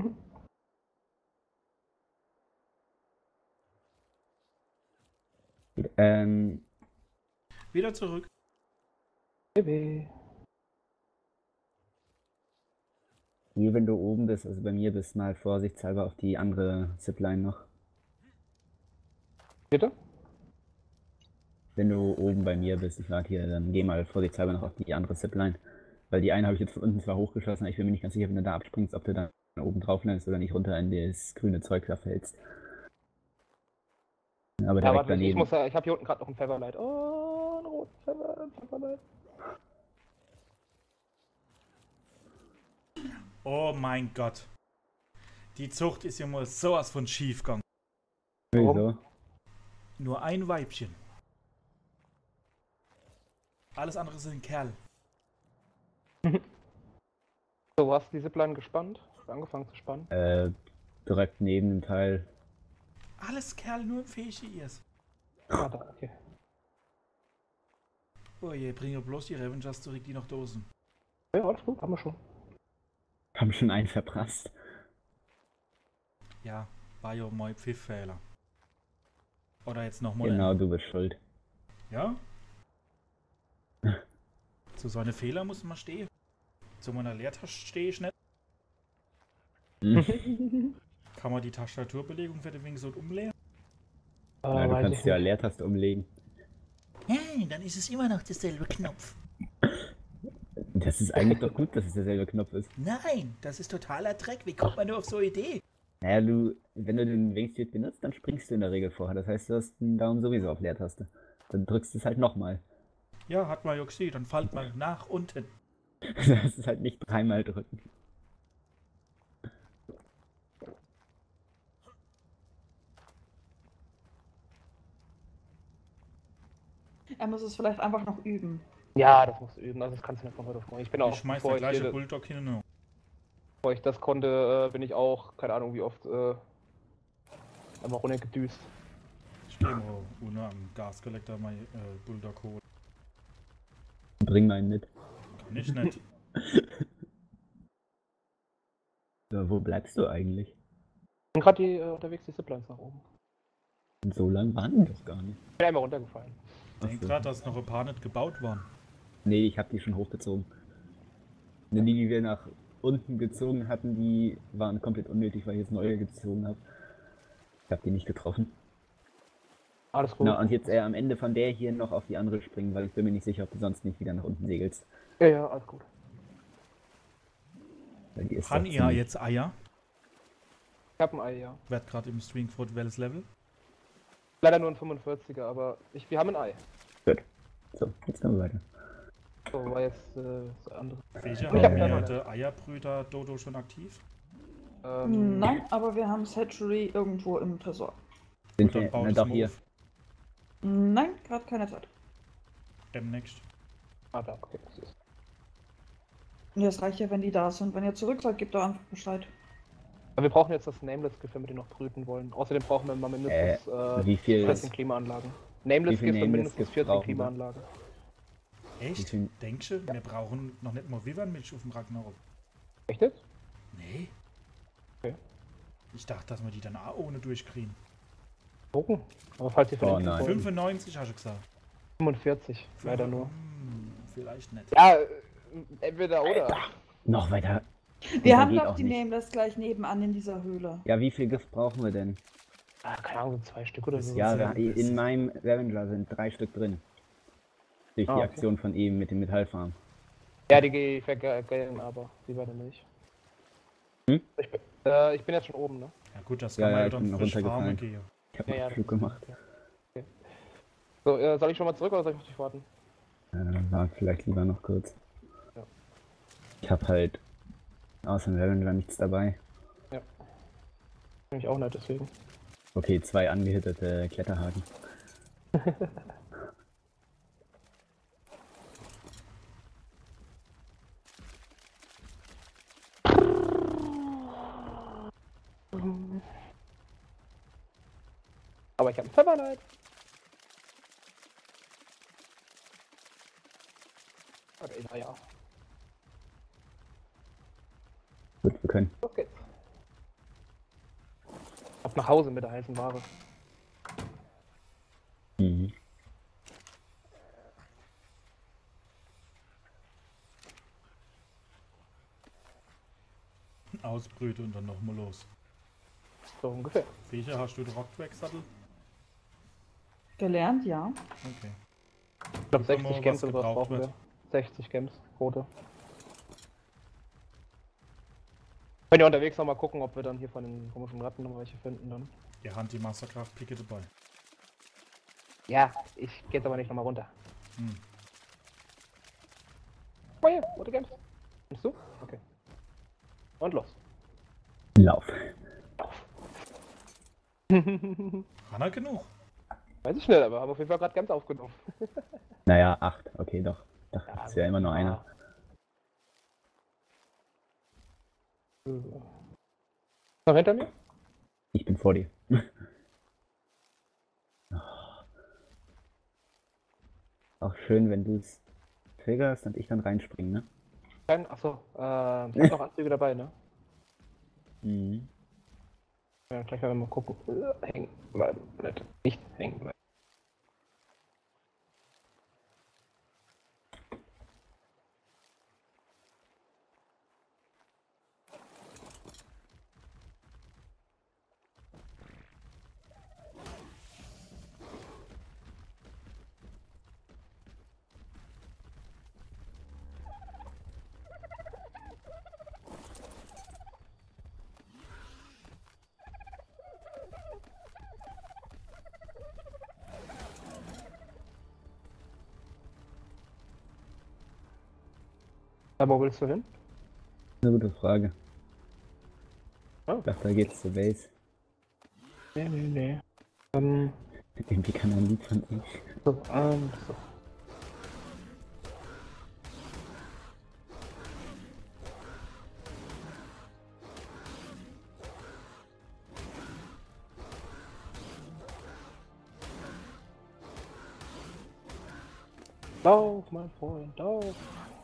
S4: ähm,
S1: Wieder zurück.
S6: Baby.
S4: wie wenn du oben bist, also bei mir bist, mal vorsichtshalber auf die andere Zipline noch.
S6: Bitte?
S4: Wenn du oben bei mir bist, ich lag hier, dann geh mal vorsichtshalber noch auf die andere Zipline. Weil die eine habe ich jetzt von unten zwar hochgeschossen, aber ich bin mir nicht ganz sicher, wenn du da abspringst, ob du dann oben drauf landest oder nicht runter in das grüne Zeug da fällst. Aber
S6: Ja,
S4: direkt
S6: warte, ich
S4: daneben.
S6: muss ja, ich habe hier unten gerade noch einen Featherlight. Oh, einen roten Feather, Featherlight.
S1: Oh mein Gott. Die Zucht ist ja mal sowas von schief gegangen.
S4: Wieso?
S1: Nur ein Weibchen. Alles andere sind Kerl.
S6: So, wo hast du die Zipline gespannt? Hast du angefangen zu spannen?
S4: Äh, direkt neben dem Teil.
S1: Alles Kerl, nur im Fähige ihrs.
S6: Ah, da, okay.
S1: Oh je, bringe bloß die Revengers zurück, die noch dosen.
S6: Ja, alles gut, haben wir schon.
S4: Haben schon einen verprasst.
S1: Ja, war ja mein Pfifffehler. Oder jetzt nochmal.
S4: Genau, du bist schuld.
S1: Ja? Zu so einem Fehler muss man stehen. Zu meiner Leertasche stehe ich nicht.
S4: Hm.
S1: Kann man die Tastaturbelegung für den Wing so umleeren?
S6: Äh,
S4: Ja, du
S6: weiß
S4: kannst
S6: ich
S4: ja
S6: nicht.
S4: Leertaste umlegen.
S1: Hey, dann ist es immer noch derselbe Knopf.
S4: Das ist eigentlich doch gut, dass es derselbe Knopf ist.
S1: Nein, das ist totaler Dreck. Wie kommt man nur auf so eine Idee?
S4: Naja, du, wenn du den Wingsuit benutzt, dann springst du in der Regel vorher. Das heißt, du hast den Daumen sowieso auf Leertaste. Dann drückst du es halt nochmal.
S1: Ja, hat man ja gesehen. Dann fällt man nach unten.
S4: Das ist halt nicht dreimal drücken.
S2: Er muss es vielleicht einfach noch üben.
S6: Ja, das musst du üben, also das kannst du nicht von heute auf morgen. Ich bin auch,
S1: Ich schmeiß
S6: bevor
S1: der
S6: ich,
S1: gleiche
S6: hier,
S1: Bulldog hin und her.
S6: bevor ich das konnte, äh, bin ich auch, keine Ahnung wie oft, äh, einfach runtergedüst.
S1: Ich gehe mal ohne am Gaskollektor mein äh, Bulldog holen.
S4: Bring meinen mit.
S1: Kann ich nicht.
S4: So, wo bleibst du eigentlich?
S6: Ich bin gerade die, äh, unterwegs die Ziplines nach oben.
S4: Und so lang waren die doch gar nicht.
S6: Ich bin einmal runtergefallen.
S1: Ich denke
S4: Ach so.
S1: gerade, dass noch ein paar nicht gebaut waren.
S4: Nee, ich habe die schon hochgezogen. Denn die, die wir nach unten gezogen hatten, die waren komplett unnötig, weil ich jetzt neue gezogen habe. Ich habe die nicht getroffen.
S6: Alles gut.
S4: Na, und jetzt eher am Ende von der hier noch auf die andere springen, weil ich bin mir nicht sicher, ob du sonst nicht wieder nach unten segelst.
S6: Ja, ja, alles gut.
S4: Weil die ist
S1: Haben
S4: doch
S1: ihr
S4: ziemlich-
S1: jetzt Eier?
S6: Ich hab ein Ei, ja.
S1: Wird gerade im Stringford welches Level?
S6: Leider nur ein fünfundvierziger, aber ich, wir haben ein Ei.
S4: Gut. So, jetzt können wir weiter.
S6: So, war jetzt äh, das andere.
S1: Welche
S6: Ich
S1: haben
S6: hab
S1: wir
S6: ja noch
S1: der Eierbrüder Dodo schon aktiv?
S6: Ähm,
S2: Nein, aber wir haben Hatchery irgendwo im Tresor.
S4: Sind
S1: Dann
S4: wir,
S1: baut
S4: na
S1: es
S4: doch
S1: mal
S4: hier.
S1: auf.
S2: Nein, gerade keine Zeit.
S1: Demnächst.
S6: Ah, da, okay, das ist.
S2: Und das reicht ja, wenn die da sind. Wenn ihr zurück seid, gebt doch einfach Bescheid.
S6: Aber wir brauchen jetzt das Nameless-Gift, wenn wir den noch brüten wollen. Außerdem brauchen wir mal mindestens äh,
S4: Wie viel,
S6: vierzehn Klimaanlagen.
S4: Wie
S6: Nameless-Gift
S4: viel
S6: und
S4: Nameless
S6: mindestens
S4: Gift
S6: vierzehn
S4: brauchen wir?
S6: Klimaanlagen.
S4: wie
S1: Echt?
S4: viel,
S1: Denkst du, wir brauchen noch nicht mal Wivernmilch auf dem Ragnarok?
S6: Echt jetzt?
S1: Nee.
S6: Okay.
S1: Ich dachte, dass wir die dann auch ohne durchkriegen.
S6: Gucken. Aber falls ihr
S4: Oh
S6: verlinken
S4: nein.
S6: wollt.
S1: fünfundneunzig hast du gesagt.
S6: fünfundvierzig, leider nur.
S1: Hm, vielleicht nicht.
S6: Ja, äh, entweder oder.
S4: noch weiter.
S2: Wir
S4: da
S2: haben
S4: geht
S2: doch
S4: auch
S2: die
S4: nicht.
S2: Nameless gleich nebenan in dieser Höhle.
S4: Ja, wie viel Gift brauchen wir denn?
S6: Ah, keine Ahnung, so zwei Stück oder so.
S4: Ja,
S1: sehr
S4: wir,
S1: bisschen.
S4: in meinem Avenger sind drei Stück drin. Durch
S6: Ah,
S4: die
S6: okay.
S4: Aktion von ihm mit dem Metallfarm.
S6: Ja, die vergelten aber, die beide nicht.
S4: Hm?
S6: Ich, bin, äh, ich bin jetzt schon oben, ne?
S1: Ja gut, das
S4: Ja,
S1: kann man
S4: ja,
S1: ja
S4: ich
S1: dann
S4: bin
S1: frisch
S4: runtergefallen.
S1: farmen gehen.
S4: Ich habe
S6: Ja,
S4: ja,
S6: ja,
S4: einen Flug
S6: das-
S4: gemacht.
S6: Okay. So, äh, soll ich schon mal zurück oder soll ich auf dich warten?
S4: Äh, war vielleicht lieber noch kurz.
S6: Ja.
S4: Ich habe halt außer dem Avenger nichts dabei.
S6: Nämlich auch nicht, deswegen.
S4: Okay, zwei angehittete Kletterhaken.
S6: Ähm. Aber ich habe einen Pfefferleid. Okay, naja.
S4: Gut, wir können.
S6: Los geht's. Ab nach Hause mit der heißen Ware.
S4: Mhm.
S1: Ausbrüte und dann nochmal los.
S6: So ungefähr.
S1: Welche hast du den Rocktrack-Sattel?
S2: Gelernt, ja.
S1: Okay.
S6: Ich glaube
S1: Gucken wir mal,
S6: sechzig Gems
S1: was
S6: oder was
S1: gebraucht
S6: brauchen wir.
S1: wird.
S6: sechzig Gems, rote. Können ja unterwegs noch mal gucken, ob wir dann hier von den komischen Ratten noch welche finden dann.
S1: Die Hand die Masterkraft-Picke dabei.
S6: Ja, ich geh jetzt aber nicht nochmal runter.
S1: Hm.
S6: Oh ja, rote Gems. Nimmst du? Okay. Und los.
S4: Lauf.
S1: Hanna genug.
S6: Weiß ich schnell, aber haben auf jeden Fall gerade Gems aufgenommen.
S4: Naja, acht. Okay, doch. Doch,
S6: Ja,
S4: ist ja immer nur einer.
S6: Noch hinter mir?
S4: Ich bin vor dir. Auch schön, wenn du es triggerst und ich dann reinspringe, ne?
S6: Kein, achso, äh, ich hab noch Anzüge dabei, ne?
S4: Mhm.
S6: Ja, gleich werden wir mal gucken. Äh, hängen bleiben. Nicht, nicht hängen bleiben. Aber wo willst du hin?
S4: Eine gute Frage.
S6: Oh.
S4: Ich dachte, da geht's zur Base.
S6: Nee, nee, nee. Ähm,
S4: Irgendwie kann ein Lied von ich.
S6: so, ähm, so. Lauf, mein Freund, lauf!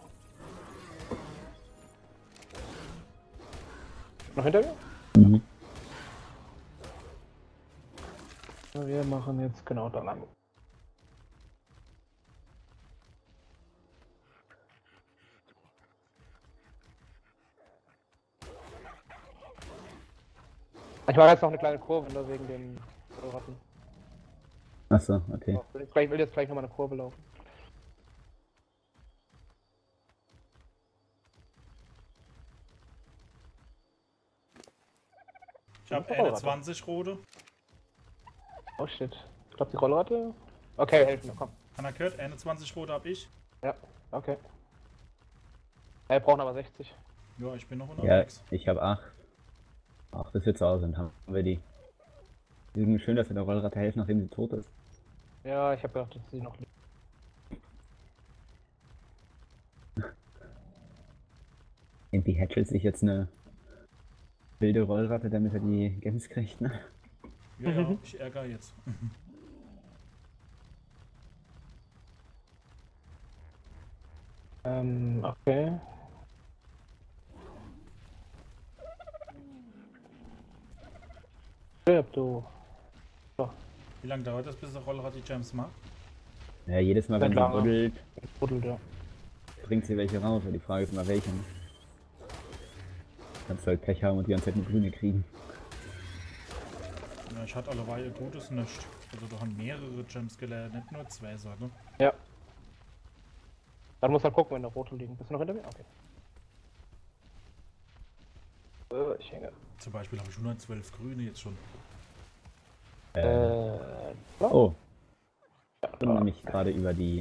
S6: Noch hinter mir?
S4: Mhm.
S6: Ja, wir machen jetzt genau da lang. Ich mache jetzt noch eine kleine Kurve, nur wegen den Ratten.
S4: Achso, okay.
S6: So, will jetzt gleich, will jetzt gleich nochmal eine Kurve laufen.
S1: Ich habe einundzwanzig rote.
S6: Oh shit. Ich glaube die Rollratte. Okay, helfen mir, komm.
S1: Hanna gehört, einundzwanzig rote habe ich.
S6: Ja, okay. Wir brauchen aber sechzig.
S1: Ja, ich bin noch
S4: Ja,
S1: unterwegs.
S4: ich habe acht. Ach, bis wir zu Hause sind, haben wir die. Irgendwie schön, dass wir der Rollratte helfen, nachdem sie tot ist.
S6: Ja, ich habe gedacht, dass sie noch liegt.
S4: Irgendwie hätschelt sich jetzt eine wilde Rollratte, damit er die Gems kriegt, ne?
S1: Ja, ja, ich ärgere jetzt.
S6: Ähm, okay. Stirb, du. So,
S1: Wie lange dauert das, bis der Rollrad die Gems macht?
S4: Ja, jedes Mal, wenn sie
S6: Lange.
S4: buddelt,
S6: buddelt, ja.
S4: bringt sie welche raus. Aber die Frage ist immer, welche. Kannst du halt Pech haben und die ganze Zeit eine grüne kriegen.
S1: Ja, ich hatte alleweil ein gutes nicht. Also da haben mehrere Gems gelernt, nicht nur zwei Sachen.
S6: Ja. Dann muss halt gucken, wenn da rote liegen. Bist du noch hinter mir? Okay. Äh, ich hänge.
S1: Zum Beispiel habe ich hundertzwölf grüne jetzt schon.
S4: Äh,
S6: Äh, blau.
S4: oh. Ich bin nämlich gerade über die.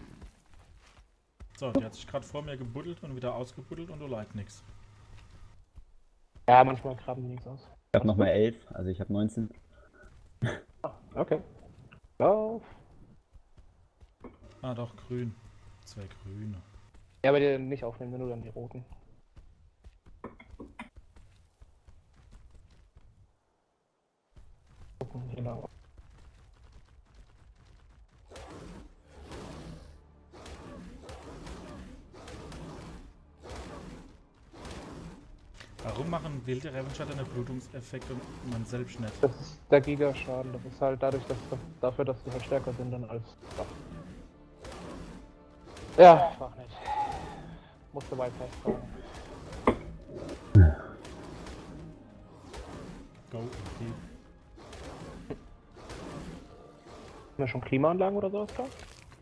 S1: So, die hat sich gerade vor mir gebuddelt und wieder ausgebuddelt und du leid nix.
S6: Ja, manchmal graben die nichts aus.
S4: Ich habe nochmal elf, also ich habe neunzehn.
S6: Okay. Lauf.
S1: Ah doch, grün. Zwei grüne.
S6: Ja, aber die nicht aufnehmen, nur dann die roten. gucken, hier lang.
S1: Warum machen wilde Revenschatter einen Blutungseffekt und man selbst nicht?
S6: Das ist der Gigaschaden. Das ist halt dadurch, dass das, dafür, dass die halt stärker sind dann als Buff. Ja, ich frag nicht. Musste weiter fragen.
S1: Go, okay.
S6: Haben wir schon Klimaanlagen oder sowas da?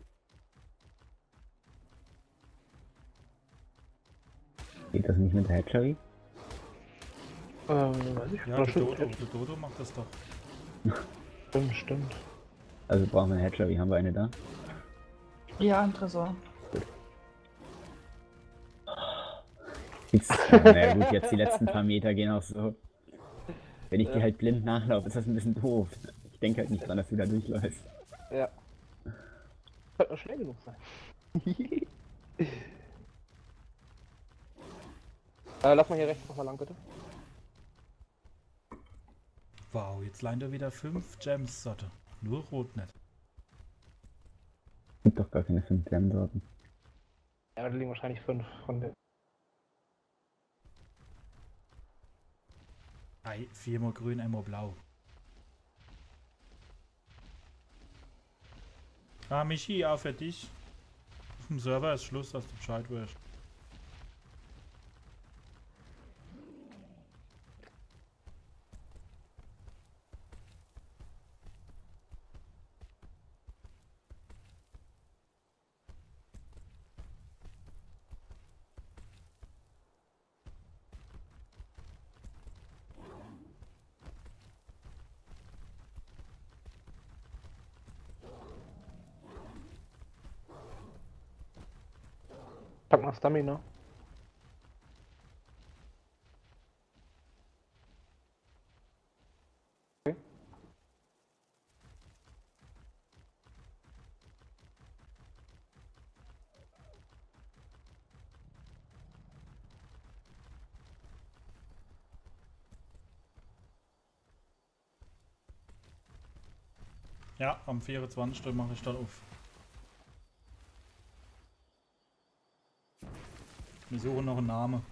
S4: Geht das nicht mit der Hatchery?
S6: Ähm, weiß ich
S1: Ja,
S6: Na,
S1: der
S6: stimmt,
S1: Dodo, der Dodo macht das doch.
S6: Stimmt, stimmt.
S4: Also brauchen wir eine Hatchery, haben wir eine da?
S2: Ja, im Tresor.
S4: Jetzt, ja, naja gut, jetzt die letzten paar Meter gehen auch so. Wenn ich
S6: Ja.
S4: dir halt blind nachlaufe, ist das ein bisschen doof. Ich denke halt nicht dran, dass du da durchläufst.
S6: Ja. Könnte nur schnell genug sein. äh, lass mal hier rechts nochmal lang, bitte.
S1: Wow, jetzt leihen wir wieder fünf Gems, Sotte. Nur rot nicht.
S4: Gibt doch gar keine fünf Gem-Sorten.
S6: Ja, aber da liegen wahrscheinlich fünf von den.
S1: Ei, viermal grün, einmal blau. Ah, Michi, auch für dich. Auf dem Server ist Schluss, dass du Bescheid wirst.
S6: Pack mal Stamina. Okay.
S1: Ja, am vierundzwanzigsten mache ich dann auf. Wir suchen noch einen Namen.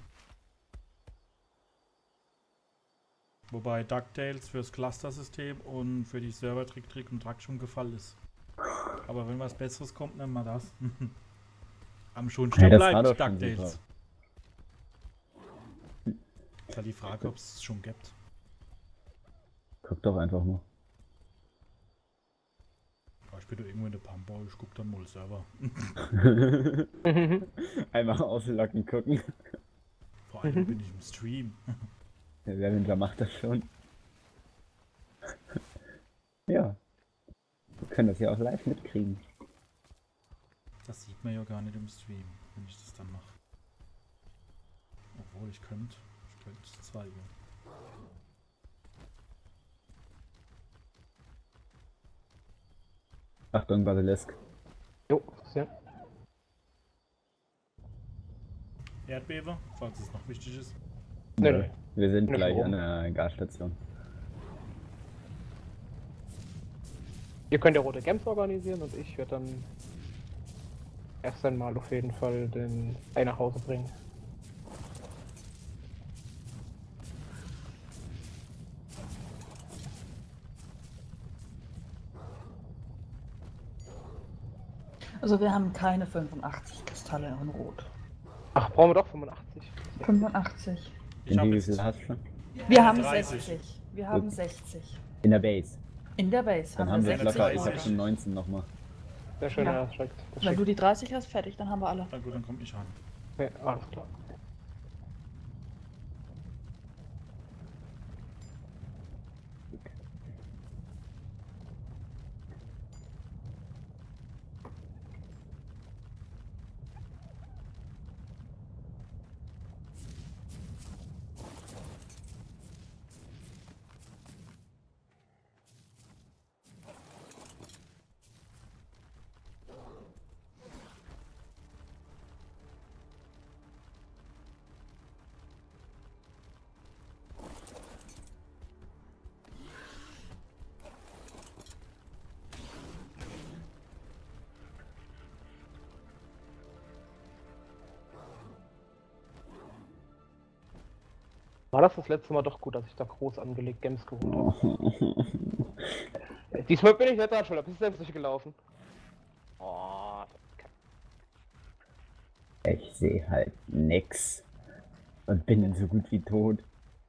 S1: Wobei DuckTales fürs Cluster-System und für die Server Trick Trick und Track schon gefallen ist. Aber wenn was Besseres kommt, nehmen wir das. Am schönsten
S4: Ja, das war
S1: bleibt
S4: doch schon
S1: DuckTales.
S4: super.
S1: Ist halt die Frage, ob es schon gibt.
S4: Guck doch einfach mal.
S1: Ja, ich bin da irgendwo in der Pampa, ich guck dann mal Server.
S4: Einfach auslocken, gucken.
S1: Vor allem bin ich im Stream.
S4: Der Werwindler macht das schon. Ja. Wir können das ja auch live mitkriegen.
S1: Das sieht man ja gar nicht im Stream, wenn ich das dann mache. Obwohl ich könnte. Ich könnte es zeigen.
S4: Achtung, Basilisk.
S6: Jo, ja.
S1: Erdbeben, falls es noch wichtig ist.
S6: Nee, nee.
S4: Wir sind
S6: Nicht
S4: gleich
S6: oben.
S4: an der Gasstation.
S6: Ihr könnt ja rote Gems organisieren und ich werde dann erst einmal auf jeden Fall den Ei nach Hause bringen.
S2: Also wir haben keine fünfundachtzig Kristalle in Rot.
S6: Ach, brauchen wir doch fünfundachtzig.
S2: fünfundachtzig.
S1: Ich habe
S4: Wie
S1: jetzt
S4: viel hast du schon?
S2: Wir haben
S1: dreißig.
S2: sechzig. Wir haben sechzig.
S4: In der Base.
S2: In der Base
S4: Dann
S2: haben
S4: haben
S2: wir
S4: wir
S2: sechzig.
S4: locker, ich
S2: Leute.
S4: hab schon neunzehn nochmal.
S6: Sehr schön,
S2: Ja.
S6: ja, das schickt. Das
S2: Wenn
S6: schickt.
S2: du die dreißig hast, fertig, dann haben wir alle.
S1: Na gut, dann komme ich ran.
S6: Okay, alles klar. War das das letzte Mal doch gut, dass ich da groß angelegt Gems geholt habe?
S4: Oh.
S6: Diesmal bin ich nicht dran, da bist du selbst durchgelaufen. Oh,
S4: Ich sehe halt nix. Und bin dann so gut wie tot.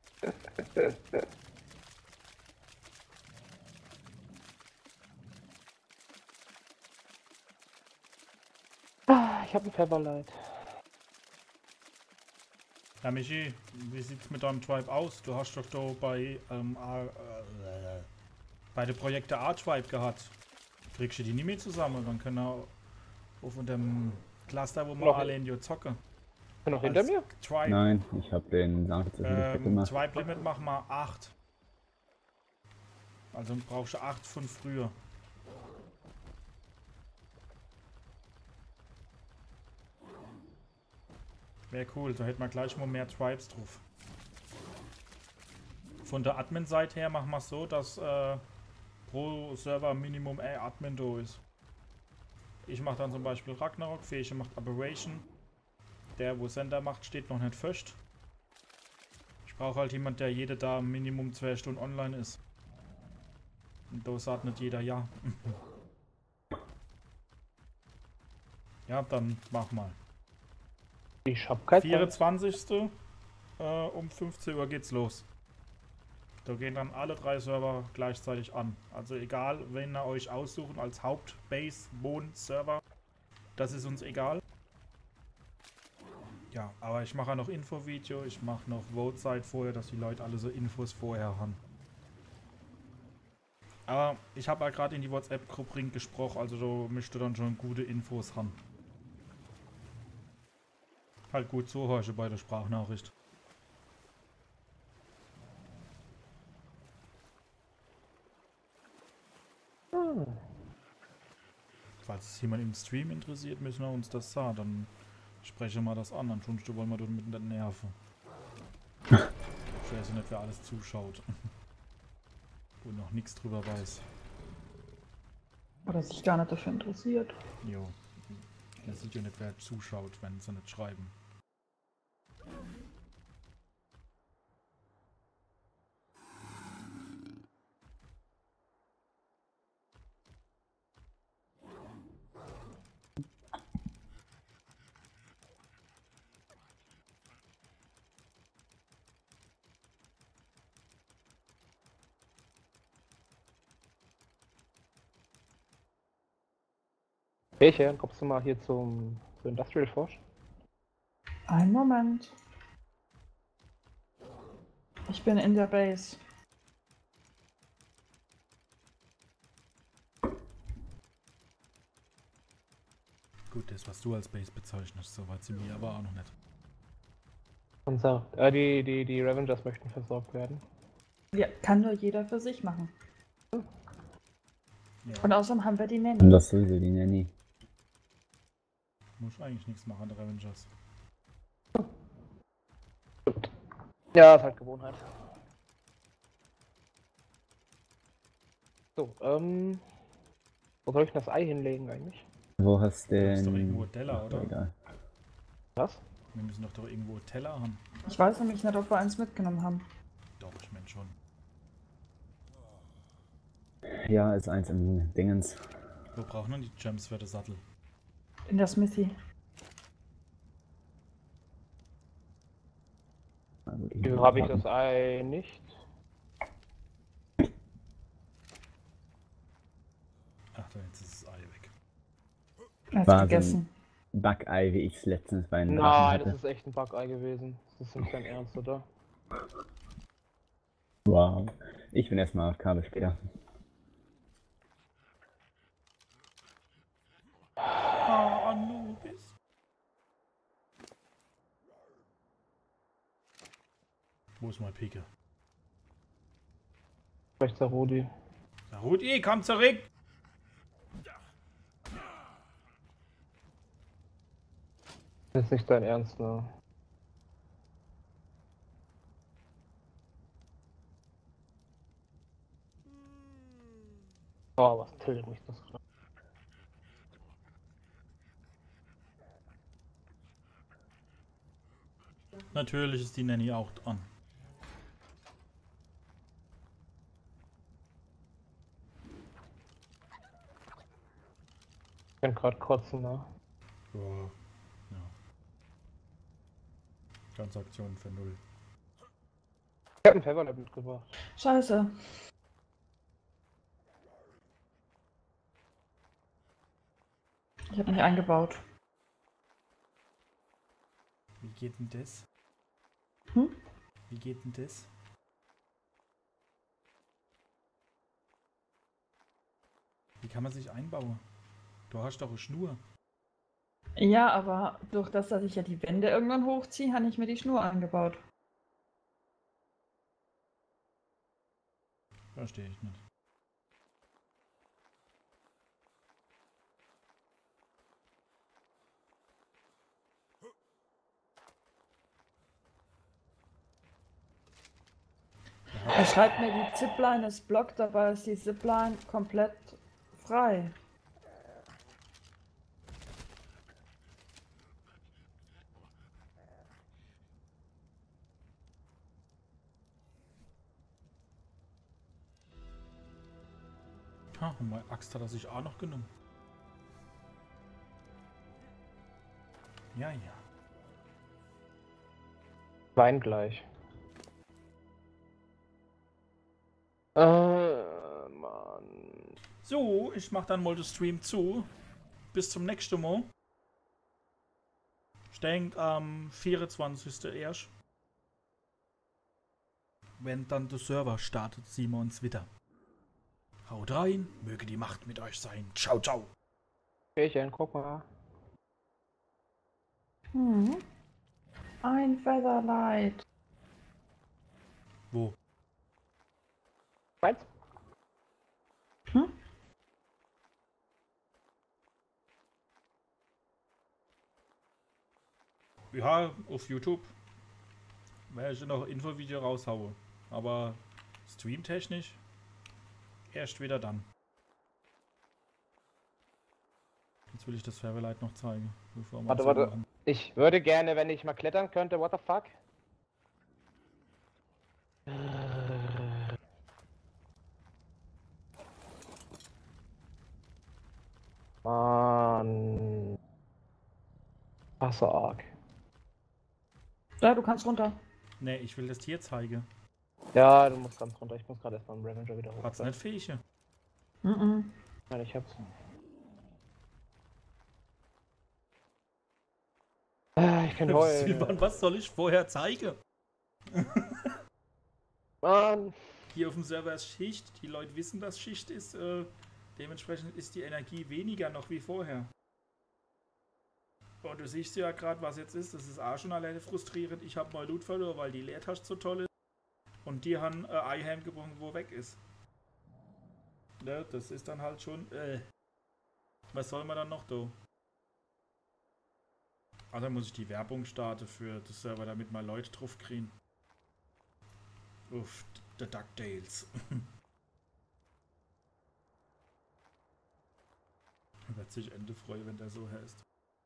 S6: ah, ich habe ein Pepperlight.
S1: Ja, Michi, wie sieht's mit deinem Tribe aus? Du hast doch da bei, ähm, A- äh, bei den Projekten A-Tribe gehabt. Kriegst du die nie mehr zusammen? Dann können wir auf dem Cluster, wo wir
S6: Noch
S1: alle in die zocken.
S6: Ist er noch hinter
S1: Als
S6: mir?
S1: Tribe.
S4: Nein, ich habe den Sachen zu viel
S1: Ähm,
S4: gemacht.
S1: Tribe Limit machen wir acht. Also brauchst du acht von früher. Wäre cool, da hätten wir gleich mal mehr Tribes drauf. Von der Admin-Seite her machen wir es so, dass äh, pro Server Minimum ein Admin da ist. Ich mache dann zum Beispiel Ragnarok, Feche macht Aberration. Der, wo Sender macht, steht noch nicht fest. Ich brauche halt jemand, der jede da Minimum zwei Stunden online ist. Und da sagt nicht jeder ja. Ja, dann mach mal.
S6: Ich hab kein Problem.
S1: vierundzwanzigsten Äh, um fünfzehn Uhr geht's los. Da gehen dann alle drei Server gleichzeitig an. Also egal, wenn ihr euch aussuchen als Hauptbase, Wohn-Server, das ist uns egal. Ja, aber ich mache ja noch Infovideo, ich mache noch Vote-Zeit vorher, dass die Leute alle so Infos vorher haben. Aber ich habe ja gerade in die WhatsApp-Gruppe gesprochen, also da müsste dann schon gute Infos haben. Halt gut zuhören bei der Sprachnachricht.
S6: Hm.
S1: Falls es jemand im Stream interessiert, müssen wir uns das sagen. Dann sprechen wir das an, ansonsten wollen wir dort mit den Nerven. Ich weiß ja nicht, wer alles zuschaut. Und noch nichts drüber weiß.
S2: Oder sich gar nicht dafür interessiert.
S1: Jo. Er sieht ja nicht, wer zuschaut, wenn sie nicht schreiben.
S6: Welche? Kommst du mal hier zum zu Industrial Forge?
S2: Einen Moment. Ich bin in der Base.
S1: Gut, das, was du als Base bezeichnest, soweit sind wir aber auch noch nicht.
S6: Unser, äh, die, die, die Revengers möchten versorgt werden.
S2: Ja, kann nur jeder für sich machen.
S1: Ja,
S2: Und außerdem haben wir die
S4: Und
S2: Nanny.
S4: das sowieso die Nanny.
S1: muss eigentlich nichts machen, der Revengers.
S6: Ja, ist halt Gewohnheit. So, ähm. Wo soll ich denn das Ei hinlegen eigentlich?
S4: Wo hast du
S1: Da ist doch
S4: denn...
S1: irgendwo Teller, oder?
S4: Egal.
S6: Was?
S1: Wir müssen doch doch irgendwo Teller haben.
S2: Ich weiß nämlich nicht, ob wir eins mitgenommen haben.
S1: Doch, ich meine schon.
S4: Ja, ist eins im Dingens.
S1: Wo brauchen wir die Gems für den Sattel?
S2: In der Smithy.
S4: Na gut,
S6: Wieso habe ich das Ei nicht?
S1: Ach, da jetzt ist das Ei weg.
S2: Er hat
S4: War so
S2: gegessen.
S4: ein Backei, wie ich es letztens bei einem Drachen
S6: Nein, das
S4: hatte.
S6: ist echt ein Bug-Ei gewesen. Das ist nicht dein Ernst, oder?
S4: Wow. Ich bin erstmal auf Kabel später.
S1: Ah, Anubis. Wo ist mein Pike?
S6: Rechter Rudi.
S1: Na Rudi, komm zurück!
S6: Das ist nicht dein Ernst, ne? Oh, was tiltet mich das gerade?
S1: Natürlich ist die Nanny auch dran.
S6: bin gerade kotzen, ne?
S1: Ja. Ja. Transaktionen für null.
S6: Ich hab einen Pfefferlab mitgebracht.
S2: Scheiße. Ich habe nicht eingebaut.
S1: Wie geht denn das?
S2: Hm?
S1: Wie geht denn das? Wie kann man sich einbauen? Du hast doch eine Schnur.
S2: Ja, aber durch das, dass ich ja die Wände irgendwann hochziehe, habe ich mir die Schnur angebaut.
S1: Verstehe ich nicht.
S2: Er schreibt mir, die Zipline ist blockt, dabei ist die Zipline komplett frei.
S1: Ha, und meine Axt hat er sich auch noch genommen. Ja, ja.
S6: Wein gleich. Äh, Mann.
S1: So, ich mach dann mal den Stream zu. Bis zum nächsten Mal. Ich denke am vierundzwanzigsten erst. Wenn dann der Server startet, sehen wir uns wieder. Haut rein, möge die Macht mit euch sein. Ciao, ciao.
S6: Pärchen, guck mal.
S2: Hm. Ein Featherlight.
S1: Wo?
S6: Meins?
S2: Hm?
S1: Ja, auf YouTube. Werde ich noch ein Infovideo raushauen. Aber streamtechnisch erst wieder dann. Jetzt will ich das Fairlight noch zeigen. Bevor wir
S6: Warte,
S1: so
S6: warte.
S1: machen.
S6: Ich würde gerne, wenn ich mal klettern könnte, what the fuck? Mann. Ach so arg.
S2: Ja, du kannst runter.
S1: Ne, ich will das Tier zeigen.
S6: Ja, du musst ganz runter. Ich muss gerade erstmal einen Ravager wieder hoch.
S1: Hat's nicht Fähige?
S2: Mhm.
S6: Nein, ich hab's. Ah, ich kann
S1: Silvan,
S6: heulen.
S1: was soll ich vorher zeigen?
S6: Mann.
S1: Hier auf dem Server ist Schicht. Die Leute wissen, dass Schicht ist. Äh, dementsprechend ist die Energie weniger noch wie vorher. Und du siehst ja gerade, was jetzt ist. Das ist auch schon alleine frustrierend. Ich habe mal Loot verloren, weil die Leertasche so toll ist. Und die haben äh, Eihelm gebrochen, wo weg ist. Ne, das ist dann halt schon. Äh, was soll man dann noch da? Ah, dann muss ich die Werbung starten für das Server, damit mal Leute drauf kriegen. Uff, der DuckTales. Wird sich Ende freuen, wenn der so heißt.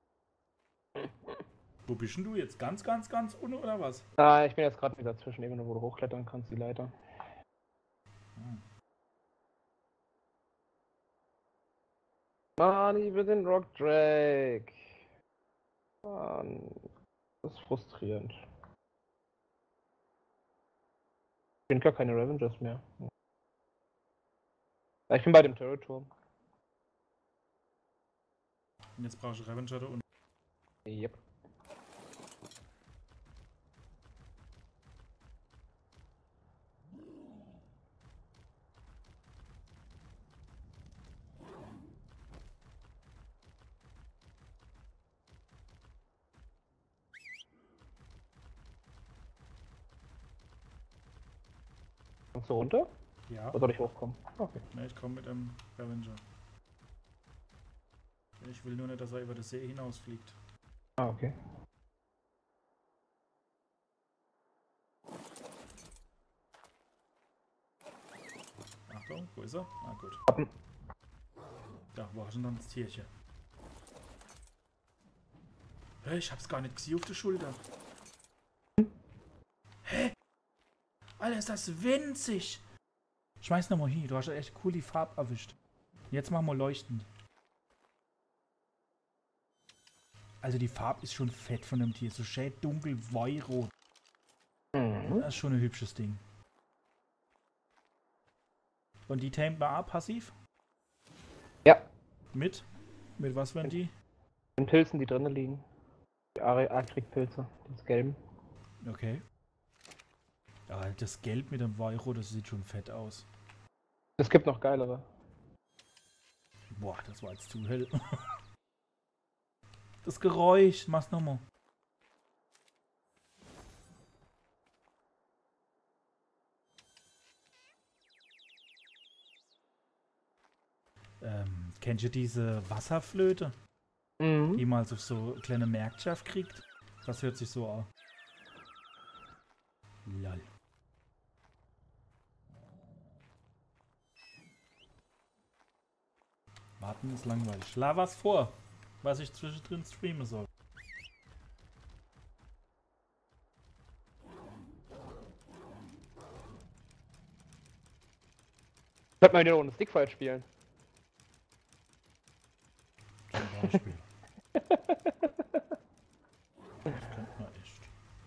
S1: Wo bist denn du jetzt? Ganz, ganz, ganz unten oder was?
S6: Ah, ich bin jetzt gerade wieder zwischen Ebene, wo du hochklettern kannst, die Leiter.
S1: Hm.
S6: Mann, ich will den Rock Drake. Mann. Das ist frustrierend. Ich bin gar keine Ravengers mehr. Ja, ich bin bei dem Turret-Turm.
S1: Und jetzt brauche ich Revenger da unten.
S6: Yep. Kommst du runter?
S1: Ja.
S6: Oder soll ich hochkommen? Okay.
S1: Ne, ich komme mit einem Revenger. Ich will nur nicht, dass er über das See hinausfliegt.
S6: Ah, okay.
S1: Achtung, wo ist er? Ah, gut.
S6: Appen.
S1: Da, wo hast du denn dann das Tierchen? Hä, ich hab's gar nicht gesehen auf der Schulter. Hä? Alter, ist das winzig! Schmeiß nochmal hin, du hast ja echt cool die Farbe erwischt. Jetzt machen wir leuchtend. Also die Farbe ist schon fett von dem Tier. So schön dunkel, weinrot.
S6: Mhm.
S1: Das ist schon ein hübsches Ding. Und die tamet man auch passiv?
S6: Ja,
S1: Mit? Mit was werden die?
S6: den Pilzen, die drinnen liegen. Die Arctic-Pilze, das Gelben.
S1: Okay. Ja, das Gelb mit dem Weinrot, das sieht schon fett aus.
S6: Es gibt noch geilere.
S1: Boah, das war jetzt zu hell. Das Geräusch, mach's nochmal. Ähm, kennst du diese Wasserflöte,
S6: Mhm.
S1: die mal so, so kleine Merkschaft kriegt? Das hört sich so an. Lol. Warten ist langweilig. Schlag was vor, was ich zwischendrin streamen soll.
S6: Könnte man wieder ohne Stickfight spielen.
S1: Zum Beispiel. Das könnte man echt.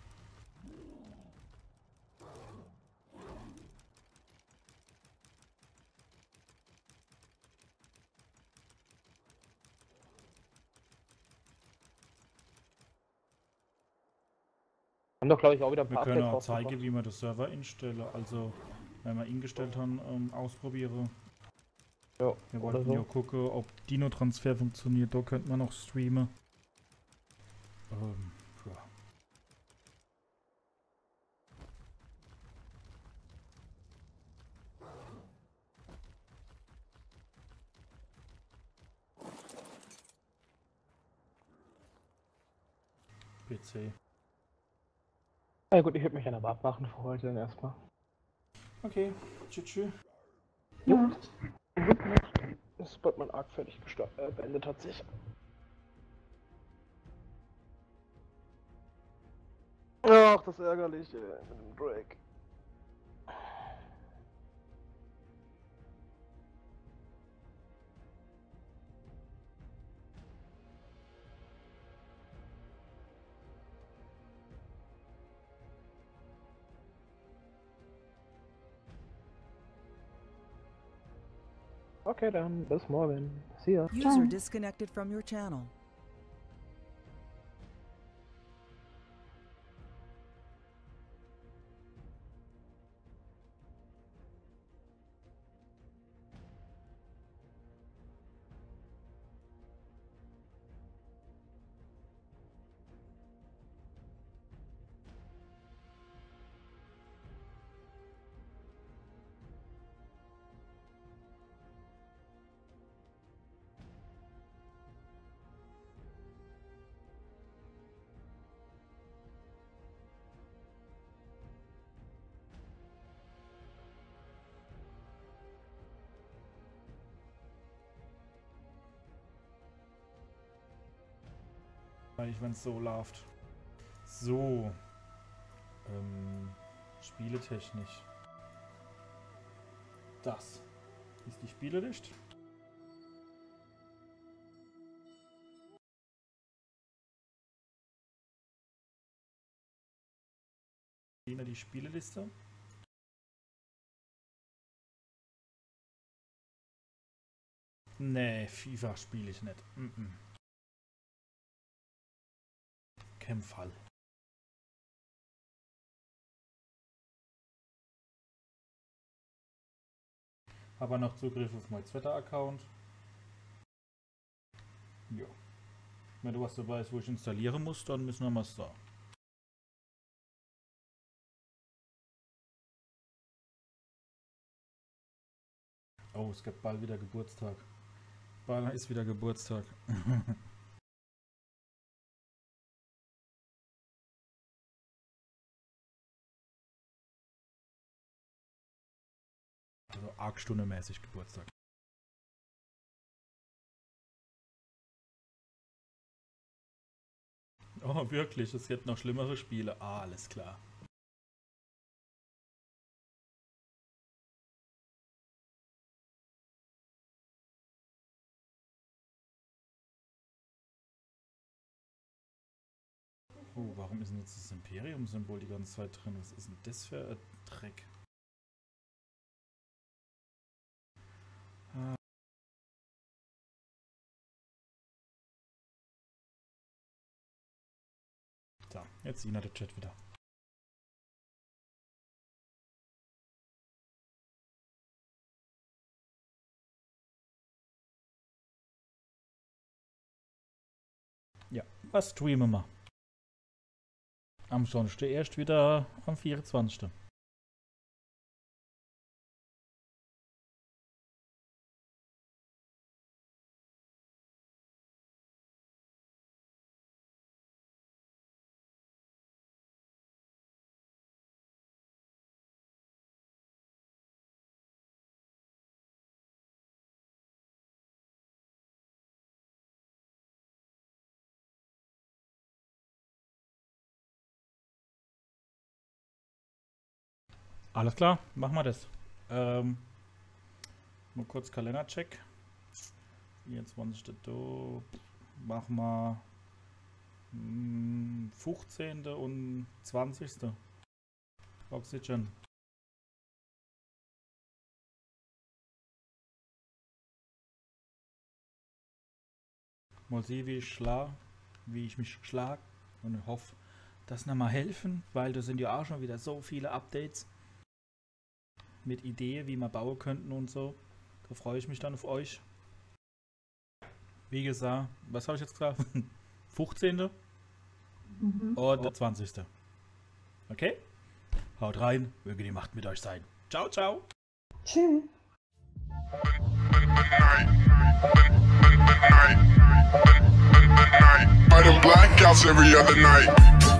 S6: Haben doch, glaube ich, auch wieder ein
S1: Wir
S6: paar
S1: können
S6: Updates
S1: auch zeigen,
S6: rausgebracht.
S1: wie man das Server instelle. Also, wenn wir ihn gestellt haben, ähm, ausprobiere.
S6: Ja,
S1: Wir
S6: oder
S1: wollten ja
S6: so.
S1: gucken, ob Dino-Transfer funktioniert. Da könnte man noch streamen. Ähm, ja. P C.
S6: Na gut, ich würde mich dann aber abmachen für heute dann erstmal.
S1: Okay, tschüss. tschüss.
S2: Nacht.
S6: Das ist bald mein Arc fertig gesta- äh, beendet hat sich. Ach, das ist ärgerlich, ey, mit dem Drake. Okay, dann bis morgen. See ya.
S5: User
S2: Ciao.
S5: disconnected from your channel.
S1: Ich, wenn es so läuft. So. Ähm, spieletechnisch. Das ist die Spieleliste. Die Spieleliste. Nee, FIFA spiele ich nicht. Mm -mm. Kein Fall. Aber noch Zugriff auf mein Twitter-Account. Ja. Wenn du was dabei ist, wo ich installieren muss, dann müssen wir mal da. Oh, es gibt bald wieder Geburtstag. Bald ist wieder Geburtstag. Also arg stundemäßig Geburtstag. Oh, wirklich? Es gibt noch schlimmere Spiele. Ah, alles klar. Puh, warum ist denn jetzt das Imperium-Symbol die ganze Zeit drin? Was ist denn das für ein Dreck? Ah. So, jetzt Ina der Chat wieder. Ja, was streamen wir? Am Sonntag erst wieder am vierundzwanzigsten Alles klar, machen wir das. Ähm, mal kurz Kalendercheck. vierundzwanzigsten Da machen wir mh, fünfzehnten und zwanzigsten Oxygen. Mal sehen, wie ich schlag, wie ich mich schlag und ich hoffe, dass noch mal helfen, weil da sind ja auch schon wieder so viele Updates mit Ideen, wie wir bauen könnten und so. Da freue ich mich dann auf euch. Wie gesagt, was habe ich jetzt gesagt? fünfzehnten
S2: Mhm.
S1: und der zwanzigsten Okay? Haut rein, möge die Macht mit euch sein. Ciao, ciao.
S2: Tschüss.
S9: By the blackouts every other night.